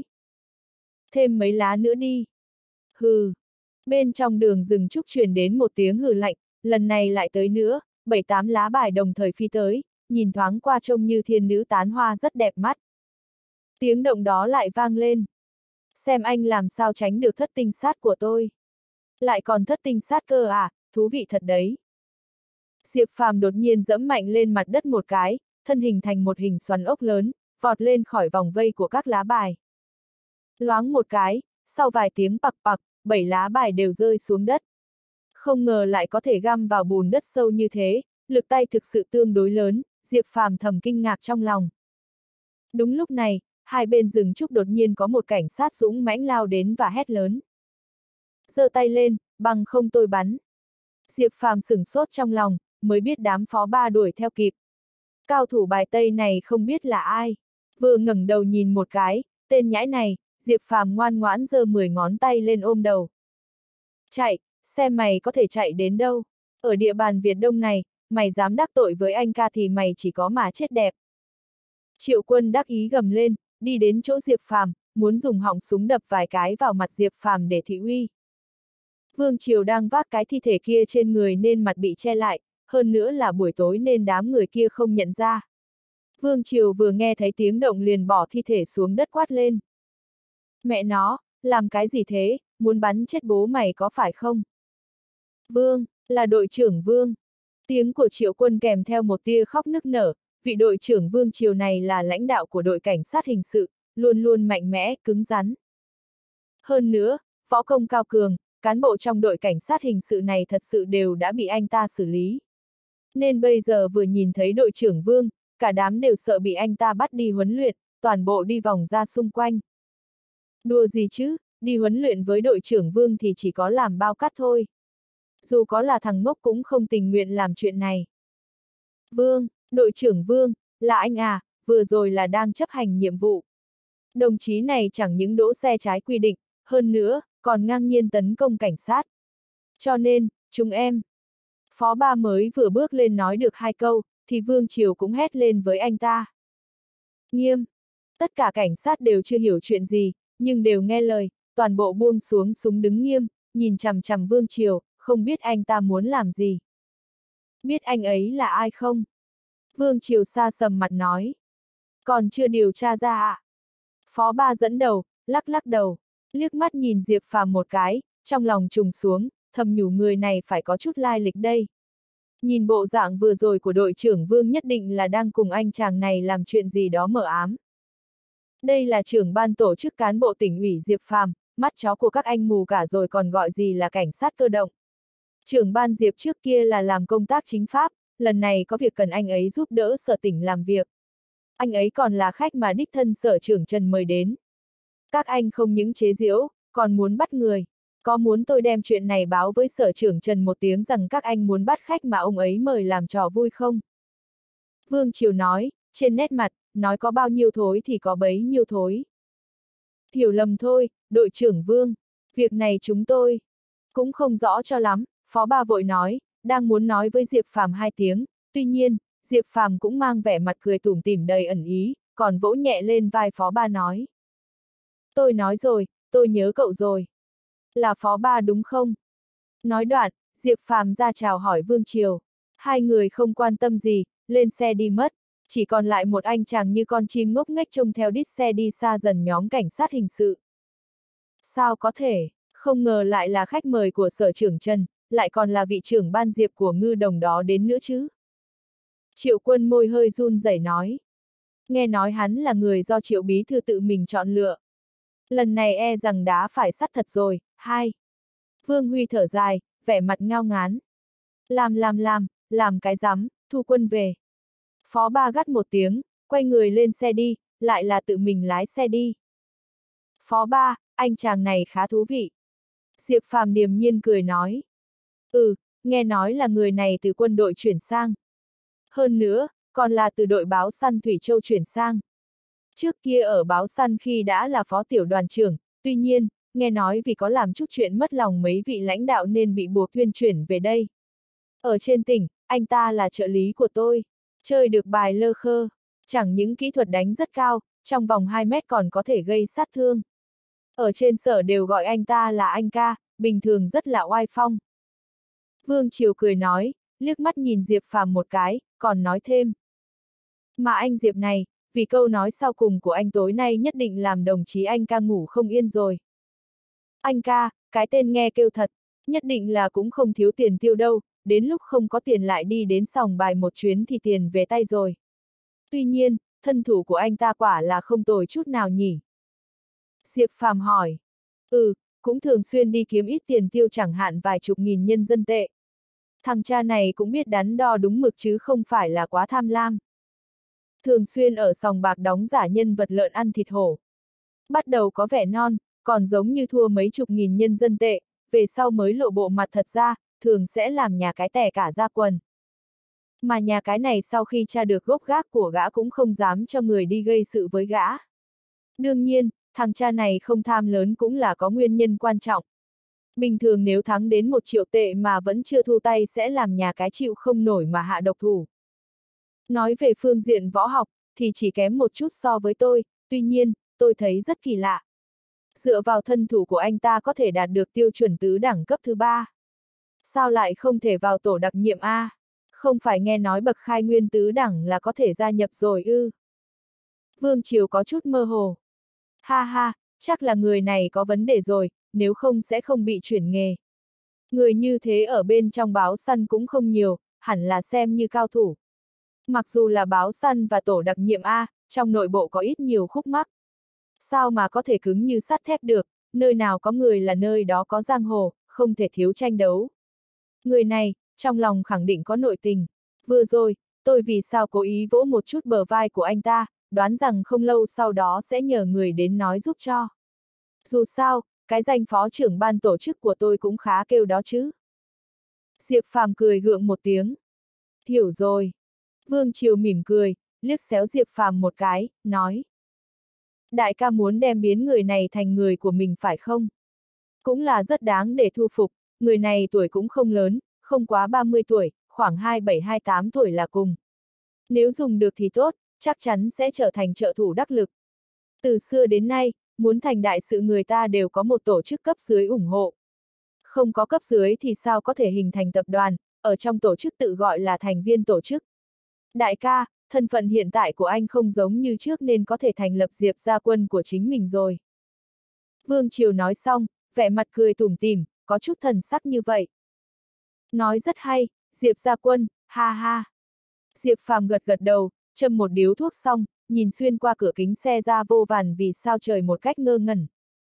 Thêm mấy lá nữa đi. Hừ. Bên trong đường rừng trúc truyền đến một tiếng hừ lạnh, lần này lại tới nữa, 7-8 lá bài đồng thời phi tới, nhìn thoáng qua trông như thiên nữ tán hoa rất đẹp mắt. Tiếng động đó lại vang lên. Xem anh làm sao tránh được thất tinh sát của tôi. Lại còn thất tinh sát cơ à, thú vị thật đấy. Diệp Phàm đột nhiên dẫm mạnh lên mặt đất một cái, thân hình thành một hình xoắn ốc lớn, vọt lên khỏi vòng vây của các lá bài. Loáng một cái, sau vài tiếng pặc pặc, 7 lá bài đều rơi xuống đất. Không ngờ lại có thể găm vào bùn đất sâu như thế, lực tay thực sự tương đối lớn, Diệp Phàm thầm kinh ngạc trong lòng. Đúng lúc này, hai bên rừng trúc đột nhiên có một cảnh sát dũng mãnh lao đến và hét lớn. Giơ tay lên, bằng không tôi bắn. Diệp Phàm sửng sốt trong lòng, mới biết đám phó ba đuổi theo kịp. Cao thủ bài Tây này không biết là ai. Vừa ngẩng đầu nhìn một cái, tên nhãi này, Diệp Phàm ngoan ngoãn giơ 10 ngón tay lên ôm đầu. Chạy, xem mày có thể chạy đến đâu. Ở địa bàn Việt Đông này, mày dám đắc tội với anh ca thì mày chỉ có mà chết đẹp. Triệu Quân đắc ý gầm lên, đi đến chỗ Diệp Phàm, muốn dùng họng súng đập vài cái vào mặt Diệp Phàm để thị uy. Vương Triều đang vác cái thi thể kia trên người nên mặt bị che lại, hơn nữa là buổi tối nên đám người kia không nhận ra. Vương Triều vừa nghe thấy tiếng động liền bỏ thi thể xuống đất quát lên. Mẹ nó, làm cái gì thế, muốn bắn chết bố mày có phải không? Vương, là đội trưởng Vương. Tiếng của Triệu Quân kèm theo một tia khóc nức nở, vị đội trưởng Vương Triều này là lãnh đạo của đội cảnh sát hình sự, luôn luôn mạnh mẽ, cứng rắn. Hơn nữa, võ công cao cường, cán bộ trong đội cảnh sát hình sự này thật sự đều đã bị anh ta xử lý. Nên bây giờ vừa nhìn thấy đội trưởng Vương, cả đám đều sợ bị anh ta bắt đi huấn luyện, toàn bộ đi vòng ra xung quanh. Đùa gì chứ, đi huấn luyện với đội trưởng Vương thì chỉ có làm bao cát thôi. Dù có là thằng ngốc cũng không tình nguyện làm chuyện này. Vương, đội trưởng Vương, là anh à, vừa rồi là đang chấp hành nhiệm vụ. Đồng chí này chẳng những đỗ xe trái quy định, hơn nữa, còn ngang nhiên tấn công cảnh sát. Cho nên, chúng em. Phó ba mới vừa bước lên nói được 2 câu, thì Vương Triều cũng hét lên với anh ta. Nghiêm! Tất cả cảnh sát đều chưa hiểu chuyện gì, nhưng đều nghe lời, toàn bộ buông xuống súng đứng nghiêm, nhìn chằm chằm Vương Triều, không biết anh ta muốn làm gì. Biết anh ấy là ai không? Vương Triều xa sầm mặt nói. Còn chưa điều tra ra ạ. Phó ba dẫn đầu, lắc lắc đầu, liếc mắt nhìn Diệp Phàm một cái, trong lòng trùng xuống, thầm nhủ người này phải có chút lai lịch đây. Nhìn bộ dạng vừa rồi của đội trưởng Vương nhất định là đang cùng anh chàng này làm chuyện gì đó mờ ám. Đây là trưởng ban tổ chức cán bộ tỉnh ủy Diệp Phàm, mắt chó của các anh mù cả rồi còn gọi gì là cảnh sát cơ động. Trưởng ban Diệp trước kia là làm công tác chính pháp, lần này có việc cần anh ấy giúp đỡ sở tỉnh làm việc. Anh ấy còn là khách mà đích thân sở trưởng Trần mời đến. Các anh không những chế giễu, còn muốn bắt người. Có muốn tôi đem chuyện này báo với sở trưởng Trần một tiếng rằng các anh muốn bắt khách mà ông ấy mời làm trò vui không? Vương Triều nói, trên nét mặt, nói có bao nhiêu thối thì có bấy nhiêu thối. Hiểu lầm thôi, đội trưởng Vương. Việc này chúng tôi cũng không rõ cho lắm, phó ba vội nói, đang muốn nói với Diệp Phàm 2 tiếng, tuy nhiên, Diệp Phàm cũng mang vẻ mặt cười tủm tỉm đầy ẩn ý, còn vỗ nhẹ lên vai phó ba nói. Tôi nói rồi, tôi nhớ cậu rồi. Là phó ba đúng không? Nói đoạn, Diệp Phàm ra chào hỏi Vương Triều. Hai người không quan tâm gì, lên xe đi mất. Chỉ còn lại một anh chàng như con chim ngốc nghếch trông theo đít xe đi xa dần nhóm cảnh sát hình sự. Sao có thể, không ngờ lại là khách mời của sở trưởng Trần, lại còn là vị trưởng ban Diệp của Ngư Đồng đó đến nữa chứ. Triệu Quân môi hơi run rẩy nói. Nghe nói hắn là người do Triệu bí thư tự mình chọn lựa. Lần này e rằng đã phải sắt thật rồi. 2. Vương Huy thở dài, vẻ mặt ngao ngán. Làm cái rắm, thu quân về. Phó ba gắt một tiếng, quay người lên xe đi, lại là tự mình lái xe đi. Phó ba, anh chàng này khá thú vị. Diệp Phàm điềm nhiên cười nói. Nghe nói là người này từ quân đội chuyển sang. Hơn nữa, còn là từ đội báo săn Thủy Châu chuyển sang. Trước kia ở báo săn khi đã là phó tiểu đoàn trưởng, tuy nhiên, nghe nói vì có làm chút chuyện mất lòng mấy vị lãnh đạo nên bị buộc tuyên chuyển về đây. Ở trên tỉnh, anh ta là trợ lý của tôi, chơi được bài lơ khơ, chẳng những kỹ thuật đánh rất cao, trong vòng 2 mét còn có thể gây sát thương. Ở trên sở đều gọi anh ta là anh ca, bình thường rất là oai phong. Vương Triều cười nói, liếc mắt nhìn Diệp Phàm một cái, còn nói thêm. Mà anh Diệp này, vì câu nói sau cùng của anh tối nay nhất định làm đồng chí anh ca ngủ không yên rồi. Anh ca, cái tên nghe kêu thật, nhất định là cũng không thiếu tiền tiêu đâu, đến lúc không có tiền lại đi đến sòng bài một chuyến thì tiền về tay rồi. Tuy nhiên, thân thủ của anh ta quả là không tồi chút nào nhỉ. Diệp Phàm hỏi. cũng thường xuyên đi kiếm ít tiền tiêu chẳng hạn vài chục nghìn nhân dân tệ. Thằng cha này cũng biết đắn đo đúng mực chứ không phải là quá tham lam. Thường xuyên ở sòng bạc đóng giả nhân vật lợn ăn thịt hổ. Bắt đầu có vẻ non, còn giống như thua mấy chục nghìn nhân dân tệ, về sau mới lộ bộ mặt thật ra, thường sẽ làm nhà cái tẻ cả ra quần. Mà nhà cái này sau khi tra được gốc gác của gã cũng không dám cho người đi gây sự với gã. Đương nhiên, thằng cha này không tham lớn cũng là có nguyên nhân quan trọng. Bình thường nếu thắng đến 1 triệu tệ mà vẫn chưa thu tay sẽ làm nhà cái chịu không nổi mà hạ độc thủ. Nói về phương diện võ học, thì chỉ kém một chút so với tôi, tuy nhiên, tôi thấy rất kỳ lạ. Dựa vào thân thủ của anh ta có thể đạt được tiêu chuẩn tứ đẳng cấp thứ 3. Sao lại không thể vào tổ đặc nhiệm A? Không phải nghe nói bậc khai nguyên tứ đẳng là có thể gia nhập rồi ư? Vương Triều có chút mơ hồ. Ha ha, chắc là người này có vấn đề rồi, nếu không sẽ không bị chuyển nghề. Người như thế ở bên trong báo săn cũng không nhiều, hẳn là xem như cao thủ. Mặc dù là báo săn và tổ đặc nhiệm A, trong nội bộ có ít nhiều khúc mắc. Sao mà có thể cứng như sắt thép được, nơi nào có người là nơi đó có giang hồ, không thể thiếu tranh đấu. Người này, trong lòng khẳng định có nội tình. Vừa rồi, tôi vì sao cố ý vỗ một chút bờ vai của anh ta, đoán rằng không lâu sau đó sẽ nhờ người đến nói giúp cho. Dù sao, cái danh phó trưởng ban tổ chức của tôi cũng khá kêu đó chứ. Diệp Phàm cười gượng một tiếng. Hiểu rồi. Vương Triều mỉm cười, liếc xéo Diệp Phàm một cái, nói. Đại ca muốn đem biến người này thành người của mình phải không? Cũng là rất đáng để thu phục, người này tuổi cũng không lớn, không quá 30 tuổi, khoảng 27-28 tuổi là cùng. Nếu dùng được thì tốt, chắc chắn sẽ trở thành trợ thủ đắc lực. Từ xưa đến nay, muốn thành đại sự người ta đều có một tổ chức cấp dưới ủng hộ. Không có cấp dưới thì sao có thể hình thành tập đoàn, ở trong tổ chức tự gọi là thành viên tổ chức. Đại ca, thân phận hiện tại của anh không giống như trước nên có thể thành lập Diệp gia quân của chính mình rồi. Vương Triều nói xong, vẻ mặt cười tủm tỉm, có chút thần sắc như vậy. Nói rất hay, Diệp gia quân, ha ha. Diệp Phàm gật gật đầu, châm một điếu thuốc xong, nhìn xuyên qua cửa kính xe ra vô vàn vì sao trời một cách ngơ ngẩn.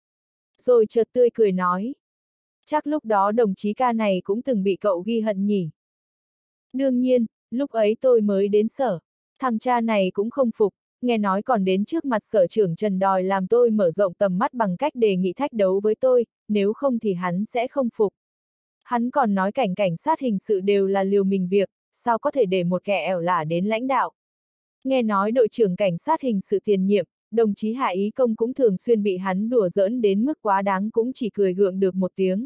Rồi chợt tươi cười nói. Chắc lúc đó đồng chí ca này cũng từng bị cậu ghi hận nhỉ. Đương nhiên, lúc ấy tôi mới đến sở. Thằng cha này cũng không phục, nghe nói còn đến trước mặt sở trưởng Trần đòi làm tôi mở rộng tầm mắt bằng cách đề nghị thách đấu với tôi, nếu không thì hắn sẽ không phục. Hắn còn nói cảnh sát hình sự đều là liều mình việc, sao có thể để một kẻ ẻo lả đến lãnh đạo. Nghe nói đội trưởng cảnh sát hình sự tiền nhiệm, đồng chí Hạ Ý Công cũng thường xuyên bị hắn đùa giỡn đến mức quá đáng cũng chỉ cười gượng được một tiếng.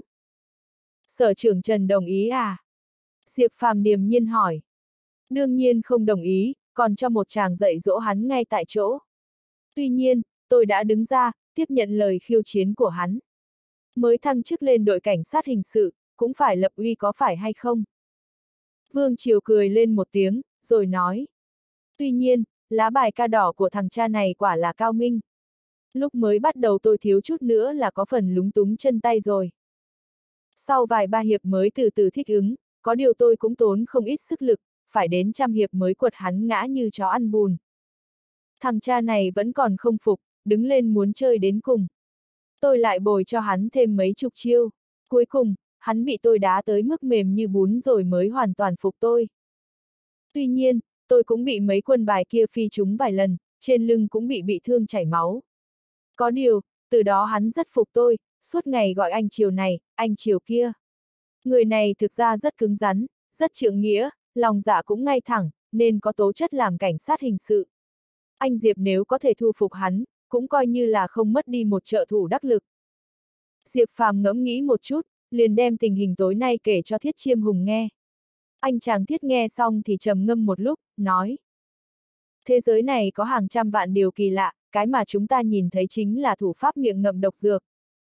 Sở trưởng Trần đồng ý à? Diệp Phàm điềm nhiên hỏi. Đương nhiên không đồng ý, còn cho một chàng dạy dỗ hắn ngay tại chỗ. Tuy nhiên, tôi đã đứng ra, tiếp nhận lời khiêu chiến của hắn. Mới thăng chức lên đội cảnh sát hình sự, cũng phải lập uy có phải hay không? Vương Triều cười lên một tiếng, rồi nói. Tuy nhiên, lá bài ca đỏ của thằng cha này quả là cao minh. Lúc mới bắt đầu tôi thiếu chút nữa là có phần lúng túng chân tay rồi. Sau vài ba hiệp mới từ từ thích ứng, có điều tôi cũng tốn không ít sức lực, phải đến trăm hiệp mới quật hắn ngã như chó ăn bùn. Thằng cha này vẫn còn không phục, đứng lên muốn chơi đến cùng. Tôi lại bồi cho hắn thêm mấy chục chiêu. Cuối cùng, hắn bị tôi đá tới mức mềm như bún rồi mới hoàn toàn phục tôi. Tuy nhiên, tôi cũng bị mấy quân bài kia phi trúng vài lần, trên lưng cũng bị thương chảy máu. Có điều, từ đó hắn rất phục tôi, suốt ngày gọi anh Triều này, anh Triều kia. Người này thực ra rất cứng rắn, rất trượng nghĩa, lòng dạ cũng ngay thẳng, nên có tố chất làm cảnh sát hình sự. Anh Diệp nếu có thể thu phục hắn, cũng coi như là không mất đi một trợ thủ đắc lực. Diệp Phàm ngẫm nghĩ một chút, liền đem tình hình tối nay kể cho Thiết Chiêm Hùng nghe. Anh chàng Thiết nghe xong thì trầm ngâm một lúc, nói. Thế giới này có hàng trăm vạn điều kỳ lạ, cái mà chúng ta nhìn thấy chính là thủ pháp miệng ngậm độc dược.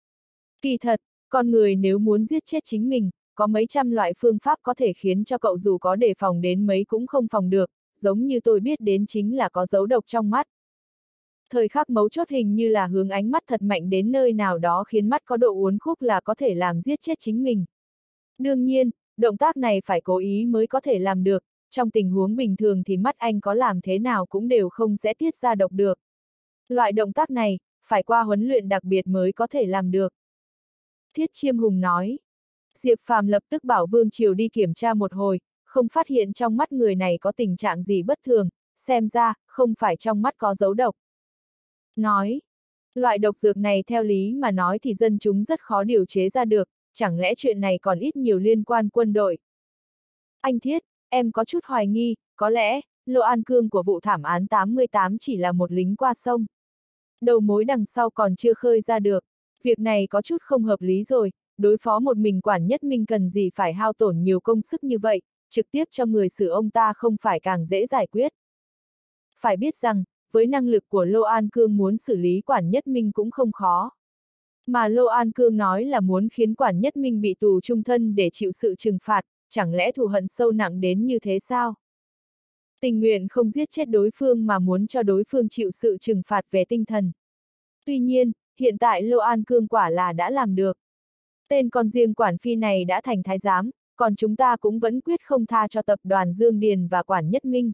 Kỳ thật, con người nếu muốn giết chết chính mình, có mấy trăm loại phương pháp có thể khiến cho cậu dù có đề phòng đến mấy cũng không phòng được, giống như tôi biết đến chính là có dấu độc trong mắt. Thời khắc mấu chốt hình như là hướng ánh mắt thật mạnh đến nơi nào đó khiến mắt có độ uốn khúc là có thể làm giết chết chính mình. Đương nhiên, động tác này phải cố ý mới có thể làm được, trong tình huống bình thường thì mắt anh có làm thế nào cũng đều không sẽ tiết ra độc được. Loại động tác này, phải qua huấn luyện đặc biệt mới có thể làm được. Thiết Chiêm Hùng nói. Diệp Phàm lập tức bảo Vương Triều đi kiểm tra một hồi, không phát hiện trong mắt người này có tình trạng gì bất thường, xem ra, không phải trong mắt có dấu độc. Nói, loại độc dược này theo lý mà nói thì dân chúng rất khó điều chế ra được, chẳng lẽ chuyện này còn ít nhiều liên quan quân đội. Anh Thiết, em có chút hoài nghi, có lẽ, Lô An Cương của vụ thảm án 88 chỉ là một lính qua sông. Đầu mối đằng sau còn chưa khơi ra được, việc này có chút không hợp lý rồi, đối phó một mình Quản Nhất Minh cần gì phải hao tổn nhiều công sức như vậy, trực tiếp cho người xử ông ta không phải càng dễ giải quyết. Phải biết rằng, với năng lực của Lô An Cương muốn xử lý Quản Nhất Minh cũng không khó. Mà Lô An Cương nói là muốn khiến Quản Nhất Minh bị tù chung thân để chịu sự trừng phạt, chẳng lẽ thù hận sâu nặng đến như thế sao? Tình nguyện không giết chết đối phương mà muốn cho đối phương chịu sự trừng phạt về tinh thần. Tuy nhiên, hiện tại Lô An Cương quả là đã làm được. Tên con riêng Quản Phi này đã thành thái giám, còn chúng ta cũng vẫn quyết không tha cho tập đoàn Dương Điền và Quản Nhất Minh.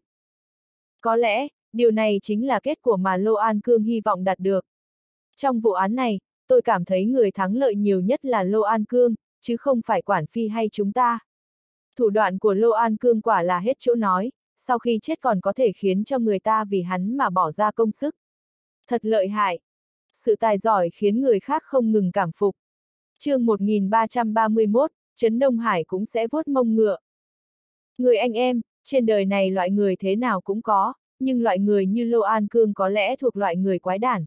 Có lẽ, điều này chính là kết quả mà Lô An Cương hy vọng đạt được. Trong vụ án này, tôi cảm thấy người thắng lợi nhiều nhất là Lô An Cương, chứ không phải Quản Phi hay chúng ta. Thủ đoạn của Lô An Cương quả là hết chỗ nói, sau khi chết còn có thể khiến cho người ta vì hắn mà bỏ ra công sức. Thật lợi hại. Sự tài giỏi khiến người khác không ngừng cảm phục. Chương 1331, Trấn Đông Hải cũng sẽ vuốt mông ngựa. Người anh em, trên đời này loại người thế nào cũng có, nhưng loại người như Lô An Cương có lẽ thuộc loại người quái đản.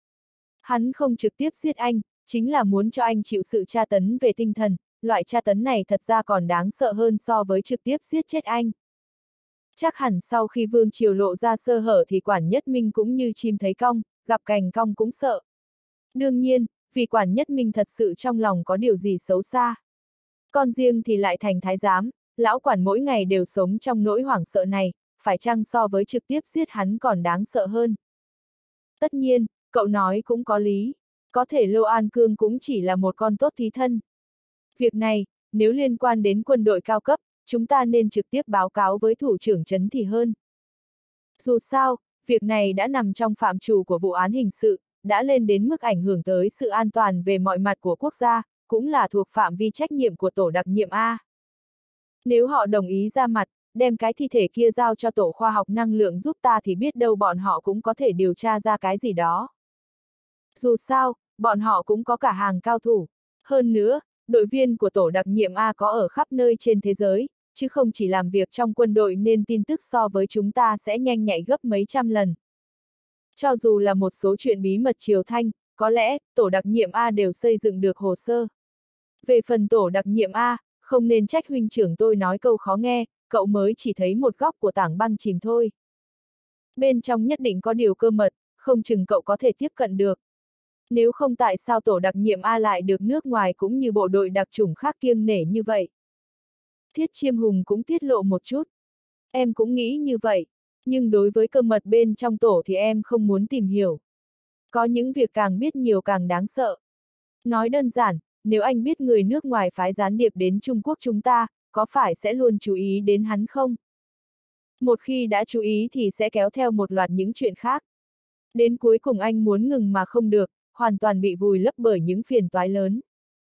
Hắn không trực tiếp giết anh, chính là muốn cho anh chịu sự tra tấn về tinh thần, loại tra tấn này thật ra còn đáng sợ hơn so với trực tiếp giết chết anh. Chắc hẳn sau khi Vương Triều lộ ra sơ hở thì Quản Nhất Minh cũng như chim thấy cong, gặp cành cong cũng sợ. Đương nhiên, vì Quản Nhất Minh thật sự trong lòng có điều gì xấu xa. Con riêng thì lại thành thái giám, lão Quản mỗi ngày đều sống trong nỗi hoảng sợ này, phải chăng so với trực tiếp giết hắn còn đáng sợ hơn. Tất nhiên, cậu nói cũng có lý, có thể Lô An Cương cũng chỉ là một con tốt thí thân. Việc này, nếu liên quan đến quân đội cao cấp, chúng ta nên trực tiếp báo cáo với thủ trưởng trấn thì hơn. Dù sao, việc này đã nằm trong phạm trù của vụ án hình sự, đã lên đến mức ảnh hưởng tới sự an toàn về mọi mặt của quốc gia, cũng là thuộc phạm vi trách nhiệm của tổ đặc nhiệm A. Nếu họ đồng ý ra mặt, đem cái thi thể kia giao cho tổ khoa học năng lượng giúp ta thì biết đâu bọn họ cũng có thể điều tra ra cái gì đó. Dù sao, bọn họ cũng có cả hàng cao thủ. Hơn nữa, đội viên của tổ đặc nhiệm A có ở khắp nơi trên thế giới, chứ không chỉ làm việc trong quân đội nên tin tức so với chúng ta sẽ nhanh nhạy gấp mấy trăm lần. Cho dù là một số chuyện bí mật Triều Thanh, có lẽ, tổ đặc nhiệm A đều xây dựng được hồ sơ. Về phần tổ đặc nhiệm A, không nên trách huynh trưởng tôi nói câu khó nghe, cậu mới chỉ thấy một góc của tảng băng chìm thôi. Bên trong nhất định có điều cơ mật, không chừng cậu có thể tiếp cận được. Nếu không tại sao tổ đặc nhiệm A lại được nước ngoài cũng như bộ đội đặc chủng khác kiêng nể như vậy. Thiết Chiêm Hùng cũng tiết lộ một chút. Em cũng nghĩ như vậy, nhưng đối với cơ mật bên trong tổ thì em không muốn tìm hiểu. Có những việc càng biết nhiều càng đáng sợ. Nói đơn giản, nếu anh biết người nước ngoài phái gián điệp đến Trung Quốc chúng ta, có phải sẽ luôn chú ý đến hắn không? Một khi đã chú ý thì sẽ kéo theo một loạt những chuyện khác. Đến cuối cùng anh muốn ngừng mà không được, hoàn toàn bị vùi lấp bởi những phiền toái lớn.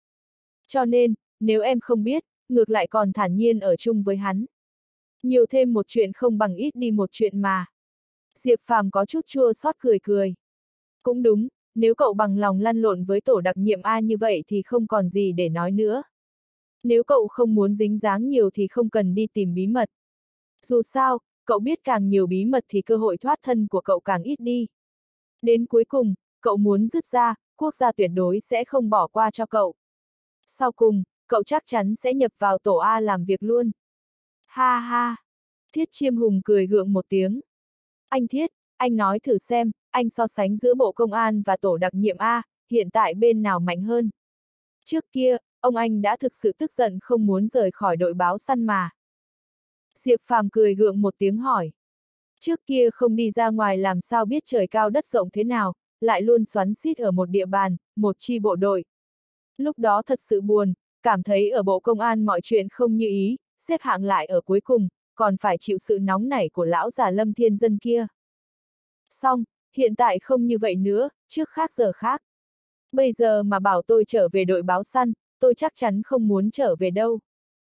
Cho nên, nếu em không biết, ngược lại còn thản nhiên ở chung với hắn. Nhiều thêm một chuyện không bằng ít đi một chuyện mà. Diệp Phàm có chút chua xót cười cười. Cũng đúng, nếu cậu bằng lòng lăn lộn với tổ đặc nhiệm A như vậy thì không còn gì để nói nữa. Nếu cậu không muốn dính dáng nhiều thì không cần đi tìm bí mật. Dù sao, cậu biết càng nhiều bí mật thì cơ hội thoát thân của cậu càng ít đi. Đến cuối cùng, cậu muốn dứt ra, quốc gia tuyệt đối sẽ không bỏ qua cho cậu. Sau cùng, cậu chắc chắn sẽ nhập vào tổ A làm việc luôn. Ha ha! Thiết Chiêm Hùng cười gượng một tiếng. Anh Thiết, anh nói thử xem, anh so sánh giữa Bộ Công an và tổ đặc nhiệm A, hiện tại bên nào mạnh hơn? Trước kia, ông anh đã thực sự tức giận không muốn rời khỏi đội báo săn mà. Diệp Phàm cười gượng một tiếng hỏi. Trước kia không đi ra ngoài làm sao biết trời cao đất rộng thế nào, lại luôn xoắn xít ở một địa bàn, một chi bộ đội. Lúc đó thật sự buồn, cảm thấy ở Bộ Công an mọi chuyện không như ý, xếp hạng lại ở cuối cùng, còn phải chịu sự nóng nảy của lão già Lâm Thiên Dân kia. Xong, hiện tại không như vậy nữa, trước khác giờ khác. Bây giờ mà bảo tôi trở về đội báo săn, tôi chắc chắn không muốn trở về đâu.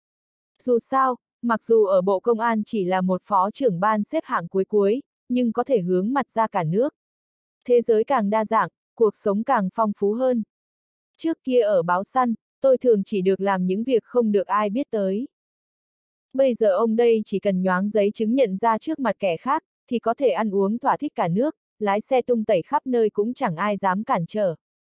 Dù sao, mặc dù ở Bộ Công an chỉ là một phó trưởng ban xếp hạng cuối cuối, nhưng có thể hướng mặt ra cả nước. Thế giới càng đa dạng, cuộc sống càng phong phú hơn. Trước kia ở báo săn, tôi thường chỉ được làm những việc không được ai biết tới. Bây giờ ông đây chỉ cần nhoáng giấy chứng nhận ra trước mặt kẻ khác, thì có thể ăn uống thỏa thích cả nước, lái xe tung tẩy khắp nơi cũng chẳng ai dám cản trở.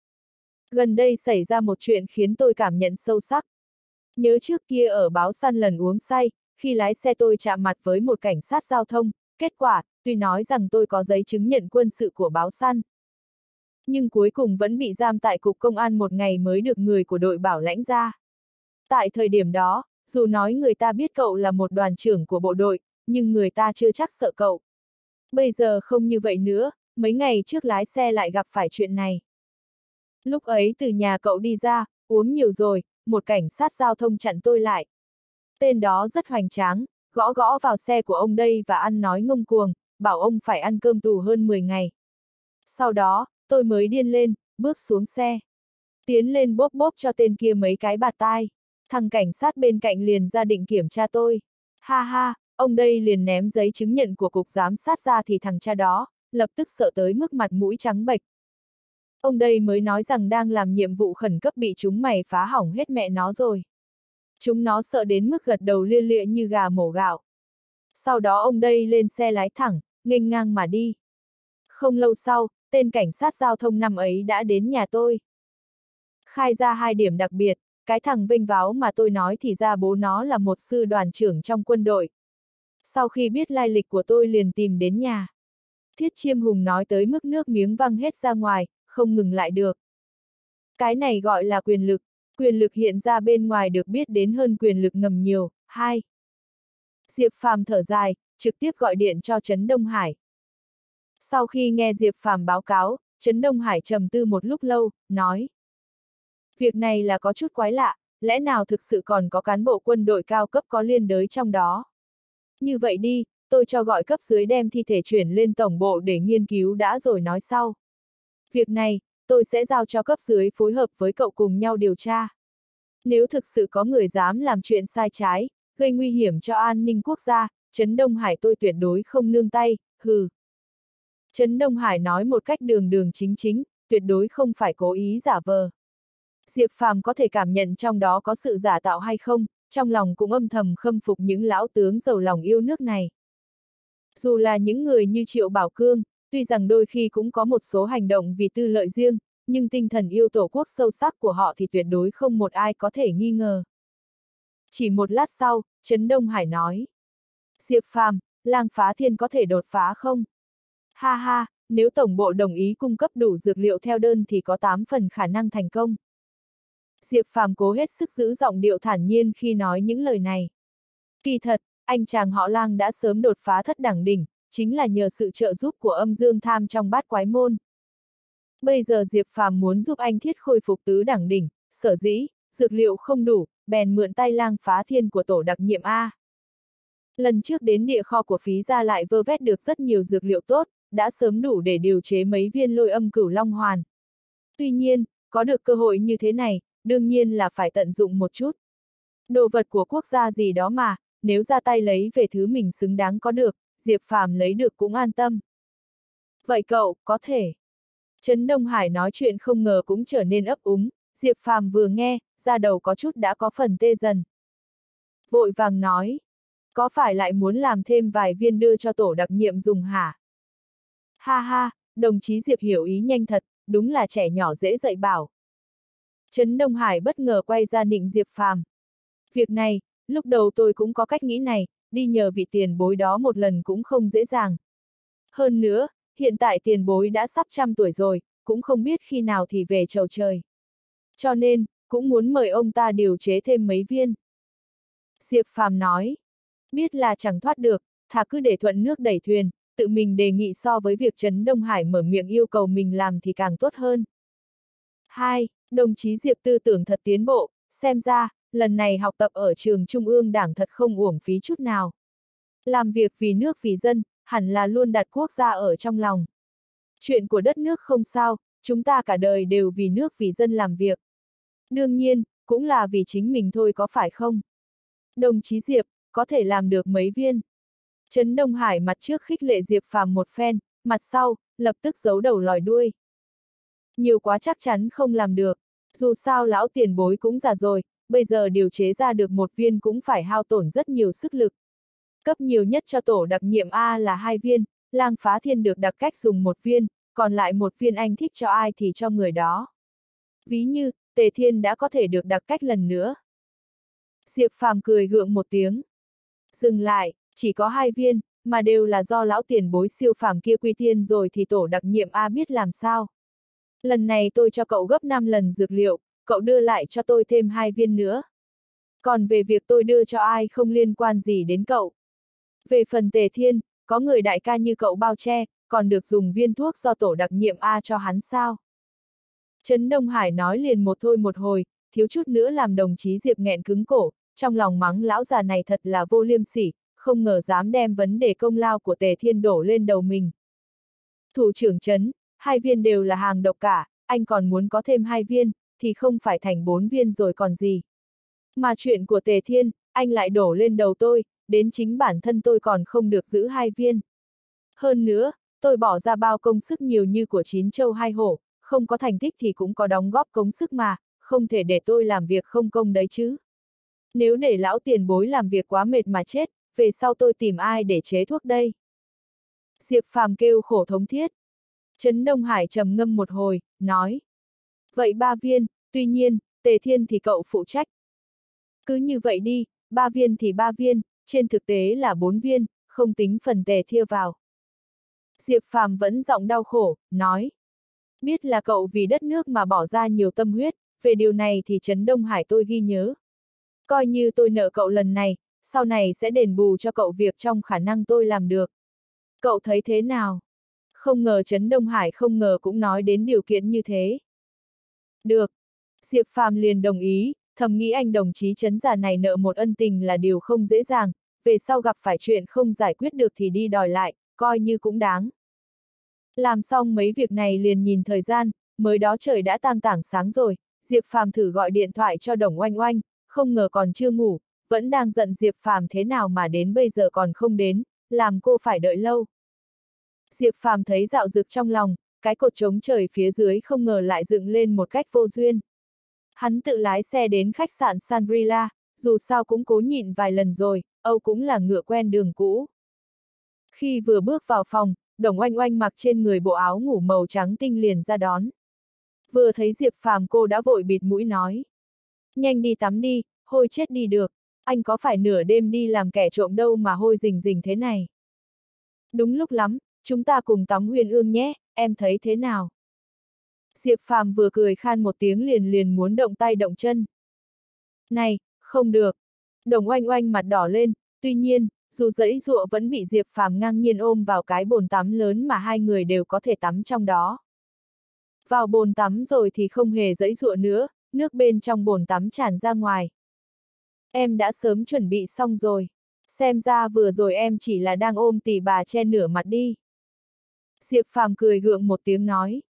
Gần đây xảy ra một chuyện khiến tôi cảm nhận sâu sắc. Nhớ trước kia ở báo săn lần uống say, khi lái xe tôi chạm mặt với một cảnh sát giao thông, kết quả, tuy nói rằng tôi có giấy chứng nhận quân sự của báo săn, nhưng cuối cùng vẫn bị giam tại cục công an một ngày mới được người của đội bảo lãnh ra. Tại thời điểm đó, dù nói người ta biết cậu là một đoàn trưởng của bộ đội, nhưng người ta chưa chắc sợ cậu. Bây giờ không như vậy nữa, mấy ngày trước lái xe lại gặp phải chuyện này. Lúc ấy từ nhà cậu đi ra, uống nhiều rồi, một cảnh sát giao thông chặn tôi lại. Tên đó rất hoành tráng, gõ gõ vào xe của ông đây và ăn nói ngông cuồng, bảo ông phải ăn cơm tù hơn 10 ngày. Sau đó, tôi mới điên lên, bước xuống xe. Tiến lên bóp bóp cho tên kia mấy cái bạt tai. Thằng cảnh sát bên cạnh liền ra định kiểm tra tôi. Ha ha, ông đây liền ném giấy chứng nhận của cục giám sát ra thì thằng cha đó, lập tức sợ tới mức mặt mũi trắng bệch. Ông đây mới nói rằng đang làm nhiệm vụ khẩn cấp bị chúng mày phá hỏng hết mẹ nó rồi. Chúng nó sợ đến mức gật đầu lia lịa như gà mổ gạo. Sau đó ông đây lên xe lái thẳng, nghênh ngang mà đi. Không lâu sau, tên cảnh sát giao thông năm ấy đã đến nhà tôi. Khai ra 2 điểm đặc biệt, cái thằng vênh váo mà tôi nói thì ra bố nó là một sư đoàn trưởng trong quân đội. Sau khi biết lai lịch của tôi liền tìm đến nhà. Thiết Chiêm Hùng nói tới mức nước miếng văng hết ra ngoài, không ngừng lại được. Cái này gọi là quyền lực hiện ra bên ngoài được biết đến hơn quyền lực ngầm nhiều. 2. Diệp Phàm thở dài, trực tiếp gọi điện cho Trấn Đông Hải. Sau khi nghe Diệp Phàm báo cáo, Trấn Đông Hải trầm tư một lúc lâu, nói. Việc này là có chút quái lạ, lẽ nào thực sự còn có cán bộ quân đội cao cấp có liên đới trong đó? Như vậy đi, tôi cho gọi cấp dưới đem thi thể chuyển lên tổng bộ để nghiên cứu đã rồi nói sau. Việc này, tôi sẽ giao cho cấp dưới phối hợp với cậu cùng nhau điều tra. Nếu thực sự có người dám làm chuyện sai trái, gây nguy hiểm cho an ninh quốc gia, Trấn Đông Hải tôi tuyệt đối không nương tay, hừ. Trấn Đông Hải nói một cách đường đường chính chính, tuyệt đối không phải cố ý giả vờ. Diệp Phàm có thể cảm nhận trong đó có sự giả tạo hay không, trong lòng cũng âm thầm khâm phục những lão tướng giàu lòng yêu nước này. Dù là những người như Triệu Bảo Cương, tuy rằng đôi khi cũng có một số hành động vì tư lợi riêng, nhưng tinh thần yêu tổ quốc sâu sắc của họ thì tuyệt đối không một ai có thể nghi ngờ. Chỉ một lát sau, Trấn Đông Hải nói. Diệp Phàm, Lang Phá Thiên có thể đột phá không? Ha ha, nếu tổng bộ đồng ý cung cấp đủ dược liệu theo đơn thì có 8 phần khả năng thành công. Diệp Phàm cố hết sức giữ giọng điệu thản nhiên khi nói những lời này. Kỳ thật, anh chàng họ Lang đã sớm đột phá thất đẳng đỉnh, chính là nhờ sự trợ giúp của âm dương tham trong bát quái môn. Bây giờ Diệp Phàm muốn giúp anh thiết khôi phục tứ đẳng đỉnh, sở dĩ, dược liệu không đủ, bèn mượn tay Lang Phá Thiên của tổ đặc nhiệm A. Lần trước đến địa kho của phí gia lại vơ vét được rất nhiều dược liệu tốt, đã sớm đủ để điều chế mấy viên lôi âm cửu long hoàn. Tuy nhiên, có được cơ hội như thế này, đương nhiên là phải tận dụng một chút. Đồ vật của quốc gia gì đó mà, nếu ra tay lấy về thứ mình xứng đáng có được, Diệp Phàm lấy được cũng an tâm. Vậy cậu, có thể. Trấn Đông Hải nói chuyện không ngờ cũng trở nên ấp úng, Diệp Phàm vừa nghe, da đầu có chút đã có phần tê dần. Vội vàng nói, có phải lại muốn làm thêm vài viên đưa cho tổ đặc nhiệm dùng hả? Ha ha, đồng chí Diệp hiểu ý nhanh thật, đúng là trẻ nhỏ dễ dạy bảo. Trấn Đông Hải bất ngờ quay ra nịnh Diệp Phàm. Việc này, lúc đầu tôi cũng có cách nghĩ này, đi nhờ vị tiền bối đó một lần cũng không dễ dàng. Hơn nữa, hiện tại tiền bối đã sắp 100 tuổi rồi, cũng không biết khi nào thì về chầu trời. Cho nên, cũng muốn mời ông ta điều chế thêm mấy viên. Diệp Phàm nói, biết là chẳng thoát được, thà cứ để thuận nước đẩy thuyền, tự mình đề nghị so với việc Trấn Đông Hải mở miệng yêu cầu mình làm thì càng tốt hơn. 2. Đồng chí Diệp tư tưởng thật tiến bộ, xem ra, lần này học tập ở trường Trung ương Đảng thật không uổng phí chút nào. Làm việc vì nước vì dân, hẳn là luôn đặt quốc gia ở trong lòng. Chuyện của đất nước không sao, chúng ta cả đời đều vì nước vì dân làm việc. Đương nhiên, cũng là vì chính mình thôi có phải không? Đồng chí Diệp, có thể làm được mấy viên? Trấn Đông Hải mặt trước khích lệ Diệp Phàm một phen, mặt sau, lập tức giấu đầu lòi đuôi. Nhiều quá chắc chắn không làm được, dù sao lão tiền bối cũng già rồi, bây giờ điều chế ra được một viên cũng phải hao tổn rất nhiều sức lực. Cấp nhiều nhất cho tổ đặc nhiệm A là 2 viên, Lang Phá Thiên được đặc cách dùng 1 viên, còn lại 1 viên anh thích cho ai thì cho người đó. Ví như, Tề Thiên đã có thể được đặc cách lần nữa. Diệp Phàm cười gượng một tiếng. Dừng lại, chỉ có 2 viên, mà đều là do lão tiền bối siêu phàm kia quy tiên rồi thì tổ đặc nhiệm A biết làm sao. Lần này tôi cho cậu gấp 5 lần dược liệu, cậu đưa lại cho tôi thêm 2 viên nữa. Còn về việc tôi đưa cho ai không liên quan gì đến cậu. Về phần Tề Thiên, có người đại ca như cậu bao che, còn được dùng viên thuốc do tổ đặc nhiệm A cho hắn sao? Trấn Đông Hải nói liền một thôi một hồi, thiếu chút nữa làm đồng chí Diệp nghẹn cứng cổ, trong lòng mắng lão già này thật là vô liêm sỉ, không ngờ dám đem vấn đề công lao của Tề Thiên đổ lên đầu mình. Thủ trưởng trấn, 2 viên đều là hàng độc cả, anh còn muốn có thêm 2 viên, thì không phải thành 4 viên rồi còn gì. Mà chuyện của Tề Thiên, anh lại đổ lên đầu tôi, đến chính bản thân tôi còn không được giữ 2 viên. Hơn nữa, tôi bỏ ra bao công sức nhiều như của 9 châu 2 hổ, không có thành tích thì cũng có đóng góp công sức mà, không thể để tôi làm việc không công đấy chứ. Nếu để lão tiền bối làm việc quá mệt mà chết, về sau tôi tìm ai để chế thuốc đây? Diệp Phàm kêu khổ thống thiết. Trấn Đông Hải trầm ngâm một hồi, nói. Vậy 3 viên, tuy nhiên, Tề Thiên thì cậu phụ trách. Cứ như vậy đi, 3 viên thì 3 viên, trên thực tế là 4 viên, không tính phần Tề Thia vào. Diệp Phàm vẫn giọng đau khổ, nói. Biết là cậu vì đất nước mà bỏ ra nhiều tâm huyết, về điều này thì Trấn Đông Hải tôi ghi nhớ. Coi như tôi nợ cậu lần này, sau này sẽ đền bù cho cậu việc trong khả năng tôi làm được. Cậu thấy thế nào? Không ngờ Trấn Đông Hải không ngờ cũng nói đến điều kiện như thế. Được. Diệp Phàm liền đồng ý, thầm nghĩ anh đồng chí Trấn già này nợ một ân tình là điều không dễ dàng, về sau gặp phải chuyện không giải quyết được thì đi đòi lại, coi như cũng đáng. Làm xong mấy việc này liền nhìn thời gian, mới đó trời đã tang tảng sáng rồi, Diệp Phàm thử gọi điện thoại cho Đồng Oanh Oanh, không ngờ còn chưa ngủ, vẫn đang giận Diệp Phàm thế nào mà đến bây giờ còn không đến, làm cô phải đợi lâu. Diệp Phàm thấy dạo dực trong lòng, cái cột trống trời phía dưới không ngờ lại dựng lên một cách vô duyên. Hắn tự lái xe đến khách sạn Shangri-La, dù sao cũng cố nhịn vài lần rồi, Âu cũng là ngựa quen đường cũ. Khi vừa bước vào phòng, Đồng Oanh Oanh mặc trên người bộ áo ngủ màu trắng tinh liền ra đón. Vừa thấy Diệp Phàm cô đã vội bịt mũi nói. Nhanh đi tắm đi, hôi chết đi được, anh có phải nửa đêm đi làm kẻ trộm đâu mà hôi rình rình thế này. Đúng lúc lắm, chúng ta cùng tắm Huyền Ương nhé, em thấy thế nào? Diệp Phàm vừa cười khan một tiếng liền muốn động tay động chân. Này, không được. Đồng Oanh Oanh mặt đỏ lên, tuy nhiên, dù giãy giụa vẫn bị Diệp Phàm ngang nhiên ôm vào cái bồn tắm lớn mà hai người đều có thể tắm trong đó. Vào bồn tắm rồi thì không hề giãy giụa nữa, nước bên trong bồn tắm tràn ra ngoài. Em đã sớm chuẩn bị xong rồi. Xem ra vừa rồi em chỉ là đang ôm tỉ bà che nửa mặt đi. Diệp Phàm cười gượng một tiếng nói.